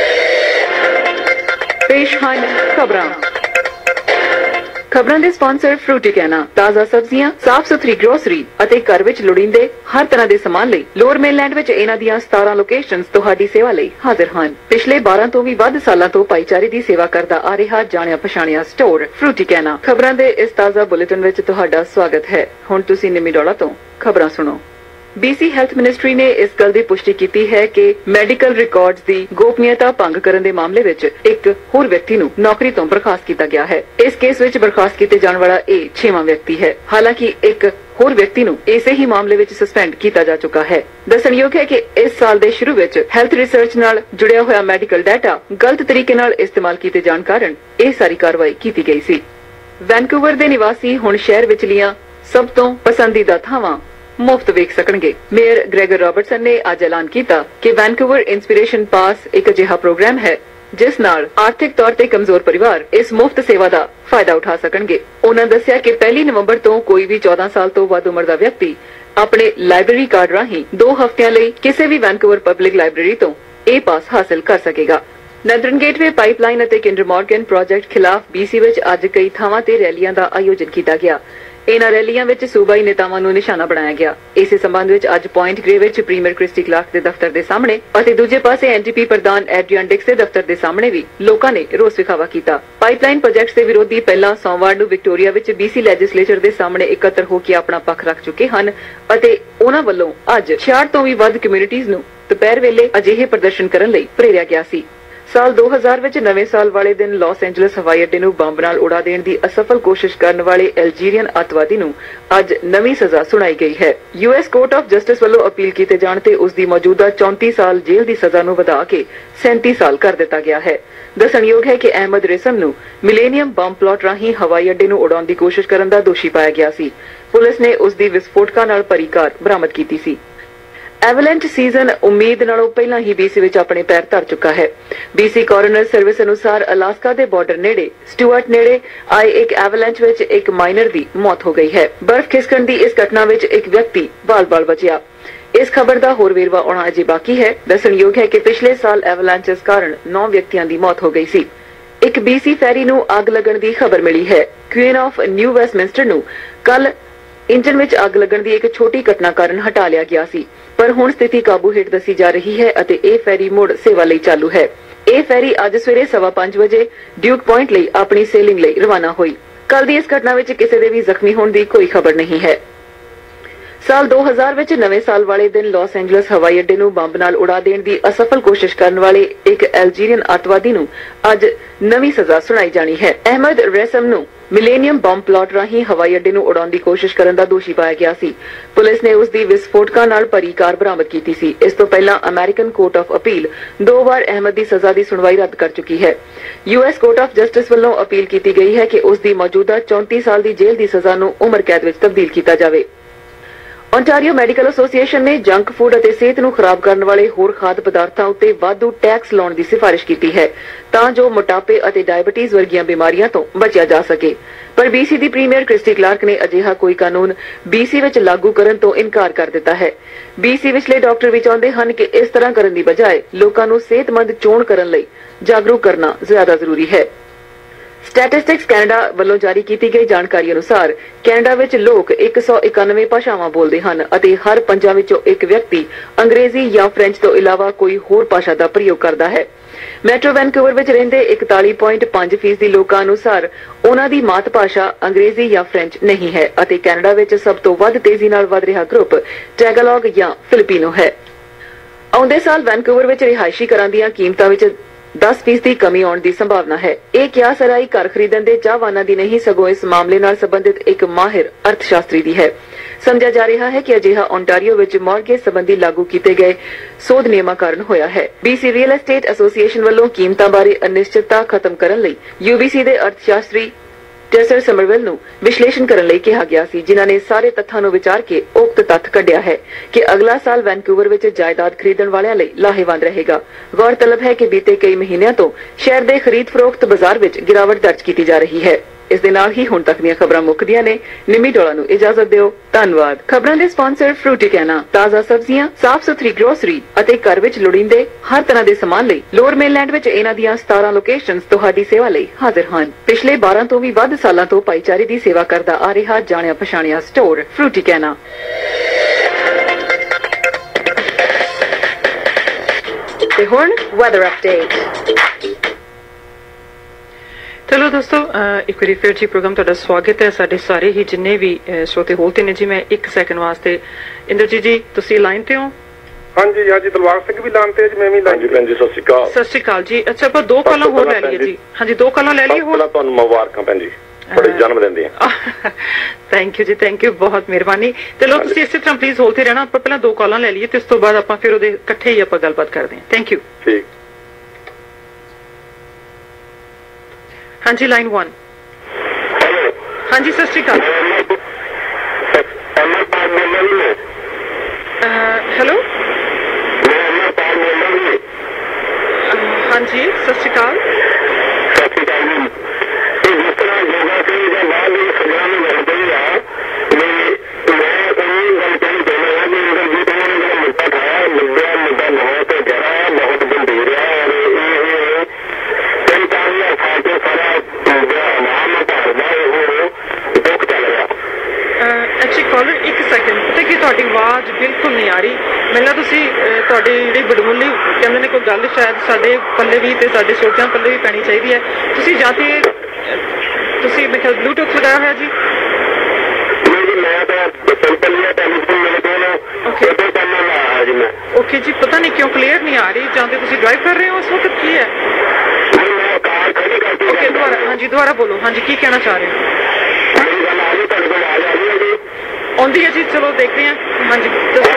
पेश ਹਨ ਖਬਰਾਂ। ਖਬਰਾਂ ਦੇ ਸਪਾਂਸਰ ਫਰੂਟੀਕੈਨਾ, ਤਾਜ਼ਾ ਸਬਜ਼ੀਆਂ, ਸਾਫ਼ ਸੁਥਰੀ ਗਰੋਸਰੀ ਅਤੇ ਘਰ ਵਿੱਚ ਲੋੜੀਂਦੇ ਹਰ ਤਰ੍ਹਾਂ ਦੇ ਸਮਾਨ ਲਈ ਲੋਅਰ ਮੇਨਲੈਂਡ ਵਿੱਚ ਇਹਨਾਂ ਦੀਆਂ 17 ਲੋਕੇਸ਼ਨਸ ਤੁਹਾਡੀ ਸੇਵਾ ਲਈ ਹਾਜ਼ਰ ਹਨ। ਪਿਛਲੇ 12 ਤੋਂ ਵੀ ਵੱਧ ਸਾਲਾਂ ਤੋਂ ਭਾਈਚਾਰੇ ਦੀ ਸੇਵਾ ਕਰਦਾ ਆ ਰਿਹਾ ਜਾਣਿਆ ਪਛਾਣਿਆ ਸਟੋਰ ਫਰੂਟੀਕੈਨਾ। ਖਬਰਾਂ ਦੇ ਇਸ ਤਾਜ਼ਾ ਬੁਲੇਟਿਨ ਵਿੱਚ ਤੁਹਾਡਾ ਸਵਾਗਤ ਹੈ। ਹੁਣ ਤੁਸੀਂ ਨਿਮੀ ਡੋਲਾ ਤੋਂ ਖਬਰਾਂ ਸੁਣੋ। BC ਹੈਲਥ ਮਿਨਿਸਟਰੀ ਨੇ ਇਸ ਗੱਲ ਦੀ ਪੁਸ਼ਟੀ ਕੀਤੀ ਹੈ ਕਿ ਮੈਡੀਕਲ ਰਿਕਾਰਡਸ ਦੀ ਗੋਪਨੀਯਤਾ ਭੰਗ ਕਰਨ ਦੇ ਮਾਮਲੇ ਵਿੱਚ ਇੱਕ ਹੋਰ ਵਿਅਕਤੀ ਨੂੰ ਨੌਕਰੀ ਤੋਂ ਬਰਖਾਸਤ ਕੀਤਾ ਗਿਆ ਹੈ। ਇਸ ਕੇਸ ਵਿੱਚ ਬਰਖਾਸਤ ਕੀਤੇ ਜਾਣ ਵਾਲਾ ਇਹ 6ਵਾਂ ਵਿਅਕਤੀ ਹੈ। ਹਾਲਾਂਕਿ ਇੱਕ ਹੋਰ ਵਿਅਕਤੀ ਨੂੰ ਇਸੇ ਹੀ ਮਾਮਲੇ ਵਿੱਚ ਸਸਪੈਂਡ ਕੀਤਾ ਜਾ ਚੁੱਕਾ ਹੈ। ਦੱਸਣਯੋਗ ਹੈ ਕਿ ਇਸ ਸਾਲ ਦੇ ਸ਼ੁਰੂ ਵਿੱਚ ਹੈਲਥ ਰਿਸਰਚ ਨਾਲ ਜੁੜਿਆ ਹੋਇਆ ਮੈਡੀਕਲ ਡਾਟਾ ਗਲਤ ਤਰੀਕੇ ਨਾਲ ਇਸਤੇਮਾਲ ਕੀਤੇ ਜਾਣ ਕਾਰਨ ਇਹ ਸਾਰੀ ਕਾਰਵਾਈ ਕੀਤੀ ਗਈ ਸੀ। ਵੈਨਕੂਵਰ ਦੇ ਨਿਵਾਸੀ ਹੁਣ ਸ਼ਹਿਰ ਵਿਚਲੀਆਂ ਸਭ ਤੋਂ ਪਸੰਦੀਦਾ ਥਾਵਾਂ ਮੁਫਤ ਵੇਖ ਸਕਣਗੇ। ਮੇਅਰ ਗ੍ਰੈਗਰ ਰਾਬਰਟਸਨ ਨੇ ਅੱਜ ਐਲਾਨ ਕੀਤਾ ਕਿ ਵੈਨਕੂਵਰ ਇੰਸਪੀਰੇਸ਼ਨ ਪਾਸ ਇੱਕ ਅਜਿਹਾ ਪ੍ਰੋਗਰਾਮ ਹੈ ਜਿਸ ਨਾਲ ਆਰਥਿਕ ਤੌਰ ਤੇ ਕਮਜ਼ੋਰ ਪਰਿਵਾਰ ਇਸ ਮੁਫਤ ਸੇਵਾ ਦਾ ਫਾਇਦਾ ਉਠਾ ਸਕਣਗੇ। ਉਹਨਾਂ ਦੱਸਿਆ ਕਿ 1 ਨਵੰਬਰ ਤੋਂ ਕੋਈ ਵੀ 14 ਸਾਲ ਤੋਂ ਵੱਧ ਉਮਰ ਦਾ ਵਿਅਕਤੀ ਆਪਣੇ ਲਾਇਬ੍ਰੇਰੀ ਕਾਰਡ ਰਾਹੀਂ 2 ਹਫ਼ਤਿਆਂ ਲਈ ਕਿਸੇ ਵੀ ਵੈਨਕੂਵਰ ਪਬਲਿਕ ਲਾਇਬ੍ਰੇਰੀ ਤੋਂ ਇਹ ਪਾਸ ਹਾਸਲ ਕਰ ਸਕੇਗਾ। ਨੰਦਰਨ ਗੇਟਵੇ ਪਾਈਪਲਾਈਨ ਅਤੇ ਕਿੰਡਰ ਮਾਰਗਨ ਪ੍ਰੋਜੈਕਟ ਖਿਲਾਫ BC ਵਿੱਚ ਅੱਜ ਕਈ ਥਾਵਾਂ ਤੇ ਰੈਲੀਆਂ ਦਾ ਆਯੋਜਨ ਕੀਤਾ ਗਿਆ। ਇਹਨਾਂ ਰੈਲੀਆਂ ਵਿੱਚ ਸੂਬਾਈ ਨੇਤਾਵਾਂ ਨੂੰ ਨਿਸ਼ਾਨਾ ਬਣਾਇਆ ਗਿਆ। ਇਸੇ ਸੰਬੰਧ ਵਿੱਚ ਅੱਜ ਪੁਆਇੰਟ ਗ੍ਰੇ ਵਿੱਚ ਪ੍ਰੀਮੀਅਰ ਕ੍ਰਿਸਟੀ ਕਲਾਰਕ ਦੇ ਦਫ਼ਤਰ ਦੇ ਸਾਹਮਣੇ ਅਤੇ ਦੂਜੇ ਪਾਸੇ NDP ਪ੍ਰਧਾਨ ਐਡਰੀਅਨ ਡਿਕਸ ਦੇ ਦਫ਼ਤਰ ਦੇ ਸਾਹਮਣੇ ਵੀ ਲੋਕਾਂ ਨੇ ਰੋਸ ਵਿਖਾਵਾ ਕੀਤਾ। ਪਾਈਪਲਾਈਨ ਪ੍ਰੋਜੈਕਟਸ ਦੇ ਵਿਰੋਧੀ ਪਹਿਲਾਂ ਸੋਮਵਾਰ ਨੂੰ ਵਿਕਟੋਰੀਆ ਵਿੱਚ BC ਲੈਜਿਸਲੇਚਰ ਦੇ ਸਾਹਮਣੇ ਇਕੱਤਰ ਹੋ ਕੇ ਆਪਣਾ ਪੱਖ ਰੱਖ ਚੁੱਕੇ ਹਨ ਅਤੇ ਉਹਨਾਂ ਵੱਲੋਂ ਅੱਜ 66 ਤੋਂ ਵੀ ਵੱਧ ਕਮਿਊਨਿਟੀਜ਼ ਨੂੰ ਦੁਪਹਿਰ ਵੇਲੇ ਅਜਿਹੇ ਪ੍ਰਦਰਸ਼ਨ ਕਰਨ ਲਈ ਪ੍ਰੇਰਿਆ ਗਿਆ ਸੀ। ਸਾਲ 2000 ਵਿੱਚ ਨਵੇਂ ਸਾਲ ਵਾਲੇ ਦਿਨ ਲਾਸ ਐਂਜਲਸ ਹਵਾਈ ਅੱਡੇ ਨੂੰ ਬੰਬ ਨਾਲ ਉਡਾ ਦੇਣ ਦੀ ਅਸਫਲ ਕੋਸ਼ਿਸ਼ ਕਰਨ ਵਾਲੇ ਅਲਜੀਰੀਅਨ ਅੱਤਵਾਦੀ ਨੂੰ ਅੱਜ ਨਵੀਂ ਸਜ਼ਾ ਸੁਣਾਈ ਗਈ ਹੈ। US ਕੋਰਟ ਆਫ ਜਸਟਿਸ ਵੱਲੋਂ ਅਪੀਲ ਕੀਤੇ ਜਾਣ ਤੇ ਉਸ ਦੀ ਮੌਜੂਦਾ 34 ਸਾਲ ਜੇਲ੍ਹ ਦੀ ਸਜ਼ਾ ਨੂੰ ਵਧਾ ਕੇ 37 ਸਾਲ ਕਰ ਦਿੱਤਾ ਗਿਆ ਹੈ। ਦੱਸਣਯੋਗ ਹੈ ਕਿ ਅਹਿਮਦ ਰੇਸਮ ਨੂੰ ਮਿਲੇਨੀਅਮ ਬੰਬ ਪਲਾਟ ਰਾਹੀਂ ਹਵਾਈ ਅੱਡੇ ਨੂੰ ਉਡਾਉਣ ਦੀ ਕੋਸ਼ਿਸ਼ ਕਰਨ ਦਾ ਦੋਸ਼ੀ ਪਾਇਆ ਗਿਆ ਸੀ। ਪੁਲਿਸ ਨੇ ਉਸ ਦੀ ਵਿਸਫੋਟਕਾਂ ਨਾਲ ਭਰੀ ਕਾਰ ਬਰਾਮਦ ਕੀਤੀ ਸੀ। ਐਵਲੈਂਚ ਸੀਜ਼ਨ ਉਮੀਦ ਨਾਲੋਂ ਪਹਿਲਾਂ ਹੀ BC ਵਿੱਚ ਆਪਣੇ ਪੈਰ ਧਰ ਚੁੱਕਾ ਹੈ। BC ਕੋਰੋਨਰ ਸਰਵਿਸ ਅਨੁਸਾਰ ਅਲਾਸਕਾ ਦੇ ਬਾਰਡਰ ਨੇੜੇ ਸਟੂਅਰਟ ਨੇੜੇ ਆਏ ਇੱਕ ਐਵਲੈਂਚ ਵਿੱਚ ਇੱਕ ਮਾਈਨਰ ਦੀ ਮੌਤ ਹੋ ਗਈ ਹੈ। ਬਰਫ਼ ਖਿਸਕਣ ਦੀ ਇਸ ਘਟਨਾ ਵਿੱਚ ਇੱਕ ਵਿਅਕਤੀ ਬਾਲ-ਬਾਲ ਬਚਿਆ। ਇਸ ਖਬਰ ਦਾ ਹੋਰ ਵੇਰਵਾ ਆਉਣਾ ਅਜੇ ਬਾਕੀ ਹੈ। ਦੱਸਣਯੋਗ ਹੈ ਕਿ ਪਿਛਲੇ ਸਾਲ ਐਵਲੈਂਚਸ ਕਾਰਨ 9 ਵਿਅਕਤੀਆਂ ਦੀ ਮੌਤ ਹੋ ਗਈ ਸੀ। ਇੱਕ BC ਫੈਰੀ ਨੂੰ ਅੱਗ ਲੱਗਣ ਦੀ ਖਬਰ ਮਿਲੀ ਹੈ। ਕੁਈਨ ਆਫ ਨਿਊ ਵੈਸਟਮਿੰਸਟਰ ਨੂੰ ਕੱਲ ਇੰਜਨ ਵਿੱਚ ਅੱਗ ਲੱਗਣ ਦੀ ਇੱਕ ਛੋਟੀ ਘਟਨਾ ਕਾਰਨ ਹਟਾ ਲਿਆ ਗਿਆ ਸੀ, ਪਰ ਹੁਣ ਸਥਿਤੀ ਕਾਬੂ ਹੇਠ ਦੱਸੀ ਜਾ ਰਹੀ ਹੈ ਅਤੇ ਇਹ ਫੈਰੀ ਮੁੜ ਸੇਵਾ ਲਈ ਚਾਲੂ ਹੈ। ਇਹ ਫੈਰੀ ਅੱਜ ਸਵੇਰੇ 5:15 ਵਜੇ ਡਿਊਕ ਪੁਆਇੰਟ ਲਈ ਆਪਣੀ ਸੇਲਿੰਗ ਲਈ ਰਵਾਨਾ ਹੋਈ। ਕੱਲ ਦੀ ਇਸ ਘਟਨਾ ਵਿੱਚ ਕਿਸੇ ਦੇ ਵੀ ਜ਼ਖਮੀ ਹੋਣ ਦੀ ਕੋਈ ਖਬਰ ਨਹੀਂ ਹੈ। ਸਾਲ 2000 ਵਿੱਚ ਨਵੇਂ ਸਾਲ ਵਾਲੇ ਦਿਨ ਲਾਸ ਐਂਜਲਸ ਹਵਾਈ ਅੱਡੇ ਨੂੰ ਬੰਬ ਨਾਲ ਉਡਾ ਦੇਣ ਦੀ ਅਸਫਲ ਕੋਸ਼ਿਸ਼ ਕਰਨ ਵਾਲੇ ਇੱਕ ਅਲਜੀਰੀਅਨ ਅੱਤਵਾਦੀ ਨੂੰ ਅੱਜ ਨਵੀਂ ਸਜ਼ਾ ਸੁਣਾਈ ਜਾਣੀ ਹੈ। ਅਹਿਮਦ ਰੇਸਮ ਨੂੰ ਮਿਲੇਨੀਅਮ ਬੰਬ ਪਲਾਟ ਰਾਹੀਂ ਹਵਾਈ ਅੱਡੇ ਨੂੰ ਉਡਾਉਣ ਦੀ ਕੋਸ਼ਿਸ਼ ਕਰਨ ਦਾ ਦੋਸ਼ੀ ਪਾਇਆ ਗਿਆ ਸੀ। ਪੁਲਿਸ ਨੇ ਉਸ ਦੀ ਵਿਸਫੋਟਕਾਂ ਨਾਲ ਭਰੀ ਕਾਰ ਬਰਾਮਦ ਕੀਤੀ ਸੀ। ਇਸ ਤੋਂ ਪਹਿਲਾਂ ਅਮਰੀਕਨ ਕੋਰਟ ਆਫ ਅਪੀਲ 2 ਵਾਰ ਅਹਿਮਦ ਦੀ ਸਜ਼ਾ ਦੀ ਸੁਣਵਾਈ ਰੱਦ ਕਰ ਚੁੱਕੀ ਹੈ। US ਕੋਰਟ ਆਫ ਜਸਟਿਸ ਵੱਲੋਂ ਅਪੀਲ ਕੀਤੀ ਗਈ ਹੈ ਕਿ ਉਸ ਦੀ ਮੌਜੂਦਾ 34 ਸਾਲ ਦੀ ਜੇਲ੍ਹ ਦੀ ਸਜ਼ਾ ਨੂੰ ਉਮਰ ਕੈਦ ਵਿੱਚ ਤਬਦੀਲ ਕੀਤਾ ਜਾਵੇ। ਓਨਟਾਰੀਓ ਮੈਡੀਕਲ ਐਸੋਸੀਏਸ਼ਨ ਨੇ ਜੰਕ ਫੂਡ ਅਤੇ ਸਿਹਤ ਨੂੰ ਖਰਾਬ ਕਰਨ ਵਾਲੇ ਹੋਰ ਖਾਦ ਪਦਾਰਥਾਂ ਉੱਤੇ ਵਾਧੂ ਟੈਕਸ ਲਾਉਣ ਦੀ ਸਿਫਾਰਿਸ਼ ਕੀਤੀ ਹੈ ਤਾਂ ਜੋ ਮੋਟਾਪੇ ਅਤੇ ਡਾਇਬੀਟੀਜ਼ ਵਰਗੀਆਂ ਬਿਮਾਰੀਆਂ ਤੋਂ ਬਚਿਆ ਜਾ ਸਕੇ। ਪਰ BC ਦੀ ਪ੍ਰੀਮੀਅਰ ਕ੍ਰਿਸਟੀ ਕਲਾਰਕ ਨੇ ਅਜਿਹਾ ਕੋਈ ਕਾਨੂੰਨ BC ਵਿੱਚ ਲਾਗੂ ਕਰਨ ਤੋਂ ਇਨਕਾਰ ਕਰ ਦਿੱਤਾ ਹੈ। BC ਵਿਚਲੇ ਡਾਕਟਰ ਵੀ ਚਾਹੁੰਦੇ ਹਨ ਕਿ ਇਸ ਤਰ੍ਹਾਂ ਕਰਨ ਦੀ ਬਜਾਏ ਲੋਕਾਂ ਨੂੰ ਸਿਹਤਮੰਦ ਚੋਣ ਕਰਨ ਲਈ ਜਾਗਰੂਕ ਕਰਨਾ ਜ਼ਿਆਦਾ ਜ਼ਰੂਰੀ ਹੈ। ਸਟੈਟਿਸਟਿਕਸ ਕੈਨੇਡਾ ਵੱਲੋਂ ਜਾਰੀ ਕੀਤੀ ਗਈ ਜਾਣਕਾਰੀ ਅਨੁਸਾਰ ਕੈਨੇਡਾ ਵਿੱਚ ਲੋਕ 191 ਭਾਸ਼ਾਵਾਂ ਬੋਲਦੇ ਹਨ ਅਤੇ ਹਰ 5 ਵਿੱਚੋਂ ਇੱਕ ਵਿਅਕਤੀ ਅੰਗਰੇਜ਼ੀ ਜਾਂ ਫ੍ਰੈਂਚ ਤੋਂ ਇਲਾਵਾ ਕੋਈ ਹੋਰ ਭਾਸ਼ਾ ਦਾ ਪ੍ਰਯੋਗ ਕਰਦਾ ਹੈ। ਮੈਟਰੋ ਵੈਨਕੂਵਰ ਵਿੱਚ ਰਹਿੰਦੇ 41.5% ਲੋਕਾਂ ਅਨੁਸਾਰ ਉਹਨਾਂ ਦੀ ਮਾਤ ਭਾਸ਼ਾ ਅੰਗਰੇਜ਼ੀ ਜਾਂ ਫ੍ਰੈਂਚ ਨਹੀਂ ਹੈ ਅਤੇ ਕੈਨੇਡਾ ਵਿੱਚ ਸਭ ਤੋਂ ਵੱਧ ਤੇਜ਼ੀ ਨਾਲ ਵਧ ਰਿਹਾ ਗਰੁੱਪ ਟੈਗਾਲੋਗ ਜਾਂ ਫਿਲੀਪੀਨੋ ਹੈ। ਆਉਂਦੇ ਸਾਲ ਵੈਨਕੂਵਰ ਵਿੱਚ ਰਿਹਾਇਸ਼ੀ ਘਰਾਂ ਦੀਆਂ ਕੀਮਤਾਂ ਵਿੱਚ 10% ਦੀ ਕਮੀ ਆਉਣ ਦੀ ਸੰਭਾਵਨਾ ਹੈ। ਇਹ ਕਿਆਸ ਰਾਈ ਘਰ ਖਰੀਦਣ ਦੇ ਚਾਹਵਾਨਾਂ ਦੀ ਨਹੀਂ ਸਗੋਂ ਇਸ ਮਾਮਲੇ ਨਾਲ ਸੰਬੰਧਿਤ ਇੱਕ ਮਾਹਿਰ ਅਰਥਸ਼ਾਸਤਰੀ ਦੀ ਹੈ। ਸਮਝਿਆ ਜਾ ਰਿਹਾ ਹੈ ਕਿ ਅਜਿਹਾ ਓਨਟਾਰੀਓ ਵਿੱਚ ਮਾਰਗੇਜ ਸੰਬੰਧੀ ਲਾਗੂ ਕੀਤੇ ਗਏ ਸੋਧ ਨਿਯਮਾਂ ਕਾਰਨ ਹੋਇਆ ਹੈ। BC ਰੀਅਲ ਐਸਟੇਟ ਐਸੋਸੀਏਸ਼ਨ ਵੱਲੋਂ ਕੀਮਤਾਂ ਬਾਰੇ ਅਨਿਸ਼ਚਿਤਤਾ ਖਤਮ ਕਰਨ ਲਈ UBC ਦੇ ਅਰਥਸ਼ਾਸਤਰੀ ਟੈਸਰ ਸਮਰਵੈਲ ਨੂੰ ਵਿਸ਼ਲੇਸ਼ਣ ਕਰਨ ਲਈ ਕਿਹਾ ਗਿਆ ਸੀ, ਜਿਨ੍ਹਾਂ ਨੇ ਸਾਰੇ ਤੱਥਾਂ ਨੂੰ ਵਿਚਾਰ ਕੇ ਉਕਤ ਤੱਥ ਕੱਢਿਆ ਹੈ ਕਿ ਅਗਲਾ ਸਾਲ ਵੈਨਕੂਵਰ ਵਿੱਚ ਜਾਇਦਾਦ ਖਰੀਦਣ ਵਾਲਿਆਂ ਲਈ ਲਾਹੇਵੰਦ ਰਹੇਗਾ। ਗੌਰਤਲਬ ਹੈ ਕਿ ਬੀਤੇ ਕਈ ਮਹੀਨਿਆਂ ਤੋਂ ਸ਼ਹਿਰ ਦੇ ਖਰੀਦ ਫਰੋਖਤ ਬਾਜ਼ਾਰ ਵਿੱਚ ਗਿਰਾਵਟ ਦਰਜ ਕੀਤੀ ਜਾ ਰਹੀ ਹੈ। ਇਸ ਦੇ ਨਾਲ ਹੀ ਹੁਣ ਤੱਕ ਦੀਆਂ ਖਬਰਾਂ ਮੁੱਕਦੀਆਂ ਨੇ। ਨਿੰਮੀ ਡੋਲਾ ਨੂੰ ਇਜਾਜ਼ਤ ਦਿਓ। ਧੰਨਵਾਦ। ਖਬਰਾਂ ਦੇ ਸਪਾਂਸਰ ਫਰੂਟੀਕੈਨਾ, ਤਾਜ਼ਾ ਸਬਜ਼ੀਆਂ, ਸਾਫ਼ ਸੁਥਰੀ ਗਰੋਸਰੀ ਅਤੇ ਘਰ ਵਿੱਚ ਲੋੜੀਂਦੇ ਹਰ ਤਰ੍ਹਾਂ ਦੇ ਸਮਾਨ ਲਈ ਲੋਅਰ ਮੇਨਲੈਂਡ ਵਿੱਚ ਇਹਨਾਂ ਦੀਆਂ 17 ਲੋਕੇਸ਼ਨਸ ਤੁਹਾਡੀ ਸੇਵਾ ਲਈ ਹਾਜ਼ਰ ਹਨ। ਪਿਛਲੇ 12 ਤੋਂ ਵੀ ਵੱਧ ਸਾਲਾਂ ਤੋਂ ਭਾਈਚਾਰੇ ਦੀ ਸੇਵਾ ਕਰਦਾ ਆ ਰਿਹਾ ਜਾਣਿਆ ਪਛਾਣਿਆ ਸਟੋਰ ਫਰੂਟੀਕੈਨਾ। ਤੇ ਹੁਣ ਵੈਦਰ ਅਪਡੇਟ। ਚਲੋ ਦੋਸਤੋ, ਇੱਕ ਵਾਰੀ ਫਿਰ ਜੀ ਪ੍ਰੋਗਰਾਮ ਤੁਹਾਡਾ ਸਵਾਗਤ ਹੈ। ਸਾਡੇ ਸਾਰੇ ਹੀ ਜਿੰਨੇ ਵੀ ਸਰੋਤੇ ਹੋਲ ਤੇ ਨੇ ਜੀ, ਮੈਂ 1 ਸੈਕਿੰਡ ਵਾਸਤੇ ਇੰਦਰਜੀਤ ਜੀ ਤੁਸੀਂ ਲਾਈਨ ਤੇ ਹੋ? ਹਾਂਜੀ ਹਾਂਜੀ, ਦਲਵਾਰ ਸਿੰਘ ਵੀ ਲਾਈਨ ਤੇ, ਮੈਂ ਵੀ ਲਾਈਨ ਤੇ। ਭੈਣ ਜੀ ਸਤਿ ਸ਼੍ਰੀ ਅਕਾਲ। ਸਤਿ ਸ਼੍ਰੀ ਅਕਾਲ ਜੀ। ਅੱਛਾ, ਆਪਾਂ 2 ਕਾਲਾਂ ਹੋਰ ਲੈ ਲਈਏ ਜੀ। ਹਾਂਜੀ, 2 ਕਾਲਾਂ ਲੈ ਲਈਏ ਹੋਰ। ਤੁਹਾਨੂੰ ਮੁਬਾਰਕਾਂ ਭੈਣ ਜੀ, ਬੜੇ ਜਨਮ ਦਿਨ ਦੀਆਂ। ਥੈਂਕ ਯੂ ਜੀ, ਥੈਂਕ ਯੂ, ਬਹੁਤ ਮਿਹਰਬਾਨੀ। ਤੇ ਲੋ ਤੁਸੀਂ ਇਸੇ ਤਰ੍ਹਾਂ ਪਲੀਜ਼ ਹੋਲ ਤੇ ਰਹਿਣਾ। ਆਪਾਂ ਪਹਿਲਾਂ 2 ਕਾਲਾਂ ਲੈ ਲਈਏ ਤੇ ਉਸ ਤੋਂ ਬਾਅਦ ਆਪਾਂ ਫਿਰ ਉਹਦੇ ਇਕੱਠੇ ਹੀ ਆਪਾਂ ਗੱਲਬਾਤ ਕਰਦੇ ਹਾਂ। Thank you. ਠੀਕ। ਹਾਂਜੀ, ਲਾਈਨ 1। ਹਾਂਜੀ, ਸਤਿ ਸ਼੍ਰੀ ਅਕਾਲ। ਹੈਲੋ, ਹਾਂਜੀ, ਸਤਿ ਸ਼੍ਰੀ ਅਕਾਲ। ਆਵਾਜ਼ ਬਿਲਕੁਲ ਨਹੀਂ ਆ ਰਹੀ। ਮੈਨੂੰ ਤੁਸੀਂ ਤੁਹਾਡੀ ਜਿਹੜੀ ਬੜਮੁੱਲੀ ਕਹਿੰਦੇ ਨੇ ਕੋਈ ਗੱਲ ਸ਼ਾਇਦ ਸਾਡੇ ਪੱਲੇ ਵੀ ਤੇ ਸਾਡੇ ਸੋਚਾਂ ਪੱਲੇ ਵੀ ਪੈਣੀ ਚਾਹੀਦੀ ਹੈ। ਤੁਸੀਂ ਜਾਂ ਤੇ ਤੁਸੀਂ ਮੇਰੇ ਖਿਆਲ ਬਲੂਟੂਥ ਲਗਾਇਆ ਹੋਇਆ ਜੀ? ओके जी, पता नहीं क्यों क्लियर नहीं आ रही। जानते तुसी ड्राइव कर रहे हो इस वक्त? की है ओके दोबारा, हाँ जी दोबारा बोलो। हाँ जी, की कहना चाह रहे हो? आंदी है जी, चलो देखते हैं। हाँ जी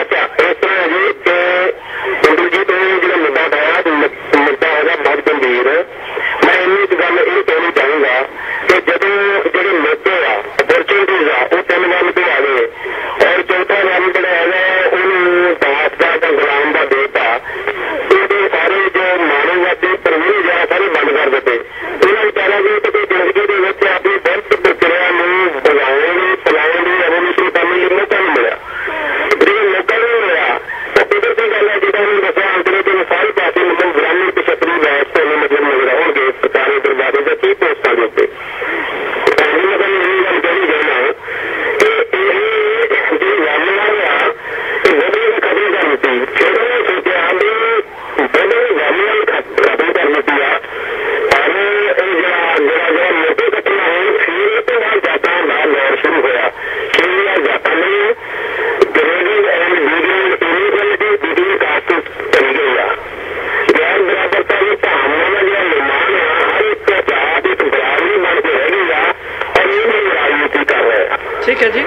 ठीक है जी।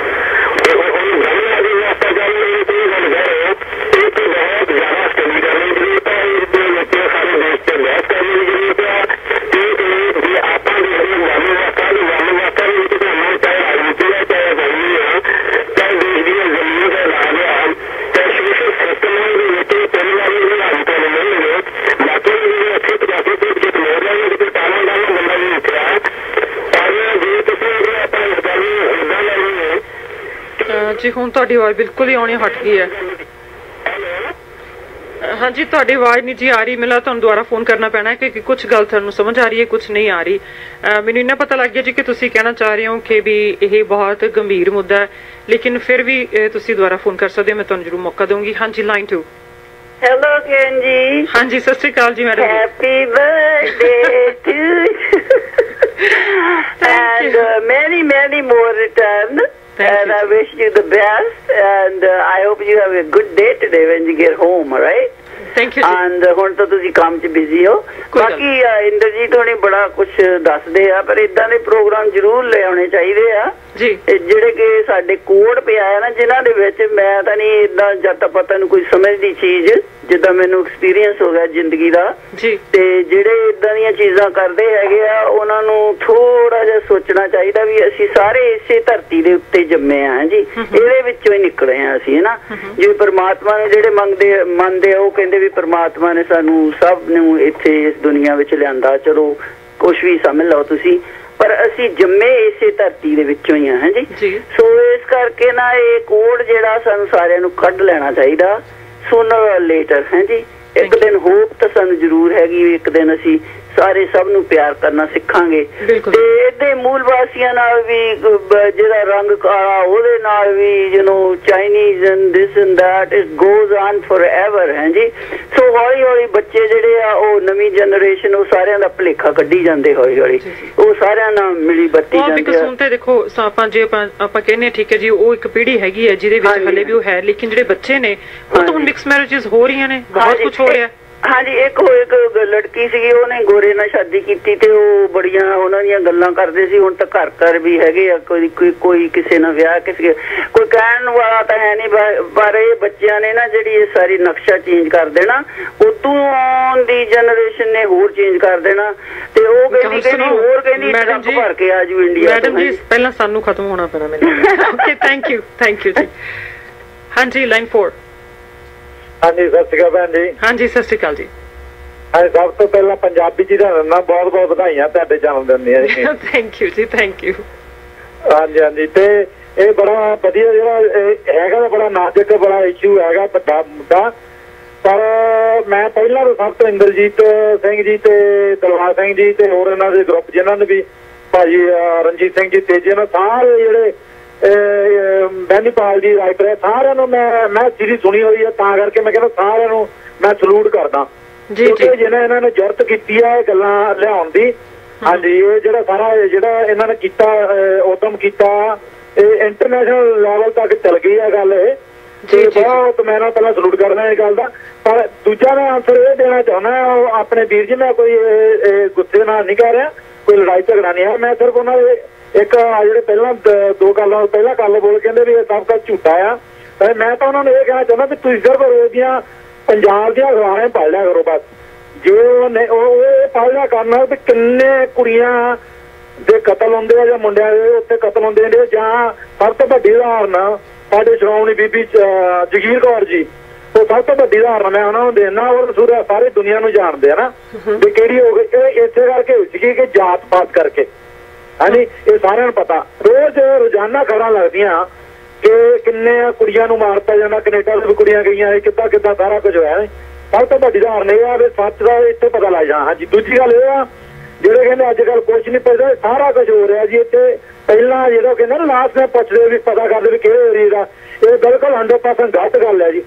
जी हुण तुहाडी आवाज़ बिल्कुल ही आउणी हट गई है। हाँ जी, तुहाडी आवाज़ नहीं जी आ रही। मिला तुहानूं दोबारा फोन करना पैना है क्योंकि कुछ गल तुहानूं समझ आ रही है, कुछ नहीं आ रही। मैनूं इन्ना पता लग गया जी कि तुसीं कहना चाह रहे हो कि भी यह बहुत गंभीर मुद्दा है, लेकिन फिर भी तुसीं दोबारा फोन कर सकते हो। मैं तुहानूं जरूर मौका दूंगी। हाँ जी, लाइन 2। हेलो किरण जी। हाँ जी, सत श्री अकाल जी madam. Happy birthday to and many many more return. And I wish you the best, and I hope you have a good day today when you get home, all right? Thank you. And ਹੁਣ ਤਾਂ ਤੁਸੀਂ ਕੰਮ 'ਚ busy ਹੋ। ਬਾਕੀ ਇੰਦਰਜੀਤ ਹੋਣੀ ਬੜਾ ਕੁਝ ਦੱਸਦੇ ਆ, ਪਰ ਇਦਾਂ ਦੇ ਪ੍ਰੋਗਰਾਮ ਜ਼ਰੂਰ ਲੈ ਆਉਣੇ ਚਾਹੀਦੇ ਆ ਜੀ, ਜਿਹੜੇ ਕਿ ਸਾਡੇ ਕੋਡ ਪਿਆ ਹੈ ਨਾ, ਜਿਨ੍ਹਾਂ ਦੇ ਵਿੱਚ ਮੈਂ ਤਾਂ ਨਹੀਂ ਇਦਾਂ ਜਦ ਤੱਕ ਪਤਾ ਨੂੰ ਕੋਈ ਸਮਝਦੀ ਚੀਜ਼, ਜਿੱਦਾਂ ਮੈਨੂੰ ਐਕਸਪੀਰੀਅੰਸ ਹੋ ਗਿਆ ਜ਼ਿੰਦਗੀ ਦਾ ਜੀ, ਤੇ ਜਿਹੜੇ ਇਦਾਂ ਦੀਆਂ ਚੀਜ਼ਾਂ ਕਰਦੇ ਹੈਗੇ ਆ ਉਹਨਾਂ ਨੂੰ ਥੋੜਾ ਜਿਹਾ ਸੋਚਣਾ ਚਾਹੀਦਾ ਵੀ ਅਸੀਂ ਸਾਰੇ ਇਸੇ ਧਰਤੀ ਦੇ ਉੱਤੇ ਜੰਮੇ ਆ ਜੀ, ਇਹਦੇ ਵਿੱਚੋਂ ਹੀ ਨਿਕਲੇ ਆ ਅਸੀਂ, ਹੈ ਨਾ। ਜਿਵੇਂ ਪਰਮਾਤਮਾ ਨੂੰ ਜਿਹੜੇ ਮੰਨਦੇ ਆ ਉਹ ਕਹਿੰਦੇ ਵੀ ਪਰਮਾਤਮਾ ਨੇ ਸਾਨੂੰ ਸਭ ਨੂੰ ਇੱਥੇ ਇਸ ਦੁਨੀਆ ਵਿੱਚ ਲਿਆਂਦਾ, ਚਲੋ ਕੁਛ ਵੀ ਸਮਝ ਲਓ ਤੁਸੀਂ, ਪਰ ਅਸੀਂ ਜੰਮੇ ਇਸੇ ਧਰਤੀ ਦੇ ਵਿੱਚੋਂ ਹੀ ਆ। ਹੈ ਜੀ, ਸੋ ਇਸ ਕਰਕੇ ਨਾ ਇਹ ਕੋਡ ਜਿਹੜਾ ਸਾਨੂੰ ਸਾਰਿਆਂ ਨੂੰ ਕੱਢ ਲੈਣਾ ਚਾਹੀਦਾ ਸੂਨਰ ਲੇਟਰ। ਹੈ ਜੀ, ਇੱਕ ਦਿਨ ਹੋਪ ਤਾਂ ਸਾਨੂੰ ਜ਼ਰੂਰ ਹੈਗੀ ਵੀ ਇੱਕ ਦਿਨ ਅਸੀਂ ਸਾਰੇ ਸਭ ਨੂੰ ਪਿਆਰ ਕਰਨਾ ਸਿੱਖਾਂਗੇ, ਤੇ ਇਹਦੇ ਮੂਲ ਵਾਸੀਆਂ ਨਾਲ ਵੀ ਜਿਹੜਾ ਰੰਗ ਕਾਲਾ ਉਹਦੇ ਨਾਲ ਵੀ ਜਿਹਨੂੰ Chinese and this and that it goes on forever. ਹੈ ਜੀ, ਸੋ ਹੌਲੀ ਹੌਲੀ ਬੱਚੇ ਜਿਹੜੇ ਆ ਉਹ ਨਵੀਂ ਜਨਰੇਸ਼ਨ ਉਹ ਸਾਰਿਆਂ ਦਾ ਭੁਲੇਖਾ ਕੱਢੀ ਜਾਂਦੇ, ਹੌਲੀ ਹੌਲੀ ਉਹ ਸਾਰਿਆਂ ਨਾਲ ਮਿਲੀ ਬੱਤੀ ਜਾਂਦੇ ਆ। ਹੁਣ ਤੇ ਦੇਖੋ ਆਪਾਂ ਜੇ ਆਪਾਂ ਕਹਿੰਦੇ ਠੀਕ ਹੈ ਜੀ ਉਹ ਇੱਕ ਪੀੜ੍ਹੀ ਹੈਗੀ ਹੈ ਜਿਹਦੇ ਵਿੱਚ ਹਲੇ ਵੀ ਉਹ ਹੈ, ਲੇਕਿਨ ਜਿਹੜੇ ਬੱਚੇ ਨੇ ਉਹ ਤਾਂ ਹੁਣ ਮਿਕਸ ਮੈਰਿਜਸ ਹੋ ਰਹੀਆਂ ਨੇ, ਬਹੁਤ ਕੁਝ ਹੋ ਰਿਹਾ। ਹਾਂਜੀ, ਇੱਕ ਲੜਕੀ ਸੀਗੀ ਉਹਨੇ ਗੋਰੇ ਨਾਲ ਸ਼ਾਦੀ ਕੀਤੀ ਤੇ ਉਹ ਬੜੀਆਂ ਉਹਨਾਂ ਦੀਆਂ ਗੱਲਾਂ ਕਰਦੇ ਸੀ। ਹੁਣ ਤਾਂ ਘਰ ਘਰ ਵੀ ਹੈਗੇ ਆ, ਕੋਈ ਕਿਸੇ ਨਾਲ ਵਿਆਹ ਕਿਸੇ, ਕੋਈ ਕਹਿਣ ਵਾਲਾ ਤਾਂ ਹੈ ਨਹੀਂ, ਪਰ ਇਹ ਬੱਚਿਆਂ ਨੇ ਨਾ ਜਿਹੜੀ ਇਹ ਸਾਰੀ ਨਕਸ਼ਾ ਚੇਂਜ ਕਰ ਦੇਣਾ, ਉਦੋਂ ਦੀ ਜਨਰੇਸ਼ਨ ਨੇ ਹੋਰ ਚੇਂਜ ਕਰ ਦੇਣਾ, ਤੇ ਉਹ ਕਹਿੰਦੀ ਹੋਰ ਕਹਿੰਦੀ ਟਰੱਕ ਭਰ ਕੇ ਆ ਜੂ ਇੰਡੀਆ। ਮੈਡਮ ਜੀ ਪਹਿਲਾਂ ਸਾਨੂੰ ਖਤਮ ਹੋਣਾ ਪੈਣਾ ਮੈਨੂੰ। ਓਕੇ, ਥੈਂਕ ਯੂ ਜੀ। ਹਾਂਜੀ, ਲਾਈਨ 4। ਹਾਂਜੀ, ਸਤਿ ਸ਼੍ਰੀ ਅਕਾਲ ਭੈਣ ਜੀ। ਹਾਂਜੀ, ਸਤਿ ਸ਼੍ਰੀ ਅਕਾਲ ਜੀ। ਹਾਂਜੀ, ਸਭ ਤੋਂ ਪਹਿਲਾਂ ਪੰਜਾਬੀ ਜੀ ਦਾ ਬਹੁਤ ਬਹੁਤ ਵਧਾਈਆਂ ਤੁਹਾਡੇ ਜਨਮ ਦਿਨ ਦੀਆਂ ਜੀ। ਥੈਂਕ ਯੂ ਜੀ, ਥੈਂਕ ਯੂ। ਹਾਂਜੀ ਹਾਂਜੀ, ਤੇ ਇਹ ਬੜਾ ਵਧੀਆ ਜਿਹੜਾ ਹੈਗਾ, ਬੜਾ ਨਾਜ਼ੁਕ ਬੜਾ ਇਸ਼ੂ ਹੈਗਾ, ਵੱਡਾ ਮੁੱਦਾ। ਪਰ ਮੈਂ ਪਹਿਲਾਂ ਤਾਂ ਸਭ ਤੋਂ ਇੰਦਰਜੀਤ ਸਿੰਘ ਜੀ ਤੇ ਦਲਵਾਰ ਸਿੰਘ ਜੀ ਤੇ ਹੋਰ ਇਹਨਾਂ ਦੇ ਗਰੁੱਪ ਜਿਨ੍ਹਾਂ ਨੇ ਵੀ ਭਾਜੀ ਰਣਜੀਤ ਸਿੰਘ ਜੀ ਤੇਜੀ ਨਾਲ ਸਾਰੇ ਜਿਹੜੇ ਬੈਨੀਪਾਲ ਜੀ ਰਾਈਟਰ ਹੈ, ਸਾਰਿਆਂ ਨੂੰ ਮੈਂ ਸੀਰੀਜ਼ ਸੁਣੀ ਹੋਈ ਹੈ, ਤਾਂ ਕਰਕੇ ਮੈਂ ਕਹਿੰਦਾ ਸਾਰਿਆਂ ਨੂੰ ਮੈਂ ਸਲੂਟ ਕਰਦਾ ਕਿਉਂਕਿ ਜਿਹਨੇ ਇਹਨਾਂ ਨੇ ਜ਼ਰੂਰਤ ਕੀਤੀ ਹੈ ਗੱਲਾਂ ਲਿਆਉਣ ਦੀ। ਹਾਂਜੀ, ਇਹ ਜਿਹੜਾ ਸਾਰਾ ਜਿਹੜਾ ਇਹਨਾਂ ਨੇ ਕੀਤਾ ਉਦਮ ਕੀਤਾ ਇਹ ਇੰਟਰਨੈਸ਼ਨਲ ਲੈਵਲ ਤੱਕ ਚਲ ਗਈ ਹੈ ਗੱਲ। ਇਹ ਬਹੁਤ ਮੈਂ ਨਾ ਪਹਿਲਾਂ ਸਲੂਟ ਕਰਦਾ ਇਹ ਗੱਲ ਦਾ। ਪਰ ਦੂਜਾ ਮੈਂ ਆਨਸਰ ਇਹ ਦੇਣਾ ਚਾਹੁੰਦਾ ਆਪਣੇ ਵੀਰ ਜੀ, ਮੈਂ ਕੋਈ ਗੁੱਸੇ ਨਾਲ ਨਹੀਂ ਕਹਿ ਰਿਹਾ, ਕੋਈ ਲੜਾਈ ਝਗੜਾ ਨਹੀਂ ਹੈ, ਮੈਂ ਸਿਰਫ ਉਹਨਾਂ ਦੇ ਇੱਕ ਜਿਹੜੇ ਪਹਿਲਾਂ ਦੋ ਗੱਲਾਂ ਪਹਿਲਾਂ ਗੱਲ ਬੋਲ ਕਹਿੰਦੇ ਵੀ ਇਹ ਸਭ ਕੁਝ ਝੂਠਾ ਆ, ਪਰ ਮੈਂ ਤਾਂ ਉਹਨਾਂ ਨੂੰ ਇਹ ਕਹਿਣਾ ਚਾਹੁੰਦਾ ਵੀ ਤੁਸੀਂ ਸਿਰਫ ਰੋਜ਼ ਦੀਆਂ ਪੰਜਾਬ ਦੀਆਂ ਅਖਬਾਰਾਂ ਪੜ੍ਹ ਲਿਆ ਕਰੋ ਬਸ। ਜੋ ਉਹ ਇਹ ਪੜ੍ਹਨਾ ਕਰਨਾ ਵੀ ਕਿੰਨੇ ਕੁੜੀਆਂ ਦੇ ਕਤਲ ਹੁੰਦੇ ਆ ਜਾਂ ਮੁੰਡਿਆਂ ਦੇ ਉੱਤੇ ਕਤਲ ਹੁੰਦੇ ਨੇ, ਜਾਂ ਸਭ ਤੋਂ ਵੱਡੀ ਉਦਾਹਰਨ ਸਾਡੇ ਸ਼੍ਰੋਮਣੀ ਬੀਬੀ ਜਗੀਰ ਕੌਰ ਜੀ, ਉਹ ਸਭ ਤੋਂ ਵੱਡੀ ਉਦਾਹਰਨ ਮੈਂ ਉਹਨਾਂ ਨੂੰ ਦੇਣਾ, ਔਰ ਸੂਰਿਆ ਸਾਰੀ ਦੁਨੀਆ ਨੂੰ ਜਾਣਦੇ ਆ ਨਾ ਵੀ ਕਿਹੜੀ ਹੋ ਗਈ। ਇਹ ਇਸੇ ਕਰਕੇ ਹੋਈ ਸੀਗੀ ਕਿ ਜਾਤ ਪਾਤ ਕਰਕੇ। ਹਾਂਜੀ, ਇਹ ਸਾਰਿਆਂ ਨੂੰ ਪਤਾ, ਰੋਜ਼ ਰੋਜ਼ਾਨਾ ਖਬਰਾਂ ਲੱਗਦੀਆਂ ਕਿ ਕਿੰਨੇ ਕੁੜੀਆਂ ਨੂੰ ਮਾਰਤਾ ਜਾਂਦਾ, ਕੈਨੇਡਾ ਦੇ ਵੀ ਕੁੜੀਆਂ ਗਈਆਂ, ਇਹ ਕਿੱਦਾਂ ਕਿੱਦਾਂ ਸਾਰਾ ਕੁਝ ਹੋਇਆ। ਸਭ ਤੋਂ ਵੱਡੀ ਉਦਾਹਰਨ ਇਹ ਆ ਵੀ ਸੱਚ ਦਾ ਇੱਥੇ ਪਤਾ ਲੱਗ ਜਾ। ਹਾਂਜੀ, ਦੂਜੀ ਗੱਲ ਇਹ ਆ ਜਿਹੜੇ ਕਹਿੰਦੇ ਅੱਜ ਕੱਲ੍ਹ ਕੁਛ ਨਹੀਂ ਪਤਾ, ਸਾਰਾ ਕੁਝ ਹੋ ਰਿਹਾ ਜੀ ਇੱਥੇ। ਪਹਿਲਾਂ ਜਿਹੜਾ ਕਹਿੰਦੇ ਨਾ ਲਾਸਟ ਨੇ ਪੁੱਛਦੇ ਵੀ ਪਤਾ ਕਰਦੇ ਵੀ ਕਿਹੜੇ ਏਰੀਏ ਦਾ, ਇਹ ਬਿਲਕੁਲ 100% ਗਲਤ ਗੱਲ ਹੈ ਜੀ।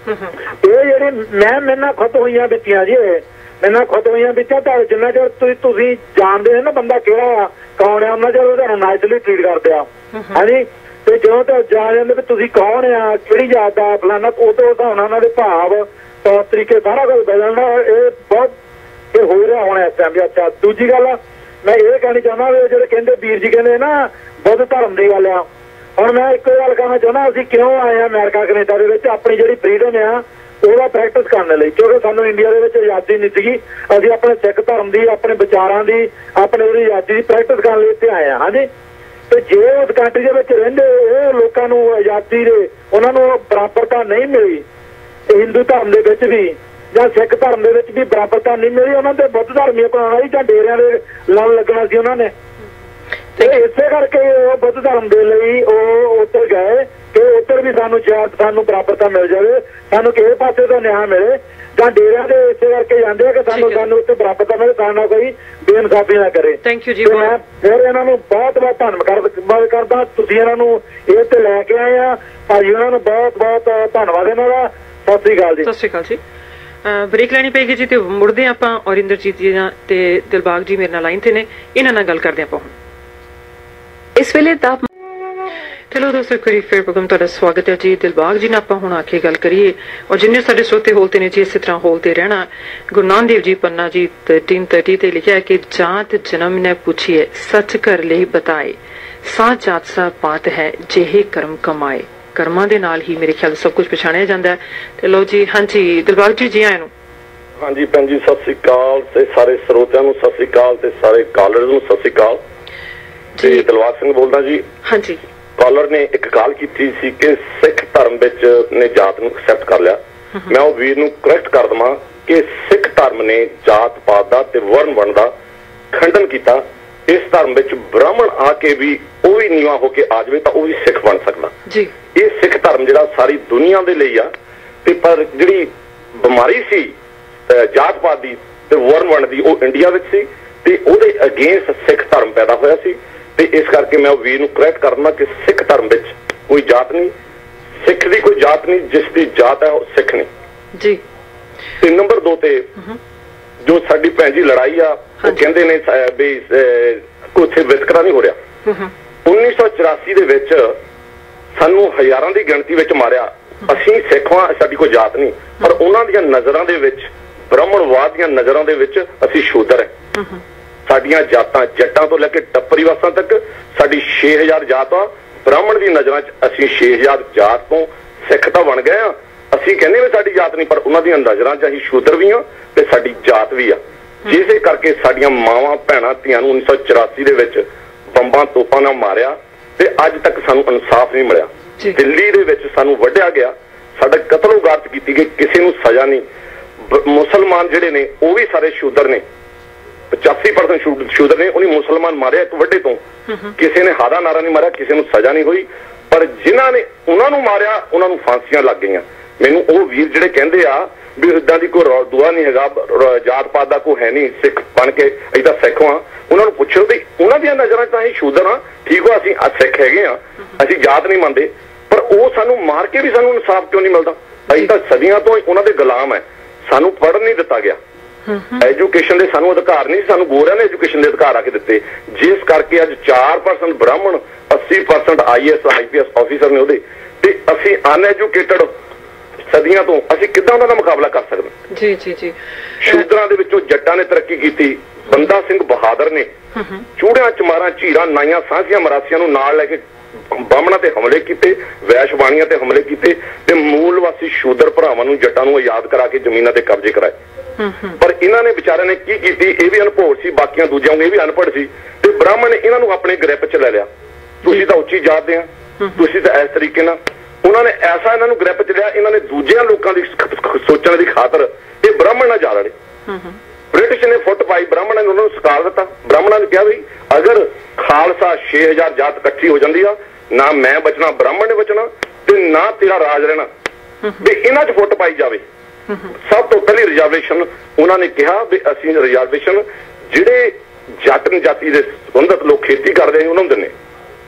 ਇਹ ਜਿਹੜੇ ਮੇਰੇ ਨਾਲ ਖੁਦ ਹੋਈਆਂ ਬੀਤੀਆਂ ਜੀ, ਮੇਰੇ ਨਾਲ ਖੁਦ ਹੋਈਆਂ ਬੀਤੀਆਂ, ਤਾਂ ਜਿੰਨਾ ਚਿਰ ਤੁਸੀਂ ਜਾਣਦੇ ਹੋ ਨਾ ਬੰਦਾ ਕਿਹੜਾ ਆ ਕੌਣ ਆ, ਉਹਨਾਂ ਚਿਰ ਤੁਹਾਨੂੰ ਨਾਈਸਲੀ ਟ੍ਰੀਟ ਕਰਦੇ ਆ। ਹਾਂਜੀ, ਤੇ ਜਦੋਂ ਤਾਂ ਜਾਣ ਜਾਂਦੇ ਵੀ ਤੁਸੀਂ ਕੌਣ ਆ, ਕਿਹੜੀ ਜਾਤ ਦਾ, ਫਲਾਨਾ, ਉਹ ਤੋਂ ਉਹਨਾਂ ਦੇ ਭਾਵ ਤੌਰ ਤਰੀਕੇ ਸਾਰਾ ਕੁਝ ਬਦਲਣਾ, ਇਹ ਬਹੁਤ ਇਹ ਹੋ ਰਿਹਾ ਹੁਣ ਇਸ ਟਾਈਮ। ਅੱਛਾ, ਦੂਜੀ ਗੱਲ ਮੈਂ ਇਹ ਕਹਿਣੀ ਚਾਹੁੰਦਾ ਵੀ ਜਿਹੜੇ ਕਹਿੰਦੇ ਵੀਰ ਜੀ ਕਹਿੰਦੇ ਨਾ ਬੁੱਧ ਧਰਮ ਦੀ ਗੱਲ ਆ, ਹੁਣ ਮੈਂ ਇੱਕੋ ਗੱਲ ਕਹਿਣਾ ਚਾਹੁੰਦਾ ਅਸੀਂ ਕਿਉਂ ਆਏ ਆ ਅਮਰੀਕਾ ਕੈਨੇਡਾ ਦੇ ਵਿੱਚ ਆਪਣੀ ਜਿਹੜੀ ਫਰੀਡਮ ਆ ਉਹਦਾ ਪ੍ਰੈਕਟਿਸ ਕਰਨ ਲਈ, ਕਿਉਂਕਿ ਸਾਨੂੰ ਇੰਡੀਆ ਦੇ ਵਿੱਚ ਆਜ਼ਾਦੀ ਨਹੀਂ ਸੀਗੀ। ਅਸੀਂ ਆਪਣੇ ਸਿੱਖ ਧਰਮ ਦੀ, ਆਪਣੇ ਵਿਚਾਰਾਂ ਦੀ, ਆਪਣੇ ਉਹਦੀ ਆਜ਼ਾਦੀ ਦੀ ਪ੍ਰੈਕਟਿਸ ਕਰਨ ਲਈ ਇੱਥੇ ਆਏ ਆ। ਹਾਂਜੀ, ਤੇ ਜੇ ਉਸ ਕੰਟਰੀ ਦੇ ਵਿੱਚ ਰਹਿੰਦੇ ਉਹ ਲੋਕਾਂ ਨੂੰ ਆਜ਼ਾਦੀ ਦੇ ਉਹਨਾਂ ਨੂੰ ਬਰਾਬਰਤਾ ਨਹੀਂ ਮਿਲੀ, ਹਿੰਦੂ ਧਰਮ ਦੇ ਵਿੱਚ ਵੀ ਜਾਂ ਸਿੱਖ ਧਰਮ ਦੇ ਵਿੱਚ ਵੀ ਬਰਾਬਰਤਾ ਨਹੀਂ ਮਿਲੀ, ਉਹਨਾਂ ਦੇ ਬੁੱਧ ਧਰਮੀ ਅਪਣਾਉਣਾ ਸੀ ਜਾਂ ਡੇਰਿਆਂ ਦੇ ਲੜ ਲੱਗਣਾ ਸੀ ਉਹਨਾਂ ਨੇ। ਤੇ ਇਸੇ ਕਰਕੇ ਉਹ ਬੁੱਧ ਧਰਮ ਦੇ ਲਈ ਉਹ ਉੱਧਰ ਗਏ ਕਿ ਉੱਧਰ ਵੀ ਸਾਨੂੰ ਬਰਾਬਰਤਾ ਮਿਲ ਜਾਵੇ, ਸਾਨੂੰ ਕਿਸੇ ਪਾਸੇ ਤੋਂ ਨਿਆਂ ਮਿਲੇ, ਜਾਂ ਡੇਰਿਆਂ ਦੇ ਇਸੇ ਕਰਕੇ ਜਾਂਦੇ ਆ ਕਿ ਸਾਨੂੰ ਉੱਥੇ ਬਰਾਬਰਤਾ ਮਿਲੇ, ਸਾਨੂੰ ਕੋਈ ਬੇਇਨਸਾਫੀ ਨਾ ਕਰੇ। ਥੈਂਕ ਯੂ ਜੀ। ਮੈਂ ਫਿਰ ਇਹਨਾਂ ਨੂੰ ਬਹੁਤ ਬਹੁਤ ਧੰਨਵਾਦ ਕਰਦਾ, ਤੁਸੀਂ ਇਹਨਾਂ ਨੂੰ ਇਹ ਤੇ ਲੈ ਕੇ ਆਏ ਆ ਭਾਜੀ, ਉਹਨਾਂ ਨੂੰ ਬਹੁਤ ਬਹੁਤ ਧੰਨਵਾਦ ਇਹਨਾਂ ਦਾ। ਸਤਿ ਸ੍ਰੀ ਅਕਾਲ ਜੀ। ਸਤਿ ਸ੍ਰੀ ਅਕਾਲ ਜੀ। ਬ੍ਰੇਕ ਲੈਣੀ ਪਏਗੀ ਜੀ ਤੇ ਮੁੜਦੇ ਆਪਾਂ ਔਰਿੰਦਰਜੀਤ ਜੀ ਤੇ ਦਿਲਬਾਗ ਜੀ ਮੇਰੇ ਨਾਲ ਲਾਈਨ ਤੇ ਨੇ, ਇਹਨਾਂ ਨਾਲ ਗੱਲ ਕਰਦੇ ਆਪਾਂ ਹੁਣ ਇਸ ਵੇਲੇ ਤਾਂ। ਚਲੋ ਦੋਸਤੋ, ਇੱਕ ਵਾਰੀ ਫਿਰ ਪ੍ਰੋਗਰਾਮ ਤੁਹਾਡਾ ਸਵਾਗਤ ਹੈ ਜੀ। ਦਿਲਬਾਗ ਜੀ ਨਾਲ ਆਪਾਂ ਹੁਣ ਆ ਕੇ ਗੱਲ ਕਰੀਏ, ਔਰ ਜਿੰਨੇ ਸਾਡੇ ਸਰੋਤੇ ਹੋਲਤੇ ਨੇ ਜੀ ਇਸੇ ਤਰ੍ਹਾਂ ਹੋਲਤੇ ਰਹਿਣਾ। ਗੁਰੂ ਨਾਨਕ ਦੇਵ ਜੀ ਪੰਨਾ ਜੀ 1330 ਤੇ ਲਿਖਿਆ ਕਿ ਜਾਤ ਜਨਮ ਨੇ ਪੁੱਛੀਏ, ਸੱਚ ਕਰ ਲਈ ਬਤਾਏ, ਸਾਥ ਜਾਤ ਸਾ ਪਾਤ ਹੈ ਜਿਹੇ ਕਰਮ ਕਮਾਏ। ਕਰਮਾਂ ਦੇ ਨਾਲ ਹੀ ਮੇਰੇ ਖਿਆਲ ਸਭ ਕੁਝ ਪਛਾਣਿਆ ਜਾਂਦਾ ਹੈ। ਤੇ ਲੋ ਜੀ, ਹਾਂਜੀ ਦਿਲਬਾਗ ਜੀ ਆਇਆਂ ਨੂੰ। ਹਾਂਜੀ ਭੈਣ ਜੀ, ਸਤਿ ਸ੍ਰੀ ਅਕਾਲ, ਤੇ ਸਾਰੇ ਸਰੋਤਿਆਂ ਨੂੰ ਸਤਿ ਸ੍ਰੀ ਅਕਾਲ, ਤੇ ਸਾਰੇ ਕਾਲਰਜ਼ ਨੂੰ ਸਤਿ ਸ੍ਰੀ ਅਕਾਲ। ਤੇ ਦਿਲਬਾਗ ਸਿੰਘ ਬੋਲਦਾ ਜੀ। ਹਾਂਜੀ, ਕਾਲਰ ਨੇ ਇੱਕ ਕਾਲ ਕੀਤੀ ਸੀ ਕਿ ਸਿੱਖ ਧਰਮ ਵਿੱਚ ਨੇ ਜਾਤ ਨੂੰ ਐਕਸੈਪਟ ਕਰ ਲਿਆ। ਮੈਂ ਉਹ ਵੀਰ ਨੂੰ ਕਰੈਕਟ ਕਰ ਦਵਾਂ ਕਿ ਸਿੱਖ ਧਰਮ ਨੇ ਜਾਤ ਪਾਤ ਦਾ ਤੇ ਵਰਨ ਵੰਡ ਦਾ ਖੰਡਨ ਕੀਤਾ। ਇਸ ਧਰਮ ਵਿੱਚ ਬ੍ਰਾਹਮਣ ਆ ਕੇ ਵੀ ਉਹ ਵੀ ਨੀਵਾਂ ਹੋ ਕੇ ਆ ਜਾਵੇ ਤਾਂ ਉਹ ਵੀ ਸਿੱਖ ਬਣ ਸਕਦਾ ਜੀ। ਇਹ ਸਿੱਖ ਧਰਮ ਜਿਹੜਾ ਸਾਰੀ ਦੁਨੀਆ ਦੇ ਲਈ ਆ, ਤੇ ਪਰ ਜਿਹੜੀ ਬਿਮਾਰੀ ਸੀ ਜਾਤ ਪਾਤ ਦੀ ਤੇ ਵਰਨ ਵੰਡ ਦੀ ਉਹ ਇੰਡੀਆ ਵਿੱਚ ਸੀ, ਤੇ ਉਹਦੇ ਅਗੇਂਸਟ ਸਿੱਖ ਧਰਮ ਪੈਦਾ ਹੋਇਆ ਸੀ। ਤੇ ਇਸ ਕਰਕੇ ਮੈਂ ਉਹ ਵੀਰ ਨੂੰ ਕਰੈਕਟ ਕਰਨਾ ਕਿ ਸਿੱਖ ਧਰਮ ਵਿੱਚ ਕੋਈ ਜਾਤ ਨਹੀਂ, ਸਿੱਖ ਦੀ ਕੋਈ ਜਾਤ ਨਹੀਂ, ਜਿਸ ਦੀ ਜਾਤ ਹੈ ਉਹ ਸਿੱਖ ਨਹੀਂ ਜੀ। ਤੇ ਨੰਬਰ 2 ਤੇ ਜੋ ਸਾਡੀ ਭੈਣ ਜੀ ਲੜਾਈ ਆ, ਉਹ ਕਹਿੰਦੇ ਨੇ ਵੀ ਕੋਈ ਵਿਤਕਰਾ ਨਹੀਂ ਹੋ ਰਿਹਾ। 1984 ਦੇ ਵਿੱਚ ਸਾਨੂੰ ਹਜ਼ਾਰਾਂ ਦੀ ਗਿਣਤੀ ਵਿੱਚ ਮਾਰਿਆ। ਅਸੀਂ ਸਿੱਖਾਂ, ਸਾਡੀ ਕੋਈ ਜਾਤ ਨਹੀਂ, ਪਰ ਉਹਨਾਂ ਦੀਆਂ ਨਜ਼ਰਾਂ ਦੇ ਵਿੱਚ, ਬ੍ਰਾਹਮਣਵਾਦ ਦੀਆਂ ਨਜ਼ਰਾਂ ਦੇ ਵਿੱਚ ਅਸੀਂ ਸ਼ੂਦਰ ਹੈ। ਸਾਡੀਆਂ ਜਾਤਾਂ ਜੱਟਾਂ ਤੋਂ ਲੈ ਕੇ ਟੱਪਰੀਵਾਸਾਂ ਤੱਕ ਸਾਡੀ 6000 ਜਾਤ ਆ। ਬ੍ਰਾਹਮਣ ਦੀ ਨਜ਼ਰਾਂ 'ਚ ਅਸੀਂ 6000 ਜਾਤ ਤੋਂ ਸਿੱਖ ਤਾਂ ਬਣ ਗਏ ਆ। ਅਸੀਂ ਕਹਿੰਦੇ ਵੀ ਸਾਡੀ ਜਾਤ ਨਹੀਂ, ਪਰ ਉਹਨਾਂ ਦੀਆਂ ਨਜ਼ਰਾਂ 'ਚ ਅਸੀਂ ਸ਼ੂਦਰ ਵੀ ਆ ਤੇ ਸਾਡੀ ਜਾਤ ਵੀ ਆ। ਜਿਸੇ ਕਰਕੇ ਸਾਡੀਆਂ ਮਾਵਾਂ ਭੈਣਾਂ ਧੀਆਂ ਨੂੰ 1984 ਦੇ ਵਿੱਚ ਬੰਬਾਂ ਤੋਪਾਂ ਨਾਲ ਮਾਰਿਆ ਤੇ ਅੱਜ ਤੱਕ ਸਾਨੂੰ ਇਨਸਾਫ ਨਹੀਂ ਮਿਲਿਆ। ਦਿੱਲੀ ਦੇ ਵਿੱਚ ਸਾਨੂੰ ਵੱਢਿਆ ਗਿਆ, ਸਾਡਾ ਕਤਲ ਗਾਰਤ ਕੀਤੀ ਗਈ, ਕਿਸੇ ਨੂੰ ਸਜ਼ਾ ਨਹੀਂ। ਮੁਸਲਮਾਨ ਜਿਹੜੇ ਨੇ ਉਹ ਵੀ ਸਾਰੇ ਸ਼ੂਦਰ ਨੇ, 85% ਸ਼ੂਦਰ ਨੇ। ਉਹਨੇ ਮੁਸਲਮਾਨ ਮਾਰਿਆ ਇੱਕ ਵੱਡੇ ਤੋਂ, ਕਿਸੇ ਨੇ ਹਾਦਾ ਨਾਰਾ ਨਹੀਂ ਮਾਰਿਆ, ਕਿਸੇ ਨੂੰ ਸਜ਼ਾ ਨਹੀਂ ਹੋਈ। ਪਰ ਜਿਨ੍ਹਾਂ ਨੇ ਉਹਨਾਂ ਨੂੰ ਮਾਰਿਆ ਉਹਨਾਂ ਨੂੰ ਫਾਂਸੀਆਂ ਲੱਗ ਗਈਆਂ। ਮੈਨੂੰ ਉਹ ਵੀਰ ਜਿਹੜੇ ਕਹਿੰਦੇ ਆ ਵੀ ਇਦਾਂ ਦੀ ਕੋਈ ਦੁਆ ਨਹੀਂ ਹੈਗਾ, ਜਾਤ ਪਾਤ ਦਾ ਕੋਈ ਹੈ ਨਹੀਂ, ਸਿੱਖ ਬਣ ਕੇ ਅਸੀਂ ਤਾਂ ਸਿੱਖ ਹਾਂ, ਉਹਨਾਂ ਨੂੰ ਪੁੱਛੋ ਵੀ ਉਹਨਾਂ ਦੀਆਂ ਨਜ਼ਰਾਂ 'ਚ ਅਸੀਂ ਸ਼ੂਦਰ ਹਾਂ, ਠੀਕ ਹੋ, ਅਸੀਂ ਸਿੱਖ ਹੈਗੇ ਆ, ਅਸੀਂ ਜਾਤ ਨਹੀਂ ਮੰਨਦੇ, ਪਰ ਉਹ ਸਾਨੂੰ ਮਾਰ ਕੇ ਵੀ ਸਾਨੂੰ ਇਨਸਾਫ ਕਿਉਂ ਨਹੀਂ ਮਿਲਦਾ? ਅਸੀਂ ਤਾਂ ਸਦੀਆਂ ਤੋਂ ਉਹਨਾਂ ਦੇ ਗੁਲਾਮ ਹੈ, ਸਾਨੂੰ ਪੜ੍ਹਨ ਨਹੀਂ ਦਿੱਤਾ ਗਿਆ, ਐਜੂਕੇਸ਼ਨ ਦੇ ਸਾਨੂੰ ਅਧਿਕਾਰ ਨਹੀਂ, ਸਾਨੂੰ ਗੋਰਿਆਂ ਨੇ ਐਜੂਕੇਸ਼ਨ ਦੇ ਅਧਿਕਾਰ ਆ ਕੇ ਦਿੱਤੇ, ਜਿਸ ਕਰਕੇ ਅੱਜ 4% ਬ੍ਰਾਹਮਣ 80% IAS IPS ਆਫੀਸਰ ਨੇ ਉਹਦੇ, ਤੇ ਅਸੀਂ ਅਨਐਜੂਕੇਟਡ ਸਦੀਆਂ ਤੋਂ ਅਸੀਂ ਕਿੱਦਾਂ ਉਹਨਾਂ ਦਾ ਮੁਕਾਬਲਾ ਕਰ ਸਕਦੇ? ਜੀ ਜੀ ਜੀ। ਸ਼ੂਦਰਾਂ ਦੇ ਵਿੱਚੋਂ ਜੱਟਾਂ ਨੇ ਤਰੱਕੀ ਕੀਤੀ, ਬੰਦਾ ਸਿੰਘ ਬਹਾਦਰ ਨੇ ਚੂੜਿਆਂ ਚਮਾਰਾਂ ਝੀਰਾਂ ਨਾਈਆਂ ਸਾਂਝੀਆਂ ਮਰਾਸੀਆਂ ਨੂੰ ਨਾਲ ਲੈ ਕੇ ਬਾਹਮਣਾਂ ਤੇ ਹਮਲੇ ਕੀਤੇ, ਵੈਸ਼ਵਾਣੀਆਂ ਤੇ ਹਮਲੇ ਕੀਤੇ, ਤੇ ਮੂਲ ਵਾਸੀ ਸ਼ੂਦਰ ਭਰਾਵਾਂ ਨੂੰ ਜੱਟਾਂ ਨੂੰ ਆਜ਼ਾਦ ਕਰਾ ਕੇ ਜ਼ਮੀਨਾਂ ਤੇ ਕਬਜ਼ੇ ਕਰਾਏ। ਪਰ ਇਹਨਾਂ ਨੇ ਵਿਚਾਰਿਆਂ ਨੇ ਕੀ ਕੀਤੀ? ਇਹ ਵੀ ਅਨਭੋਰ ਸੀ, ਬਾਕੀਆਂ ਦੂਜਿਆਂ ਇਹ ਵੀ ਅਨਪੜ੍ਹ ਸੀ, ਤੇ ਬ੍ਰਾਹਮਣ ਨੇ ਇਹਨਾਂ ਨੂੰ ਆਪਣੇ ਗ੍ਰਿਪ 'ਚ ਲੈ ਲਿਆ। ਤੁਸੀਂ ਤਾਂ ਉੱਚੀ ਜਾਤ ਦੇ ਆ, ਤੁਸੀਂ ਤਾਂ ਇਸ ਤਰੀਕੇ ਨਾਲ, ਉਹਨਾਂ ਨੇ ਐਸਾ ਇਹਨਾਂ ਨੂੰ ਗ੍ਰਿਪ 'ਚ ਲਿਆ, ਇਹਨਾਂ ਨੇ ਦੂਜਿਆਂ ਲੋਕਾਂ ਦੀ ਸੋਚਣ ਦੀ ਖਾਤਰ ਇਹ ਬ੍ਰਾਹਮਣ ਨਾਲ ਜਾ ਲੜੇ। ਬ੍ਰਿਟਿਸ਼ ਨੇ ਫੁੱਟ ਪਾਈ, ਬ੍ਰਾਹਮਣਾਂ ਨੇ ਉਹਨਾਂ ਨੂੰ ਸਕਾਰ ਦਿੱਤਾ। ਬ੍ਰਾਹਮਣਾਂ ਨੇ ਕਿਹਾ ਵੀ ਅਗਰ ਖਾਲਸਾ 6000 ਜਾਤ ਇਕੱਠੀ ਹੋ ਜਾਂਦੀ ਆ, ਨਾ ਮੈਂ ਬਚਣਾ, ਬ੍ਰਾਹਮਣ ਨੇ ਬਚਣਾ, ਤੇ ਨਾ ਤੇਰਾ ਰਾਜ ਰਹਿਣਾ, ਤੇ ਇਹਨਾਂ 'ਚ ਫੁੱਟ ਪਾਈ ਜਾਵੇ। ਸਭ ਤੋਂ ਪਹਿਲੀ ਰਿਜ਼ਰਵੇਸ਼ਨ ਉਹਨਾਂ ਨੇ ਕਿਹਾ ਵੀ ਅਸੀਂ ਰਿਜ਼ਰਵੇਸ਼ਨ ਜਿਹੜੇ ਜੱਟ ਜਾਤੀ ਦੇ ਸੰਬੰਧਿਤ ਲੋਕ ਖੇਤੀ ਕਰਦੇ ਨੇ ਉਹਨਾਂ ਨੂੰ ਦਿੰਦੇ,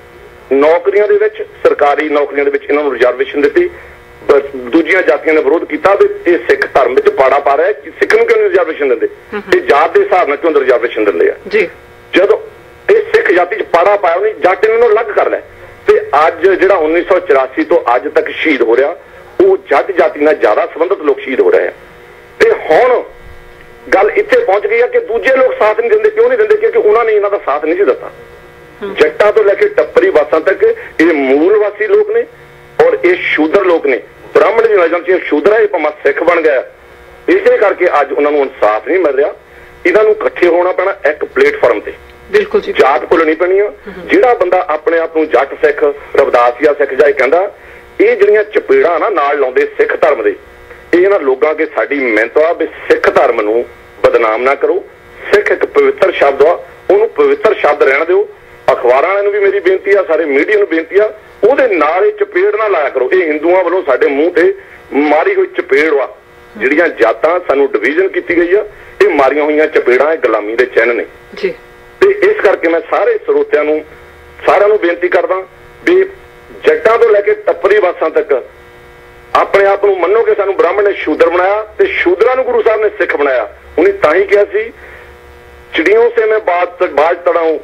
ਨੌਕਰੀਆਂ ਦੇ ਵਿੱਚ, ਸਰਕਾਰੀ ਨੌਕਰੀਆਂ ਦੇ ਵਿੱਚ ਇਹਨਾਂ ਨੂੰ ਰਿਜ਼ਰਵੇਸ਼ਨ ਦਿੱਤੀ। ਦੂਜੀਆਂ ਜਾਤੀਆਂ ਨੇ ਵਿਰੋਧ ਕੀਤਾ ਵੀ ਇਹ ਸਿੱਖ ਧਰਮ ਵਿੱਚ ਪਾੜਾ ਪਾ ਰਿਹਾ, ਸਿੱਖ ਨੂੰ ਕਿਉਂ ਰਿਜ਼ਰਵੇਸ਼ਨ ਦਿੰਦੇ, ਤੇ ਜਾਤ ਦੇ ਹਿਸਾਬ ਨਾਲ ਕਿਉਂ ਰਿਜ਼ਰਵੇਸ਼ਨ ਦਿੰਦੇ ਆ? ਜਦੋਂ ਇਹ ਸਿੱਖ ਜਾਤੀ 'ਚ ਪਾੜਾ ਪਾਇਆ, ਉਹਨੇ ਜੱਟ ਇਹਨਾਂ ਨੂੰ ਅਲੱਗ ਕਰ ਲਿਆ, ਤੇ ਅੱਜ ਜਿਹੜਾ 1984 ਤੋਂ ਅੱਜ ਤੱਕ ਸ਼ਹੀਦ ਹੋ ਰਿਹਾ, ਉਹ ਜੱਟ ਜਾਤੀ ਨਾਲ ਜ਼ਿਆਦਾ ਸੰਬੰਧਿਤ ਲੋਕ ਸ਼ਹੀਦ ਹੋ ਰਹੇ ਆ। ਤੇ ਹੁਣ ਗੱਲ ਇੱਥੇ ਪਹੁੰਚ ਗਈ ਆ ਕਿ ਦੂਜੇ ਲੋਕ ਸਾਥ ਨਹੀਂ ਦਿੰਦੇ। ਕਿਉਂ ਨਹੀਂ ਦਿੰਦੇ? ਕਿਉਂਕਿ ਉਹਨਾਂ ਨੇ ਇਹਨਾਂ ਦਾ ਸਾਥ ਨਹੀਂ ਦਿੱਤਾ। ਜੱਟਾਂ ਤੋਂ ਲੈ ਕੇ ਟੱਪਰੀ ਵਾਸਾਂ ਤੱਕ ਇਹ ਮੂਲ ਵਾਸੀ ਲੋਕ ਨੇ, ਔਰ ਇਹ ਸ਼ੂਦਰ ਲੋਕ ਨੇ। ਬ੍ਰਾਹਮਣ ਦੀ ਨਜ਼ਰ 'ਚ ਸ਼ੂਦਰ ਹੈ, ਇਹ ਭਾਵੇਂ ਸਿੱਖ ਬਣ ਗਿਆ, ਇਸੇ ਕਰਕੇ ਅੱਜ ਉਹਨਾਂ ਨੂੰ ਇਨਸਾਫ ਨਹੀਂ ਮਿਲ ਰਿਹਾ। ਇਹਨਾਂ ਨੂੰ ਇਕੱਠੇ ਹੋਣਾ ਪੈਣਾ ਇੱਕ ਪਲੇਟਫਾਰਮ ਤੇ, ਬਿਲਕੁਲ ਜੀ, ਜਾਤ ਭੁੱਲਣੀ ਪੈਣੀ ਆ। ਜਿਹੜਾ ਬੰਦਾ ਆਪਣੇ ਆਪ ਨੂੰ ਜੱਟ ਸਿੱਖ, ਰਵਿਦਾਸੀਆ ਸਿੱਖ ਜਾਂ ਕਹਿੰਦਾ, ਇਹ ਜਿਹੜੀਆਂ ਚਪੇੜਾਂ ਨਾ ਨਾਲ ਲਾਉਂਦੇ ਸਿੱਖ ਧਰਮ ਦੇ, ਇਹ ਇਹਨਾਂ ਲੋਕਾਂ ਅੱਗੇ ਸਾਡੀ ਮਿਹਨਤ ਆ ਵੀ ਸਿੱਖ ਧਰਮ ਨੂੰ ਬਦਨਾਮ ਨਾ ਕਰੋ। ਸਿੱਖ ਇੱਕ ਪਵਿੱਤਰ ਸ਼ਬਦ ਆ, ਉਹਨੂੰ ਪਵਿੱਤਰ ਸ਼ਬਦ ਰਹਿਣ ਦਿਓ। ਅਖਬਾਰਾਂ ਵਾਲਿਆਂ ਨੂੰ ਵੀ ਮੇਰੀ ਬੇਨਤੀ ਆ, ਸਾਰੇ ਮੀਡੀਆ ਨੂੰ ਬੇਨਤੀ ਆ, ਉਹਦੇ ਨਾਲ ਇਹ ਚਪੇੜ ਨਾ ਲਾਇਆ ਕਰੋ। ਇਹ ਹਿੰਦੂਆਂ ਵੱਲੋਂ ਸਾਡੇ ਮੂੰਹ ਤੇ ਮਾਰੀ ਹੋਈ ਚਪੇੜ ਵਾ। ਜਿਹੜੀਆਂ ਜਾਤਾਂ ਸਾਨੂੰ ਡਿਵੀਜ਼ਨ ਕੀਤੀ ਗਈ ਆ, ਇਹ ਮਾਰੀਆਂ ਹੋਈਆਂ ਚਪੇੜਾਂ, ਇਹ ਗੁਲਾਮੀ ਦੇ ਚਿੰਨ੍ਹ ਨੇ। ਤੇ ਇਸ ਕਰਕੇ ਮੈਂ ਸਾਰੇ ਸਰੋਤਿਆਂ ਨੂੰ, ਸਾਰਿਆਂ ਨੂੰ ਬੇਨਤੀ ਕਰਦਾ ਵੀ ਜੱਟਾਂ ਤੋਂ ਲੈ ਕੇ ਟੱਪਰੀ ਵਾਸਾਂ ਤੱਕ ਆਪਣੇ ਆਪ ਨੂੰ ਮੰਨੋ ਕਿ ਸਾਨੂੰ ਬ੍ਰਾਹਮਣ ਨੇ ਸ਼ੂਦਰ ਬਣਾਇਆ, ਤੇ ਸ਼ੂਦਰਾਂ ਨੂੰ ਗੁਰੂ ਸਾਹਿਬ ਨੇ ਸਿੱਖ ਬਣਾਇਆ। ਉਹਨੇ ਤਾਂ ਹੀ ਕਿਹਾ ਸੀ, ਚਿੜੀਆਂ ਸੇ ਮੈਂ ਬਾਜ ਤੜਾਊਂ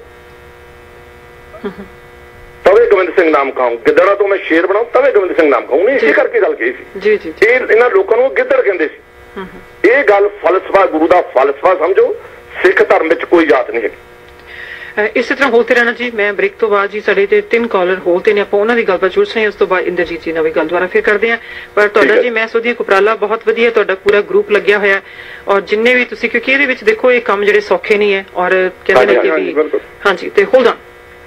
ਤਵੇ ਗੋਬਿੰਦ ਸਿੰਘ ਨਾਮ ਖਾਊਂ, ਗਿੱਦੜਾਂ ਤੋਂ ਮੈਂ ਸ਼ੇਰ ਬਣਾਉਂ ਤਵੇ ਗੋਬਿੰਦ ਸਿੰਘ ਨਾਮ ਖਾਊਂ। ਉਹਨੇ ਇਸੇ ਕਰਕੇ ਗੱਲ ਕਹੀ ਸੀ। ਇਹ ਇਹਨਾਂ ਲੋਕਾਂ ਨੂੰ ਗਿੱਦੜ ਕਹਿੰਦੇ ਸੀ। ਇਹ ਗੱਲ ਫਲਸਫਾ, ਗੁਰੂ ਦਾ ਫਲਸਫਾ ਸਮਝੋ। ਸਿੱਖ ਧਰਮ ਵਿੱਚ ਕੋਈ ਜਾਤ ਨਹੀਂ ਹੈਗੀ। ਇਸੇ ਤਰ੍ਹਾਂ ਹੋਤੇ ਰਹਿਣਾ ਜੀ। ਮੈਂ ਬ੍ਰੇਕ ਤੋਂ ਬਾਅਦ ਜੀ ਸਾਡੇ ਤੇ 3 ਕਾਲਰ ਹੋਤੇ ਨੇ, ਆਪਾਂ ਉਹਨਾਂ ਦੀ ਗੱਲਬਾਤ ਜੁੜ ਰਹੇ। ਉਸ ਤੋਂ ਬਾਅਦ ਇੰਦਰਜੀਤ ਜੀ ਨਾਲ ਵੀ ਗੱਲ ਦੁਬਾਰਾ ਫਿਰ ਕਰਦੇ ਆ। ਪਰ ਤੁਹਾਡਾ ਜੀ ਮੈਂ ਸੋਚਦੀ ਉਪਰਾਲਾ ਬਹੁਤ ਵਧੀਆ, ਤੁਹਾਡਾ ਪੂਰਾ ਗਰੁੱਪ ਲੱਗਿਆ ਹੋਇਆ, ਔਰ ਜਿੰਨੇ ਵੀ ਤੁਸੀਂ, ਕਿਉਂਕਿ ਇਹਦੇ ਵਿੱਚ ਦੇਖੋ ਇਹ ਕੰਮ ਜਿਹੜੇ ਸੌਖੇ ਨਹੀਂ ਹੈ, ਔਰ ਕਹਿੰਦੇ ਨੇ ਕਿ ਵੀ ਹਾਂਜੀ। ਤੇ ਹੋਲਡ ਔਨ।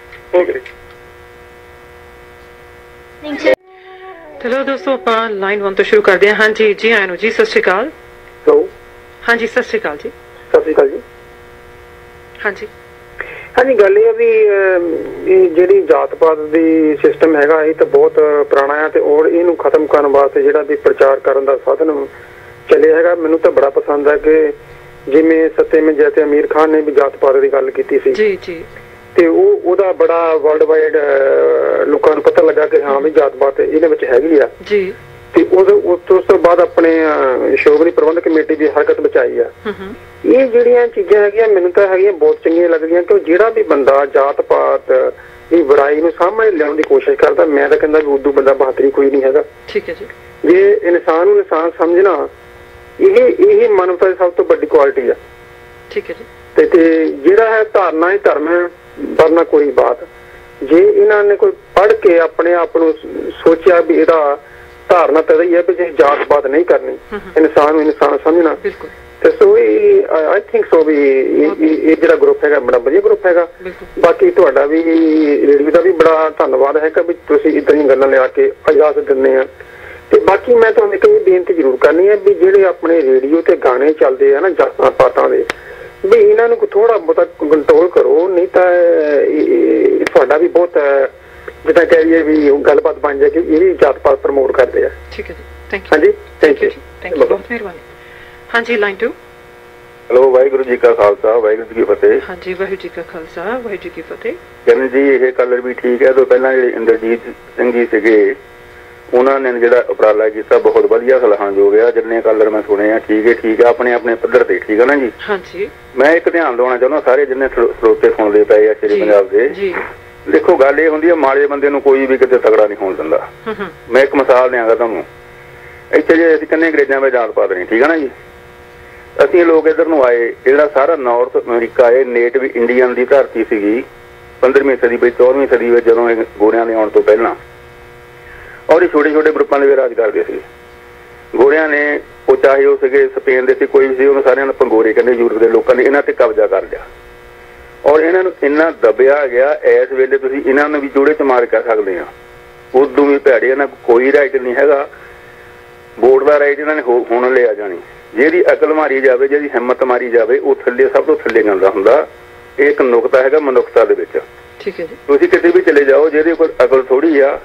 ਚਲੋ ਦੋਸਤੋ, ਆਪਾਂ ਲਾਈਨ 1 ਤੋਂ ਸ਼ੁਰੂ ਕਰਦੇ ਹਾਂ। ਹਾਂਜੀ ਜੀ ਆਇਆਂ ਨੂੰ ਜੀ, ਸਤਿ ਸ਼੍ਰੀ ਅਕਾਲ। ਹਾਂਜੀ ਸਤਿ ਸ਼੍ਰੀ ਅਕਾਲ ਜੀ। ਸਤਿ ਸ਼੍ਰੀ ਅਕਾਲ ਜੀ। ਹਾਂਜੀ ਹਾਂਜੀ, ਗੱਲ ਇਹ ਆ ਵੀ ਇਹ ਜਿਹੜੀ ਜਾਤ ਪਾਤ ਦੀ ਸਿਸਟਮ ਹੈਗਾ, ਇਹ ਤਾਂ ਬਹੁਤ ਪੁਰਾਣਾ ਹੈ, ਤੇ ਔਰ ਇਹਨੂੰ ਖਤਮ ਕਰਨ ਵਾਸਤੇ ਜਿਹੜਾ ਵੀ ਪ੍ਰਚਾਰ ਕਰਨ ਦਾ ਸਾਧਨ ਚੱਲਿਆ ਹੈਗਾ, ਮੈਨੂੰ ਤਾਂ ਬੜਾ ਪਸੰਦ ਹੈ। ਕਿ ਜਿਵੇਂ ਸੱਤੇਵੇਂ ਜੈਤੇ ਅਮੀਰ ਖਾਨ ਨੇ ਵੀ ਜਾਤ ਪਾਤ ਦੀ ਗੱਲ ਕੀਤੀ ਸੀ ਜੀ ਜੀ, ਤੇ ਉਹਦਾ ਬੜਾ ਵਰਲਡ ਵਾਈਡ ਲੋਕਾਂ ਨੂੰ ਪਤਾ ਲੱਗਾ ਕਿ ਹਾਂ ਵੀ ਜਾਤ ਪਾਤ ਇਹਦੇ ਵਿੱਚ ਹੈਗੀ ਆ ਜੀ। ਤੇ ਉਸ ਤੋਂ ਬਾਅਦ ਆਪਣੇ ਸ਼੍ਰੋਮਣੀ ਪ੍ਰਬੰਧਕ ਕਮੇਟੀ ਦੀ ਹਰਕਤ ਬਚਾਈ ਆ। ਇਹ ਜਿਹੜੀਆਂ ਚੀਜ਼ਾਂ ਹੈਗੀਆਂ ਮੈਨੂੰ ਤਾਂ ਹੈਗੀਆਂ ਬਹੁਤ ਚੰਗੀਆਂ ਲੱਗਦੀਆਂ, ਕਿ ਜਿਹੜਾ ਵੀ ਬੰਦਾ ਜਾਤ ਪਾਤ ਦੀ ਬੁਰਾਈ ਨੂੰ ਸਾਹਮਣੇ ਲਿਆਉਣ ਦੀ ਕੋਸ਼ਿਸ਼ ਕਰਦਾ, ਮੈਂ ਤਾਂ ਕਹਿੰਦਾ ਵੀ ਉਦੋਂ ਬੰਦਾ ਬਹਾਦਰੀ ਕੋਈ ਨਹੀਂ ਹੈਗਾ। ਠੀਕ ਹੈ ਜੀ। ਜੇ ਇਨਸਾਨ ਨੂੰ ਇਨਸਾਨ ਸਮਝਣਾ, ਇਹ ਮਾਨਵਤਾ ਦੀ ਸਭ ਤੋਂ ਵੱਡੀ ਕੁਆਲਿਟੀ ਆ। ਠੀਕ ਹੈ ਜੀ। ਤੇ ਜਿਹੜਾ ਹੈ ਧਾਰਨਾ ਹੀ ਧਰਮ ਹੈ, ਵਰਨਾ ਕੋਈ ਬਾਤ। ਜੇ ਇਹਨਾਂ ਨੇ ਕੋਈ ਪੜ੍ਹ ਕੇ ਆਪਣੇ ਆਪ ਨੂੰ ਸੋਚਿਆ ਵੀ ਇਹਦਾ ਧਾਰਨਾ ਤਾਂ ਇਹ ਹੈ ਵੀ ਜੇ ਜਾਤ ਪਾਤ ਨਹੀਂ ਕਰਨੀ, ਇਨਸਾਨ ਨੂੰ ਇਨਸਾਨ ਸਮਝਣਾ, ਤੇ ਸੋ ਆਈ ਥਿੰਕ ਸੋ ਵੀ ਇਹ ਜਿਹੜਾ ਗਰੁੱਪ ਹੈਗਾ ਬੜਾ ਵਧੀਆ ਗਰੁੱਪ ਹੈਗਾ। ਬਾਕੀ ਤੁਹਾਡਾ ਵੀ ਰੇਡੀਓ ਦਾ ਵੀ ਬੜਾ ਧੰਨਵਾਦ ਹੈਗਾ ਵੀ ਤੁਸੀਂ ਇਦਾਂ ਦੀਆਂ ਗੱਲਾਂ ਲਿਆ ਕੇ ਇਜਾਜ਼ਤ ਦਿੰਦੇ ਆ। ਤੇ ਬਾਕੀ ਮੈਂ ਤੁਹਾਨੂੰ ਇੱਕ ਬੇਨਤੀ ਜ਼ਰੂਰ ਕਰਨੀ ਹੈ ਵੀ ਜਿਹੜੇ ਆਪਣੇ ਰੇਡੀਓ ਤੇ ਗਾਣੇ ਚੱਲਦੇ ਆ ਨਾ ਜਾਤਾਂ ਪਾਤਾਂ ਦੇ, ਵੀ ਇਹਨਾਂ ਨੂੰ ਥੋੜਾ ਬਹੁਤਾ ਕੰਟਰੋਲ ਕਰੋ, ਨਹੀਂ ਤਾਂ ਤੁਹਾਡਾ ਵੀ ਬਹੁਤ ਜਿੱਦਾਂ ਕਹਿ ਲਈਏ ਵੀ ਗੱਲਬਾਤ ਬਣ ਜਾਏ ਕਿ ਇਹ ਵੀ ਜਾਤ ਪਾਤ ਪ੍ਰਮੋਟ ਕਰਦੇ ਆ। ਠੀਕ ਹੈ ਜੀ, ਥੈਂਕ ਯੂ। ਹਾਂਜੀ, ਥੈਂਕ ਯੂ, ਬਹੁਤ ਮਿਹਰਬਾਨੀ। ਹਾਂਜੀ ਲਾਈਨ 2। हेलो, वाहिगुरु जी का खालसा वाहिगुरु जी की फतेह। हाँ जी, वाहिगुरू जी का खालसा वाहिगुरू जी की फतेह। किरण जी, ये कलर भी ठीक है। तो पहला ਜਿਹੜੇ ਇੰਦਰਜੀਤ ਸਿੰਘ ਜੀ ਸੀਗੇ ਉਹਨਾਂ ਨੇ ਜਿਹੜਾ ਉਪਰਾਲਾ ਕੀਤਾ ਬਹੁਤ ਵਧੀਆ ਸਲਾਹਾਯੋਗ ਆ। ਜਿੰਨੇ ਕਲਰ ਮੈਂ ਸੁਣੇ ਆ ਠੀਕ ਹੈ ਆਪਣੇ ਆਪਣੇ ਪੱਧਰ ਤੇ, ਠੀਕ ਹੈ ਨਾ ਜੀ। ਹਾਂਜੀ, ਮੈਂ ਇੱਕ ਧਿਆਨ ਦਿਵਾਉਣਾ ਚਾਹੁੰਦਾ ਸਾਰੇ ਜਿੰਨੇ ਸਰੋਤੇ ਸੁਣਦੇ ਪਏ ਆ ਸ਼੍ਰੀ ਪੰਜਾਬ ਦੇ। ਦੇਖੋ ਗੱਲ ਇਹ ਹੁੰਦੀ ਆ, ਮਾੜੇ ਬੰਦੇ ਨੂੰ ਕੋਈ ਵੀ ਕਿਤੇ ਤਗੜਾ ਨਹੀਂ ਹੋਣ ਦਿੰਦਾ। ਮੈਂ ਇੱਕ ਮਿਸਾਲ ਦਿਆਂਗਾ ਤੁਹਾਨੂੰ। ਇੱਥੇ ਜੇ ਅਸੀਂ ਕਿੰਨੇ ਅੰਗਰੇਜ਼ਾਂ ਵਿੱਚ ਜਾਤ ਪਾ ਦੇਣੀ, ਠੀਕ ਹੈ ਨਾ ਜੀ। ਅਸੀਂ ਲੋਕ ਇੱਧਰ ਨੂੰ ਆਏ, ਜਿਹੜਾ ਸਾਰਾ ਨਾਰਥ ਅਮਰੀਕਾ ਇਹ ਨੇਟਿਵ ਇੰਡੀਅਨ ਦੀ ਧਰਤੀ ਸੀਗੀ 15ਵੀਂ ਸਦੀ ਵਿੱਚ 14ਵੀਂ ਸਦੀ ਵਿੱਚ ਜਦੋਂ ਇਹ ਗੋਰਿਆਂ ਦੇ ਆਉਣ ਤੋਂ ਪਹਿਲਾਂ, ਔਰ ਇਹ ਛੋਟੇ ਛੋਟੇ ਗਰੁੱਪਾਂ ਦੇ ਵਿੱਚ ਰਾਜ ਕਰਦੇ ਸੀ। ਗੋਰਿਆਂ ਨੇ ਉਹ ਚਾਹੇ ਉਹ ਸੀਗੇ ਸਪੇਨ ਦੇ ਸੀ, ਕੋਈ ਵੀ ਸੀ, ਉਹਨੂੰ ਸਾਰਿਆਂ ਨੂੰ ਪੰਗੋਰੇ ਕਹਿੰਦੇ ਯੂਰਪ ਦੇ ਲੋਕਾਂ ਨੇ, ਇਹਨਾਂ ਤੇ ਕਬਜ਼ਾ ਕਰ ਲਿਆ ਔਰ ਇਹਨਾਂ ਨੂੰ ਇੰਨਾ ਦਬਿਆ ਗਿਆ। ਇਸ ਵੇਲੇ ਤੁਸੀਂ ਇਹਨਾਂ ਨੂੰ ਵੀ ਜੋੜੇ ਚ ਮਾਰ ਕਰ ਸਕਦੇ ਆ। ਉਦੋਂ ਵੀ ਭੈੜੇ, ਇਹਨਾਂ ਕੋਈ ਰਾਈਟ ਨਹੀਂ ਹੈਗਾ। ਵੋਟ ਦਾ ਰਾਈਟ ਇਹਨਾਂ ਨੇ ਹੁਣ ਲਿਆ ਜਾਣੀ। ਜਿਹਦੀ ਅਕਲ ਮਾਰੀ ਜਾਵੇ, ਜਿਹਦੀ ਹਿੰਮਤ ਮਾਰੀ ਜਾਵੇ, ਉਹ ਥੱਲੇ ਸਭ ਤੋਂ ਥੱਲੇ ਜਾਂਦਾ ਹੁੰਦਾ। ਇਹ ਇੱਕ ਨੁਕਤਾ ਹੈਗਾ ਮਨੁੱਖਤਾ ਦੇ ਵਿੱਚ। ਠੀਕ ਹੈ ਜੀ। ਤੁਸੀਂ ਕਿਤੇ ਵੀ ਚਲੇ ਜਾਓ, ਜਿਹਦੇ ਕੋਲ ਅਕਲ ਥੋੜੀ ਆ,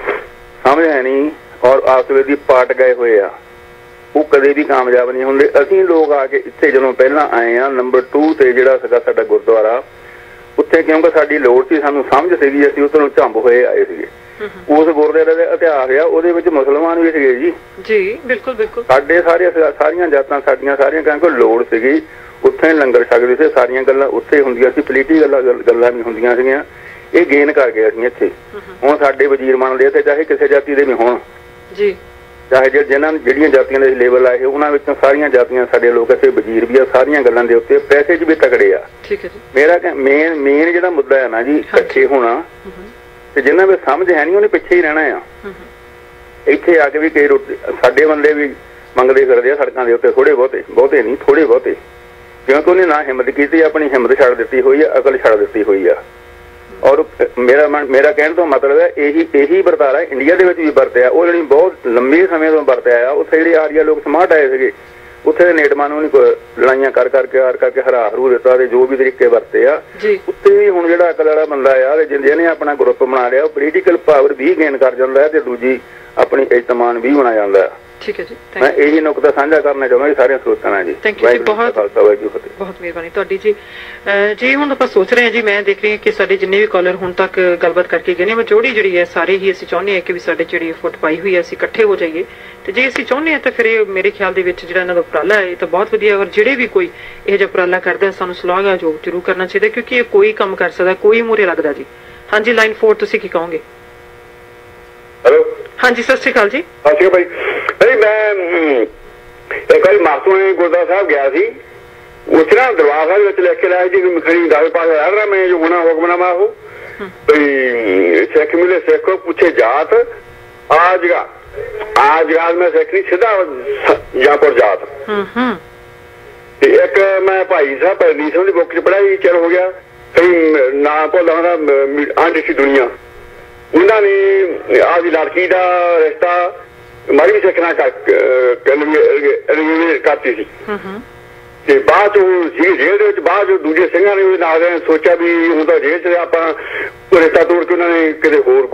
ਸਮਝ ਹੈ ਨਹੀਂ ਔਰ ਆਪਸ ਵਿੱਚ ਪਾਟ ਗਏ ਹੋਏ ਆ, ਉਹ ਕਦੇ ਵੀ ਕਾਮਯਾਬ ਨਹੀਂ ਹੁੰਦੇ। ਅਸੀਂ ਲੋਕ ਆ ਕੇ ਇੱਥੇ ਜਦੋਂ ਪਹਿਲਾਂ ਆਏ ਆ ਨੰਬਰ 2 ਤੇ ਜਿਹੜਾ ਸੀਗਾ ਸਾਡਾ ਗੁਰਦੁਆਰਾ, ਉੱਥੇ ਕਿਉਂਕਿ ਸਾਡੀ ਲੋੜ ਸੀ, ਸਾਨੂੰ ਸਮਝ ਸੀਗੀ, ਅਸੀਂ ਉੱਧਰੋਂ ਝੰਬ ਹੋਏ ਆਏ ਸੀਗੇ। ਉਸ ਗੁਰਦੁਆਰੇ ਦਾ ਇਤਿਹਾਸ ਆ, ਉਹਦੇ ਵਿੱਚ ਮੁਸਲਮਾਨ ਵੀ ਸੀਗੇ ਜੀ। ਜੀ ਬਿਲਕੁਲ ਬਿਲਕੁਲ। ਸਾਡੇ ਸਾਰੀਆਂ ਜਾਤਾਂ ਸਾਡੀਆਂ ਸਾਰੀਆਂ ਕਿਉਂਕਿ ਲੋੜ ਸੀਗੀ, ਉੱਥੇ ਲੰਗਰ ਛਕਦੇ ਸੀ, ਸਾਰੀਆਂ ਗੱਲਾਂ ਉੱਥੇ ਹੁੰਦੀਆਂ ਸੀ, ਪੋਲੀਟੀਕਲ ਗੱਲਾਂ ਨਹੀਂ ਹੁੰਦੀਆਂ ਸੀਗੀਆਂ। ਇਹ ਗੇਨ ਕਰ ਗਏ ਅਸੀਂ ਇੱਥੇ। ਹੁਣ ਸਾਡੇ ਵਜ਼ੀਰ ਬਣਦੇ ਤੇ ਚਾਹੇ ਕਿਸੇ ਜਾਤੀ ਦੇ ਵੀ ਹੋਣ ਜੀ, ਚਾਹੇ ਜਿਹੜੀਆਂ ਜਾਤੀਆਂ ਦੇ ਲੇਵਲ ਆਏ ਉਹਨਾਂ ਵਿੱਚੋਂ ਸਾਰੀਆਂ ਜਾਤੀਆਂ ਸਾਡੇ ਲੋਕ ਇੱਥੇ ਵਜ਼ੀਰ ਵੀ ਆ। ਸਾਰੀਆਂ ਗੱਲਾਂ ਦੇ ਉੱਤੇ ਪੈਸੇ 'ਚ ਵੀ ਤਕੜੇ ਆ। ਠੀਕ ਹੈ ਜੀ। ਮੇਰਾ ਮੇਨ ਜਿਹੜਾ ਮੁੱਦਾ ਹੈ ਨਾ ਜੀ, ਇਕੱਠੇ ਹੋਣਾ, ਤੇ ਜਿਨ੍ਹਾਂ ਵਿੱਚ ਸਮਝ ਹੈ ਨਹੀਂ ਉਹਨੇ ਪਿੱਛੇ ਹੀ ਰਹਿਣਾ ਆ। ਇੱਥੇ ਆ ਕੇ ਵੀ ਕਈ ਸਾਡੇ ਬੰਦੇ ਵੀ ਮੰਗਦੇ ਫਿਰਦੇ ਆ ਸੜਕਾਂ ਦੇ ਉੱਤੇ, ਥੋੜੇ ਬਹੁਤੇ ਨਹੀਂ, ਥੋੜੇ ਬਹੁਤੇ, ਕਿਉਂਕਿ ਉਹਨੇ ਨਾ ਹਿੰਮਤ ਕੀਤੀ, ਆਪਣੀ ਹਿੰਮਤ ਛੱਡ ਦਿੱਤੀ ਹੋਈ ਆ, ਅਕਲ ਛੱਡ ਦਿੱਤੀ ਹੋਈ ਆ। ਔਰ ਮੇਰਾ ਕਹਿਣ ਤੋਂ ਮਤਲਬ ਹੈ ਇਹੀ ਵਰਤਾਰਾ ਇੰਡੀਆ ਦੇ ਵਿੱਚ ਵੀ ਵਰਤਿਆ। ਉਹ ਜਿਹੜੀ ਬਹੁਤ ਲੰਮੇ ਸਮੇਂ ਤੋਂ ਵਰਤਿਆ ਆ। ਉੱਥੇ ਜਿਹੜੇ ਆਰੀਆ ਲੋਕ ਸਮਾਰਟ ਆਏ ਸੀਗੇ, ਉੱਥੇ ਦੇ ਨੇਟਮਾਂ ਨੂੰ ਲੜਾਈਆਂ ਕਰਕੇ ਹਰੂ ਦਿੱਤਾ ਤੇ ਜੋ ਵੀ ਤਰੀਕੇ ਵਰਤੇ ਆ। ਉੱਥੇ ਵੀ ਹੁਣ ਜਿਹੜਾ ਅਕਲ ਵਾਲਾ ਬੰਦਾ ਆ, ਜਿਹਨੇ ਆਪਣਾ ਗਰੁੱਪ ਬਣਾ ਲਿਆ, ਉਹ ਪੋਲੀਟੀਕਲ ਪਾਵਰ ਵੀ ਗੇਨ ਕਰ ਜਾਂਦਾ ਤੇ ਦੂਜੀ ਆਪਣੀ ਇਜਤਮਾਨ ਵੀ ਬਣਾ ਜਾਂਦਾ। ਠੀਕ ਹੈ ਜੀ। ਮੈਂ ਇਹੀ ਨੁਕਤਾ ਸਾਂਝਾ ਕਰਨਾ ਚਾਹੁੰਦਾ ਜੀ ਸਾਰਿਆਂ ਸਰੋਤਾਂ ਨਾਲ ਜੀ। ਥੈਂਕ ਯੂ ਜੀ, ਬਹੁਤ ਮਿਹਰਬਾਨੀ ਤੁਹਾਡੀ ਜੀ। ਜੀ ਹੁਣ ਆਪਾਂ ਸੋਚ ਰਹੇ ਹਾਂ ਜੀ, ਮੈਂ ਦੇਖ ਰਹੀ ਹਾਂ ਕਿ ਸਾਡੇ ਜਿੰਨੇ ਵੀ ਕਾਲਰ ਹੁਣ ਤੱਕ ਗੱਲਬਾਤ ਕਰਕੇ ਗਏ ਨੇ, ਮਜੋੜੀ ਜਿਹੜੀ ਹੈ ਸਾਰੇ ਹੀ ਅਸੀਂ ਚਾਹੁੰਦੇ ਹਾਂ ਕਿ ਵੀ ਸਾਡੇ ਜਿਹੜੀ ਫੁੱਟ ਪਾਈ ਹੋਈ ਹੈ ਅਸੀਂ ਇਕੱਠੇ ਹੋ ਜਾਈਏ। ਤੇ ਜੇ ਅਸੀਂ ਚਾਹੁੰਦੇ ਹਾਂ ਤਾਂ ਫਿਰ ਇਹ ਮੇਰੇ ਖਿਆਲ ਦੇ ਵਿੱਚ ਜਿਹੜਾ ਇਹਨਾਂ ਦਾ ਉਪਰਾਲਾ ਹੈ ਇਹ ਤਾਂ ਬਹੁਤ ਵਧੀਆ। ਔਰ ਜਿਹੜੇ ਵੀ ਕੋਈ ਇਹ ਜਿਹਾ ਉਪਰਾਲਾ ਕਰਦਾ ਸਾਨੂੰ ਸ਼ਲਾਘਾਯੋਗ ਜ਼ਰੂਰ ਕਰਨਾ ਚਾਹੀਦਾ, ਕਿਉਂਕਿ ਇਹ ਕੋਈ ਕੰਮ ਕਰ ਸਕਦਾ, ਕੋਈ ਮੂਹਰੇ ਲੱਗਦਾ ਜੀ। ਹਾਂਜੀ, ਲਾਈਨ 4 ਤੁਸੀਂ ਕੀ ਕਹੋਗੇ? ਹੈਲੋ, ਹਾਂਜੀ ਸਤਿ ਸ਼੍ਰੀ ਅਕਾਲ ਜੀ। ਸਤਿ ਸ਼੍ਰੀ ਅਕਾਲ ਭਾਈ। ਮੈਂ ਇੱਕ ਵਾਰੀ ਮਾਸੂਏ ਗੁਰਦੁਆਰਾ ਸਾਹਿਬ ਗਿਆ ਸੀ, ਉੱਥੇ ਨਾ ਦਰਬਾਰ ਸਾਹਿਬ ਵਿੱਚ ਲਿਖ ਕੇ ਲਾਇਆ ਜੀ ਖੜੀ ਦਾਵੇ ਪਾਸ ਆਇਆ ਮੈਂ ਜੋ ਹੋਣਾ ਹੁਕਮਨਾਮਾ ਉਹ ਵੀ ਸਿੱਖ ਮਿਲੇ ਸਿੱਖੋ ਪੁੱਛੇ ਜਾਤ आज रात में सिख नहीं सीधा जापुर जात। एक मैं भाई साहब परनीसम की बुक च पढ़ाई चल हो गया कई ना भुला अनदेखी दुनिया उन्होंने आज लड़की का रिश्ता माड़ी भी सिखना करती थी ਤੇ ਬਾਅਦ ਜੇਲ੍ਹ ਦੇ ਵਿੱਚ ਬਾਅਦ ਦੂਜੇ ਸਿੰਘਾਂ ਨੇ ਉਹਦੇ ਨਾਲ ਸੋਚਿਆ ਵੀ ਹੁਣ ਤਾਂ ਜੇਲ੍ਹ 'ਚ ਆਪਾਂ ਰਿਸ਼ਤਾ ਤੋੜ ਕੇ ਉਹਨਾਂ ਨੇ ਕਿਤੇ ਹੋਰ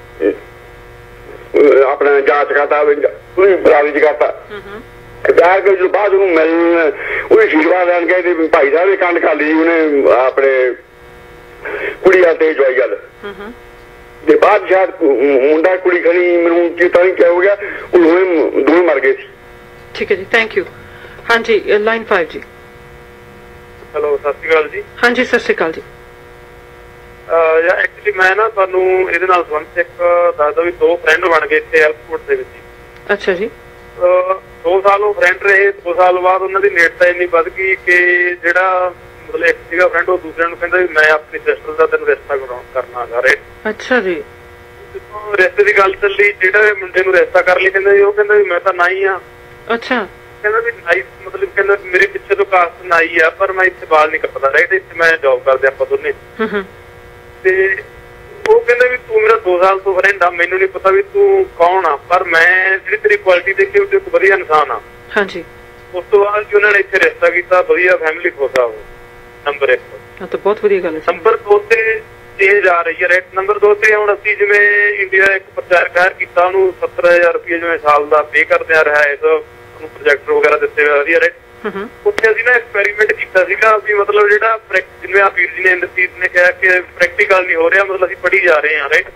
ਆਪਣਾ ਜਾਂਚ ਕਰਤਾ ਉਹਦੀ ਬਰਾਬਰੀ 'ਚ ਕਰਤਾ ਜਾ ਕੇ ਜਦੋਂ ਬਾਅਦ ਉਹਨੂੰ ਮਿਲਣ ਉਹਦੀ ਆਸ਼ੀਰਵਾਦ ਲੈਣ ਗਏ ਤੇ ਭਾਈ ਸਾਹਿਬ ਨੇ ਕੰਡ ਕਰ ਲਈ ਉਹਨੇ ਆਪਣੇ ਕੁੜੀ ਵਾਲ ਤੇ ਜਵਾਈ ਗੱਲ ਤੇ ਬਾਅਦ ਸ਼ਾਇਦ ਮੁੰਡਾ ਕੁੜੀ ਖੜੀ ਮੈਨੂੰ ਚੇਤਾ ਨਹੀਂ ਕਿਆ ਹੋ ਗਿਆ ਉਹ ਦੋਵੇਂ ਮਰ ਗਏ ਸੀ। ਠੀਕ ਹੈ ਜੀ, ਥੈਂਕ ਯੂ। ਹਾਂਜੀ ਲਾਈਨ 5 ਜੀ। ਹੈਲੋ ਸਤਿ ਸ਼੍ਰੀ ਅਕਾਲ ਜੀ। ਹਾਂਜੀ ਸਤਿ ਸ਼੍ਰੀ ਅਕਾਲ ਜੀ। ਐਕਚੁਅਲੀ ਮੈਂ ਨਾ ਤੁਹਾਨੂੰ ਇਹਦੇ ਨਾਲ ਸੰਬੰਧ ਇੱਕ ਦੱਸਦਾ ਵੀ ਦੋ ਫਰੈਂਡ ਬਣ ਗਏ ਇੱਥੇ 에ਅਰਪੋਰਟ ਦੇ ਵਿੱਚ। ਅੱਛਾ ਜੀ। 2 ਸਾਲ ਉਹ ਫਰੈਂਡ ਰਹੇ, 2 ਸਾਲ ਬਾਅਦ ਉਹਨਾਂ ਦੀ ਨੇੜਤਾ ਇੰਨੀ ਵੱਧ ਗਈ ਕਿ ਜਿਹੜਾ ਮਤਲਬ ਇੱਕ ਸੀਗਾ ਫਰੈਂਡ ਉਹ ਦੂਸਰੇ ਨੂੰ ਕਹਿੰਦਾ ਵੀ ਮੈਂ ਆਪਣੀ ਸਿਸਟਰ ਦਾ ਤੈਨੂੰ ਰਿਸ਼ਤਾ ਕਰਨਾ ਸਾਰੇ। ਅੱਛਾ ਜੀ। ਜਦੋਂ ਰਿਸ਼ਤੇ ਦੀ ਗੱਲ ਚੱਲੀ ਜਿਹੜਾ ਮੁੰਡੇ ਨੂੰ ਰਿਸ਼ਤਾ ਕਰ ਲਈ ਕਹਿੰਦਾ ਉਹ ਕਹਿੰਦਾ ਵੀ ਮੈਂ ਤਾਂ ਨਾਈ ਆ। ਅੱਛਾ। ਕਹਿੰਦਾ ਵੀ ਨਾਈ ਮਤਲਬ ਕਹਿੰਦਾ ਮੇਰੇ ਪਿੱਛੇ ਤੋਂ ਕਾਸਟ ਨਾਈ ਆ ਪਰ ਮੈਂ ਇੱਥੇ ਬਾਲ ਨਹੀਂ ਕੱਟਦਾ ਰਾਈਟ ਇੱਥੇ ਮੈਂ ਜੌਬ ਕਰਦੇ ਆਪਾਂ ਦੋਨੇ। ਤੇ ਉਹ ਕਹਿੰਦਾ ਵੀ ਤੂੰ ਮੇਰਾ 2 ਸਾਲ ਤੋਂ ਫਰੈਂਡ ਆ ਮੈਨੂੰ ਨਹੀਂ ਪਤਾ ਵੀ ਤੂੰ ਕੌਣ ਆ ਪਰ ਮੈਂ ਜਿਹੜੀ ਤੇਰੀ ਕੁਆਲਿਟੀ ਦੇਖੀ ਉਹ ਇੱਕ ਵਧੀਆ ਇਨਸਾਨ ਆ। ਹਾਂਜੀ। ਉਸ ਤੋਂ ਬਾਅਦ ਜੀ ਉਹਨਾਂ ਨੇ ਇੱਥੇ ਰਿਸ਼ਤਾ ਕੀਤਾ ਵਧੀਆ ਫੈਮਿਲੀ ਖੁਸ਼ ਆ ਉਹ ਨੰਬਰ 1। ਇਹ ਤਾਂ ਬਹੁਤ ਵਧੀਆ ਗੱਲ ਹੈ। ਨੰਬਰ 2 ਤੇ ਚੇਂਜ ਆ ਰਹੀ ਹੈ ਰਾਈਟ। ਨੰਬਰ 2 ਤੇ ਹੁਣ ਅਸੀਂ ਜਿਵੇਂ ਇੰਡੀਆ ਇੱਕ ਪ੍ਰਚਾਰ ਕਾਰ ਕੀਤਾ ਉਹਨੂੰ 70,000 ਰੁਪਏ ਜਿਵੇਂ ਸਾਲ ਦਾ ਪੇ ਕਰਦੇ ਆ ਰਿਹਾ ਹੈ ਪ੍ਰੋਜੈਕਟਰ ਵਗੈਰਾ ਦਿੱਤੇ ਹੋਏ ਵਧੀਆ ਰਾਈਟ। ਉੱਥੇ ਅਸੀਂ ਨਾ ਐਕਸਪੈਰੀਮੈਂਟ ਕੀਤਾ ਸੀਗਾ ਵੀ ਮਤਲਬ ਜਿਹੜਾ ਜਿਵੇਂ ਆ ਵੀਰ ਜੀ ਨੇ ਇੰਦਰਜੀਤ ਨੇ ਕਿਹਾ ਕਿ ਪ੍ਰੈਕਟੀਕਲ ਨਹੀਂ ਹੋ ਰਿਹਾ, ਮਤਲਬ ਅਸੀਂ ਪੜ੍ਹੀ ਜਾ ਰਹੇ ਹਾਂ, ਰਾਈਟ।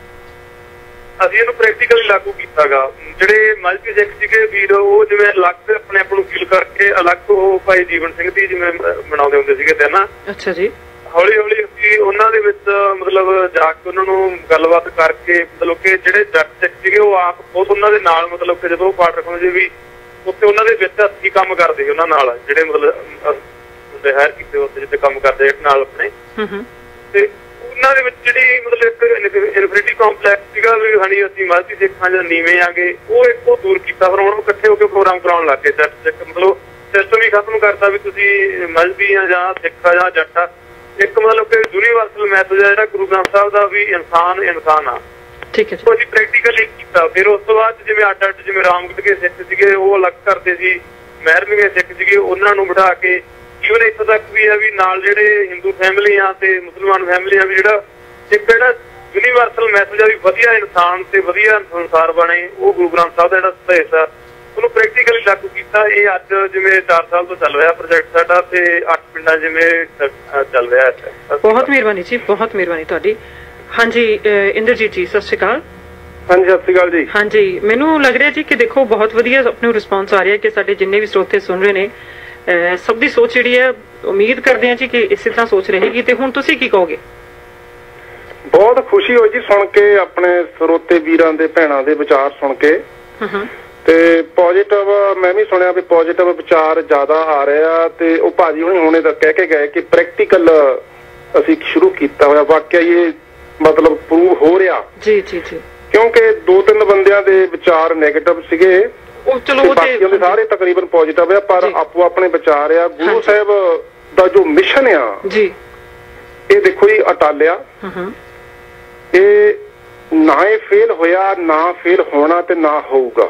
ਅਸੀਂ ਇਹਨੂੰ ਪ੍ਰੈਕਟੀਕਲੀ ਲਾਗੂ ਕੀਤਾਗਾ। ਜਿਹੜੇ ਮਲਟੀ ਸਿੱਖ ਸੀਗੇ ਵੀਰ, ਉਹ ਜਿਵੇਂ ਅਲੱਗ ਆਪਣੇ ਆਪ ਨੂੰ ਫੀਲ ਕਰਕੇ ਅਲੱਗ ਉਹ ਭਾਈ ਜੀਵਨ ਸਿੰਘ ਦੀ ਜਿਵੇਂ ਬਣਾਉਂਦੇ ਹੁੰਦੇ ਸੀਗੇ ਤੇ ਨਾ। ਅੱਛਾ ਜੀ। ਹੌਲੀ ਹੌਲੀ ਅਸੀਂ ਉਹਨਾਂ ਦੇ ਵਿੱਚ ਮਤਲਬ ਜਾ ਕੇ ਉਹਨਾਂ ਨੂੰ ਗੱਲਬਾਤ ਕਰਕੇ ਮਤਲਬ ਕਿ ਜਿਹੜੇ ਜੱਟ ਸਿੱਖ ਸੀਗੇ ਉਹ ਆਪ ਬਹੁਤ ਉਹਨਾਂ ਦੇ ਨਾਲ ਮਤਲਬ ਕਿ ਜਦੋਂ ਉਹ ਪਾਠ ਰਖਾਉਂਦੇ ਵੀ ਉੱਥੇ ਉਹਨਾਂ ਦੇ ਵਿੱਚ ਹੱਥੀਂ ਕੰਮ ਕਰਦੇ ਉਹਨਾਂ ਨਾਲ, ਜਿਹੜੇ ਮਤਲਬ ਹੁੰਦੇ ਹਾਇਰ ਕੀਤੇ ਉੱਥੇ ਜਿੱਥੇ ਕੰਮ ਕਰਦੇ ਨਾਲ ਆਪਣੇ। ਤੇ ਉਹਨਾਂ ਦੇ ਵਿੱਚ ਜਿਹੜੀ ਮਤਲਬ ਇੱਕ ਇਨਫਿਨਿਟੀ ਕੰਪਲੈਕਸ ਸੀਗਾ ਵੀ ਹਣੀ ਅਸੀਂ ਮਲਟੀ ਸਿੱਖਾਂ ਜਾਂ ਨੀਵੇਂ ਆਗੇ, ਉਹ ਇੱਕੋ ਦੂਰ ਕੀਤਾ। ਫਿਰ ਹੁਣ ਉਹ ਇਕੱਠੇ ਹੋ ਕੇ ਪ੍ਰੋਗਰਾਮ ਕਰਾਉਣ ਲੱਗ ਗਏ ਜੱਟ ਸਿੱਖ, ਮਤਲਬ ਸਿਸਟਮ ਹੀ ਖਤਮ ਕਰਤਾ ਵੀ ਤੁਸੀਂ ਮਜ਼ਹਬੀ ਆ ਜਾਂ ਸਿੱਖ ਆ ਜਾਂ ਜੱਟ ਆ। ਇੱਕ ਮਤਲਬ ਕਿ ਯੂਨੀਵਰਸਲ ਮੈਸੇਜ ਆ ਜਿਹੜਾ ਗੁਰੂ ਗ੍ਰੰਥ ਸਾਹਿਬ ਦਾ ਵੀ ਇਨਸਾਨ ਇਨਸਾਨ ਆ। ਠੀਕ ਹੈ। ਅਸੀਂ ਪ੍ਰੈਕਟੀਕਲੀ ਕੀਤਾ। ਫਿਰ ਉਸ ਤੋਂ ਬਾਅਦ ਜਿਵੇਂ ਅੱਡ ਅੱਡ ਜਿਵੇਂ ਰਾਮਗੜ੍ਹਕੇ ਸਿੱਖ ਸੀਗੇ ਉਹ ਅਲੱਗ ਕਰਦੇ ਸੀ, ਮਹਿਰਮੀਏ ਸਿੱਖ ਸੀਗੇ ਉਹਨਾਂ ਨੂੰ ਬਿਠਾ ਕੇ ਈਵਨ ਇੱਥੋਂ ਤੱਕ ਵੀ ਆ ਵੀ ਨਾਲ ਜਿਹੜੇ ਹਿੰਦੂ ਫੈਮਿਲੀਆਂ ਤੇ ਮੁਸਲਮਾਨ ਫੈਮਿਲੀਆਂ ਵੀ ਜਿਹੜਾ ਇੱਕ ਜਿਹੜਾ ਯੂਨੀਵਰਸਲ ਮੈਸੇਜ ਆ ਵੀ ਵਧੀਆ ਇਨਸਾਨ ਤੇ ਵਧੀਆ ਸੰਸਾਰ ਬਣੇ, ਉਹ ਗੁਰੂ ਗ੍ਰੰਥ ਸਾਹਿਬ ਦਾ ਜਿਹੜਾ ਸੰਦੇਸ਼ ਆ ਉਹਨੂੰ ਪ੍ਰੈਕਟੀਕਲੀ ਲਾਗੂ ਕੀਤਾ। ਇਹ ਅੱਜ ਜਿਵੇਂ 4 ਸਾਲ ਤੋਂ ਚੱਲ ਰਿਹਾ ਪ੍ਰੋਜੈਕਟ ਸਾਡਾ ਤੇ 8 ਪਿੰਡਾਂ ਜਿਵੇਂ ਚੱਲ ਰਿਹਾ ਹੈ। ਬਹੁਤ ਮਿਹਰਬਾਨੀ ਜੀ, ਬਹੁਤ ਮਿਹਰਬਾਨੀ ਤੁਹਾਡੀ। ਹਾਂਜੀ ਇੰਦਰਜੀਤ ਜੀ ਸਤਿ ਸ਼੍ਰੀ ਅਕਾਲ। ਹਾਂਜੀ ਸਤਿ ਸ਼੍ਰੀ ਅਕਾਲ ਜੀ। ਹਾਂਜੀ, ਮੈਨੂੰ ਲੱਗ ਰਿਹਾ ਜੀ ਕਿ ਦੇਖੋ ਬਹੁਤ ਵਧੀਆ ਆਪਣੇ ਨੂੰ ਰਿਸਪੌਂਸ ਆ ਰਿਹਾ ਕਿ ਸਾਡੇ ਜਿੰਨੇ ਵੀ ਸਰੋਤੇ ਸੁਣ ਰਹੇ ਨੇ ਸਭ ਦੀ ਸੋਚ ਜਿਹੜੀ ਹੈ, ਉਮੀਦ ਕਰਦੇ ਹਾਂ ਜੀ ਕਿ ਇਸੇ ਤਰ੍ਹਾਂ ਸੋਚ ਰਹੇਗੀ। ਤੇ ਹੁਣ ਤੁਸੀਂ ਕੀ ਕਹੋਗੇ? ਬਹੁਤ ਖੁਸ਼ੀ ਹੋਈ ਜੀ ਸੁਣ ਕੇ, ਆਪਣੇ ਸਰੋਤੇ ਵੀਰਾਂ ਦੇ ਭੈਣਾਂ ਦੇ ਵਿਚਾਰ ਸੁਣ ਕੇ। ਤੇ ਪੋਜ਼ਿਟਿਵ ਮੈਂ ਵੀ ਸੁਣਿਆ ਵੀ ਪੋਜ਼ਿਟਿਵ ਵਿਚਾਰ ਜ਼ਿਆਦਾ ਆ ਰਿਹਾ। ਤੇ ਉਹ ਭਾਜੀ ਹੁਣੇ ਤਾਂ ਕਹਿ ਕੇ ਗਏ ਕਿ ਪ੍ਰੈਕਟੀਕਲ ਅਸੀਂ ਸ਼ੁਰੂ ਕੀਤਾ ਹੋਇਆ, ਵਾਕਿਆ ਇਹ ਮਤਲਬ ਪ੍ਰੂਵ ਹੋ ਰਿਹਾ। ਜੀ ਜੀ ਜੀ। ਕਿਉਂਕਿ 2-3 ਬੰਦਿਆਂ ਦੇ ਵਿਚਾਰ ਨੈਗੇਟਿਵ ਸੀਗੇ, ਉਹ ਚਲੋ ਬਾਕੀਆਂ ਦੇ ਸਾਰੇ ਤਕਰੀਬਨ ਪੋਜ਼ਿਟਿਵ ਆ, ਪਰ ਆਪੋ ਆਪਣੇ ਵਿਚਾਰ ਆ। ਗੁਰੂ ਸਾਹਿਬ ਦਾ ਜੋ ਮਿਸ਼ਨ ਆ ਜੀ, ਇਹ ਦੇਖੋ ਜੀ ਅਟਾਲਿਆ। ਇਹ ਨਾ ਇਹ ਫੇਲ ਹੋਇਆ, ਨਾ ਫੇਲ ਹੋਣਾ ਤੇ ਨਾ ਹੋਊਗਾ।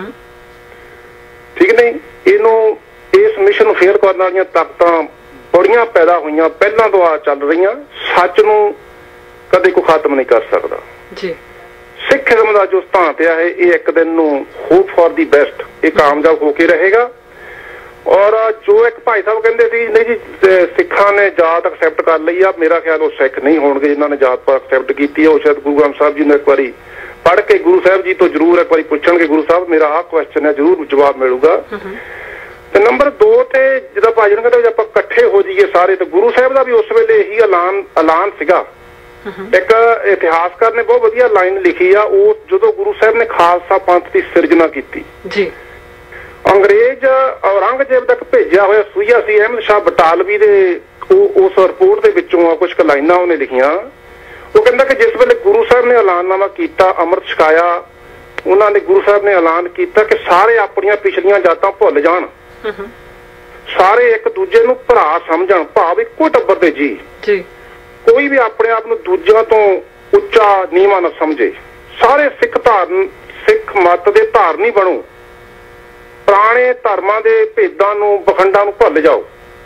ਠੀਕ ਨਹੀਂ? ਇਹਨੂੰ ਇਸ ਮਿਸ਼ਨ ਨੂੰ ਫੇਲ ਕਰਨ ਵਾਲੀਆਂ ਤਾਕਤਾਂ ਬੜੀਆਂ ਪੈਦਾ ਹੋਈਆਂ, ਪਹਿਲਾਂ ਤੋਂ ਆ ਚੱਲ ਰਹੀਆਂ। ਸੱਚ ਨੂੰ ਕਦੇ ਕੋਈ ਖਤਮ ਨਹੀਂ ਕਰ ਸਕਦਾ ਜੀ। ਸਿੱਖੀਜ਼ਮ ਦਾ ਜੋ ਸਿਧਾਂਤ ਆ ਇਹ ਇੱਕ ਦਿਨ ਨੂੰ ਹੋਪ ਫॉर ਦੀ ਬੈਸਟ, ਇਹ ਕਾਮਯਾਬ ਹੋ ਕੇ ਰਹੇਗਾ। ਔਰ ਜੋ ਇੱਕ ਭਾਈ ਸਾਹਿਬ ਕਹਿੰਦੇ ਸੀ ਨਹੀਂ ਜੀ ਸਿੱਖਾਂ ਨੇ ਜਾਤ ਐਕਸੈਪਟ ਕਰ ਲਈ ਆ, ਮੇਰਾ ਖਿਆਲ ਉਹ ਸਿੱਖ ਨਹੀਂ ਹੋਣਗੇ ਜਿਨ੍ਹਾਂ ਨੇ ਜਾਤ ਪਾਤ ਐਕਸੈਪਟ ਕੀਤੀ ਹੈ। ਉਹ ਸ਼ਾਇਦ ਗੁਰੂ ਗ੍ਰੰਥ ਸਾਹਿਬ ਜੀ ਨੂੰ ਇੱਕ ਵਾਰੀ ਪੜ੍ਹ ਕੇ ਗੁਰੂ ਸਾਹਿਬ ਜੀ ਤੋਂ ਜ਼ਰੂਰ ਇੱਕ ਵਾਰੀ ਪੁੱਛਣਗੇ, ਗੁਰੂ ਸਾਹਿਬ ਮੇਰਾ ਆਹ ਕੁਐਸਚਨ ਹੈ, ਜ਼ਰੂਰ ਜਵਾਬ ਮਿਲੂਗਾ। ਤੇ ਨੰਬਰ 2 ਤੇ ਜਿਹਦਾ ਭਾਜੀ ਨੂੰ ਕਹਿੰਦੇ ਆਪਾਂ ਇਕੱਠੇ ਹੋ ਜਾਈਏ ਸਾਰੇ, ਤੇ ਗੁਰੂ ਸਾਹਿਬ ਦਾ ਵੀ ਉਸ ਵੇਲੇ ਇਹੀ ਐਲਾਨ ਸੀਗਾ। ਇੱਕ ਇਤਿਹਾਸਕਾਰ ਨੇ ਬਹੁਤ ਵਧੀਆ ਲਾਈਨ ਲਿਖੀ ਆ, ਉਹ ਜਦੋਂ ਗੁਰੂ ਸਾਹਿਬ ਨੇ ਖਾਲਸਾ ਪੰਥ ਦੀ ਸਿਰਜਣਾ ਕੀਤੀ ਜੀ, ਅੰਗਰੇਜ਼ ਔਰੰਗਜ਼ੇਬ ਤੱਕ ਭੇਜਿਆ ਹੋਇਆ ਸੂਈਆ ਸੀ ਅਹਿਮਦ ਸ਼ਾਹ ਬਟਾਲਵੀ ਦੇ ਉਸ ਰਿਪੋਰਟ ਦੇ ਵਿੱਚੋਂ ਕੁਝ ਕੁ ਲਾਈਨਾਂ ਉਹਨੇ ਲਿਖੀਆਂ। ਉਹ ਕਹਿੰਦਾ ਕਿ ਜਿਸ ਵੇਲੇ ਗੁਰੂ ਸਾਹਿਬ ਨੇ ਐਲਾਨਨਾਮਾ ਕੀਤਾ, ਅੰਮ੍ਰਿਤ ਛਕਾਇਆ, ਉਹਨਾਂ ਨੇ ਗੁਰੂ ਸਾਹਿਬ ਨੇ ਐਲਾਨ ਕੀਤਾ ਕਿ ਸਾਰੇ ਆਪਣੀਆਂ ਪਿਛਲੀਆਂ ਜਾਤਾਂ ਭੁੱਲ ਜਾਣ, ਸਾਰੇ ਇੱਕ ਦੂਜੇ ਨੂੰ ਭਰਾ ਸਮਝਣ, ਭਾਵ ਇੱਕੋ ਟੱਬਰ ਦੇ ਜੀ, ਕੋਈ ਵੀ ਆਪਣੇ ਆਪ ਨੂੰ ਦੂਜਿਆਂ ਤੋਂ ਉੱਚਾ ਨੀਵਾਂ ਨਾ ਸਮਝੇ, ਸਾਰੇ ਸਿੱਖ ਮਤ ਦੇ ਧਾਰਨੀ ਬਣੋ, ਪੁਰਾਣੇ ਧਰਮਾਂ ਦੇ ਭੇਦਾਂ ਨੂੰ ਪਖੰਡਾਂ ਨੂੰ ਭੁੱਲ ਜਾਓ।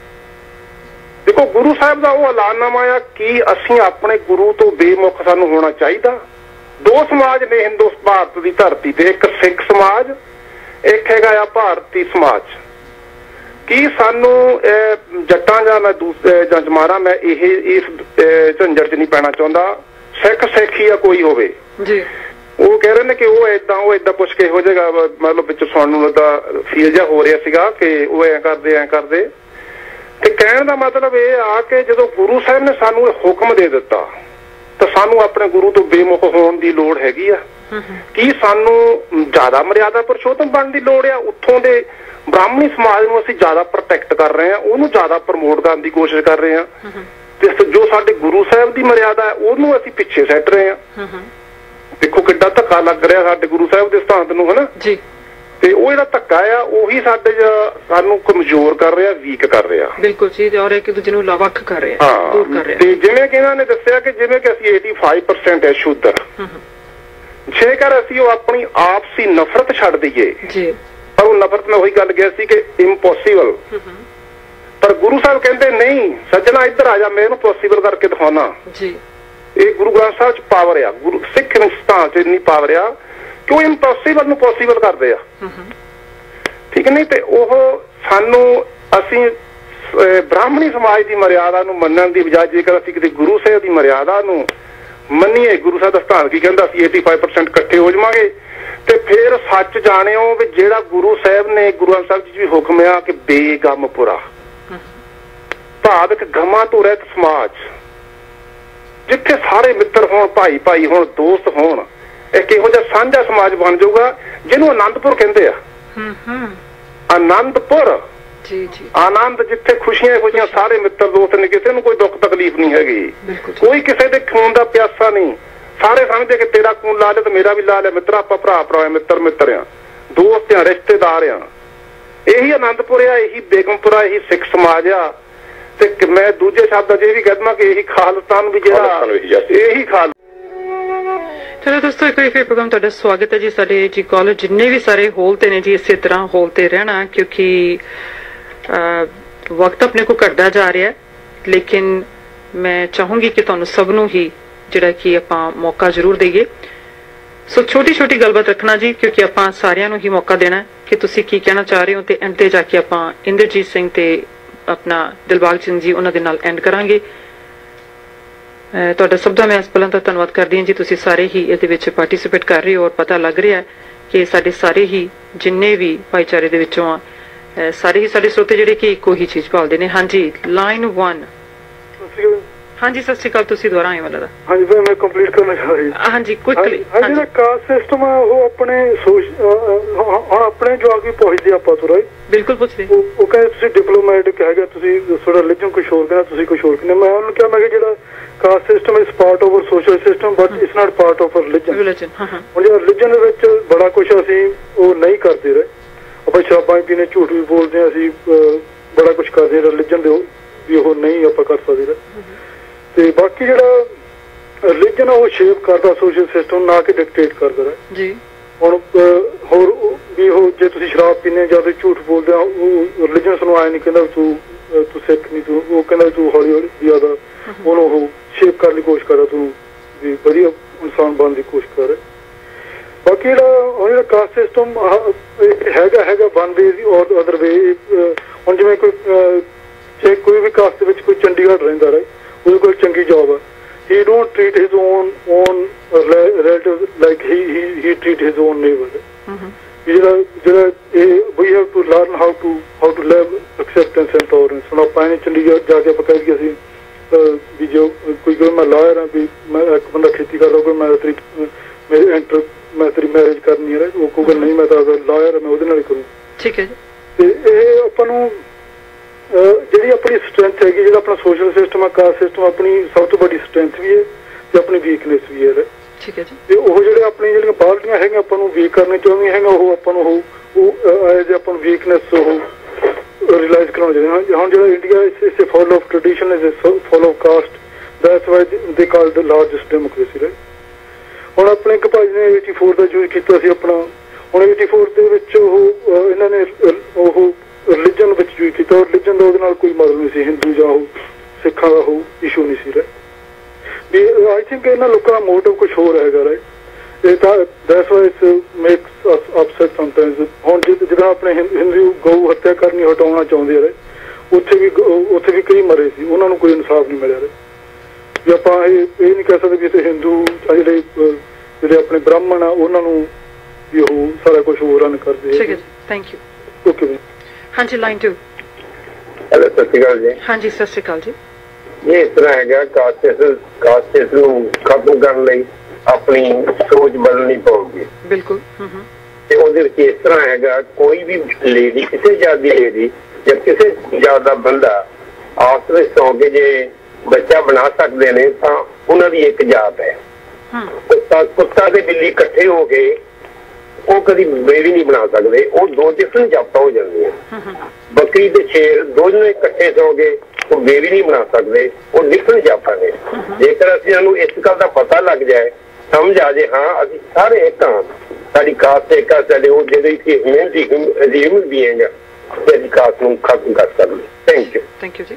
ਦੇਖੋ ਗੁਰੂ ਸਾਹਿਬ ਦਾ ਉਹ ਐਲਾਨਨਾਮਾ ਆ, ਕੀ ਅਸੀਂ ਆਪਣੇ ਗੁਰੂ ਤੋਂ ਬੇਮੁਖ ਸਾਨੂੰ ਹੋਣਾ ਚਾਹੀਦਾ? 2 ਸਮਾਜ ਨੇ ਭਾਰਤ ਦੀ ਧਰਤੀ ਤੇ, ਇੱਕ ਸਿੱਖ ਸਮਾਜ, ਇੱਕ ਹੈਗਾ ਆ ਭਾਰਤੀ ਸਮਾਜ। ਕੀ ਸਾਨੂੰ ਜੱਟਾਂ ਜਾਂ ਜਮਾਰਾ, ਮੈਂ ਇਸ ਝੰਜਟ 'ਚ ਨਹੀਂ ਪੈਣਾ ਚਾਹੁੰਦਾ, ਸਿੱਖ ਹੀ ਆ ਕੋਈ ਹੋਵੇ ਜੀ, ਉਹ ਕਹਿ ਰਹੇ ਨੇ ਕਿ ਉਹ ਏਦਾਂ ਪੁੱਛ ਕੇ ਹੋ ਜਾਏਗਾ, ਮਤਲਬ ਵਿੱਚ ਸੁਣਨ ਨੂੰ ਏਦਾਂ ਫੀਲ ਜਿਹਾ ਹੋ ਰਿਹਾ ਸੀਗਾ ਕਿ ਉਹ ਐਂ ਕਰਦੇ। ਤੇ ਕਹਿਣ ਦਾ ਮਤਲਬ ਇਹ ਆ ਕਿ ਜਦੋਂ ਗੁਰੂ ਸਾਹਿਬ ਨੇ ਸਾਨੂੰ ਇਹ ਹੁਕਮ ਦੇ ਦਿੱਤਾ ਤਾਂ ਸਾਨੂੰ ਆਪਣੇ ਗੁਰੂ ਤੋਂ ਬੇਮੁਖ ਹੋਣ ਦੀ ਲੋੜ ਹੈਗੀ ਆ। ਕੀ ਸਾਨੂੰ ਜ਼ਿਆਦਾ ਮਰਿਆਦਾ ਪੁਰਸ਼ੋਤਮ ਬਣਨ ਦੀ ਲੋੜ ਆ? ਉੱਥੋਂ ਦੇ ਬ੍ਰਾਹਮਣੀ ਸਮਾਜ ਨੂੰ ਅਸੀਂ ਜ਼ਿਆਦਾ ਪ੍ਰੋਟੈਕਟ ਕਰ ਰਹੇ ਹਾਂ, ਉਹਨੂੰ ਜ਼ਿਆਦਾ ਪ੍ਰਮੋਟ ਕਰਨ ਦੀ ਕੋਸ਼ਿਸ਼ ਕਰ ਰਹੇ ਹਾਂ, ਤੇ ਜੋ ਸਾਡੇ ਗੁਰੂ ਸਾਹਿਬ ਦੀ ਮਰਿਆਦਾ ਹੈ ਉਹਨੂੰ ਅਸੀਂ ਪਿੱਛੇ ਸੱਟ ਰਹੇ ਹਾਂ। ਦੇਖੋ ਕਿੱਡਾ ਧੱਕਾ ਲੱਗ ਰਿਹਾ ਸਾਡੇ ਗੁਰੂ ਸਾਹਿਬ ਦੇ ਸਿਧਾਂਤ ਨੂੰ, ਹਨਾ ਜੀ। ਤੇ ਉਹ ਜਿਹੜਾ ਧੱਕਾ ਆ ਉਹੀ ਸਾਨੂੰ ਕਮਜ਼ੋਰ ਕਰ ਰਿਹਾ, ਵੀਕ ਕਰ ਰਿਹਾ। ਬਿਲਕੁਲ ਜੀ, ਔਰ ਇੱਕ ਦੂਜੇ ਨੂੰ ਵੱਖ ਕਰ ਰਿਹਾ, ਦੂਰ ਕਰ ਰਿਹਾ। ਤੇ ਜਿਵੇਂ ਕਿ ਇਹਨਾਂ ਨੇ ਦੱਸਿਆ ਕਿ ਜਿਵੇਂ ਕਿ ਅਸੀਂ 85% ਹੈ ਸ਼ੂਦਰ, ਜੇਕਰ ਅਸੀਂ ਉਹ ਆਪਣੀ ਆਪਸੀ ਨਫ਼ਰਤ ਛੱਡ ਦਈਏ ਜੀ, ਪਰ ਉਹ ਨਫ਼ਰਤ ਮੈਂ ਉਹੀ ਗੱਲ ਗਿਆ ਸੀ ਕਿ ਇੰਪੋਸੀਬਲ, ਪਰ ਗੁਰੂ ਸਾਹਿਬ ਕਹਿੰਦੇ ਨਹੀਂ ਸੱਜਣਾ ਇੱਧਰ ਆ ਜਾ, ਮੈਂ ਇਹਨੂੰ ਪੋਸੀਬਲ ਕਰਕੇ ਦਿਖਾਉਣਾ ਜੀ। ਇਹ ਗੁਰੂ ਗ੍ਰੰਥ ਸਾਹਿਬ 'ਚ ਪਾਵਰ ਆ, ਗੁਰੂ ਸਿੱਖ ਸਿਧਾਂਤ 'ਚ ਇੰਨੀ ਪਾਵਰ ਆ ਕਿ ਉਹ ਇੰਪੋਸੀਬਲ ਨੂੰ ਪੋਸੀਬਲ ਕਰਦੇ ਆ। ਠੀਕ ਨਹੀਂ? ਤੇ ਉਹ ਸਾਨੂੰ ਅਸੀਂ ਬ੍ਰਾਹਮਣੀ ਸਮਾਜ ਦੀ ਮਰਿਆਦਾ ਨੂੰ ਮੰਨਣ ਦੀ ਬਜਾਏ ਜੇਕਰ ਅਸੀਂ ਕਿਤੇ ਗੁਰੂ ਸਾਹਿਬ ਦੀ ਮਰਿਆਦਾ ਨੂੰ ਮੰਨੀਏ, ਗੁਰੂ ਸਾਹਿਬ ਦਾ ਸਥਾਨ ਕੀ ਕਹਿੰਦਾ ਅਸੀਂ 85% ਇਕੱਠੇ ਹੋ ਜਾਵਾਂਗੇ, ਤੇ ਫਿਰ ਸੱਚ ਜਾਣਿਓ ਵੀ ਜਿਹੜਾ ਗੁਰੂ ਸਾਹਿਬ ਨੇ ਗੁਰੂ ਗ੍ਰੰਥ ਸਾਹਿਬ ਜੀ ਵੀ ਹੁਕਮ ਆ ਕਿ ਬੇਗਮਪੁਰਾ ਭਾਵਕ ਗਮਾਂ ਤੋਂ ਰਹਿਤ ਸਮਾਜ, ਜਿੱਥੇ ਸਾਰੇ ਮਿੱਤਰ ਹੋਣ, ਭਾਈ ਭਾਈ ਹੋਣ, ਦੋਸਤ ਹੋਣ, ਇੱਕ ਇਹੋ ਜਿਹਾ ਸਾਂਝਾ ਸਮਾਜ ਬਣ ਜਾਊਗਾ ਜਿਹਨੂੰ ਆਨੰਦਪੁਰ ਕਹਿੰਦੇ ਆ। ਆਨੰਦਪੁਰ, ਆਨੰਦ, ਜਿੱਥੇ ਖੁਸ਼ੀਆਂ ਖੁਸ਼ੀਆਂ ਸਾਰੇ ਮਿੱਤਰ ਦੋਸਤ ਨੇ, ਕਿਸੇ ਨੂੰ ਕੋਈ ਦੁੱਖ ਤਕਲੀਫ ਨਹੀਂ ਹੈਗੀ, ਕੋਈ ਕਿਸੇ ਦੇ ਖੂਨ ਦਾ ਪਿਆਸਾ ਨਹੀਂ, ਸਾਰੇ ਸਮਝਦੇ ਕਿ ਤੇਰਾ ਖੂਨ ਲਾ ਲਿਆ ਤੇ ਮੇਰਾ ਵੀ ਲਾ ਲਿਆ, ਮਿੱਤਰ ਆਪਾਂ ਭਰਾ ਭਰਾ, ਮਿੱਤਰ ਮਿੱਤਰ ਆ, ਦੋਸਤ ਆ, ਰਿਸ਼ਤੇਦਾਰ ਆ। ਇਹੀ ਆਨੰਦਪੁਰ ਆ, ਇਹੀ ਬੇਗਮਪੁਰਾ, ਇਹੀ ਸਿੱਖ ਸਮਾਜ ਆ। ਤੇ ਮੈਂ ਦੂਜੇ ਸ਼ਬਦਾਂ 'ਚ ਇਹ ਵੀ ਕਹਿ ਕਿ ਇਹੀ ਖਾਲਿਸਤਾਨ ਵੀ ਜਿਹੜਾ ਇਹੀ ਖਾਲ। ਚਲੋ ਦੋਸਤੋ, ਇੱਕ ਵਾਰੀ ਫਿਰ ਪ੍ਰੋਗਰਾਮ ਤੁਹਾਡਾ ਸਵਾਗਤ ਹੈ ਜੀ। ਸਾਡੇ ਜੀ ਕਾਲਜ ਜਿੰਨੇ ਵੀ ਸਾਰੇ ਹੋਲ ਤੇ ਨੇ ਜੀ, ਇਸੇ ਤਰ੍ਹਾਂ ਹੋਲ ਤੇ ਰਹਿਣਾ, ਕਿਉਂਕਿ ਵਕਤ ਆਪਣੇ ਕੋ ਘਟਦਾ ਜਾ ਰਿਹਾ, ਲੇਕਿਨ ਮੈਂ ਚਾਹੂੰਗੀ ਕਿ ਤੁਹਾਨੂੰ ਸਭ ਨੂੰ ਹੀ ਜਿਹੜਾ ਕਿ ਆਪਾਂ ਮੌਕਾ ਜ਼ਰੂਰ ਦੇਈਏ। ਸੋ ਛੋਟੀ ਛੋਟੀ ਗੱਲਬਾਤ ਰੱਖਣਾ ਜੀ, ਕਿਉਂਕਿ ਆਪਾਂ ਸਾਰਿਆਂ ਨੂੰ ਹੀ ਮੌਕਾ ਦੇਣਾ ਕਿ ਤੁਸੀਂ ਕੀ ਕਹਿਣਾ ਚਾਹ ਰਹੇ ਹੋ, ਤੇ ਐਂਡ ਤੇ ਜਾ ਕੇ ਆਪਾਂ ਇੰਦਰਜੀਤ ਸਿੰਘ ਤੇ ਆਪਣਾ ਦਿਲਬਾਗ ਸਿੰਘ ਜੀ ਉਹਨਾਂ ਦੇ ਨਾਲ ਐਂਡ ਕਰਾਂਗੇ। ਤੁਹਾਡਾ ਸਭ ਦਾ ਮੈਂ ਇਸ ਪਲਾਂ ਦਾ ਧੰਨਵਾਦ ਕਰਦੀ ਹਾਂ ਜੀ, ਤੁਸੀਂ ਸਾਰੇ ਹੀ ਇਹਦੇ ਵਿੱਚ ਪਾਰਟਿਸਿਪੇਟ ਕਰ ਰਹੇ ਹੋ, ਔਰ ਪਤਾ ਲੱਗ ਰਿਹਾ ਕਿ ਸਾਡੇ ਸਾਰੇ ਹੀ ਜਿੰਨੇ ਵੀ ਭਾਈਚਾਰੇ ਦੇ ਵਿੱਚੋਂ ਆ, ਸਾਰੇ ਹੀ ਸਾਡੇ ਸਰੋਤੇ ਜਿਹੜੇ ਕਿ ਇੱਕੋ ਹੀ ਚੀਜ਼ ਭਾਲਦੇ ਨੇ। ਹਾਂਜੀ, ਲਾਈਨ 1। ਹਾਂਜੀ, ਸਤਿ ਸ਼੍ਰੀ ਅਕਾਲ, ਤੁਸੀਂ ਦੁਬਾਰਾ ਆਏ ਵਾਲਾ ਦਾ। ਹਾਂਜੀ ਫਿਰ ਮੈਂ ਕੰਪਲੀਟ ਕਰਨਾ ਚਾਹ ਰਹੀ। ਹਾਂਜੀ ਕੁਇਕਲੀ। ਹਾਂਜੀ, ਜਿਹੜਾ ਕਾਸਟ ਸਿਸਟਮ ਆ ਉਹ ਆਪਣੇ ਹੁਣ ਆਪਣੇ ਜਵਾਕ ਵੀ ਪੁੱਛਦੇ ਆਪਾਂ ਤੋਂ, ਰਾਈਟ? ਬਿਲਕੁਲ ਪੁੱਛਦੇ। ਉਹ ਕਹਿੰਦੇ ਤੁਸੀਂ ਡਿਪਲੋਮੈਟਿਕ ਹੈਗਾ, ਤੁਸੀਂ ਤੁਹਾਡਾ ਰਿਲੀਜਨ ਕੁਛ ਹੋਰ ਕਹਿੰਦਾ, ਤੁਸੀਂ ਕੁਛ ਹੋਰ ਕਹਿੰਦੇ। ਮੈਂ ਉਹਨੂੰ ਕਿਹਾ, ਮੈਂ ਕਿਹਾ ਜਿਹੜਾ caste system is part of social system but it's not part of religion. ਹੁਣ ਜਿਹੜਾ ਰਿਲੀਜਨ ਦੇ ਵਿੱਚ ਬੜਾ ਕੁਛ ਅਸੀਂ ਉਹ ਨਹੀਂ ਕਰਦੇ ਰਹੇ, ਆਪਾਂ ਸ਼ਰਾਬਾਂ ਪੀਣੇ, ਝੂਠ ਵੀ ਬੋਲਦੇ ਹਾਂ, ਅਸੀਂ ਬੜਾ ਕੁਛ ਕਰਦੇ, ਰਿਲੀਜਨ ਦੇ ਵੀ ਉਹ ਨਹੀਂ ਆਪਾਂ ਕਰ ਸਕਦੇ ਰਹੇ। ਤੇ ਬਾਕੀ ਜਿਹੜਾ ਰਿਲੀਜਨ ਆ ਉਹ ਸ਼ੇਪ ਕਰਦਾ ਸੋਸ਼ਲ ਸਿਸਟਮ, ਨਾ ਕਿ ਡਿਕਟੇਟ ਕਰਦਾ ਰਿਹਾ ਜੀ। ਹੁਣ ਹੋਰ ਵੀ ਉਹ ਜੇ ਤੁਸੀਂ ਸ਼ਰਾਬ ਪੀਨੇ ਜਾਂ ਤੁਸੀਂ ਝੂਠ ਬੋਲਦੇ ਆ, ਉਹ ਰਿਲੀਜਨ ਨੂੰ ਆਇਆ ਨਹੀਂ ਕਹਿੰਦਾ ਤੂੰ ਸਿੱਖ ਨਹੀਂ, ਤੂੰ ਉਹ ਕਹਿੰਦਾ ਤੂੰ ਹੌਲੀ ਹੌਲੀ ਜ਼ਿਆਦਾ ਉਹਨੂੰ ਉਹ ਸ਼ੇਪ ਕਰਨ ਦੀ ਕੋਸ਼ਿਸ਼ ਕਰਦਾ, ਤੂੰ ਵੀ ਵਧੀਆ ਇਨਸਾਨ ਬਣਨ ਦੀ ਕੋਸ਼ਿਸ਼ ਕਰ। ਬਾਕੀ ਜਿਹੜਾ ਕਾਸਟ ਸਿਸਟਮ ਹੈਗਾ ਵਨ ਵੇ ਔਰ ਅਦਰ ਵੇ। ਹੁਣ ਜਿਵੇਂ ਕੋਈ ਵੀ ਕਾਸਟ ਦੇ ਵਿੱਚ ਕੋਈ ਚੰਡੀਗੜ੍ਹ ਰਹਿੰਦਾ ਰਹੇ, ਉਹਦੇ ਕੋਲ ਚੰਗੀ ਜੌਬ ਆ, he don't treat his own relatives like he treat his own neighbor. ਜਿਹੜਾ we have to learn how to live acceptance and tolerance. ਹੁਣ ਆਪਾਂ ਚੰਡੀਗੜ੍ਹ ਜਾ ਕੇ ਆਪਾਂ ਕਹਿ ਅਸੀਂ ਵੀ ਜੋ ਕੋਈ ਮੈਂ ਲਾਇਰ ਹਾਂ, ਵੀ ਮੈਂ ਇੱਕ ਬੰਦਾ ਖੇਤੀ ਕਰਦਾ, ਕੋਈ ਮੈਂ ਤੇਰੀ ਮੈਰਿਜ ਕਰਨੀ ਹੈ, ਉਹ ਕਹੂਗਾ ਨਹੀਂ ਮੈਂ ਤਾਂ ਲਾਇਰ ਮੈਂ ਉਹਦੇ ਨਾਲ ਹੀ ਕਰੂੰ। ਠੀਕ ਹੈ ਜੀ। ਤੇ ਇਹ ਆਪਾਂ ਨੂੰ ਜਿਹੜੀ ਆਪਣੀ ਸਟਰੈਂਥ ਹੈਗੀ, ਜਿਹੜਾ ਆਪਣਾ ਸੋਸ਼ਲ ਸਿਸਟਮ ਆ, ਕਾਸਟ ਸਿਸਟਮ ਆਪਣੀ ਸਭ ਤੋਂ ਵੱਡੀ ਸਟਰੈਂਥ ਵੀ ਹੈ ਤੇ ਆਪਣੀ ਵੀਕਨੈਸ ਵੀ ਹੈ। ਠੀਕ ਹੈ ਜੀ। ਤੇ ਉਹ ਜਿਹੜੇ ਆਪਣੀ ਜਿਹੜੀਆਂ ਬਾਹਰਲੀਆਂ ਹੈਗੀਆਂ ਆਪਾਂ ਨੂੰ ਵੀਕ ਕਰਨੇ ਚਾਹੁੰਦੀਆਂ ਹੈਗੀਆਂ, ਉਹ ਆਪਾਂ ਨੂੰ ਉਹ ਐਜ਼ ਆਪਾਂ ਨੂੰ ਵੀਕਨੈਸ ਉਹ ਰਿਅਲਾਈਜ਼ ਕਰਾਉਣਾ ਚਾਹੀਦਾ। ਹੁਣ ਜਿਹੜਾ India is full of tradition, is full of caste, that's why they call the largest democracy, right? ਹੁਣ ਆਪਣੇ ਇੱਕ ਭਾਈ ਨੇ 84 ਦਾ ਚੂਜ਼ ਕੀਤਾ ਸੀ ਆਪਣਾ। ਹੁਣ 84 ਦੇ ਵਿੱਚ ਉਹ ਇਹਨਾਂ ਨੇ ਉਹ ਰਿਲੀਜਨ ਵਿੱਚ ਚੂਜ਼ ਕੀਤਾ, ਰਿਲੀਜਨ ਦਾ ਉਹਦੇ ਨਾਲ ਕੋਈ ਮਤਲਬ ਨਹੀਂ ਸੀ, ਹਿੰਦੂ ਜਾਂ ਉਹ ਸਿੱਖਾਂ ਦਾ ਉਹ ਇਸ਼ੂ ਨਹੀਂ ਸੀ। ਵੀ ਆਈ ਥਿੰਕ ਇਹਨਾਂ ਲੋਕਾਂ ਦਾ ਮੋਟਿਵ ਕੁਛ ਹੋਰ ਹੈਗਾ, ਰਾਈਟ? ਇਹ ਤਾਂ that's why it makes us upset sometimes. ਹੁਣ ਜਿਹੜਾ ਆਪਣੇ ਹਿੰਦੂ ਗਊ ਹੱਤਿਆ ਕਰਨੀ ਹਟਾਉਣਾ ਚਾਹੁੰਦੇ ਆ, ਉੱਥੇ ਵੀ ਕਈ ਮਰੇ ਸੀ, ਉਹਨਾਂ ਨੂੰ ਕੋਈ ਇਨਸਾਫ ਨਹੀਂ ਮਿਲਿਆ। ਵੀ ਆਪਾਂ ਇਹ ਨਹੀਂ ਕਹਿ ਸਕਦੇ ਵੀ ਇੱਥੇ ਹਿੰਦੂ ਜਿਹੜੇ ਆਪਣੇ ਬ੍ਰਾਹਮਣ ਆ ਉਹਨਾਂ ਨੂੰ ਵੀ ਉਹ ਸਾਰਾ ਕੁਛ ਹੋਰ ਰਨ ਕਰਦੇ। ਠੀਕ ਹੈ ਜੀ, ਥੈਂਕ ਯੂ। ਓਕੇ ਜੀ। ਹਾਂਜੀ, ਲਾਈਨ 2। ਹੈਲੋ, ਸਤਿ ਸ਼੍ਰੀ ਅਕਾਲ ਜੀ। ਹਾਂਜੀ, ਸਤਿ ਸ਼੍ਰੀ ਅਕਾਲ ਜੀ। ਇਹ ਇਸ ਤਰ੍ਹਾਂ ਹੈਗਾ, ਕਾਸਟ ਨੂੰ ਖਤਮ ਕਰਨ ਲਈ ਆਪਣੀ ਸੋਚ ਬਦਲਣੀ ਪਊਗੀ। ਬਿਲਕੁਲ। ਤੇ ਉਹਦੇ ਵਿੱਚ ਇਸ ਤਰ੍ਹਾਂ ਹੈਗਾ, ਕੋਈ ਵੀ ਲੇਡੀ, ਕਿਸੇ ਜਾਤ ਦੀ ਲੇਡੀ ਜਾਂ ਕਿਸੇ ਜਾਤ ਦਾ ਬੰਦਾ ਆਪਸ ਵਿੱਚ ਸੌ ਕੇ ਜੇ ਬੱਚਾ ਬਣਾ ਸਕਦੇ ਨੇ ਤਾਂ ਉਹਨਾਂ ਦੀ ਇੱਕ ਜਾਤ ਹੈ। ਕੁੱਤਾ ਤੇ ਬਿੱਲੀ ਇਕੱਠੇ ਹੋ ਕੇ ਉਹ ਕਦੀ ਬੇਬੀ ਨਹੀਂ ਬਣਾ ਸਕਦੇ, ਉਹ ਦੋ ਡਿਫਰੈਂਟ ਜਾਤਾਂ ਹੋ ਜਾਂਦੀਆਂ। ਬੱਕਰੀ ਤੇ ਸ਼ੇਰ ਦੋਨੋਂ ਇਕੱਠੇ ਸੌ ਗਏ, ਉਹ ਬੇਬੀ ਨਹੀਂ ਬਣਾ ਸਕਦੇ, ਉਹ ਡਿਫਰੈਂਟ ਜਾਤਾਂ ਨੇ। ਜੇਕਰ ਅਸੀਂ ਸਾਨੂੰ ਇਸ ਗੱਲ ਦਾ ਪਤਾ ਲੱਗ ਜਾਏ, ਸਮਝ ਆ ਜਾਏ ਹਾਂ ਅਸੀਂ ਸਾਰੇ ਇੱਕ ਹਾਂ, ਸਾਡੀ ਕਾਸਟ ਇੱਕ ਆ, ਸਾਡੇ ਉਹ ਜਿਹੜੇ ਹਿਊਮਨ ਬੀਇੰਗ ਤੇ ਅਸੀਂ ਕਾਸਟ ਨੂੰ ਖਤਮ ਕਰ ਸਕਦੇ। Thank you. ਥੈਂਕ ਯੂ ਜੀ।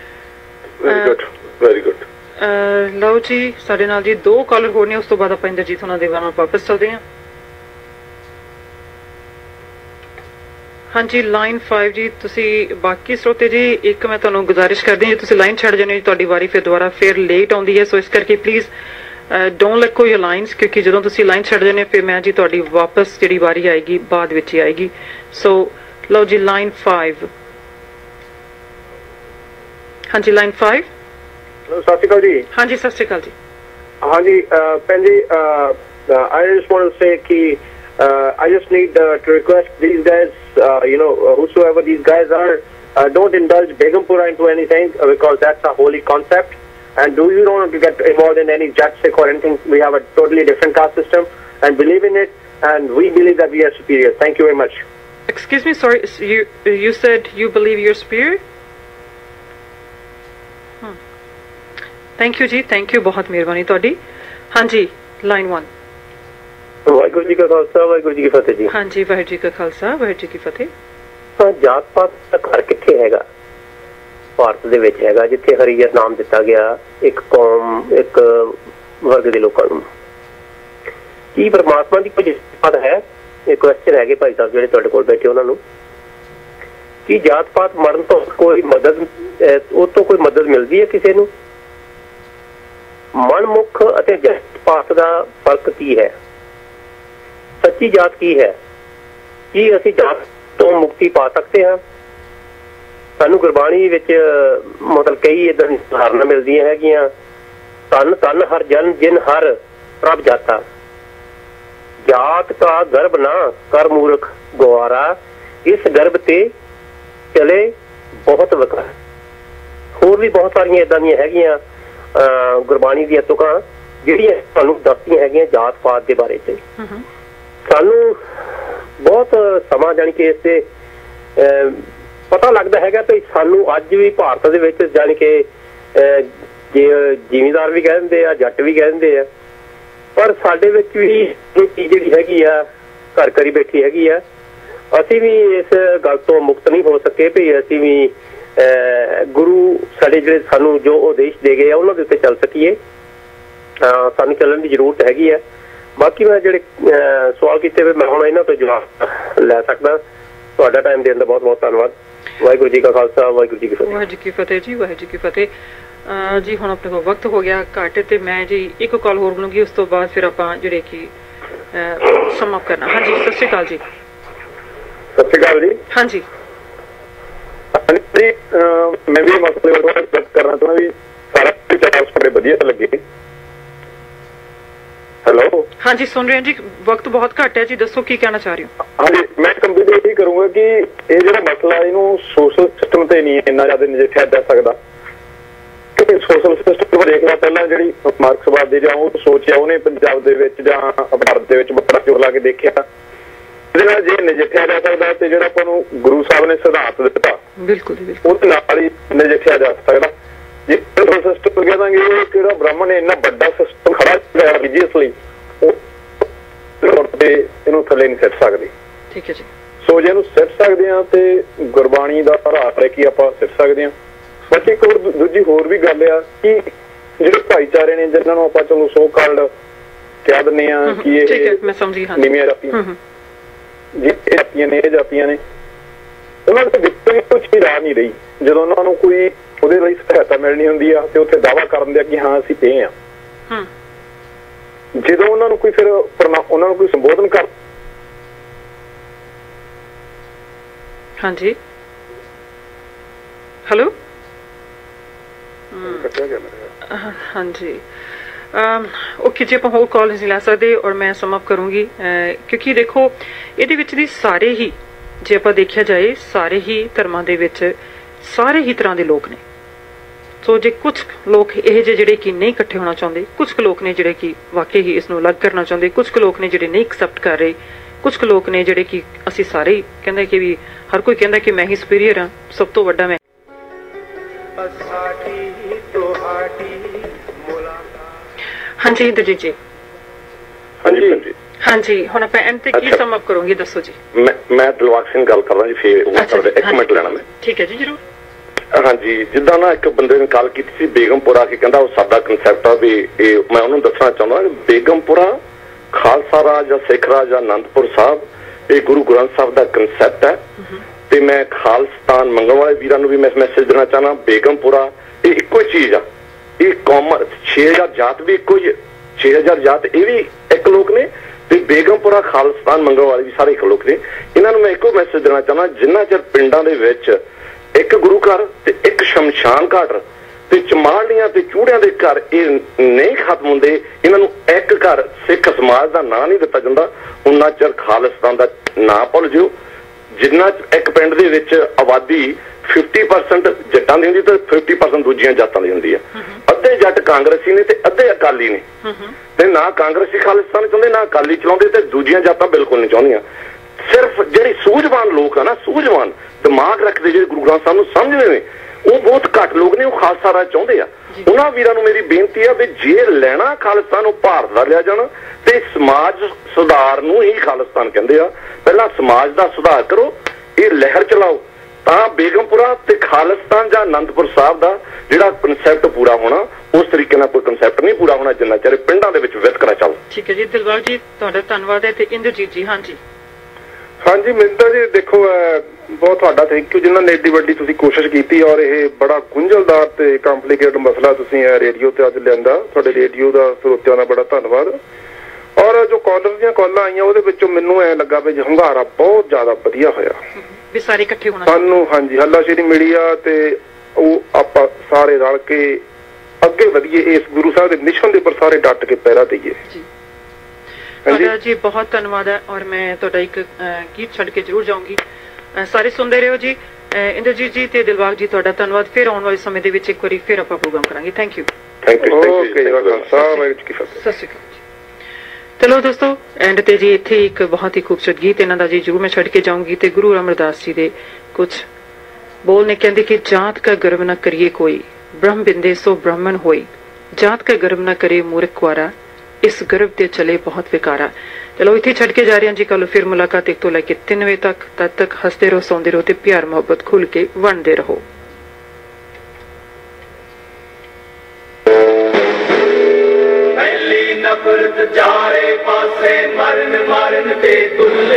Very good, very good. ਲਓ ਜੀ, ਸਾਡੇ ਨਾਲ ਜੀ 2 ਕਾਲਰ ਹੋਰ ਨੇ, ਉਸ ਤੋਂ ਬਾਅਦ ਆਪਾਂ ਇੰਦਰਜੀਤ ਉਹਨਾਂ ਦੇ ਨਾਲ ਵਾਪਸ ਚੱਲਦੇ ਹਾਂ। ਹਾਂਜੀ ਲਾਈਨ 5 ਜੀ ਤੁਸੀਂ ਬਾਕੀ ਸਰੋਤੇ ਜੀ ਇੱਕ ਮੈਂ ਤੁਹਾਨੂੰ ਗੁਜ਼ਾਰਿਸ਼ ਕਰਦੀ ਹਾਂ ਤੁਸੀਂ ਲਾਈਨ ਛੱਡ ਜਾਂਦੇ ਹੋ ਤੁਹਾਡੀ ਵਾਰੀ ਫਿਰ ਦੁਬਾਰਾ ਫਿਰ ਲੇਟ ਆਉਂਦੀ ਹੈ ਸੋ ਇਸ ਕਰਕੇ please don't let go your lines ਕਿਉਂਕਿ ਜਦੋਂ ਤੁਸੀਂ ਲਾਈਨ ਛੱਡ ਜਾਂਦੇ ਫਿਰ ਮੈਂ ਜੀ ਤੁਹਾਡੀ ਵਾਪਸ ਜਿਹੜੀ ਵਾਰੀ ਆਏਗੀ ਬਾਅਦ ਵਿੱਚ ਹੀ ਆਏਗੀ ਸੋ ਲਓ ਜੀ ਲਾਈਨ 5 ਹਾਂਜੀ ਲਾਈਨ 5 ਸਤਿ ਸ਼੍ਰੀ ਅਕਾਲ ਜੀ ਹਾਂਜੀ ਸਤਿ ਸ਼੍ਰੀ ਅਕਾਲ ਜੀ ਹਾਂਜੀ ਭੈਣ ਜੀ I just want to say कि I just need to request these guys, whosoever these guys are, don't indulge Begumpura into anything because that's a holy concept. And do you want to get involved in any Jatsikh or anything? We have a totally different caste system and believe in it, and we believe that we are superior. Thank you very much. Excuse me, sorry, you said you believe you're superior? Thank you ji, thank you, बहुत मेहरबानी तोड़ी. हाँ जी, line 1. Waheguru ji ਕਾ ਖਾਲਸਾ ਵਾਹਿਗੁਰੂ ਜੀ ਕੀ ਫਤਿਹ ਜੀ ਹਾਂਜੀ ਵਾਹਿਗੁਰੂ ਜੀ ਕਾ ਖਾਲਸਾ ਵਾਹਿਗੁਰੂ ਜੀ ਕੀ ਫਤਿਹ ਤਾਂ ਜਾਤ ਪਾਤ ਦਾ ਘਰ ਕਿੱਥੇ ਹੈਗਾ ਭਾਰਤ ਦੇ ਵਿੱਚ ਹੈਗਾ ਜਿੱਥੇ ਹਰੀਅਤ ਨਾਮ ਦਿੱਤਾ ਗਿਆ ਇੱਕ ਕੌਮ ਇੱਕ ਵਰਗ ਦੇ ਲੋਕਾਂ ਨੂੰ ਕੀ ਪਰਮਾਤਮਾ ਦੀ ਕੋਈ ਜਾਤ ਹੈ ਇਹ ਕੁਐਸਚਨ ਹੈਗੇ ਭਾਈ ਸਾਹਿਬ ਜਿਹੜੇ ਤੁਹਾਡੇ ਕੋਲ ਬੈਠੇ ਉਹਨਾਂ ਨੂੰ ਕੀ ਜਾਤ ਪਾਤ ਮਰਨ ਤੋਂ ਕੋਈ ਮਦਦ ਉਹ ਤੋਂ ਕੋਈ ਮਦਦ ਮਿਲਦੀ ਹੈ ਕਿਸੇ ਨੂੰ ਮਨਮੁਖ ਅਤੇ ਜਾਤ ਪਾਤ ਦਾ ਫਰਕ ਕੀ ਹੈ ਸੱਚੀ ਜਾਤ ਕੀ ਹੈ ਕੀ ਅਸੀਂ ਜਾਤ ਤੋਂ ਮੁਕਤੀ ਪਾ ਸਕਦੇ ਹਾਂ ਸਾਨੂੰ ਗੁਰਬਾਣੀ ਵਿੱਚ ਮਤਲਬ ਕਈ ਇਦਾਂ ਦੀਆਂ ਉਦਾਹਰਨਾਂ ਮਿਲਦੀਆਂ ਹੈਗੀਆਂ ਤਨ ਤਨ ਹਰ ਜਨ ਜਿਨ ਹਰ ਪ੍ਰਭ ਜਾਤਾ ਜਾਤ ਕਾ ਗਰਭ ਨਾ ਕਰ ਮੂਰਖ ਗਵਾਰਾ ਇਸ ਗਰਭ ਤੇ ਚਲੇ ਬਹੁਤ ਵਕਰ ਹੋਰ ਵੀ ਬਹੁਤ ਸਾਰੀਆਂ ਇਦਾਂ ਦੀਆਂ ਹੈਗੀਆਂ ਗੁਰਬਾਣੀ ਦੀਆਂ ਤੁਕਾਂ ਜਿਹੜੀਆਂ ਸਾਨੂੰ ਦੱਸਦੀਆਂ ਹੈਗੀਆਂ ਜਾਤ ਪਾਤ ਦੇ ਬਾਰੇ ਚ ਸਾਨੂੰ ਬਹੁਤ ਸਮਾਂ ਜਾਣੀ ਕਿ ਇਸ ਤੇ ਪਤਾ ਲੱਗਦਾ ਹੈਗਾ ਤੇ ਸਾਨੂੰ ਅੱਜ ਵੀ ਭਾਰਤ ਦੇ ਵਿੱਚ ਜਾਣੀ ਕਿ ਜ਼ਿਮੀਂਦਾਰ ਵੀ ਕਹਿ ਦਿੰਦੇ ਆ ਜੱਟ ਵੀ ਕਹਿ ਦਿੰਦੇ ਆ ਪਰ ਸਾਡੇ ਵਿੱਚ ਵੀ ਜਿਹੜੀ ਹੈਗੀ ਆ ਘਰ ਘਰੀ ਬੈਠੀ ਹੈਗੀ ਆ ਅਸੀਂ ਵੀ ਇਸ ਗੱਲ ਤੋਂ ਮੁਕਤ ਨਹੀਂ ਹੋ ਸਕੇ ਵੀ ਅਸੀਂ ਵੀ ਗੁਰੂ ਸਾਡੇ ਜਿਹੜੇ ਸਾਨੂੰ ਜੋ ਉਦੇਸ਼ ਦੇ ਗਏ ਆ ਉਹਨਾਂ ਦੇ ਉੱਤੇ ਚੱਲ ਸਕੀਏ ਸਾਨੂੰ ਚੱਲਣ ਦੀ ਜ਼ਰੂਰਤ ਹੈਗੀ ਆ ਬਾਕੀ ਮੈਂ ਜਿਹੜੇ ਸਵਾਲ ਕੀਤੇ ਮੈਂ ਹੁਣ ਇਹਨਾਂ ਤੋਂ ਜਵਾਬ ਲੈ ਸਕਦਾ ਤੁਹਾਡਾ ਟਾਈਮ ਦੇਣ ਦਾ ਬਹੁਤ ਬਹੁਤ ਧੰਨਵਾਦ ਵਾਹਿਗੁਰੂ ਜੀ ਕਾ ਖਾਲਸਾ ਵਾਹਿਗੁਰੂ ਜੀ ਕੀ ਫਤਿਹ ਵਾਹਿਗੁਰੂ ਜੀ ਕੀ ਫਤਿਹ ਜੀ ਵਾਹਿਗੁਰੂ ਜੀ ਕੀ ਫਤਿਹ ਜੀ ਹੁਣ ਆਪਣੇ ਕੋਲ ਵਕਤ ਹੋ ਗਿਆ ਘੱਟ ਤੇ ਮੈਂ ਜੀ ਇੱਕ ਕਾਲ ਹੋਰ ਬਣੂਗੀ ਉਸ ਤੋਂ ਬਾਅਦ ਫਿਰ ਆਪਾਂ ਜਿਹੜੇ ਕਿ ਸਮਾਪਤ ਕਰਨਾ ਹਾਂਜੀ ਸਤਿ ਸ਼੍ਰੀ ਅਕਾਲ ਜੀ ਸਤਿ ਸ਼੍ਰੀ ਅਕਾਲ ਜੀ ਹਾਂਜੀ ਮੈਂ ਵੀ ਮਸਲੇ ਬਾਰੇ ਗੱਲ ਕਰਨਾ ਚਾਹੁੰਦਾ ਵੀ ਸਾਰਾ ਵਿਚਾਰ ਸਾਡੇ ਵਧੀਆ ਲੱਗੇ ਹੈਲੋ ਹਾਂਜੀ ਸੁਣ ਰਹੇ ਹਾਂ ਜੀ ਵਕਤ ਬਹੁਤ ਘੱਟ ਹੈ ਜੀ ਦੱਸੋ ਕੀ ਕਹਿਣਾ ਚਾਹ ਰਹੇ ਹੋ ਹਾਂਜੀ ਮੈਂ ਕੰਪਲੀਟ ਇਹੀ ਕਰੂੰਗਾ ਕਿ ਇਹ ਜਿਹੜਾ ਮਸਲਾ ਇਹਨੂੰ ਸੋਸ਼ਲ ਸਿਸਟਮ ਤੇ ਨਹੀਂ ਇੰਨਾ ਜ਼ਿਆਦਾ ਨਜਿੱਠਿਆ ਜਾ ਸਕਦਾ ਕਿਉਂਕਿ ਸੋਸ਼ਲ ਸਿਸਟਮ ਨੂੰ ਦੇਖ ਲਾ ਪਹਿਲਾਂ ਜਿਹੜੀ ਮਾਰਕਸਵਾਦ ਦੀ ਜਾਂ ਉਹ ਸੋਚਿਆ ਉਹਨੇ ਪੰਜਾਬ ਦੇ ਵਿੱਚ ਜਾਂ ਭਾਰਤ ਦੇ ਵਿੱਚ ਬੜਾ ਜ਼ੋਰ ਲਾ ਕੇ ਦੇਖਿਆ ਇਹਦੇ ਨਾਲ ਜੇ ਨਜਿੱਠਿਆ ਜਾ ਸਕਦਾ ਤੇ ਜਿਹੜਾ ਆਪਾਂ ਨੂੰ ਗੁਰੂ ਸਾਹਿਬ ਨੇ ਸਿਧਾਂਤ ਦਿੱਤਾ ਬਿਲਕੁਲ ਉਹਦੇ ਨਾਲ ਹੀ ਨਜਿੱਠਿਆ ਜਾ ਸਕਦਾ ਜੇ ਸਿਸਟਮ ਕਹਿ ਦਾਂਗੇ ਇਹ ਕਿਹੜਾ ਬ੍ਰਾਹਮਣ ਨੇ ਇੰਨਾ ਵੱਡਾ ਸਿਸਟਮ ਖੜਾ ਕੀਤਾ ਰਿਲੀਜੀਅਸਲੀ ਤੇ ਇਹਨੂੰ ਥੱਲੇ ਨਹੀਂ ਸਿੱਟ ਸਕਦੇ ਠੀਕ ਹੈ ਜੀ ਸੋ ਜੇ ਇਹਨੂੰ ਸਿੱਟ ਸਕਦੇ ਆ ਤੇ ਗੁਰਬਾਣੀ ਦਾ ਆਧਾਰ ਹੈ ਕਿ ਆਪਾਂ ਸਿੱਟ ਸਕਦੇ ਆ ਬਾਕੀ ਇੱਕ ਹੋਰ ਦੂਜੀ ਹੋਰ ਵੀ ਗੱਲ ਆ ਕਿ ਜਿਹੜੇ ਭਾਈਚਾਰੇ ਨੇ ਜਿਨ੍ਹਾਂ ਨੂੰ ਆਪਾਂ ਚਲੋ ਸੋ ਕਾਲਡ ਕਹਿ ਦਿੰਦੇ ਆ ਕਿ ਇਹ ਨੀਵੀਆਂ ਜਾਤੀਆਂ ਜਾਤੀਆਂ ਨੇ ਇਹ ਜਾਤੀਆਂ ਨੇ ਉਹਨਾਂ ਦੇ ਵਿੱਚ ਵੀ ਕੁਝ ਵੀ ਰਾਹ ਨਹੀਂ ਰਹੀ ਜਦੋਂ ਉਹਨਾਂ ਨੂੰ ਕੋਈ ਉਹਦੇ ਲਈ ਸਹਾਇਤਾ ਮਿਲਣੀ ਹੁੰਦੀ ਆ ਤੇ ਉੱਥੇ ਦਾਅਵਾ ਕਰਨ ਦੇ ਕਿ ਹਾਂ ਅਸੀਂ ਇਹ ਆ ਜਦੋਂ ਉਹਨਾਂ ਨੂੰ ਕੋਈ ਫਿਰ ਉਹਨਾਂ ਨੂੰ ਕੋਈ ਸੰਬੋਧਨ ਕਰ ਹਾਂਜੀ ਹੈਲੋ ਹਾਂਜੀ ਓਕੇ ਜੀ ਆਪਾਂ ਹੋਰ ਕਾਲ ਨਹੀਂ ਲੈ ਸਕਦੇ ਔਰ ਮੈਂ ਸਮਾਪਤ ਕਰੂੰਗੀ ਕਿਉਂਕਿ ਦੇਖੋ ਇਹਦੇ ਵਿੱਚ ਦੀ ਸਾਰੇ ਹੀ ਜੇ ਆਪਾਂ ਦੇਖਿਆ ਜਾਏ ਸਾਰੇ ਹੀ ਧਰਮਾਂ ਦੇ ਵਿੱਚ ਸਾਰੇ ਹੀ ਤਰ੍ਹਾਂ ਦੇ ਲੋਕ ਨੇ ਸੋ ਜੇ ਕੁਝ ਲੋਕ ਇਹ ਜਿਹੜੇ ਕਿ ਨਹੀਂ ਇਕੱਠੇ ਹੋਣਾ ਚਾਹੁੰਦੇ ਕੁਝ ਲੋਕ ਨੇ ਜਿਹੜੇ ਕਿ ਵਾਕਈ ਹੀ ਇਸ ਨੂੰ ਅਲੱਗ ਕਰਨਾ ਚਾਹੁੰਦੇ ਕੁਝ ਲੋਕ ਨੇ ਜਿਹੜੇ ਨਹੀਂ ਐਕਸੈਪਟ ਕਰ ਰਹੇ ਕੁਝ ਲੋਕ ਨੇ ਜਿਹੜੇ ਕਿ ਅਸੀਂ ਸਾਰੇ ਹੀ ਕਹਿੰਦੇ ਕਿ ਵੀ ਹਰ ਕੋਈ ਕਹਿੰਦਾ ਕਿ ਮੈਂ ਹੀ ਸੁਪੀਰੀਅਰ ਹਾਂ ਸਭ ਤੋਂ ਵੱਡਾ ਮੈਂ ਹਾਂਜੀ ਇੰਦਰਜੀਤ ਜੀ ਹਾਂਜੀ ਹਾਂਜੀ ਹੁਣ ਆਪਾਂ ਐਂਡ ਤੇ ਕੀ ਸਮਾਪਤ ਕਰੋਗੇ ਦੱਸੋ ਜੀ ਮੈਂ ਦਿਲਵਾਗ ਸਿੰਘ ਗੱਲ ਕਰਦਾ ਜੀ ਫੇਰ ਇੱਕ ਮਿੰਟ ਲੈਣਾ ਮੈਂ ਠੀਕ ਹੈ ਜੀ ਜਰੂਰ ਹਾਂਜੀ ਜਿੱਦਾਂ ਨਾ ਇੱਕ ਬੰਦੇ ਨੇ ਕਾਲ ਕੀਤੀ ਸੀ ਬੇਗਮਪੁਰਾ ਕਿ ਕਹਿੰਦਾ ਉਹ ਸਾਡਾ ਕਨਸੈਪਟ ਆ ਵੀ ਇਹ ਮੈਂ ਉਹਨੂੰ ਦੱਸਣਾ ਚਾਹੁੰਦਾ ਬੇਗਮਪੁਰਾ ਖਾਲਸਾ ਰਾਜ ਜਾਂ ਸਿੱਖ ਰਾਜ ਜਾਂ ਅਨੰਦਪੁਰ ਸਾਹਿਬ ਇਹ ਗੁਰੂ ਗ੍ਰੰਥ ਸਾਹਿਬ ਦਾ ਕਨਸੈਪਟ ਹੈ। ਤੇ ਮੈਂ ਖਾਲਿਸਤਾਨ ਮੰਗਣ ਵਾਲੇ ਵੀਰਾਂ ਨੂੰ ਵੀ ਮੈਂ ਮੈਸੇਜ ਦੇਣਾ ਚਾਹਨਾ, ਬੇਗਮਪੁਰਾ ਇਹ ਇੱਕੋ ਹੀ ਚੀਜ਼ ਆ। ਇਹ ਕਾਮਨ 6000 ਜਾਤ ਵੀ ਇੱਕੋ ਹੀ, 6000 ਜਾਤ ਇਹ ਵੀ ਇੱਕ ਲੋਕ ਨੇ, ਤੇ ਬੇਗਮਪੁਰਾ ਖਾਲਿਸਤਾਨ ਮੰਗਣ ਵਾਲੇ ਵੀ ਸਾਰੇ ਇੱਕ ਲੋਕ ਨੇ। ਇਹਨਾਂ ਨੂੰ ਮੈਂ ਇੱਕੋ ਮੈਸੇਜ ਦੇਣਾ ਚਾਹਨਾ, ਜਿੰਨਾ ਚਿਰ ਪਿੰਡਾਂ ਦੇ ਵਿੱਚ ਇੱਕ ਗੁਰੂ ਘਰ ਤੇ ਇੱਕ ਸ਼ਮਸ਼ਾਨ ਘਾਟ ਤੇ ਚਮਾੜੀਆਂ ਤੇ ਚੂੜਿਆਂ ਦੇ ਘਰ ਇਹ ਨਹੀਂ ਖਤਮ ਹੁੰਦੇ, ਇਹਨਾਂ ਨੂੰ ਇੱਕ ਘਰ ਸਿੱਖ ਸਮਾਜ ਦਾ ਨਾਂ ਨਹੀਂ ਦਿੱਤਾ ਜਾਂਦਾ, ਉਹਨਾਂ ਚਿਰ ਖਾਲਿਸਤਾਨ ਦਾ ਨਾਂ ਭੁੱਲ ਜਿਓ। ਜਿੰਨਾ ਇੱਕ ਪਿੰਡ ਦੇ ਵਿੱਚ ਆਬਾਦੀ 50% ਜੱਟਾਂ ਦੀ ਹੁੰਦੀ ਤੇ 50% ਦੂਜੀਆਂ ਜਾਤਾਂ ਦੀ ਹੁੰਦੀ ਆ। ਅੱਧੇ ਜੱਟ ਕਾਂਗਰਸੀ ਨੇ ਤੇ ਅੱਧੇ ਅਕਾਲੀ ਨੇ, ਤੇ ਨਾ ਕਾਂਗਰਸੀ ਖਾਲਿਸਤਾਨ ਚਾਹੁੰਦੇ ਨਾ ਅਕਾਲੀ ਚਲਾਉਂਦੇ, ਤੇ ਦੂਜੀਆਂ ਜਾਤਾਂ ਬਿਲਕੁਲ ਨਹੀਂ ਚਾਹੁੰਦੀਆਂ। ਸਿਰਫ ਜਿਹੜੀ ਸੂਝਵਾਨ ਲੋਕ ਆ ਨਾ, ਸੂਝਵਾਨ ਦਿਮਾਗ ਰੱਖਦੇ ਜਿਹੜੇ ਗੁਰੂ ਗ੍ਰੰਥ ਸਾਹਿਬ ਨੂੰ ਸਮਝਦੇ ਨੇ, ਉਹ ਬਹੁਤ ਘੱਟ ਲੋਕ ਨੇ, ਉਹ ਖਾਲਸਾ ਰਾਜ ਚਾਹੁੰਦੇ ਆ। ਉਹਨਾਂ ਵੀਰਾਂ ਨੂੰ ਮੇਰੀ ਬੇਨਤੀ ਆ ਵੀ ਜੇ ਲੈਣਾ ਖਾਲਿਸਤਾਨ ਉਹ ਭਾਰਤ ਦਾ ਲਿਆ ਜਾਣਾ, ਤੇ ਸਮਾਜ ਸੁਧਾਰ ਨੂੰ ਹੀ ਖਾਲਿਸਤਾਨ ਕਹਿੰਦੇ ਆ। ਪਹਿਲਾਂ ਸਮਾਜ ਦਾ ਸੁਧਾਰ ਕਰੋ, ਇਹ ਲਹਿਰ ਚਲਾਓ, ਤਾਂ ਬੇਗਮਪੁਰਾ ਤੇ ਖਾਲਿਸਤਾਨ ਜਾਂ ਅਨੰਦਪੁਰ ਸਾਹਿਬ ਦਾ ਜਿਹੜਾ ਕਨਸੈਪਟ ਪੂਰਾ ਹੋਣਾ। ਉਸ ਤਰੀਕੇ ਨਾਲ ਕੋਈ ਕਨਸੈਪਟ ਨਹੀਂ ਪੂਰਾ ਹੋਣਾ ਜਿੰਨਾ ਚਿਰ ਪਿੰਡਾਂ ਦੇ ਵਿੱਚ ਵਿਤਕਰਾ ਚੱਲਦਾ। ਠੀਕ ਹੈ ਜੀ ਦਿਲਬਾਗ ਜੀ, ਤੁਹਾਡਾ ਧੰਨਵਾਦ ਹੈ। ਤੇ ਇੰਦਰਜੀਤ ਜੀ। ਹਾਂਜੀ ਹਾਂਜੀ ਮਿੰਦਰ ਜੀ, ਦੇਖੋ ਬਹੁਤ ਤੁਹਾਡਾ ਥੈਂਕ ਯੂ ਜਿਨ੍ਹਾਂ ਨੇ ਏਡੀ ਵੱਡੀ ਤੁਸੀਂ ਕੋਸ਼ਿਸ਼ ਕੀਤੀ, ਔਰ ਇਹ ਬੜਾ ਗੁੰਝਲਦਾਰ ਤੇ ਕੰਪਲਿਕੇਟਡ ਮਸਲਾ ਤੁਸੀਂ ਰੇਡੀਓ ਤੇ ਅੱਜ ਲਿਆਂਦਾ। ਤੁਹਾਡੇ ਰੇਡੀਓ ਦਾ ਸਰੋਤਿਆਂ ਦਾ ਬੜਾ ਧੰਨਵਾਦ। ਔਰ ਜੋ ਕਾਲਰ ਦੀਆਂ ਕਾਲਾਂ ਆਈਆਂ ਉਹਦੇ ਵਿੱਚੋਂ ਮੈਨੂੰ ਐ ਲੱਗਾ ਵੀ ਹੰਗਾਰਾ ਬਹੁਤ ਜ਼ਿਆਦਾ ਵਧੀਆ ਹੋਇਆ ਵੀ ਸਾਰੇ ਇਕੱਠੇ ਹੋਣਾ ਸਾਨੂੰ। ਹਾਂਜੀ ਹੱਲਾਸ਼ੇਰੀ ਮਿਲੀ ਆ, ਤੇ ਉਹ ਆਪਾਂ ਸਾਰੇ ਰਲ ਕੇ ਅੱਗੇ ਵਧੀਏ, ਇਸ ਗੁਰੂ ਸਾਹਿਬ ਦੇ ਮਿਸ਼ਨ ਦੇ ਉੱਪਰ ਸਾਰੇ ਡਟ ਕੇ ਪੈਰਾ ਦੇਈਏ। ਤੁਹਾਡਾ ਜੀ ਬਹੁਤ ਧੰਨਵਾਦ ਹੈ। ਔਰ ਮੈਂ ਤੁਹਾਡਾ ਇੱਕ ਗੀਤ ਛੱਡ ਕੇ ਜ਼ਰੂਰ ਜਾਊਂਗੀ, ਸਾਰੇ ਸੁਣਦੇ ਰਹੋ ਜੀ। ਇੰਦਰਜੀਤ ਜੀ ਤੇ ਦਿਲਬਾਗ ਜੀ ਤੁਹਾਡਾ ਧੰਨਵਾਦ। ਫਿਰ ਆਉਣ ਵਾਲੇ ਸਮੇਂ ਦੇ ਵਿੱਚ ਇੱਕ ਵਾਰੀ ਫਿਰ ਆਪਾਂ ਪ੍ਰੋਗਰਾਮ ਕਰਾਂਗੇ। Thank you. ਸਤਿ ਸ਼੍ਰੀ ਅਕਾਲ। ਚਲੋ ਦੋਸਤੋ, ਐਂਡ ਤੇ ਜੀ ਇੱਥੇ ਇੱਕ ਬਹੁਤ ਹੀ ਖੂਬਸੂਰਤ ਗੀਤ ਇਹਨਾਂ ਦਾ ਜੀ ਜ਼ਰੂਰ ਮੈਂ ਛੱਡ ਕੇ ਜਾਊਂਗੀ। ਤੇ ਗੁਰੂ ਅਮਰਦਾਸ ਜੀ ਦੇ ਕੁਝ ਬੋਲ ਨੇ, ਕਹਿੰਦੇ ਕਿ ਜਾਤ ਕਾ ਗਰਵ ਨਾ ਕਰੀਏ ਕੋਈ, ਬ੍ਰਹਮ ਬਿੰਦੇ ਸੋ ਬ੍ਰਾਹਮਣ ਹੋਈ, ਜਾਤ ਕਾ ਗਰਵ ਨਾ ਕਰੇ ਮੂਰਖ ਕੁਆਰਾ, ਇਸ ਗਰਭ ਤੇ ਚਲੇ ਬਹੁਤ ਵਿਕਾਰਾ। ਚਲੋ ਇੱਥੇ ਛੱਡ ਕੇ ਜਾ ਰਹੇ ਹਾਂ ਜੀ। ਕੱਲ ਫਿਰ ਮੁਲਾਕਾਤ 1 ਤੋਂ ਲੈ ਕੇ 3 ਵਜੇ ਤੱਕ। ਤਦ ਤੱਕ ਹੱਸਦੇ ਰਹੋ, ਸੌਂਦੇ ਰਹੋ ਤੇ ਪਿਆਰ ਮੁਹੱਬਤ ਖੁੱਲ ਕੇ ਵੰਡਦੇ ਰਹੋ। ਪਹਿਲੀ ਨਫ਼ਰਤ ਚਾਰੇ ਪਾਸੇ, ਮਰਨ ਮਰਨ ਤੇ ਤੁਲੇ,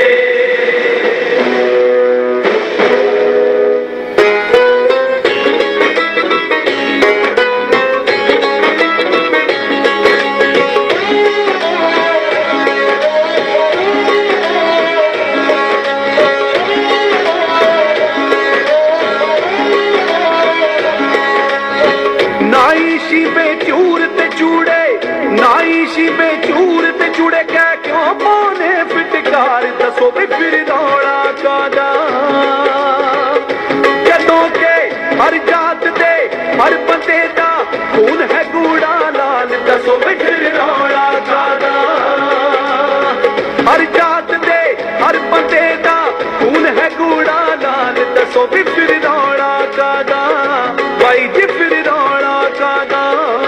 ਦੱਸੋ ਵੀ ਫਿਰ ਰੌਲਾ ਕਾਦਾ, ਜਦੋਂ ਕਿ ਹਰ ਜਾਤ ਦੇ ਹਰ ਬੰਦੇ ਦਾ ਖੂਨ ਹੈ ਗੂੜਾ ਲਾਲ, ਦੱਸੋ ਵੀ ਫਿਰ ਰੌਲਾ ਕਾਦਾ, ਹਰ ਜਾਤ ਦੇ ਹਰ ਬੰਦੇ ਦਾ ਖੂਨ ਹੈ ਗੂੜਾ ਲਾਲ, ਦੱਸੋ ਵੀ ਫਿਰ ਰੌਲਾ ਕਾਦਾ, ਬਾਈ ਜੀ ਫਿਰ ਰੌਲਾ ਕਾਦਾ।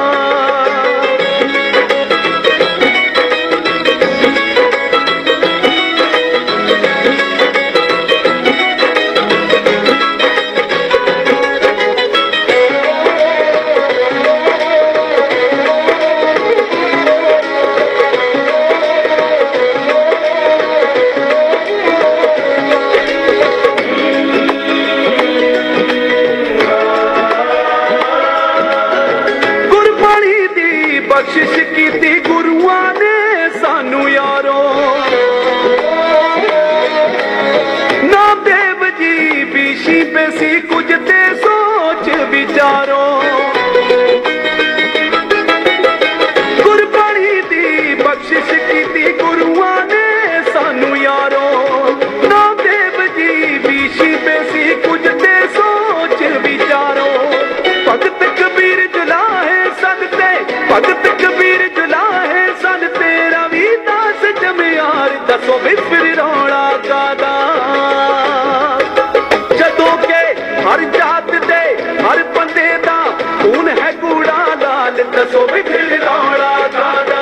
ਬਖਸ਼ਿਸ਼ ਕੀਤੀ ਗੁਰੂਆਂ ਨੇ ਸਾਨੂੰ ਯਾਰੋ, ਨਾਮਦੇਵ ਜੀ ਵੀ ਸ਼ੀਬੇ ਸੀ ਕੁਝ ਤੇ ਸੋਚ ਵਿਚਾਰੋ, ਗੁਰਬਾਣੀ ਦੀ ਬਖਸ਼ਿਸ਼ ਕੀਤੀ ਗੁਰੂਆਂ ਨੇ ਸਾਨੂੰ ਯਾਰੋ, ਨਾਮਦੇਵ ਜੀ ਵੀ ਸ਼ੀਬੇ ਸੀ ਕੁਝ ਤੇ ਸੋਚ ਵਿਚਾਰੋ, ਭਗਤ ਕਬੀਰ ਜੁਲਾਹੇ ਸਦ ਤੇ ਭਗਤ ਕਬੀਰ ਜੁਲਾਹੇ ਸਨ, ਤੇਰਾ ਵੀ ਦਾਸ ਜਮਿਆਰ, ਦੱਸੋ ਵੀ ਫਿਰ ਰੌਲਾ ਕਾਦਾ, ਜਦੋਂ ਕਿ ਹਰ ਜਾਤ ਦੇ ਹਰ ਬੰਦੇ ਦਾ ਖੂਨ ਹੈ ਗੂੜਾ ਲਾਲ, ਦੱਸੋ ਵੀ ਫਿਰ ਰੌਲਾ ਕਾਦਾ,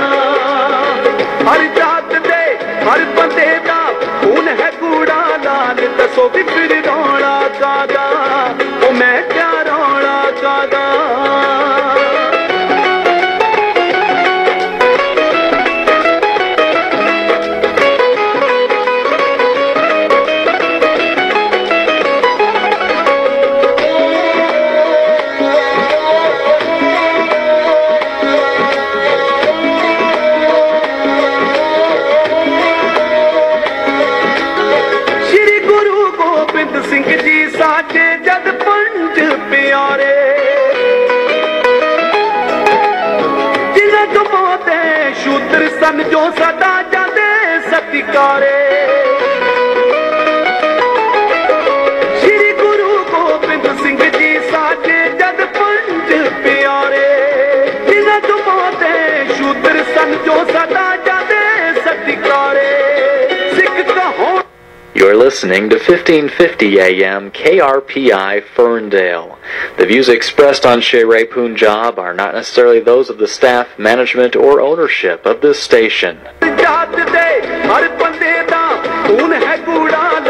ਹਰ ਜਾਤ ਦੇ ਹਰ ਬੰਦੇ ਦਾ ਖੂਨ ਹੈ ਗੂੜਾ ਲਾਲ, ਦੱਸੋ ਵੀ ਫਿਰ ਰੌਲਾ ਕਾਦਾ, ਉਹ ਮੈਂ ਕਿਆ ਰੌਲਾ ਕਾਦਾ। जद पंज प्यारे जिन्हें तो मौत है शूद्र सन जो सदा जाते सतिकारे श्री गुरु गोबिंद सिंह जी साजे जद पंज प्यारे जिन्हें तो मौत है शूद्र सन जो सदा जाते सतिकारे सिख कहो। You're listening to 1550 AM KRPI Ferndale. The views expressed on Sherei Punjab are not necessarily those of the staff, management, or ownership of this station.